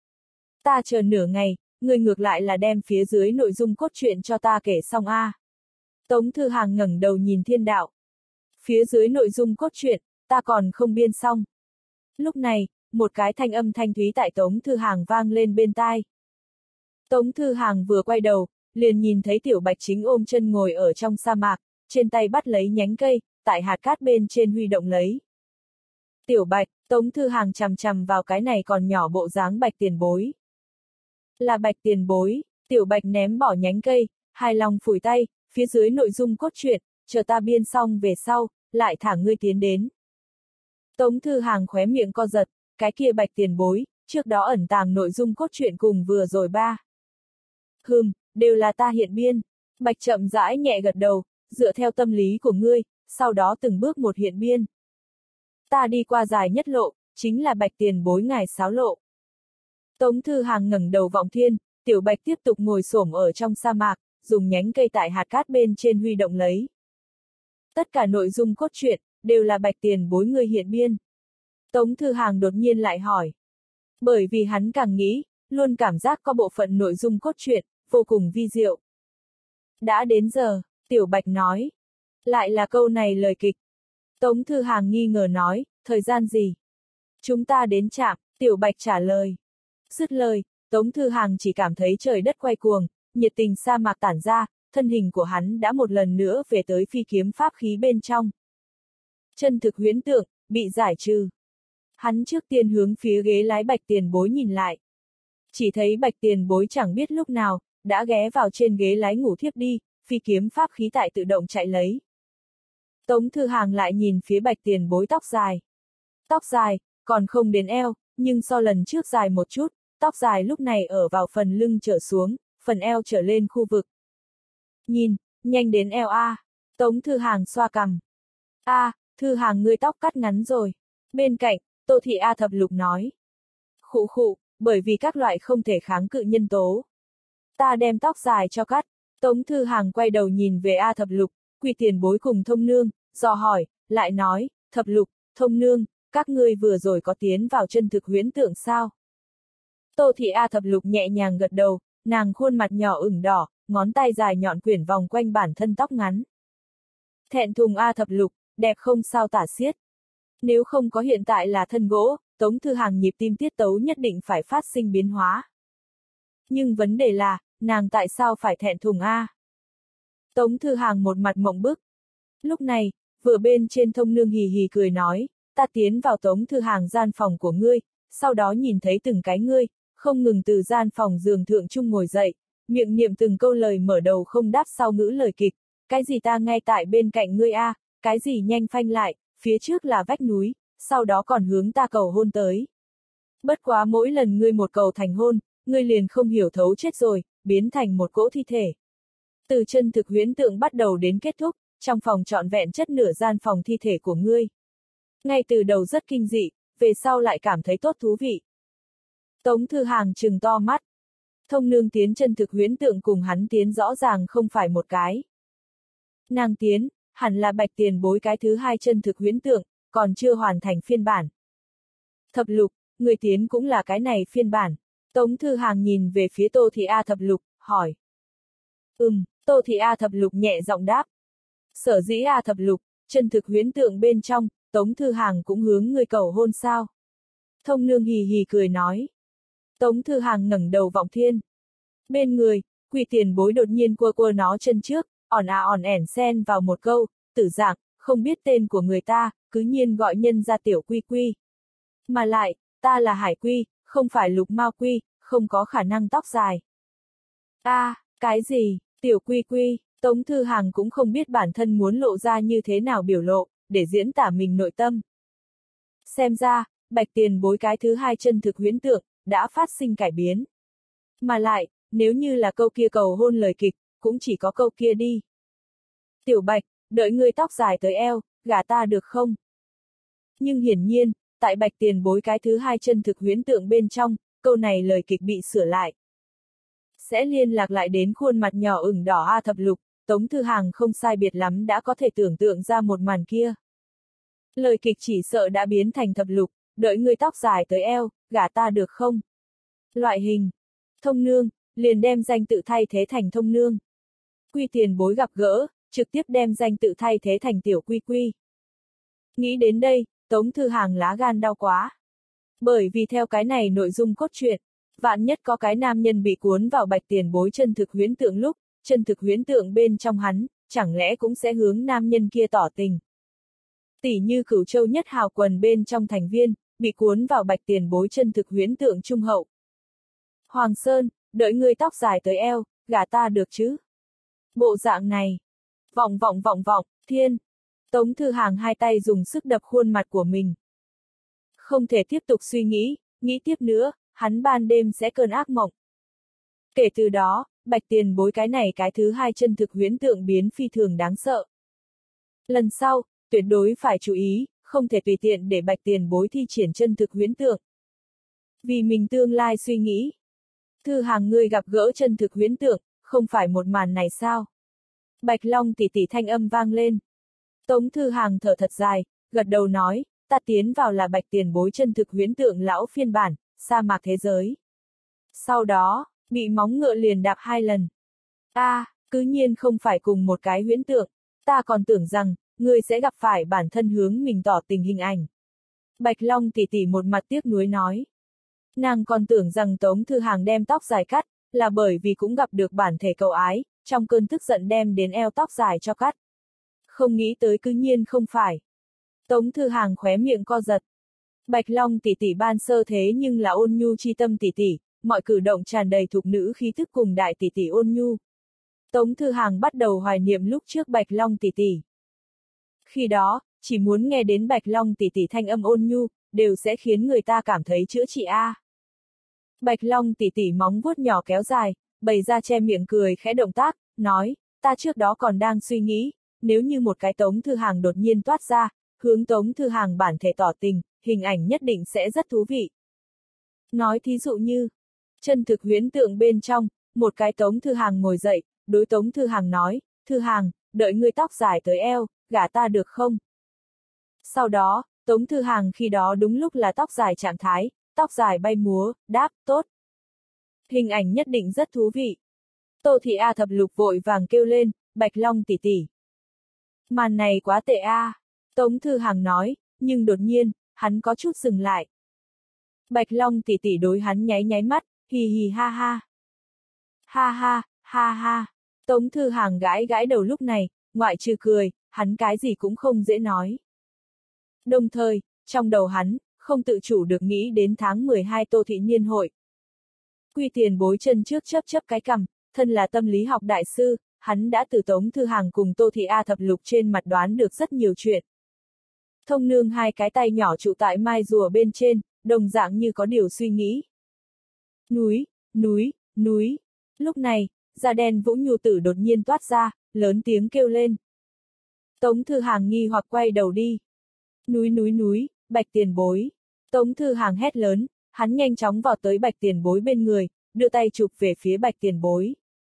Ta chờ nửa ngày, người ngược lại là đem phía dưới nội dung cốt truyện cho ta kể xong a. À. Tống Thư Hàng ngẩng đầu nhìn thiên đạo. Phía dưới nội dung cốt truyện, ta còn không biên xong. Lúc này, một cái thanh âm thanh thúy tại Tống Thư Hàng vang lên bên tai. Tống Thư Hàng vừa quay đầu, liền nhìn thấy Tiểu Bạch chính ôm chân ngồi ở trong sa mạc, trên tay bắt lấy nhánh cây, tại hạt cát bên trên huy động lấy. Tiểu Bạch, Tống Thư Hàng chằm chằm vào cái này còn nhỏ bộ dáng Bạch tiền bối. Là Bạch tiền bối, Tiểu Bạch ném bỏ nhánh cây, hài lòng phủi tay, phía dưới nội dung cốt truyện, chờ ta biên xong về sau, lại thả ngươi tiến đến. Tống Thư Hàng khóe miệng co giật, cái kia Bạch tiền bối, trước đó ẩn tàng nội dung cốt truyện cùng vừa rồi ba. Hừm, đều là ta hiện biên. Bạch chậm rãi nhẹ gật đầu, dựa theo tâm lý của ngươi, sau đó từng bước một hiện biên. Ta đi qua dài nhất lộ, chính là Bạch tiền bối ngài sáo lộ. Tống Thư Hàng ngẩng đầu vọng thiên, Tiểu Bạch tiếp tục ngồi xổm ở trong sa mạc, dùng nhánh cây tại hạt cát bên trên huy động lấy. Tất cả nội dung cốt truyện, đều là Bạch tiền bối ngươi hiện biên. Tống Thư Hàng đột nhiên lại hỏi. Bởi vì hắn càng nghĩ, luôn cảm giác có bộ phận nội dung cốt truyện, vô cùng vi diệu. Đã đến giờ, Tiểu Bạch nói. Lại là câu này lời kịch. Tống Thư Hàng nghi ngờ nói, thời gian gì? Chúng ta đến trạm, Tiểu Bạch trả lời. Dứt lời, Tống Thư Hàng chỉ cảm thấy trời đất quay cuồng, nhiệt tình sa mạc tản ra, thân hình của hắn đã một lần nữa về tới phi kiếm pháp khí bên trong. Chân thực huyễn tượng, bị giải trừ. Hắn trước tiên hướng phía ghế lái Bạch tiền bối nhìn lại. Chỉ thấy Bạch tiền bối chẳng biết lúc nào, đã ghé vào trên ghế lái ngủ thiếp đi, phi kiếm pháp khí tại tự động chạy lấy. Tống Thư Hàng lại nhìn phía Bạch tiền bối tóc dài. Tóc dài, còn không đến eo, nhưng so lần trước dài một chút, tóc dài lúc này ở vào phần lưng trở xuống, phần eo trở lên khu vực. Nhìn, nhanh đến eo a. Tống Thư Hàng xoa cằm. A, Thư Hàng ngươi tóc cắt ngắn rồi. Bên cạnh, Tô Thị A Thập Lục nói. Khụ khụ, bởi vì các loại không thể kháng cự nhân tố. Ta đem tóc dài cho cắt. Tống Thư Hàng quay đầu nhìn về A Thập Lục, Quy Tiền Bối cùng Thông Nương, dò hỏi, lại nói, Thập Lục, Thông Nương, các ngươi vừa rồi có tiến vào chân thực huyễn tượng sao? Tô Thị A Thập Lục nhẹ nhàng gật đầu, nàng khuôn mặt nhỏ ửng đỏ, ngón tay dài nhọn quyển vòng quanh bản thân tóc ngắn. Thẹn thùng A Thập Lục, đẹp không sao tả xiết. Nếu không có hiện tại là thân gỗ, Tống Thư Hàng nhịp tim tiết tấu nhất định phải phát sinh biến hóa. Nhưng vấn đề là, nàng tại sao phải thẹn thùng a? Tống Thư Hàng một mặt mộng bức. Lúc này, vừa bên trên Thông Nương hì hì cười nói, ta tiến vào Tống Thư Hàng gian phòng của ngươi, sau đó nhìn thấy từng cái ngươi, không ngừng từ gian phòng giường thượng chung ngồi dậy, miệng niệm từng câu lời mở đầu không đáp sau ngữ lời kịch, cái gì ta ngay tại bên cạnh ngươi a, cái gì nhanh phanh lại, phía trước là vách núi, sau đó còn hướng ta cầu hôn tới. Bất quá mỗi lần ngươi một cầu thành hôn, ngươi liền không hiểu thấu chết rồi, biến thành một cỗ thi thể. Từ chân thực huyễn tượng bắt đầu đến kết thúc, trong phòng trọn vẹn chất nửa gian phòng thi thể của ngươi. Ngay từ đầu rất kinh dị, về sau lại cảm thấy tốt thú vị. Tống Thư Hàng trừng to mắt. Thông Nương tiến chân thực huyễn tượng cùng hắn tiến rõ ràng không phải một cái. Nàng tiến, hẳn là Bạch Tiền Bối cái thứ hai chân thực huyễn tượng, còn chưa hoàn thành phiên bản. Thập Lục, người tiến cũng là cái này phiên bản. Tống Thư Hàng nhìn về phía Tô Thị A Thập Lục, hỏi. Ừm, Tô Thị A Thập Lục nhẹ giọng đáp. Sở dĩ A Thập Lục, chân thực huyễn tượng bên trong, Tống Thư Hàng cũng hướng người cầu hôn sao. Thông Nương hì hì cười nói. Tống Thư Hàng ngẩng đầu vọng thiên. Bên người, Quy Tiền Bối đột nhiên cua cua nó chân trước, ỏn à ỏn ẻn xen vào một câu, tử dạng, không biết tên của người ta, cứ nhiên gọi nhân ra Tiểu Quy Quy. Mà lại, ta là Hải Quy, không phải Lục Mao Quy, không có khả năng tóc dài. A, à, cái gì, Tiểu Quy Quy, Tống Thư Hàng cũng không biết bản thân muốn lộ ra như thế nào biểu lộ, để diễn tả mình nội tâm. Xem ra, Bạch Tiền Bối cái thứ hai chân thực huyễn tượng, đã phát sinh cải biến. Mà lại, nếu như là câu kia cầu hôn lời kịch, cũng chỉ có câu kia đi. Tiểu Bạch, đợi ngươi tóc dài tới eo, gả ta được không? Nhưng hiển nhiên, tại Bạch Tiền Bối cái thứ hai chân thực huyễn tượng bên trong, câu này lời kịch bị sửa lại. Sẽ liên lạc lại đến khuôn mặt nhỏ ửng đỏ A Thập Lục, Tống Thư Hàng không sai biệt lắm đã có thể tưởng tượng ra một màn kia. Lời kịch chỉ sợ đã biến thành Thập Lục, đợi ngươi tóc dài tới eo, gả ta được không? Loại hình. Thông Nương, liền đem danh tự thay thế thành Thông Nương. Quy Tiền Bối gặp gỡ, trực tiếp đem danh tự thay thế thành Tiểu Quy Quy. Nghĩ đến đây, Tống Thư Hàng lá gan đau quá. Bởi vì theo cái này nội dung cốt truyện, vạn nhất có cái nam nhân bị cuốn vào Bạch Tiền Bối chân thực huyễn tượng lúc, chân thực huyễn tượng bên trong hắn, chẳng lẽ cũng sẽ hướng nam nhân kia tỏ tình. Tỷ như Cửu Châu Nhất Hào quần bên trong thành viên, bị cuốn vào Bạch Tiền Bối chân thực huyễn tượng trung hậu. Hoàng Sơn, đợi ngươi tóc dài tới eo, gả ta được chứ? Bộ dạng này. Vọng vọng vọng vọng, thiên. Tống Thư Hàng hai tay dùng sức đập khuôn mặt của mình. Không thể tiếp tục suy nghĩ, nghĩ tiếp nữa, hắn ban đêm sẽ cơn ác mộng. Kể từ đó, Bạch Tiền Bối cái này cái thứ hai chân thực huyễn tượng biến phi thường đáng sợ. Lần sau, tuyệt đối phải chú ý, không thể tùy tiện để Bạch Tiền Bối thi triển chân thực huyễn tượng. Vì mình tương lai suy nghĩ. Thư Hàng ngươi gặp gỡ chân thực huyễn tượng, không phải một màn này sao? Bạch Long tỷ tỷ thanh âm vang lên. Tống Thư Hàng thở thật dài, gật đầu nói, ta tiến vào là Bạch Tiền Bối chân thực huyễn tượng lão phiên bản, sa mạc thế giới. Sau đó, bị móng ngựa liền đạp hai lần. A, à, cứ nhiên không phải cùng một cái huyễn tượng, ta còn tưởng rằng, ngươi sẽ gặp phải bản thân hướng mình tỏ tình hình ảnh. Bạch Long tỷ tỷ một mặt tiếc nuối nói. Nàng còn tưởng rằng Tống Thư Hàng đem tóc dài cắt, là bởi vì cũng gặp được bản thể cầu ái, trong cơn tức giận đem đến eo tóc dài cho cắt. Không nghĩ tới cứ nhiên không phải. Tống Thư Hàng khóe miệng co giật. Bạch Long tỷ tỷ ban sơ thế nhưng là ôn nhu chi tâm tỷ tỷ, mọi cử động tràn đầy thục nữ khí thức cùng đại tỷ tỷ ôn nhu. Tống Thư Hàng bắt đầu hoài niệm lúc trước Bạch Long tỷ tỷ. Khi đó, chỉ muốn nghe đến Bạch Long tỷ tỷ thanh âm ôn nhu, đều sẽ khiến người ta cảm thấy chữa trị a. Bạch Long tỷ tỷ móng vuốt nhỏ kéo dài, bày ra che miệng cười khẽ động tác, nói, ta trước đó còn đang suy nghĩ, nếu như một cái Tống Thư Hàng đột nhiên toát ra, hướng Tống Thư Hàng bản thể tỏ tình, hình ảnh nhất định sẽ rất thú vị. Nói thí dụ như, chân thực huyễn tượng bên trong, một cái Tống Thư Hàng ngồi dậy, đối Tống Thư Hàng nói, Thư Hàng, đợi ngươi tóc dài tới eo, gả ta được không? Sau đó, Tống Thư Hàng khi đó đúng lúc là tóc dài trạng thái, tóc dài bay múa, đáp, tốt. Hình ảnh nhất định rất thú vị. Tô Thị A Thập Lục vội vàng kêu lên, Bạch Long tỷ tỷ. Màn này quá tệ a. Tống Thư Hàng nói, nhưng đột nhiên, hắn có chút dừng lại. Bạch Long tỷ tỷ đối hắn nháy nháy mắt, hì hì ha ha. Ha ha, ha ha. Tống Thư Hàng gãi gãi đầu lúc này, ngoại trừ cười, hắn cái gì cũng không dễ nói. Đồng thời, trong đầu hắn, không tự chủ được nghĩ đến tháng mười hai Tô Thị niên hội. Quy Tiền Bối chân trước chấp chấp cái cằm, thân là tâm lý học đại sư, hắn đã từ Tống Thư Hàng cùng Tô Thị A Thập Lục trên mặt đoán được rất nhiều chuyện. Thông Nương hai cái tay nhỏ trụ tại mai rùa bên trên, đồng dạng như có điều suy nghĩ. Núi, núi, núi. Lúc này, da đen Vũ Nhu Tử đột nhiên toát ra, lớn tiếng kêu lên. Tống Thư Hàng nghi hoặc quay đầu đi. Núi núi núi, Bạch Tiền Bối. Tống Thư Hàng hét lớn, hắn nhanh chóng vọt tới Bạch Tiền Bối bên người, đưa tay chụp về phía Bạch Tiền Bối.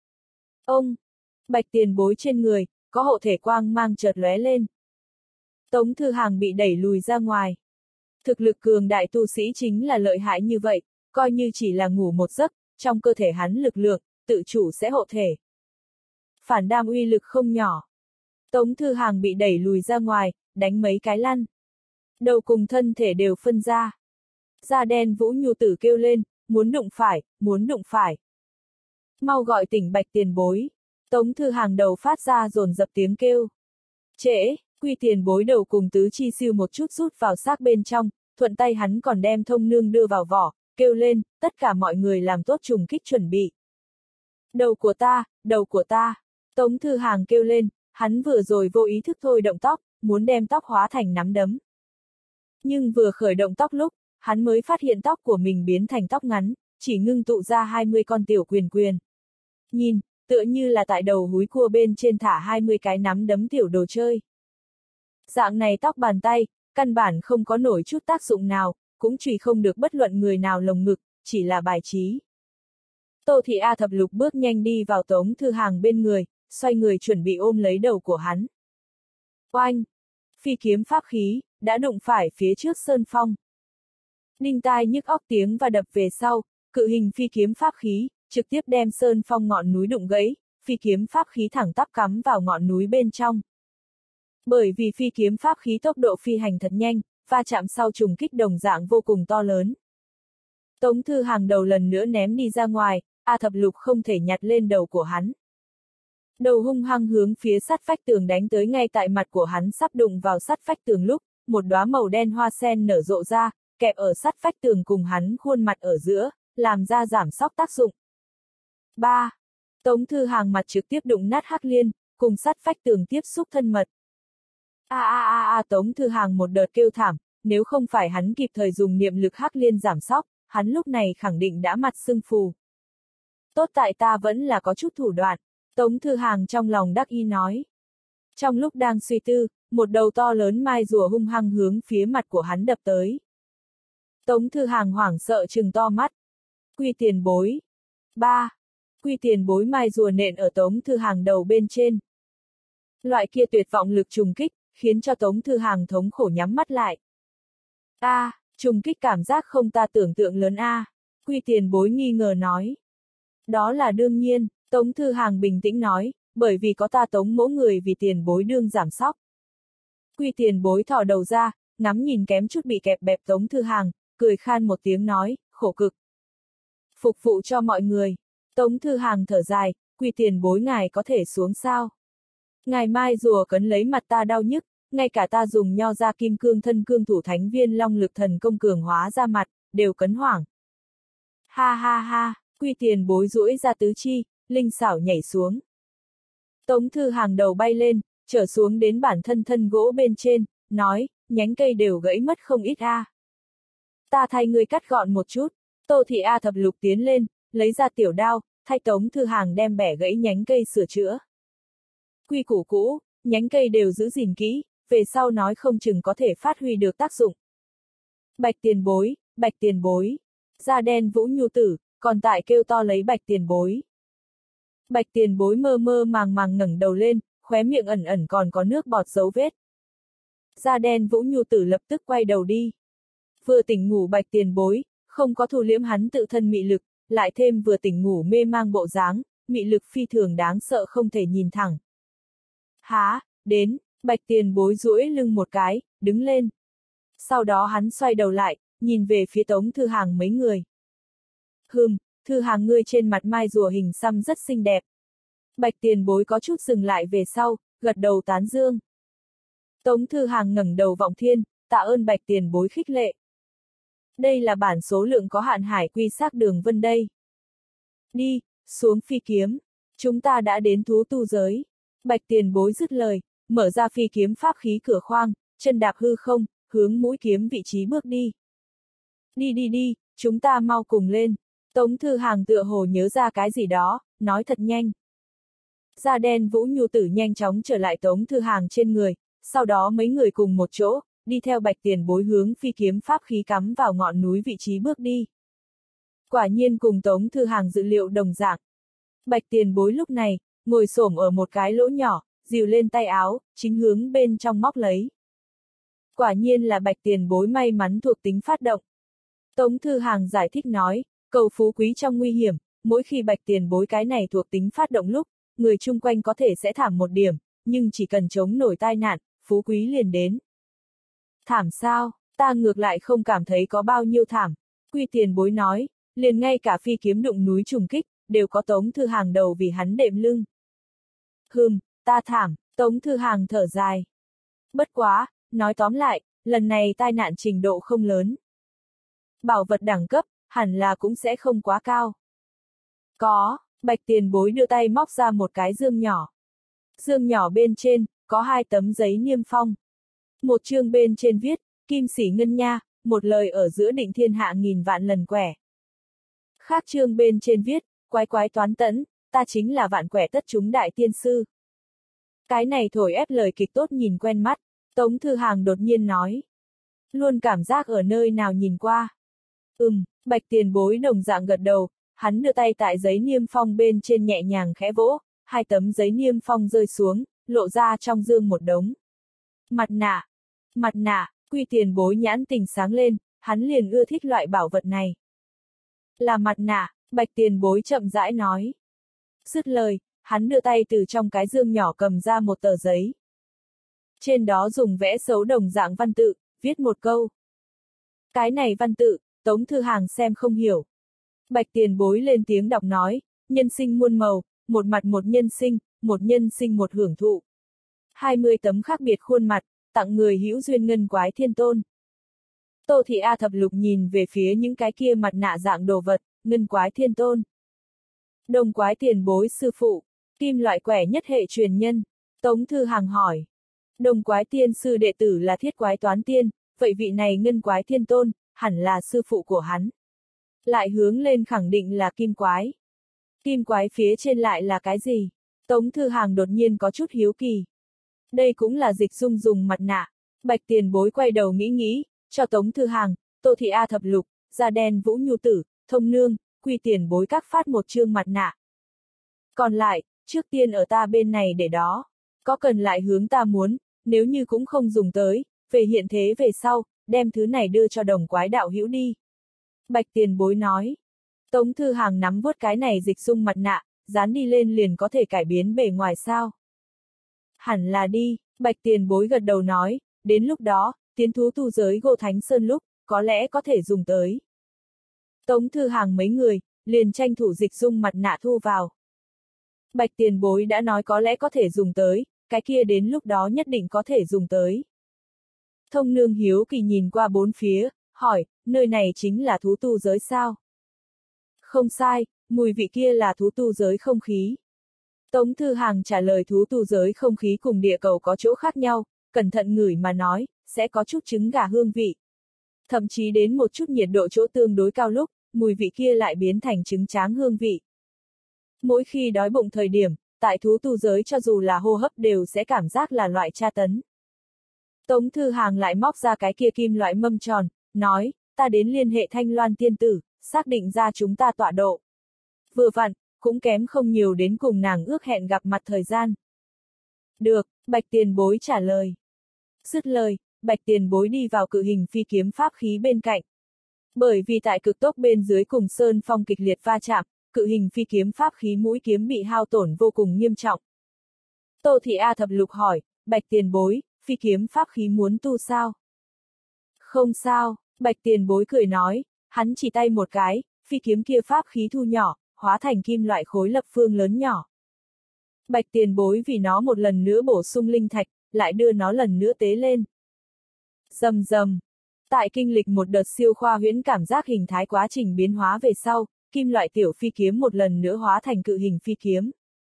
Ông! Bạch Tiền Bối trên người, có hộ thể quang mang chợt lóe lên. Tống Thư Hàng bị đẩy lùi ra ngoài. Thực lực cường đại tu sĩ chính là lợi hại như vậy, coi như chỉ là ngủ một giấc, trong cơ thể hắn lực lượng, tự chủ sẽ hộ thể. Phản đam uy lực không nhỏ. Tống Thư Hàng bị đẩy lùi ra ngoài, đánh mấy cái lăn. Đầu cùng thân thể đều phân ra. Da đen Vũ Nhu Tử kêu lên, muốn đụng phải, muốn đụng phải. Mau gọi tỉnh Bạch Tiền Bối. Tống Thư Hàng đầu phát ra dồn dập tiếng kêu. Trễ, Quy Tiền Bối đầu cùng tứ chi siêu một chút rút vào xác bên trong, thuận tay hắn còn đem Thông Nương đưa vào vỏ, kêu lên, tất cả mọi người làm tốt trùng kích chuẩn bị. Đầu của ta, đầu của ta. Tống Thư Hàng kêu lên, hắn vừa rồi vô ý thức thôi động tóc, muốn đem tóc hóa thành nắm đấm. Nhưng vừa khởi động tóc lúc, hắn mới phát hiện tóc của mình biến thành tóc ngắn, chỉ ngưng tụ ra hai mươi con tiểu quyền quyền. Nhìn, tựa như là tại đầu húi cua bên trên thả hai mươi cái nắm đấm tiểu đồ chơi. Dạng này tóc bàn tay, căn bản không có nổi chút tác dụng nào, cũng chùy không được bất luận người nào lồng ngực, chỉ là bài trí. Tô Thị A Thập Lục bước nhanh đi vào Tống Thư Hàng bên người, xoay người chuẩn bị ôm lấy đầu của hắn. Oanh! Phi kiếm pháp khí, đã đụng phải phía trước sơn phong. Đinh tai nhức óc tiếng và đập về sau, cự hình phi kiếm pháp khí, trực tiếp đem sơn phong ngọn núi đụng gãy, phi kiếm pháp khí thẳng tắp cắm vào ngọn núi bên trong. Bởi vì phi kiếm pháp khí tốc độ phi hành thật nhanh, va chạm sau trùng kích đồng dạng vô cùng to lớn. Tống Thư Hàng đầu lần nữa ném đi ra ngoài, A Thập Lục không thể nhặt lên đầu của hắn. Đầu hung hăng hướng phía sắt vách tường đánh tới, ngay tại mặt của hắn sắp đụng vào sắt vách tường lúc, một đóa màu đen hoa sen nở rộ ra, kẹp ở sắt vách tường cùng hắn khuôn mặt ở giữa, làm ra giảm sóc tác dụng. ba. Tống Thư Hàng mặt trực tiếp đụng nát Hắc Liên, cùng sắt vách tường tiếp xúc thân mật. A a a a Tống Thư Hàng một đợt kêu thảm, nếu không phải hắn kịp thời dùng niệm lực Hắc Liên giảm sóc, hắn lúc này khẳng định đã mặt sưng phù. Tốt tại ta vẫn là có chút thủ đoạn, Tống Thư Hàng trong lòng đắc ý nói. Trong lúc đang suy tư, một đầu to lớn mai rùa hung hăng hướng phía mặt của hắn đập tới. Tống Thư Hàng hoảng sợ trừng to mắt. Quy Tiền Bối. ba. Quy Tiền Bối mai rùa nện ở Tống Thư Hàng đầu bên trên. Loại kia tuyệt vọng lực trùng kích, khiến cho Tống Thư Hàng thống khổ nhắm mắt lại. A, à, trùng kích cảm giác không ta tưởng tượng lớn a. À. Quy Tiền Bối nghi ngờ nói. Đó là đương nhiên, Tống Thư Hàng bình tĩnh nói, bởi vì có ta Tống mỗ người vì Tiền Bối đương giảm sóc. Quy Tiền Bối thò đầu ra, ngắm nhìn kém chút bị kẹp bẹp Tống Thư Hàng, cười khan một tiếng nói, khổ cực. Phục vụ cho mọi người. Tống Thư Hàng thở dài, Quy Tiền Bối ngài có thể xuống sao? Ngài mai rùa cấn lấy mặt ta đau nhức, ngay cả ta dùng nho ra kim cương thân cương thủ thánh viên long lực thần công cường hóa ra mặt, đều cấn hoảng. Ha ha ha, Quy Tiền Bối duỗi ra tứ chi, linh xảo nhảy xuống. Tống Thư Hàng đầu bay lên, trở xuống đến bản thân thân gỗ bên trên, nói, nhánh cây đều gãy mất không ít a. À. Ta thay ngươi cắt gọn một chút. Tô Thị A Thập Lục tiến lên, lấy ra tiểu đao, thay Tống Thư Hàng đem bẻ gãy nhánh cây sửa chữa. Quy củ cũ, nhánh cây đều giữ gìn kỹ, về sau nói không chừng có thể phát huy được tác dụng. Bạch tiền bối, bạch tiền bối. Da đen Vũ Nhu Tử, còn tại kêu to lấy bạch tiền bối. Bạch tiền bối mơ mơ màng màng ngẩng đầu lên, khóe miệng ẩn ẩn còn có nước bọt dấu vết. Da đen Vũ Nhu Tử lập tức quay đầu đi. Vừa tỉnh ngủ bạch tiền bối, không có thu liễm hắn tự thân mị lực, lại thêm vừa tỉnh ngủ mê mang bộ dáng, mị lực phi thường đáng sợ không thể nhìn thẳng. Há, đến, bạch tiền bối duỗi lưng một cái, đứng lên. Sau đó hắn xoay đầu lại, nhìn về phía Tống Thư Hàng mấy người. Hừm, Thư Hàng ngươi trên mặt mai rùa hình xăm rất xinh đẹp. Bạch tiền bối có chút dừng lại về sau, gật đầu tán dương. Tống Thư Hàng ngẩng đầu vọng thiên, tạ ơn bạch tiền bối khích lệ. Đây là bản số lượng có hạn hải quy xác đường vân đây. Đi, xuống phi kiếm. Chúng ta đã đến thú tu giới. Bạch tiền bối dứt lời, mở ra phi kiếm pháp khí cửa khoang, chân đạp hư không, hướng mũi kiếm vị trí bước đi. Đi đi đi, chúng ta mau cùng lên. Tống Thư Hàng tựa hồ nhớ ra cái gì đó, nói thật nhanh. Da đen Vũ Nhu Tử nhanh chóng trở lại Tống Thư Hàng trên người, sau đó mấy người cùng một chỗ, đi theo bạch tiền bối hướng phi kiếm pháp khí cắm vào ngọn núi vị trí bước đi. Quả nhiên cùng Tống Thư Hàng dự liệu đồng dạng. Bạch tiền bối lúc này, ngồi xổm ở một cái lỗ nhỏ, dìu lên tay áo, chính hướng bên trong móc lấy. Quả nhiên là bạch tiền bối may mắn thuộc tính phát động. Tống Thư Hàng giải thích nói, cầu phú quý trong nguy hiểm, mỗi khi bạch tiền bối cái này thuộc tính phát động lúc, người chung quanh có thể sẽ thảm một điểm, nhưng chỉ cần chống nổi tai nạn, phú quý liền đến. Thảm sao, ta ngược lại không cảm thấy có bao nhiêu thảm. Quy tiền bối nói, liền ngay cả phi kiếm đụng núi trùng kích, đều có Tống Thư Hàng đầu vì hắn đệm lưng. Hừm, ta thảm, Tống Thư Hàng thở dài. Bất quá, nói tóm lại, lần này tai nạn trình độ không lớn. Bảo vật đẳng cấp, hẳn là cũng sẽ không quá cao. Có, bạch tiền bối đưa tay móc ra một cái dương nhỏ. Dương nhỏ bên trên, có hai tấm giấy niêm phong. Một chương bên trên viết, kim sĩ ngân nha, một lời ở giữa định thiên hạ nghìn vạn lần quẻ. Khác chương bên trên viết, quái quái toán tẫn, ta chính là vạn quẻ tất chúng đại tiên sư. Cái này thổi ép lời kịch tốt nhìn quen mắt, Tống Thư Hàng đột nhiên nói. Luôn cảm giác ở nơi nào nhìn qua. Ừm, bạch tiền bối đồng dạng gật đầu, hắn đưa tay tại giấy niêm phong bên trên nhẹ nhàng khẽ vỗ, hai tấm giấy niêm phong rơi xuống, lộ ra trong dương một đống. Mặt nạ, mặt nạ, quy tiền bối nhãn tình sáng lên, hắn liền ưa thích loại bảo vật này. Là mặt nạ, bạch tiền bối chậm rãi nói. Dứt lời, hắn đưa tay từ trong cái dương nhỏ cầm ra một tờ giấy. Trên đó dùng vẽ xấu đồng dạng văn tự, viết một câu. Cái này văn tự, Tống Thư Hàng xem không hiểu. Bạch tiền bối lên tiếng đọc nói, nhân sinh muôn màu, một mặt một nhân sinh, một nhân sinh một hưởng thụ. hai mươi tấm khác biệt khuôn mặt, tặng người hữu duyên ngân quái thiên tôn. Tô Thị A Thập Lục nhìn về phía những cái kia mặt nạ dạng đồ vật, ngân quái thiên tôn. Đồng quái tiền bối sư phụ, kim loại quẻ nhất hệ truyền nhân. Tống Thư Hàng hỏi. Đồng quái tiên sư đệ tử là thiết quái toán tiên, vậy vị này ngân quái thiên tôn, hẳn là sư phụ của hắn. Lại hướng lên khẳng định là kim quái. Kim quái phía trên lại là cái gì? Tống Thư Hàng đột nhiên có chút hiếu kỳ. Đây cũng là Dịch Dung dùng mặt nạ. Bạch tiền bối quay đầu nghĩ nghĩ, cho Tống Thư Hàng, Tô Thị A Thập Lục, Da đen Vũ Nhu Tử, Thông Nương, quy tiền bối các phát một chương mặt nạ. Còn lại, trước tiên ở ta bên này để đó. Có cần lại hướng ta muốn, nếu như cũng không dùng tới, về hiện thế về sau, đem thứ này đưa cho đồng quái đạo hữu đi. Bạch tiền bối nói. Tống Thư Hàng nắm vuốt cái này dịch dung mặt nạ, dán đi lên liền có thể cải biến bề ngoài sao. Hẳn là đi, bạch tiền bối gật đầu nói, đến lúc đó, tiến thú tu giới Gô Thánh Sơn lúc, có lẽ có thể dùng tới. Tống Thư Hàng mấy người, liền tranh thủ dịch dung mặt nạ thu vào. Bạch tiền bối đã nói có lẽ có thể dùng tới, cái kia đến lúc đó nhất định có thể dùng tới. Thông Nương hiếu kỳ nhìn qua bốn phía, hỏi, nơi này chính là thú tu giới sao? Không sai, mùi vị kia là thú tu giới không khí. Tống Thư Hàng trả lời thú tu giới không khí cùng địa cầu có chỗ khác nhau, cẩn thận ngửi mà nói, sẽ có chút trứng gà hương vị. Thậm chí đến một chút nhiệt độ chỗ tương đối cao lúc, mùi vị kia lại biến thành trứng tráng hương vị. Mỗi khi đói bụng thời điểm, tại thú tu giới cho dù là hô hấp đều sẽ cảm giác là loại tra tấn. Tống Thư Hàng lại móc ra cái kia kim loại mâm tròn, nói, ta đến liên hệ Thanh Loan tiên tử, xác định ra chúng ta tọa độ. Vừa vặn, cũng kém không nhiều đến cùng nàng ước hẹn gặp mặt thời gian. Được, Bạch Tiền Bối trả lời. Dứt lời, Bạch Tiền Bối đi vào cự hình phi kiếm pháp khí bên cạnh. Bởi vì tại cực tốc bên dưới cùng sơn phong kịch liệt va chạm, cự hình phi kiếm pháp khí mũi kiếm bị hao tổn vô cùng nghiêm trọng. Tô Thị A Thập Lục hỏi, Bạch Tiền Bối, phi kiếm pháp khí muốn tu sao? Không sao, Bạch Tiền Bối cười nói, hắn chỉ tay một cái, phi kiếm kia pháp khí thu nhỏ, hóa thành kim loại khối lập phương lớn nhỏ. Bạch Tiền Bối vì nó một lần nữa bổ sung linh thạch, lại đưa nó lần nữa tế lên. Rầm rầm. Tại kinh lịch một đợt siêu khoa huyễn cảm giác hình thái quá trình biến hóa về sau, kim loại tiểu phi kiếm một lần nữa hóa thành cự hình phi kiếm.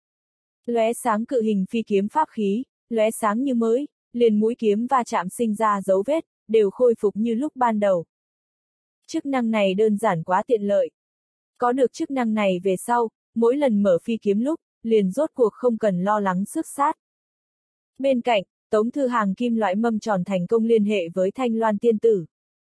Lóe sáng cự hình phi kiếm pháp khí, lóe sáng như mới, liền mũi kiếm va chạm sinh ra dấu vết, đều khôi phục như lúc ban đầu. Chức năng này đơn giản quá tiện lợi. Có được chức năng này về sau, mỗi lần mở phi kiếm lúc, liền rốt cuộc không cần lo lắng xước sát. Bên cạnh, Tống Thư Hàng kim loại mâm tròn thành công liên hệ với Thanh Loan tiên tử.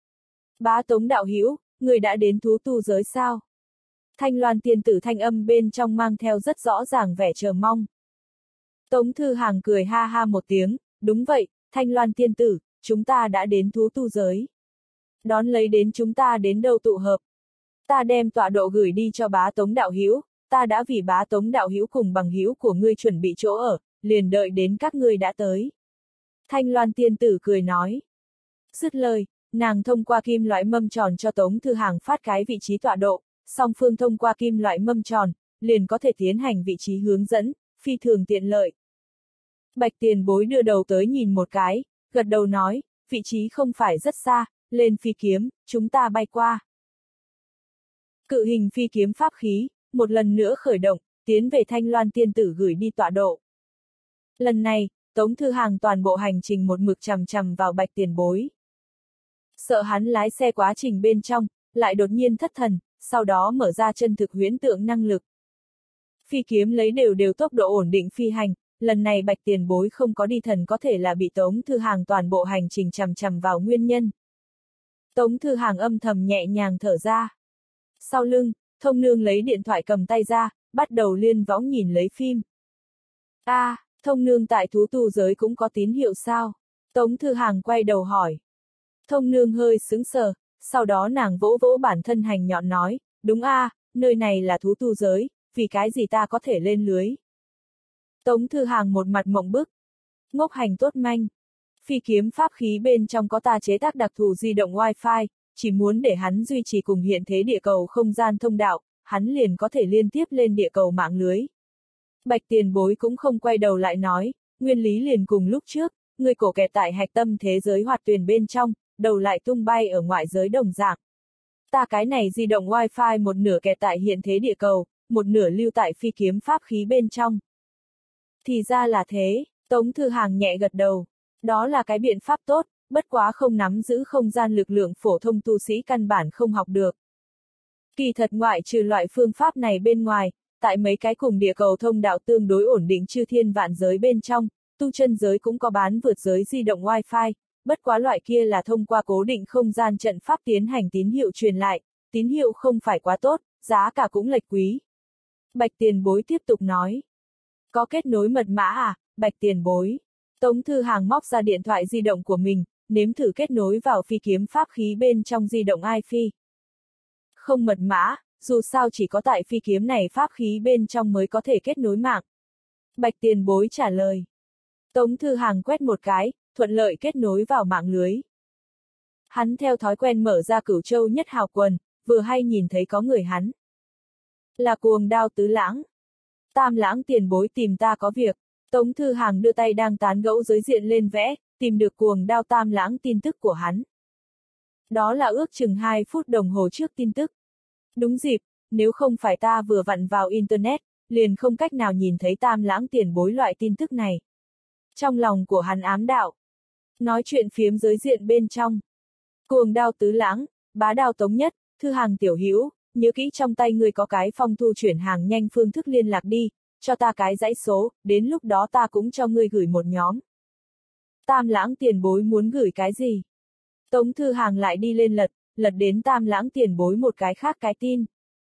Bá Tống đạo hữu, người đã đến thú tu giới sao? Thanh Loan tiên tử thanh âm bên trong mang theo rất rõ ràng vẻ chờ mong. Tống Thư Hàng cười ha ha một tiếng, đúng vậy, Thanh Loan tiên tử, chúng ta đã đến thú tu giới. Đón lấy đến chúng ta đến đâu tụ hợp. Ta đem tọa độ gửi đi cho bá Tống đạo hữu, ta đã vì bá Tống đạo hữu cùng bằng hữu của ngươi chuẩn bị chỗ ở, liền đợi đến các ngươi đã tới. Thanh Loan tiên tử cười nói. Dứt lời, nàng thông qua kim loại mâm tròn cho Tống Thư Hàng phát cái vị trí tọa độ, song phương thông qua kim loại mâm tròn, liền có thể tiến hành vị trí hướng dẫn, phi thường tiện lợi. Bạch Tiền Bối đưa đầu tới nhìn một cái, gật đầu nói, vị trí không phải rất xa, lên phi kiếm, chúng ta bay qua. Cự hình phi kiếm pháp khí, một lần nữa khởi động, tiến về Thanh Loan tiên tử gửi đi tọa độ. Lần này, Tống Thư Hàng toàn bộ hành trình một mực chằm chằm vào Bạch Tiền Bối. Sợ hắn lái xe quá trình bên trong, lại đột nhiên thất thần, sau đó mở ra chân thực huyễn tượng năng lực. Phi kiếm lấy đều đều tốc độ ổn định phi hành, lần này Bạch Tiền Bối không có đi thần có thể là bị Tống Thư Hàng toàn bộ hành trình chằm chằm vào nguyên nhân. Tống Thư Hàng âm thầm nhẹ nhàng thở ra. Sau lưng, Thông Nương lấy điện thoại cầm tay ra, bắt đầu liên võng nhìn lấy phim. A, à, Thông Nương tại thú tu giới cũng có tín hiệu sao? Tống Thư Hàng quay đầu hỏi. Thông Nương hơi sững sờ, sau đó nàng vỗ vỗ bản thân hành nhọn nói, đúng a, à, nơi này là thú tu giới, vì cái gì ta có thể lên lưới? Tống Thư Hàng một mặt mộng bức. Ngốc hành tốt manh. Phi kiếm pháp khí bên trong có ta chế tác đặc thù di động Wi-Fi, chỉ muốn để hắn duy trì cùng hiện thế địa cầu không gian thông đạo, hắn liền có thể liên tiếp lên địa cầu mạng lưới. Bạch Tiền Bối cũng không quay đầu lại nói, nguyên lý liền cùng lúc trước, người cổ kẹt tại hạch tâm thế giới hoạt tuyển bên trong, đầu lại tung bay ở ngoại giới đồng dạng. Ta cái này di động Wi-Fi một nửa kẹt tại hiện thế địa cầu, một nửa lưu tại phi kiếm pháp khí bên trong. Thì ra là thế, Tống Thư Hàng nhẹ gật đầu. Đó là cái biện pháp tốt, bất quá không nắm giữ không gian lực lượng phổ thông tu sĩ căn bản không học được. Kỳ thật ngoại trừ loại phương pháp này bên ngoài, tại mấy cái cùng địa cầu thông đạo tương đối ổn định chư thiên vạn giới bên trong, tu chân giới cũng có bán vượt giới di động Wi-Fi, bất quá loại kia là thông qua cố định không gian trận pháp tiến hành tín hiệu truyền lại, tín hiệu không phải quá tốt, giá cả cũng lệch quý. Bạch Tiền Bối tiếp tục nói. Có kết nối mật mã à, Bạch Tiền Bối. Tống Thư Hàng móc ra điện thoại di động của mình, nếm thử kết nối vào phi kiếm pháp khí bên trong di động iPhone. Không mật mã, dù sao chỉ có tại phi kiếm này pháp khí bên trong mới có thể kết nối mạng. Bạch Tiền Bối trả lời. Tống Thư Hàng quét một cái, thuận lợi kết nối vào mạng lưới. Hắn theo thói quen mở ra Cửu Châu Nhất Hào quần, vừa hay nhìn thấy có người hắn. Là Cuồng Đao Tứ Lãng. Tam Lãng Tiền Bối tìm ta có việc. Tống Thư Hàng đưa tay đang tán gẫu giới diện lên vẽ, tìm được Cuồng Đao Tam Lãng tin tức của hắn. Đó là ước chừng hai phút đồng hồ trước tin tức. Đúng dịp, nếu không phải ta vừa vặn vào Internet, liền không cách nào nhìn thấy Tam Lãng Tiền Bối loại tin tức này. Trong lòng của hắn ám đạo. Nói chuyện phiếm giới diện bên trong. Cuồng đao tứ lãng, bá đao Tống Nhất, Thư Hàng tiểu hữu, nhớ kỹ trong tay ngươi có cái phong thu chuyển hàng nhanh phương thức liên lạc đi, cho ta cái dãy số, đến lúc đó ta cũng cho ngươi gửi một nhóm. Tam lãng tiền bối muốn gửi cái gì? Tống Thư Hàng lại đi lên lật, lật đến tam lãng tiền bối một cái khác cái tin.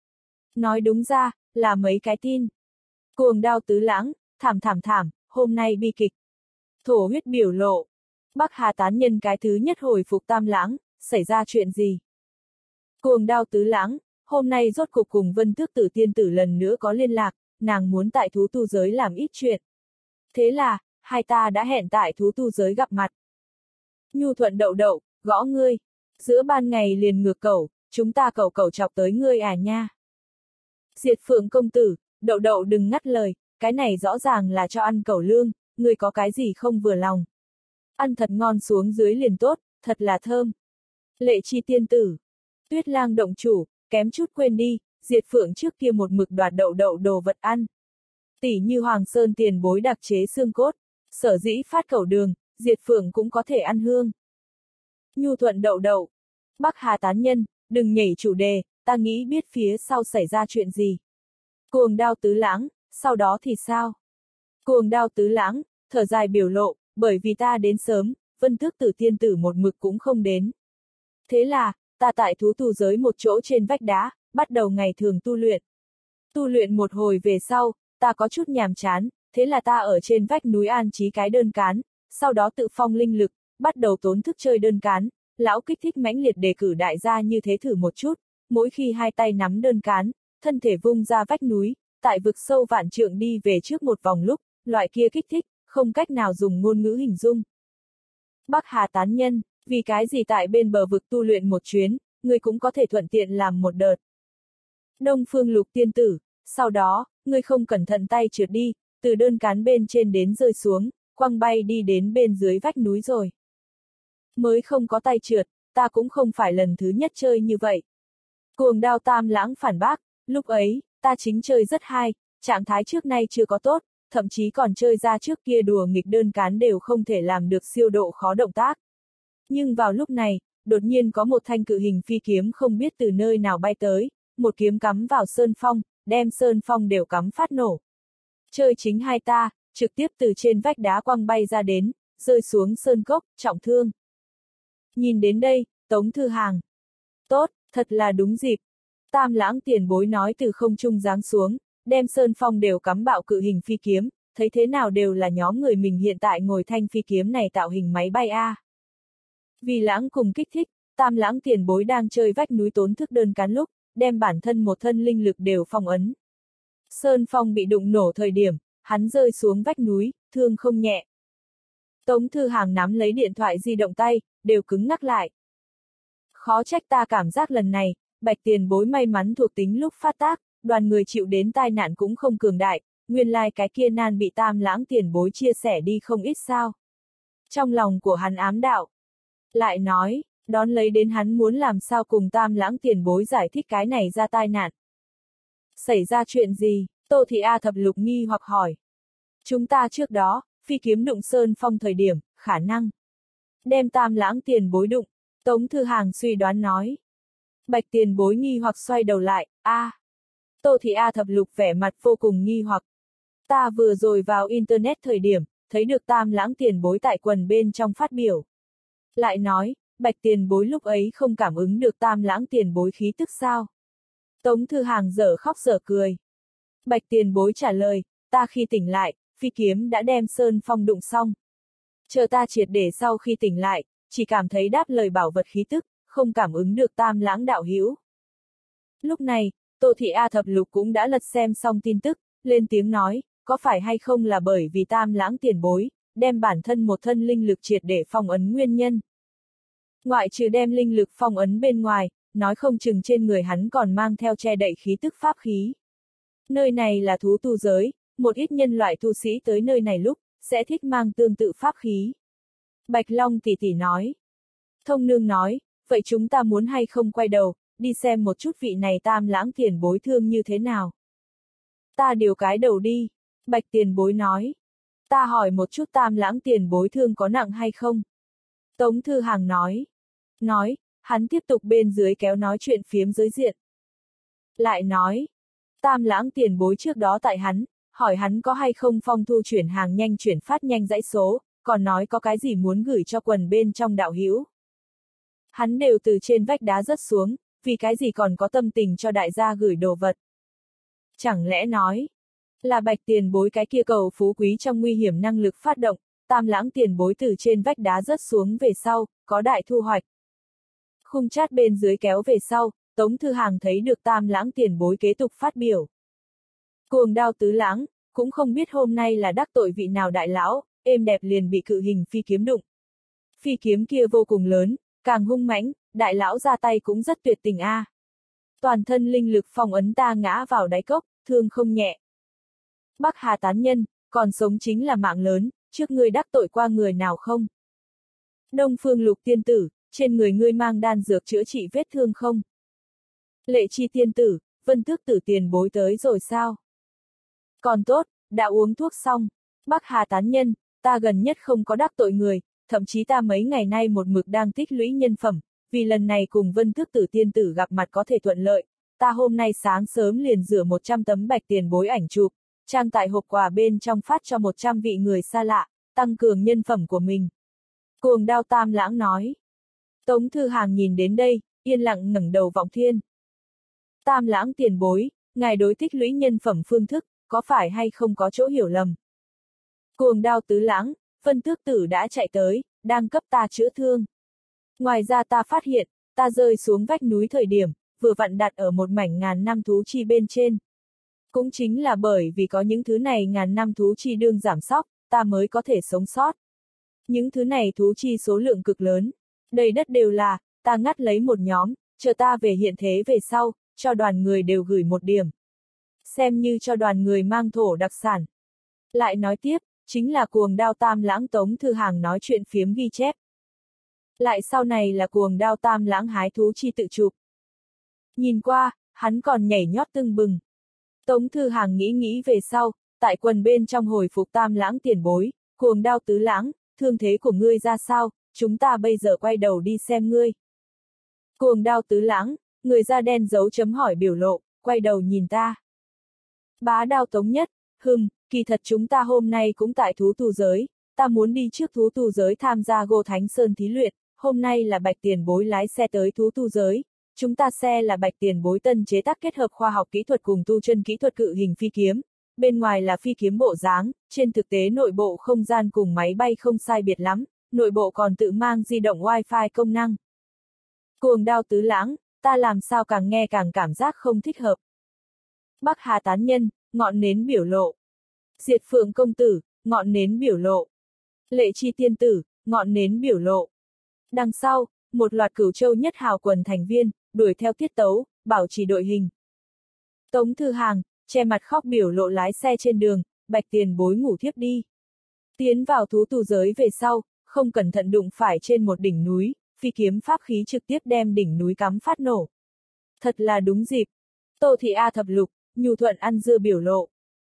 Nói đúng ra, là mấy cái tin. Cuồng đao tứ lãng, thảm thảm thảm, hôm nay bi kịch. Thổ huyết biểu lộ. Bắc Hà tán nhân cái thứ nhất hồi phục tam lãng, xảy ra chuyện gì? Cuồng đao tứ lãng, hôm nay rốt cục cùng Vân Tước Tử tiên tử lần nữa có liên lạc, nàng muốn tại thú tu giới làm ít chuyện. Thế là, hai ta đã hẹn tại thú tu giới gặp mặt. Nhu thuận đậu đậu, gõ ngươi. Giữa ban ngày liền ngược cẩu, chúng ta cẩu cẩu chọc tới ngươi à nha. Diệt Phượng công tử, đậu đậu đừng ngắt lời, cái này rõ ràng là cho ăn cẩu lương, ngươi có cái gì không vừa lòng. Ăn thật ngon xuống dưới liền tốt, thật là thơm. Lệ Chi tiên tử. Tuyết Lang động chủ, kém chút quên đi, Diệt Phượng trước kia một mực đoạt đậu đậu đồ vật ăn. Tỷ như Hoàng Sơn tiền bối đặc chế xương cốt, sở dĩ phát cẩu đường, Diệt Phượng cũng có thể ăn hương. Nhu thuận đậu đậu. Bắc Hà tán nhân, đừng nhảy chủ đề, ta nghĩ biết phía sau xảy ra chuyện gì. Cuồng đao tứ lãng, sau đó thì sao? Cuồng đao tứ lãng, thở dài biểu lộ, bởi vì ta đến sớm, Vân Tước Tử tiên tử một mực cũng không đến. Thế là, ta tại thú tu giới một chỗ trên vách đá, bắt đầu ngày thường tu luyện. Tu luyện một hồi về sau, ta có chút nhàm chán, thế là ta ở trên vách núi an trí cái đơn cán, sau đó tự phong linh lực, bắt đầu tốn thức chơi đơn cán, lão kích thích mãnh liệt đề cử đại gia như thế thử một chút, mỗi khi hai tay nắm đơn cán, thân thể vung ra vách núi, tại vực sâu vạn trượng đi về trước một vòng lúc, loại kia kích thích, không cách nào dùng ngôn ngữ hình dung. Bắc Hà tán nhân, vì cái gì tại bên bờ vực tu luyện một chuyến, ngươi cũng có thể thuận tiện làm một đợt. Đông Phương Lục tiên tử, sau đó, ngươi không cẩn thận tay trượt đi, từ đơn cán bên trên đến rơi xuống, quăng bay đi đến bên dưới vách núi rồi. Mới không có tay trượt, ta cũng không phải lần thứ nhất chơi như vậy. Cuồng đao tam lãng phản bác, lúc ấy, ta chính chơi rất hay, trạng thái trước nay chưa có tốt, thậm chí còn chơi ra trước kia đùa nghịch đơn cán đều không thể làm được siêu độ khó động tác. Nhưng vào lúc này, đột nhiên có một thanh cự hình phi kiếm không biết từ nơi nào bay tới, một kiếm cắm vào sơn phong, đem sơn phong đều cắm phát nổ. Chơi chính hai ta, trực tiếp từ trên vách đá quăng bay ra đến, rơi xuống sơn cốc, trọng thương. Nhìn đến đây, Tống Thư Hàng. Tốt, thật là đúng dịp. Tam lãng tiền bối nói từ không trung giáng xuống, đem sơn phong đều cắm bạo cự hình phi kiếm, thấy thế nào đều là nhóm người mình hiện tại ngồi thanh phi kiếm này tạo hình máy bay A. Vì lãng cùng kích thích, tam lãng tiền bối đang chơi vách núi tốn thức đơn cán lúc, đem bản thân một thân linh lực đều phong ấn. Sơn phong bị đụng nổ thời điểm, hắn rơi xuống vách núi, thương không nhẹ. Tống Thư Hàng nắm lấy điện thoại di động tay, đều cứng ngắc lại. Khó trách ta cảm giác lần này, Bạch tiền bối may mắn thuộc tính lúc phát tác, đoàn người chịu đến tai nạn cũng không cường đại, nguyên lai like cái kia nan bị tam lãng tiền bối chia sẻ đi không ít sao. Trong lòng của hắn ám đạo. Lại nói, đón lấy đến hắn muốn làm sao cùng tam lãng tiền bối giải thích cái này ra tai nạn. Xảy ra chuyện gì? Tô Thị A Thập Lục nghi hoặc hỏi. Chúng ta trước đó, phi kiếm đụng sơn phong thời điểm, khả năng đem tam lãng tiền bối đụng, Tống Thư Hàng suy đoán nói. Bạch tiền bối nghi hoặc xoay đầu lại, a. À. Tô Thị A Thập Lục vẻ mặt vô cùng nghi hoặc. Ta vừa rồi vào internet thời điểm, thấy được tam lãng tiền bối tại quần bên trong phát biểu. Lại nói, Bạch tiền bối lúc ấy không cảm ứng được tam lãng tiền bối khí tức sao? Tống Thư Hàng dở khóc dở cười. Bạch tiền bối trả lời, ta khi tỉnh lại, phi kiếm đã đem sơn phong đụng xong. Chờ ta triệt để sau khi tỉnh lại, chỉ cảm thấy đáp lời bảo vật khí tức, không cảm ứng được tam lãng đạo hữu. Lúc này, Tô Thị A Thập Lục cũng đã lật xem xong tin tức, lên tiếng nói, có phải hay không là bởi vì tam lãng tiền bối, đem bản thân một thân linh lực triệt để phong ấn nguyên nhân. Ngoại trừ đem linh lực phong ấn bên ngoài, nói không chừng trên người hắn còn mang theo che đậy khí tức pháp khí. Nơi này là thú tu giới, một ít nhân loại tu sĩ tới nơi này lúc, sẽ thích mang tương tự pháp khí. Bạch Long tỷ tỷ nói. Thông nương nói, vậy chúng ta muốn hay không quay đầu, đi xem một chút vị này tam lãng tiền bối thương như thế nào. Ta điều cái đầu đi, Bạch tiền bối nói. Ta hỏi một chút tam lãng tiền bối thương có nặng hay không? Tống Thư Hàng nói. Nói, hắn tiếp tục bên dưới kéo nói chuyện phiếm giới diện. Lại nói, Tam Lãng tiền bối trước đó tại hắn, hỏi hắn có hay không phong thu chuyển hàng nhanh chuyển phát nhanh dãy số, còn nói có cái gì muốn gửi cho quần bên trong đạo hữu. Hắn đều từ trên vách đá rớt xuống, vì cái gì còn có tâm tình cho đại gia gửi đồ vật. Chẳng lẽ nói, là Bạch tiền bối cái kia cầu phú quý trong nguy hiểm năng lực phát động, Tam Lãng tiền bối từ trên vách đá rớt xuống về sau, có đại thu hoạch. Khung chat bên dưới kéo về sau, Tống Thư Hàng thấy được Tam Lãng tiền bối kế tục phát biểu. Cuồng Đao Tứ Lãng, cũng không biết hôm nay là đắc tội vị nào đại lão, êm đẹp liền bị cự hình phi kiếm đụng. Phi kiếm kia vô cùng lớn, càng hung mãnh, đại lão ra tay cũng rất tuyệt tình a. À. Toàn thân linh lực phong ấn ta ngã vào đáy cốc, thương không nhẹ. Bắc Hà tán nhân, còn sống chính là mạng lớn, trước ngươi đắc tội qua người nào không? Đông Phương Lục tiên tử, trên người ngươi mang đan dược chữa trị vết thương không? Lệ Chi tiên tử, Vân Tước tử tiền bối tới rồi sao? Còn tốt, đã uống thuốc xong. Bắc Hà tán nhân, ta gần nhất không có đắc tội người, thậm chí ta mấy ngày nay một mực đang tích lũy nhân phẩm, vì lần này cùng Vân Tước tử tiên tử gặp mặt có thể thuận lợi, ta hôm nay sáng sớm liền rửa một trăm tấm bạch tiền bối ảnh chụp, trang tại hộp quà bên trong phát cho một trăm vị người xa lạ, tăng cường nhân phẩm của mình. Cuồng Đao Tam Lãng nói. Tống Thư Hàng nhìn đến đây, yên lặng ngẩng đầu vọng thiên. Tam Lãng tiền bối, ngài đối tích lũy nhân phẩm phương thức, có phải hay không có chỗ hiểu lầm? Cuồng Đao Tứ Lãng, Vân Tước tử đã chạy tới, đang cấp ta chữa thương. Ngoài ra ta phát hiện, ta rơi xuống vách núi thời điểm, vừa vặn đặt ở một mảnh ngàn năm thú chi bên trên. Cũng chính là bởi vì có những thứ này ngàn năm thú chi đương giảm sóc, ta mới có thể sống sót. Những thứ này thú chi số lượng cực lớn, đầy đất đều là, ta ngắt lấy một nhóm, chờ ta về hiện thế về sau, cho đoàn người đều gửi một điểm. Xem như cho đoàn người mang thổ đặc sản. Lại nói tiếp, chính là Cuồng Đao Tam Lãng Tống Thư Hàng nói chuyện phiếm ghi chép. Lại sau này là Cuồng Đao Tam Lãng hái thú chi tự chụp. Nhìn qua, hắn còn nhảy nhót tưng bừng. Tống Thư Hàng nghĩ nghĩ về sau, tại quần bên trong hồi phục Tam Lãng tiền bối, Cuồng Đao Tứ Lãng, thương thế của ngươi ra sao, chúng ta bây giờ quay đầu đi xem ngươi. Cuồng Đao Tứ Lãng, người da đen dấu chấm hỏi biểu lộ, quay đầu nhìn ta. Bá Đao Tống Nhất, hừm, kỳ thật chúng ta hôm nay cũng tại thú tu giới, ta muốn đi trước thú tu giới tham gia Gô Thánh Sơn thí luyện, hôm nay là Bạch tiền bối lái xe tới thú tu giới, chúng ta xe là Bạch tiền bối tân chế tác kết hợp khoa học kỹ thuật cùng tu chân kỹ thuật cự hình phi kiếm, bên ngoài là phi kiếm bộ dáng, trên thực tế nội bộ không gian cùng máy bay không sai biệt lắm, nội bộ còn tự mang di động wifi công năng. Cuồng Đao Tứ Lãng, ta làm sao càng nghe càng cảm giác không thích hợp. Bắc Hà tán nhân, ngọn nến biểu lộ. Diệt Phượng công tử, ngọn nến biểu lộ. Lệ Chi tiên tử, ngọn nến biểu lộ. Đằng sau, một loạt Cửu Châu nhất hào quần thành viên, đuổi theo tiết tấu, bảo trì đội hình. Tống Thư Hàng, che mặt khóc biểu lộ lái xe trên đường, Bạch tiền bối ngủ thiếp đi. Tiến vào thú tu giới về sau, không cẩn thận đụng phải trên một đỉnh núi, phi kiếm pháp khí trực tiếp đem đỉnh núi cắm phát nổ. Thật là đúng dịp. Tô Thị A thập lục, nhu thuận ăn dưa biểu lộ.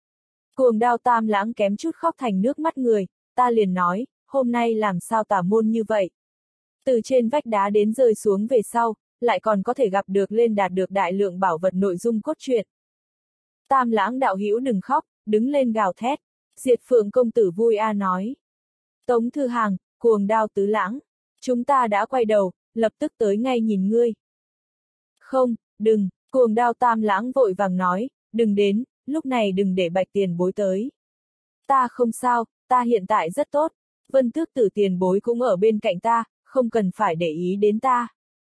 Cuồng Đao Tam Lãng kém chút khóc thành nước mắt người, ta liền nói, hôm nay làm sao tà môn như vậy. Từ trên vách đá đến rơi xuống về sau, lại còn có thể gặp được lên đạt được đại lượng bảo vật nội dung cốt truyện. Tam Lãng đạo hữu đừng khóc, đứng lên gào thét. Diệt Phượng công tử vui a nói. Tống Thư Hàng, Cuồng Đao Tứ Lãng, chúng ta đã quay đầu, lập tức tới ngay nhìn ngươi. Không, đừng, Cuồng Đao Tam Lãng vội vàng nói, đừng đến, lúc này đừng để Bạch tiền bối tới. Ta không sao, ta hiện tại rất tốt, Vân Tước tử tiền bối cũng ở bên cạnh ta, không cần phải để ý đến ta.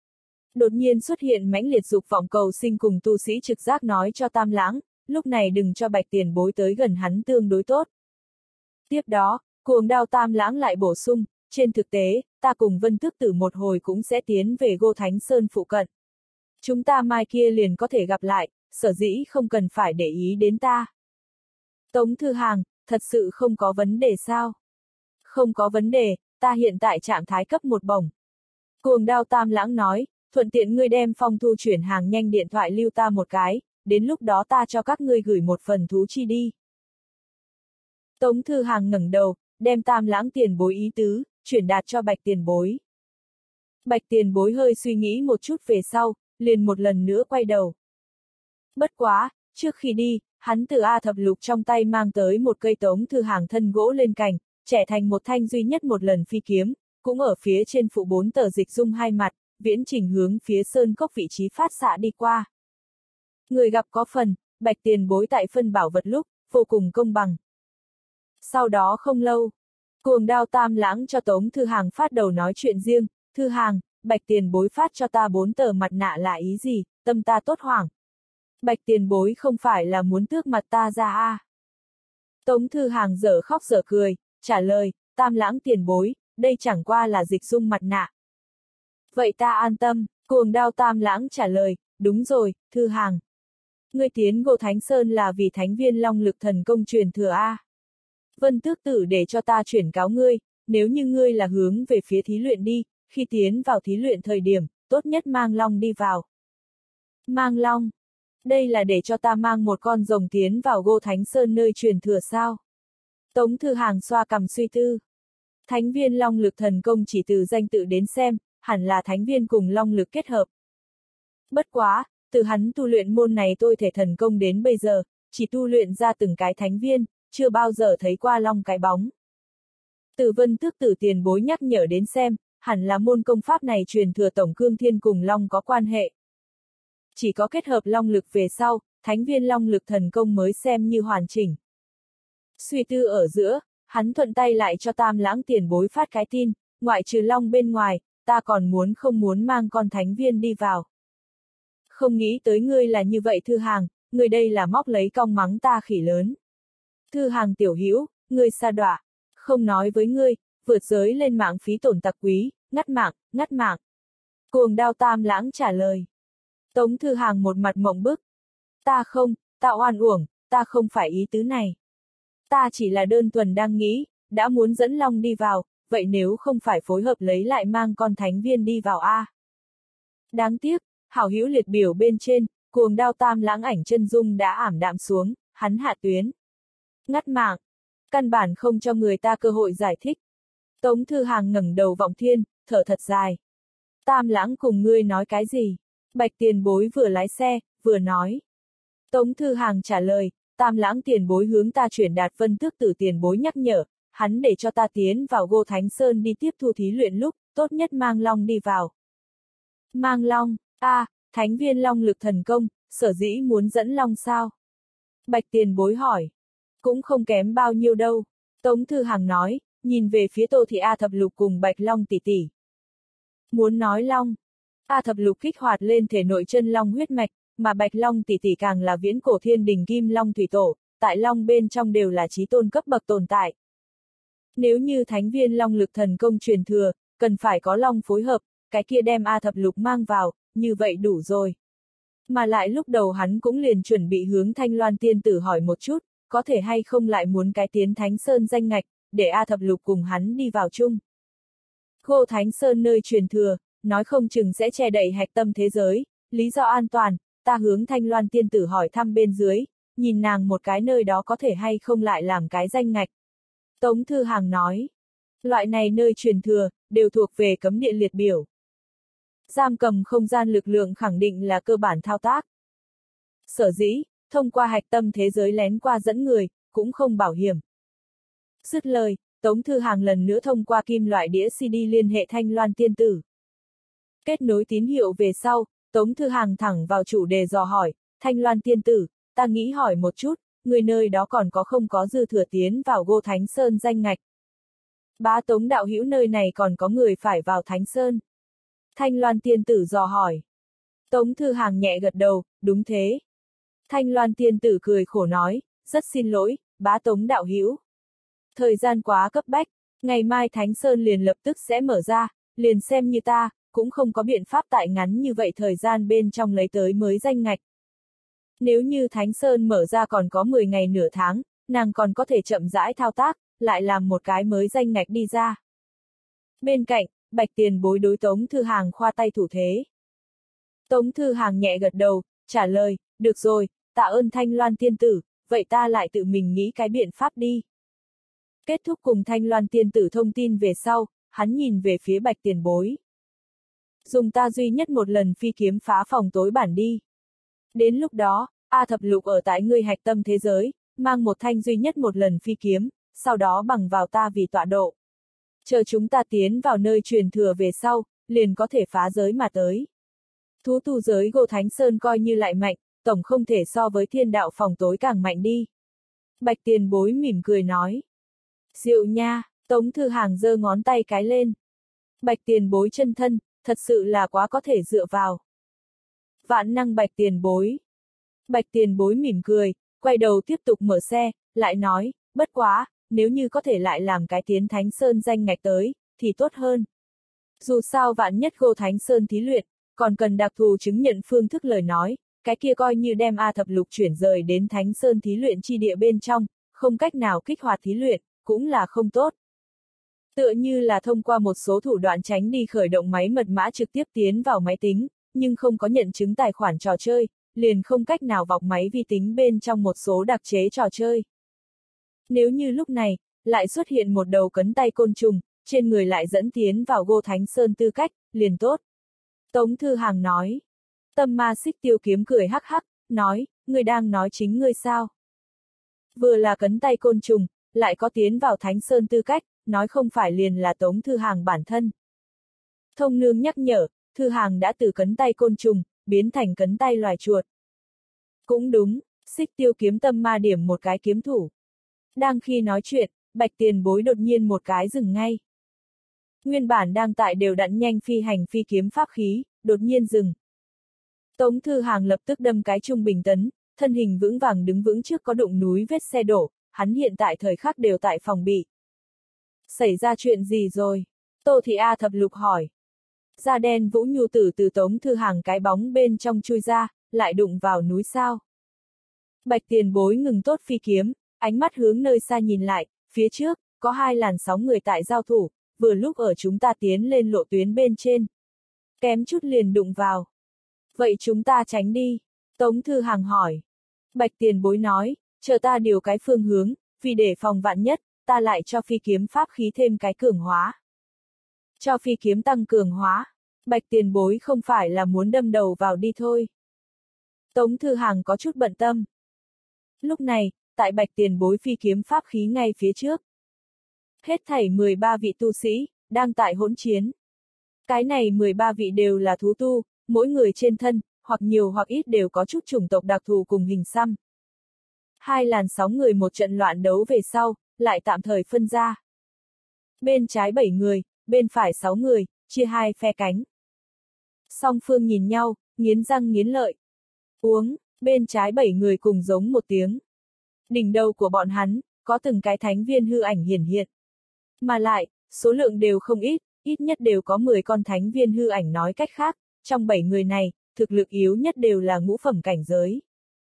Đột nhiên xuất hiện mãnh liệt dục vọng cầu sinh cùng tu sĩ trực giác nói cho Tam Lãng, lúc này đừng cho Bạch tiền bối tới gần hắn tương đối tốt. Tiếp đó, Cuồng Đao Tam Lãng lại bổ sung, trên thực tế, ta cùng Vân Tước tử một hồi cũng sẽ tiến về Gô Thánh Sơn phụ cận. Chúng ta mai kia liền có thể gặp lại, sở dĩ không cần phải để ý đến ta. Tống Thư Hàng, thật sự không có vấn đề sao? Không có vấn đề, ta hiện tại trạng thái cấp một bổng. Cuồng Đao Tam Lãng nói, thuận tiện ngươi đem phong thu chuyển hàng nhanh điện thoại lưu ta một cái, đến lúc đó ta cho các ngươi gửi một phần thú chi đi. Tống Thư Hàng ngẩng đầu, đem Tam Lãng tiền bối ý tứ, chuyển đạt cho Bạch tiền bối. Bạch tiền bối hơi suy nghĩ một chút về sau, liền một lần nữa quay đầu. Bất quá, trước khi đi, hắn từ A thập lục trong tay mang tới một cây Tống Thư Hàng thân gỗ lên cành, trẻ thành một thanh duy nhất một lần phi kiếm, cũng ở phía trên phụ bốn tờ dịch dung hai mặt, viễn trình hướng phía sơn cốc vị trí phát xạ đi qua. Người gặp có phần, Bạch tiền bối tại phân bảo vật lúc, vô cùng công bằng. Sau đó không lâu, Cuồng Đao Tam Lãng cho Tống Thư Hàng phát đầu nói chuyện riêng, Thư Hàng, Bạch tiền bối phát cho ta bốn tờ mặt nạ là ý gì, tâm ta tốt hoảng. Bạch tiền bối không phải là muốn tước mặt ta ra à. Tống Thư Hàng dở khóc dở cười, trả lời, Tam Lãng tiền bối, đây chẳng qua là dịch dung mặt nạ. Vậy ta an tâm, Cuồng Đao Tam Lãng trả lời, đúng rồi, Thư Hàng. Ngươi tiến Ngô Thánh Sơn là vì thánh viên long lực thần công truyền thừa A. Vân Tước Tử để cho ta chuyển cáo ngươi, nếu như ngươi là hướng về phía thí luyện đi, khi tiến vào thí luyện thời điểm, tốt nhất mang long đi vào. Mang long? Đây là để cho ta mang một con rồng tiến vào Ngô Thánh Sơn nơi truyền thừa sao? Tống Thư Hàng xoa cằm suy tư. Thánh viên long lực thần công chỉ từ danh tự đến xem, hẳn là thánh viên cùng long lực kết hợp. Bất quá, từ hắn tu luyện môn này tôi thể thần công đến bây giờ, chỉ tu luyện ra từng cái thánh viên, chưa bao giờ thấy qua long cái bóng. Từ Vân Tước Tử tiền bối nhắc nhở đến xem, hẳn là môn công pháp này truyền thừa tổng cương thiên cùng long có quan hệ. Chỉ có kết hợp long lực về sau, thánh viên long lực thần công mới xem như hoàn chỉnh. Suy tư ở giữa, hắn thuận tay lại cho Tam Lãng tiền bối phát cái tin, ngoại trừ long bên ngoài, ta còn muốn không muốn mang con thánh viên đi vào. Không nghĩ tới ngươi là như vậy Thư Hàng, ngươi đây là móc lấy cong mắng ta khỉ lớn. Thư Hàng tiểu hữu, ngươi sa đọa, không nói với ngươi, vượt giới lên mạng phí tổn tặc quý, ngắt mạng, ngắt mạng. Cuồng Đao Tam Lãng trả lời. Tống Thư Hàng một mặt mộng bức. Ta không, ta oan uổng, ta không phải ý tứ này. Ta chỉ là đơn thuần đang nghĩ, đã muốn dẫn long đi vào, vậy nếu không phải phối hợp lấy lại mang con thánh viên đi vào a. Đáng tiếc, hảo hữu liệt biểu bên trên, Cuồng Đao Tam Lãng ảnh chân dung đã ảm đạm xuống, hắn hạ tuyến. Ngắt mạng. Căn bản không cho người ta cơ hội giải thích. Tống Thư Hàng ngẩng đầu vọng thiên, thở thật dài. Tam Lãng cùng ngươi nói cái gì? Bạch tiền bối vừa lái xe, vừa nói. Tống Thư Hàng trả lời, Tam Lãng tiền bối hướng ta chuyển đạt Vân Tước Tử tiền bối nhắc nhở, hắn để cho ta tiến vào Ngô Thánh Sơn đi tiếp thu thí luyện lúc, tốt nhất mang long đi vào. Mang long, a, à, thánh viên long lực thần công, sở dĩ muốn dẫn long sao? Bạch tiền bối hỏi. Cũng không kém bao nhiêu đâu. Tống Thư Hàng nói, nhìn về phía Tô Thị A Thập Lục cùng Bạch Long tỷ tỷ. Muốn nói long. A Thập Lục kích hoạt lên thể nội chân long huyết mạch, mà Bạch Long tỷ tỷ càng là viễn cổ thiên đình kim long thủy tổ, tại long bên trong đều là chí tôn cấp bậc tồn tại. Nếu như thánh viên long lực thần công truyền thừa, cần phải có long phối hợp, cái kia đem A Thập Lục mang vào, như vậy đủ rồi. Mà lại lúc đầu hắn cũng liền chuẩn bị hướng Thanh Loan tiên tử hỏi một chút, có thể hay không lại muốn cái tiến Thánh Sơn danh ngạch, để A Thập Lục cùng hắn đi vào chung. Ngô Thánh Sơn nơi truyền thừa, nói không chừng sẽ che đậy hạch tâm thế giới, lý do an toàn, ta hướng Thanh Loan tiên tử hỏi thăm bên dưới, nhìn nàng một cái nơi đó có thể hay không lại làm cái danh ngạch. Tống Thư Hàng nói, loại này nơi truyền thừa, đều thuộc về cấm địa liệt biểu. Giam cầm không gian lực lượng khẳng định là cơ bản thao tác. Sở dĩ, thông qua hạch tâm thế giới lén qua dẫn người, cũng không bảo hiểm. Dứt lời, Tống Thư Hàng lần nữa thông qua kim loại đĩa xê đê liên hệ Thanh Loan tiên tử. Kết nối tín hiệu về sau, Tống Thư Hàng thẳng vào chủ đề dò hỏi, Thanh Loan tiên tử, ta nghĩ hỏi một chút, người nơi đó còn có không có dư thừa tiến vào Ngô Thánh Sơn danh ngạch. Bá Tống đạo hữu nơi này còn có người phải vào Thánh Sơn. Thanh Loan tiên tử dò hỏi. Tống Thư Hàng nhẹ gật đầu, đúng thế. Thanh Loan tiên tử cười khổ nói, rất xin lỗi, bá Tống đạo hữu. Thời gian quá cấp bách, ngày mai Thánh Sơn liền lập tức sẽ mở ra, liền xem như ta, cũng không có biện pháp tại ngắn như vậy thời gian bên trong lấy tới mới danh ngạch. Nếu như Thánh Sơn mở ra còn có mười ngày nửa tháng, nàng còn có thể chậm rãi thao tác, lại làm một cái mới danh ngạch đi ra. Bên cạnh, Bạch tiền bối đối Tống Thư Hàng khoa tay thủ thế. Tống Thư Hàng nhẹ gật đầu, trả lời, được rồi, tạ ơn Thanh Loan tiên tử, vậy ta lại tự mình nghĩ cái biện pháp đi. Kết thúc cùng Thanh Loan tiên tử thông tin về sau, hắn nhìn về phía Bạch tiền bối. Dùng ta duy nhất một lần phi kiếm phá phòng tối bản đi. Đến lúc đó, A Thập Lục ở tại ngươi hạch tâm thế giới, mang một thanh duy nhất một lần phi kiếm, sau đó bằng vào ta vì tọa độ. Chờ chúng ta tiến vào nơi truyền thừa về sau, liền có thể phá giới mà tới. Thú tu giới Ngô Thánh Sơn coi như lại mạnh, tổng không thể so với thiên đạo phòng tối càng mạnh đi. Bạch Tiền Bối mỉm cười nói. Diệu nha, Tống Thư Hàng giơ ngón tay cái lên. Bạch Tiền Bối chân thân, thật sự là quá có thể dựa vào. Vạn năng Bạch Tiền Bối. Bạch Tiền Bối mỉm cười, quay đầu tiếp tục mở xe, lại nói, bất quá, nếu như có thể lại làm cái tiến Thánh Sơn danh ngạch tới, thì tốt hơn. Dù sao vạn nhất Ngô Thánh Sơn thí luyện, còn cần đặc thù chứng nhận phương thức lời nói, cái kia coi như đem A Thập Lục chuyển rời đến Thánh Sơn thí luyện chi địa bên trong, không cách nào kích hoạt thí luyện, cũng là không tốt. Tựa như là thông qua một số thủ đoạn tránh đi khởi động máy mật mã trực tiếp tiến vào máy tính, nhưng không có nhận chứng tài khoản trò chơi, liền không cách nào vọc máy vi tính bên trong một số đặc chế trò chơi. Nếu như lúc này, lại xuất hiện một đầu cấn tay côn trùng, trên người lại dẫn tiến vào Ngô Thánh Sơn tư cách, liền tốt. Tống Thư Hàng nói. Tâm ma xích tiêu kiếm cười hắc hắc, nói, ngươi đang nói chính ngươi sao? Vừa là cấn tay côn trùng, lại có tiến vào Thánh Sơn tư cách, nói không phải liền là Tống Thư Hàng bản thân. Thông nương nhắc nhở, Thư Hàng đã từ cấn tay côn trùng, biến thành cấn tay loài chuột. Cũng đúng, xích tiêu kiếm tâm ma điểm một cái kiếm thủ. Đang khi nói chuyện, Bạch Tiền Bối đột nhiên một cái dừng ngay. Nguyên bản đang tại đều đặn nhanh phi hành phi kiếm pháp khí, đột nhiên dừng. Tống Thư Hàng lập tức đâm cái trung bình tấn, thân hình vững vàng đứng vững trước có đụng núi vết xe đổ, hắn hiện tại thời khắc đều tại phòng bị. Xảy ra chuyện gì rồi? Tô Thị A Thập Lục hỏi. Da đen Vũ Nhu Tử từ Tống Thư Hàng cái bóng bên trong chui ra, lại đụng vào núi sao. Bạch Tiền Bối ngừng tốt phi kiếm, ánh mắt hướng nơi xa nhìn lại, phía trước, có hai làn sóng người tại giao thủ, vừa lúc ở chúng ta tiến lên lộ tuyến bên trên. Kém chút liền đụng vào. Vậy chúng ta tránh đi. Tống Thư Hàng hỏi. Bạch Tiền Bối nói, chờ ta điều cái phương hướng, vì để phòng vạn nhất, ta lại cho phi kiếm pháp khí thêm cái cường hóa. Cho phi kiếm tăng cường hóa. Bạch Tiền Bối không phải là muốn đâm đầu vào đi thôi. Tống Thư Hàng có chút bận tâm. Lúc này, tại Bạch Tiền Bối phi kiếm pháp khí ngay phía trước. Hết thảy mười ba vị tu sĩ, đang tại hỗn chiến. Cái này mười ba vị đều là thú tu, mỗi người trên thân, hoặc nhiều hoặc ít đều có chút chủng tộc đặc thù cùng hình xăm. Hai làn sóng người một trận loạn đấu về sau, lại tạm thời phân ra. Bên trái bảy người, bên phải sáu người, chia hai phe cánh. Song phương nhìn nhau, nghiến răng nghiến lợi. Uống, bên trái bảy người cùng giống một tiếng. Đỉnh đầu của bọn hắn, có từng cái thánh viên hư ảnh hiển hiện. Mà lại, số lượng đều không ít, ít nhất đều có mười con thánh viên hư ảnh nói cách khác, trong bảy người này, thực lực yếu nhất đều là ngũ phẩm cảnh giới.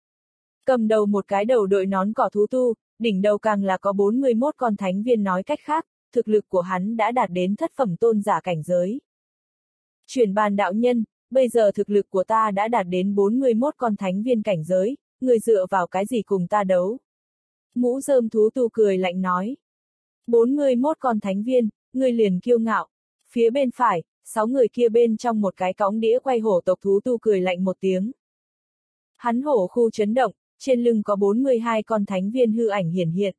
Cầm đầu một cái đầu đội nón cỏ thú tu, đỉnh đầu càng là có bốn mươi mốt con thánh viên nói cách khác, thực lực của hắn đã đạt đến thất phẩm tôn giả cảnh giới. Chuyển bàn đạo nhân, bây giờ thực lực của ta đã đạt đến bốn mươi mốt con thánh viên cảnh giới, người dựa vào cái gì cùng ta đấu? Mũ rơm thú tu cười lạnh nói. bốn mươi mốt con thánh viên, người liền kiêu ngạo. Phía bên phải, sáu người kia bên trong một cái cõng đĩa quay hổ tộc thú tu cười lạnh một tiếng. Hắn hổ khu chấn động, trên lưng có bốn mươi hai con thánh viên hư ảnh hiển hiện.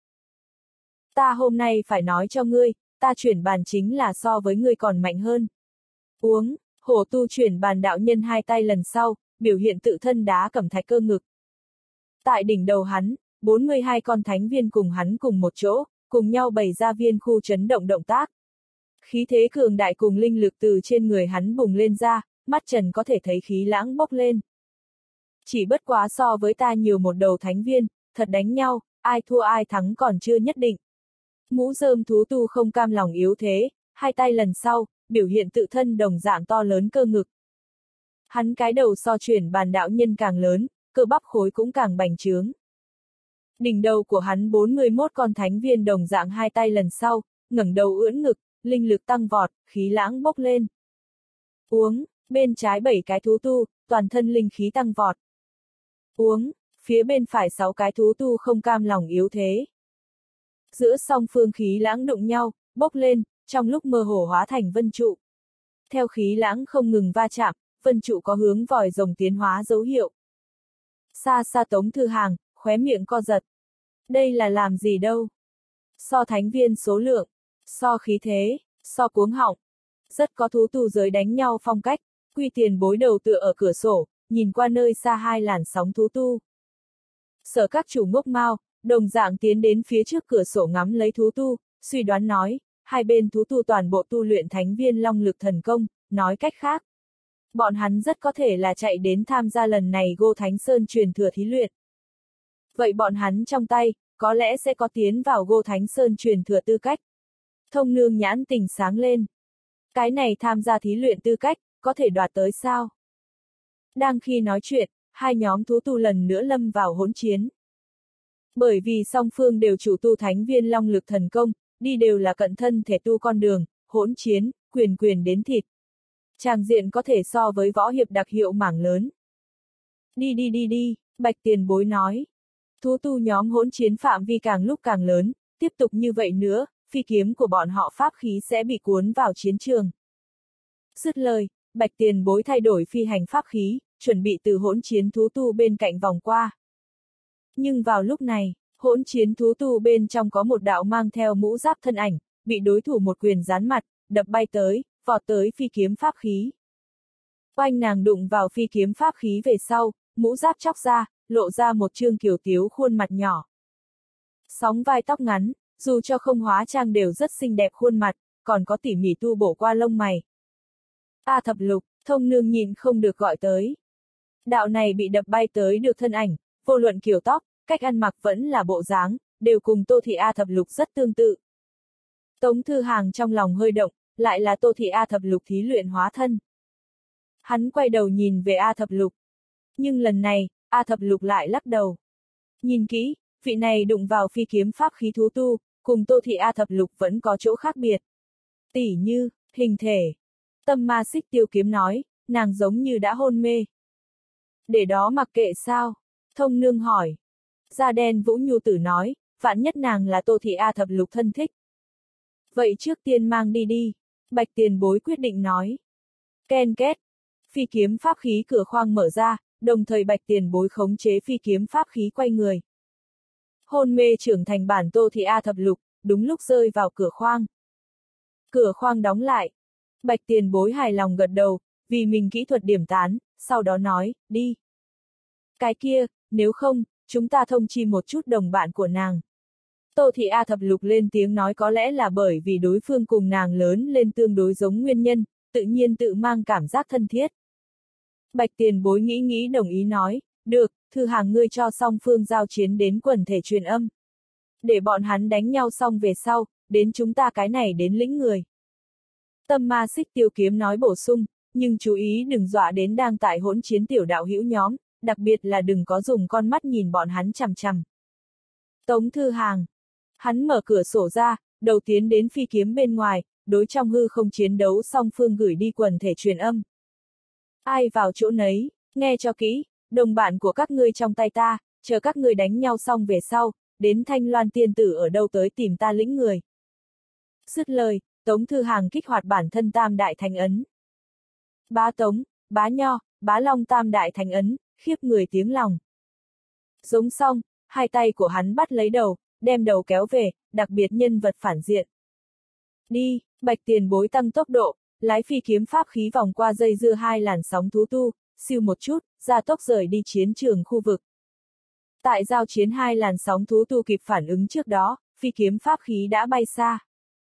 Ta hôm nay phải nói cho ngươi, ta chuyển bàn chính là so với ngươi còn mạnh hơn. Uống, hổ tu chuyển bàn đạo nhân hai tay lần sau, biểu hiện tự thân đá cẩm thạch cơ ngực. Tại đỉnh đầu hắn, bốn mươi hai con thánh viên cùng hắn cùng một chỗ, cùng nhau bày ra viên khu chấn động động tác. Khí thế cường đại cùng linh lực từ trên người hắn bùng lên ra, mắt trần có thể thấy khí lãng bốc lên. Chỉ bất quá so với ta nhiều một đầu thánh viên, thật đánh nhau, ai thua ai thắng còn chưa nhất định. Mũ rơm thú tu không cam lòng yếu thế, hai tay lần sau, biểu hiện tự thân đồng dạng to lớn cơ ngực. Hắn cái đầu so chuyển bàn đạo nhân càng lớn, cơ bắp khối cũng càng bành trướng. Đỉnh đầu của hắn bốn mươi mốt con thánh viên đồng dạng hai tay lần sau, ngẩng đầu ưỡn ngực, linh lực tăng vọt, khí lãng bốc lên. Uống, bên trái bảy cái thú tu, toàn thân linh khí tăng vọt. Uống, phía bên phải sáu cái thú tu không cam lòng yếu thế. Giữa song phương khí lãng đụng nhau, bốc lên, trong lúc mơ hồ hóa thành vân trụ. Theo khí lãng không ngừng va chạm, vân trụ có hướng vòi rồng tiến hóa dấu hiệu. Xa xa Tống Thư Hàng, khóe miệng co giật. Đây là làm gì đâu? So thánh viên số lượng, so khí thế, so cuống họng. Rất có thú tu giới đánh nhau phong cách, Quy Tiền Bối đầu tựa ở cửa sổ, nhìn qua nơi xa hai làn sóng thú tu. Sở các chủ ngốc mao, đồng dạng tiến đến phía trước cửa sổ ngắm lấy thú tu, suy đoán nói, hai bên thú tu toàn bộ tu luyện thánh viên long lực thần công, nói cách khác. Bọn hắn rất có thể là chạy đến tham gia lần này Gô Thánh Sơn truyền thừa thí luyện. Vậy bọn hắn trong tay, có lẽ sẽ có tiến vào Gô Thánh Sơn truyền thừa tư cách. Thông Nương nhãn tình sáng lên. Cái này tham gia thí luyện tư cách, có thể đoạt tới sao? Đang khi nói chuyện, hai nhóm thú tu lần nữa lâm vào hỗn chiến. Bởi vì song phương đều chủ tu thánh viên long lực thần công, đi đều là cận thân thể tu con đường, hỗn chiến, quyền quyền đến thịt. Tràng diện có thể so với võ hiệp đặc hiệu mảng lớn. Đi đi đi đi, Bạch Tiền Bối nói. Thú tu nhóm hỗn chiến phạm vi càng lúc càng lớn, tiếp tục như vậy nữa, phi kiếm của bọn họ pháp khí sẽ bị cuốn vào chiến trường. Dứt lời, Bạch Tiền Bối thay đổi phi hành pháp khí, chuẩn bị từ hỗn chiến thú tu bên cạnh vòng qua. Nhưng vào lúc này, hỗn chiến thú tu bên trong có một đạo mang theo mũ giáp thân ảnh, bị đối thủ một quyền gián mặt, đập bay tới, vọt tới phi kiếm pháp khí. Oanh nàng đụng vào phi kiếm pháp khí về sau, mũ giáp chóc ra, lộ ra một trương kiều tiếu khuôn mặt nhỏ. Sóng vai tóc ngắn, dù cho không hóa trang đều rất xinh đẹp khuôn mặt, còn có tỉ mỉ tu bổ qua lông mày. A Thập Lục, Thông Nương nhìn không được gọi tới. Đạo này bị đập bay tới được thân ảnh, vô luận kiểu tóc, cách ăn mặc vẫn là bộ dáng, đều cùng Tô Thị A Thập Lục rất tương tự. Tống Thư Hàng trong lòng hơi động, lại là Tô Thị A Thập Lục thí luyện hóa thân. Hắn quay đầu nhìn về A Thập Lục. Nhưng lần này, A Thập Lục lại lắc đầu. Nhìn kỹ, vị này đụng vào phi kiếm pháp khí thú tu, cùng Tô Thị A Thập Lục vẫn có chỗ khác biệt. Tỉ như, hình thể. Tâm Ma Xích Tiêu Kiếm nói, nàng giống như đã hôn mê. Để đó mặc kệ sao? Thông Nương hỏi. Da đen Vũ Nhu Tử nói, vạn nhất nàng là Tô Thị A Thập Lục thân thích. Vậy trước tiên mang đi đi. Bạch Tiền Bối quyết định nói. Ken két. Phi kiếm pháp khí cửa khoang mở ra, đồng thời Bạch Tiền Bối khống chế phi kiếm pháp khí quay người. Hôn mê trưởng thành bản Tô Thị A Thập Lục, đúng lúc rơi vào cửa khoang. Cửa khoang đóng lại. Bạch Tiền Bối hài lòng gật đầu, vì mình kỹ thuật điểm tán, sau đó nói, đi. Cái kia, nếu không, chúng ta thông chi một chút đồng bạn của nàng. Tô Thị A Thập Lục lên tiếng nói có lẽ là bởi vì đối phương cùng nàng lớn lên tương đối giống nguyên nhân, tự nhiên tự mang cảm giác thân thiết. Bạch Tiền Bối nghĩ nghĩ đồng ý nói, được, Thư Hàng ngươi cho song phương giao chiến đến quần thể truyền âm. Để bọn hắn đánh nhau xong về sau, đến chúng ta cái này đến lĩnh người. Tâm Ma Xích Tiêu Kiếm nói bổ sung, nhưng chú ý đừng dọa đến đang tại hỗn chiến tiểu đạo hữu nhóm, đặc biệt là đừng có dùng con mắt nhìn bọn hắn chằm chằm. Tống Thư Hàng. Hắn mở cửa sổ ra, đầu tiến đến phi kiếm bên ngoài, đối trong hư không chiến đấu song phương gửi đi quần thể truyền âm. Ai vào chỗ nấy, nghe cho kỹ, đồng bạn của các ngươi trong tay ta, chờ các ngươi đánh nhau xong về sau, đến Thanh Loan tiên tử ở đâu tới tìm ta lĩnh người. Dứt lời, Tống Thư Hàng kích hoạt bản thân tam đại thành ấn. Bá Tống, Bá Nho, Bá Long tam đại thành ấn, khiếp người tiếng lòng. Giống xong, hai tay của hắn bắt lấy đầu, đem đầu kéo về, đặc biệt nhân vật phản diện. Đi, Bạch Tiền Bối tăng tốc độ, lái phi kiếm pháp khí vòng qua dây dưa hai làn sóng thú tu, siêu một chút, ra tốc rời đi chiến trường khu vực. Tại giao chiến hai làn sóng thú tu kịp phản ứng trước đó, phi kiếm pháp khí đã bay xa.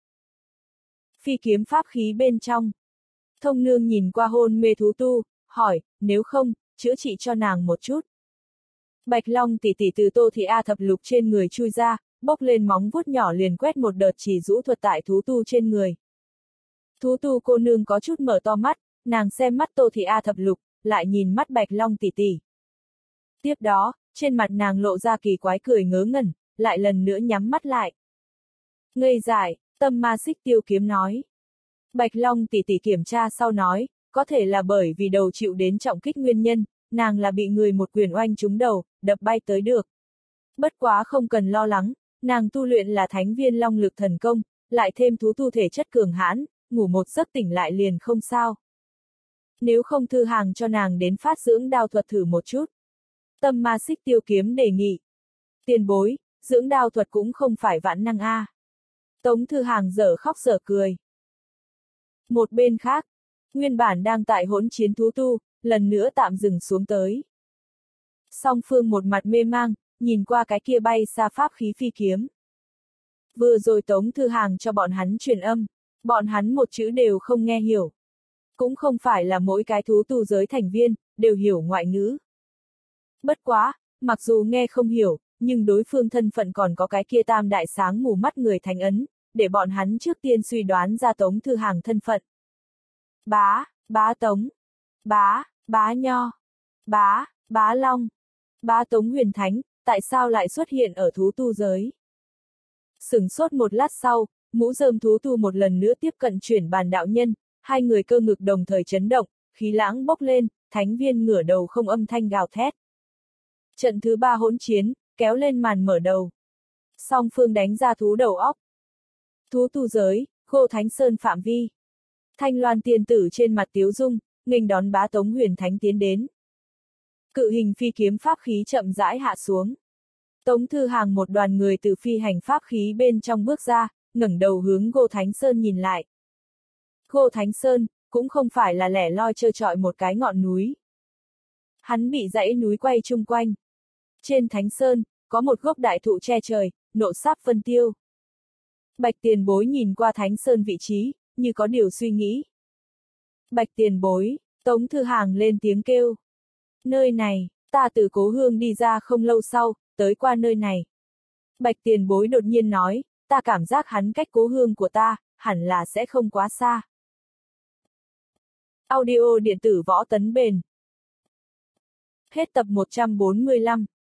Phi kiếm pháp khí bên trong. Thông Nương nhìn qua hôn mê thú tu, hỏi, nếu không, chữa trị cho nàng một chút. Bạch Long tỷ tỷ từ Tô Thị A Thập Lục trên người chui ra, bốc lên móng vuốt nhỏ liền quét một đợt chỉ rũ thuật tại thú tu trên người. Thú tu cô nương có chút mở to mắt, nàng xem mắt Tô Thị A Thập Lục, lại nhìn mắt Bạch Long tỷ tỷ. Tiếp đó, trên mặt nàng lộ ra kỳ quái cười ngớ ngẩn, lại lần nữa nhắm mắt lại. Ngây dại, Tâm Ma Xích Tiêu Kiếm nói. Bạch Long tỷ tỷ kiểm tra sau nói, có thể là bởi vì đầu chịu đến trọng kích nguyên nhân, nàng là bị người một quyền oanh trúng đầu, đập bay tới được. Bất quá không cần lo lắng, nàng tu luyện là thánh viên long lực thần công, lại thêm thú tu thể chất cường hãn, ngủ một giấc tỉnh lại liền không sao. Nếu không Thư Hàng cho nàng đến phát dưỡng đao thuật thử một chút. Tâm Ma Xích Tiêu Kiếm đề nghị. Tiền bối, dưỡng đao thuật cũng không phải vạn năng a. Tống Thư Hàng dở khóc dở cười. Một bên khác, nguyên bản đang tại hỗn chiến thú tu, lần nữa tạm dừng xuống tới. Song phương một mặt mê mang, nhìn qua cái kia bay xa pháp khí phi kiếm. Vừa rồi Tống Thư Hàng cho bọn hắn truyền âm, bọn hắn một chữ đều không nghe hiểu. Cũng không phải là mỗi cái thú tu giới thành viên, đều hiểu ngoại ngữ. Bất quá, mặc dù nghe không hiểu, nhưng đối phương thân phận còn có cái kia tam đại sáng mù mắt người thánh ấn, để bọn hắn trước tiên suy đoán ra Tống Thư Hàng thân phận. Bá, bá Tống, bá, bá Nho, bá, bá Long, bá Tống Huyền Thánh, tại sao lại xuất hiện ở thú tu giới? Sửng sốt một lát sau, mũ rơm thú tu một lần nữa tiếp cận chuyển bàn đạo nhân, hai người cơ ngực đồng thời chấn động, khí lãng bốc lên, thánh viên ngửa đầu không âm thanh gào thét. Trận thứ ba hỗn chiến, kéo lên màn mở đầu. Song phương đánh ra thú đầu óc. Thú tu giới, Gô Thánh Sơn phạm vi. Thanh Loan tiên tử trên mặt tiếu dung, nghênh đón bá Tống Huyền Thánh tiến đến. Cự hình phi kiếm pháp khí chậm rãi hạ xuống. Tống Thư Hàng một đoàn người từ phi hành pháp khí bên trong bước ra, ngẩng đầu hướng Gô Thánh Sơn nhìn lại. Gô Thánh Sơn, cũng không phải là lẻ loi trơ trọi một cái ngọn núi. Hắn bị dãy núi quay chung quanh. Trên Thánh Sơn, có một gốc đại thụ che trời, nộ sáp phân tiêu. Bạch Tiền Bối nhìn qua Thánh Sơn vị trí, như có điều suy nghĩ. Bạch Tiền Bối, Tống Thư Hàng lên tiếng kêu. Nơi này, ta từ Cố Hương đi ra không lâu sau, tới qua nơi này. Bạch Tiền Bối đột nhiên nói, ta cảm giác hắn cách Cố Hương của ta, hẳn là sẽ không quá xa. Audio điện tử Võ Tấn Bền. Hết tập một trăm bốn mươi lăm.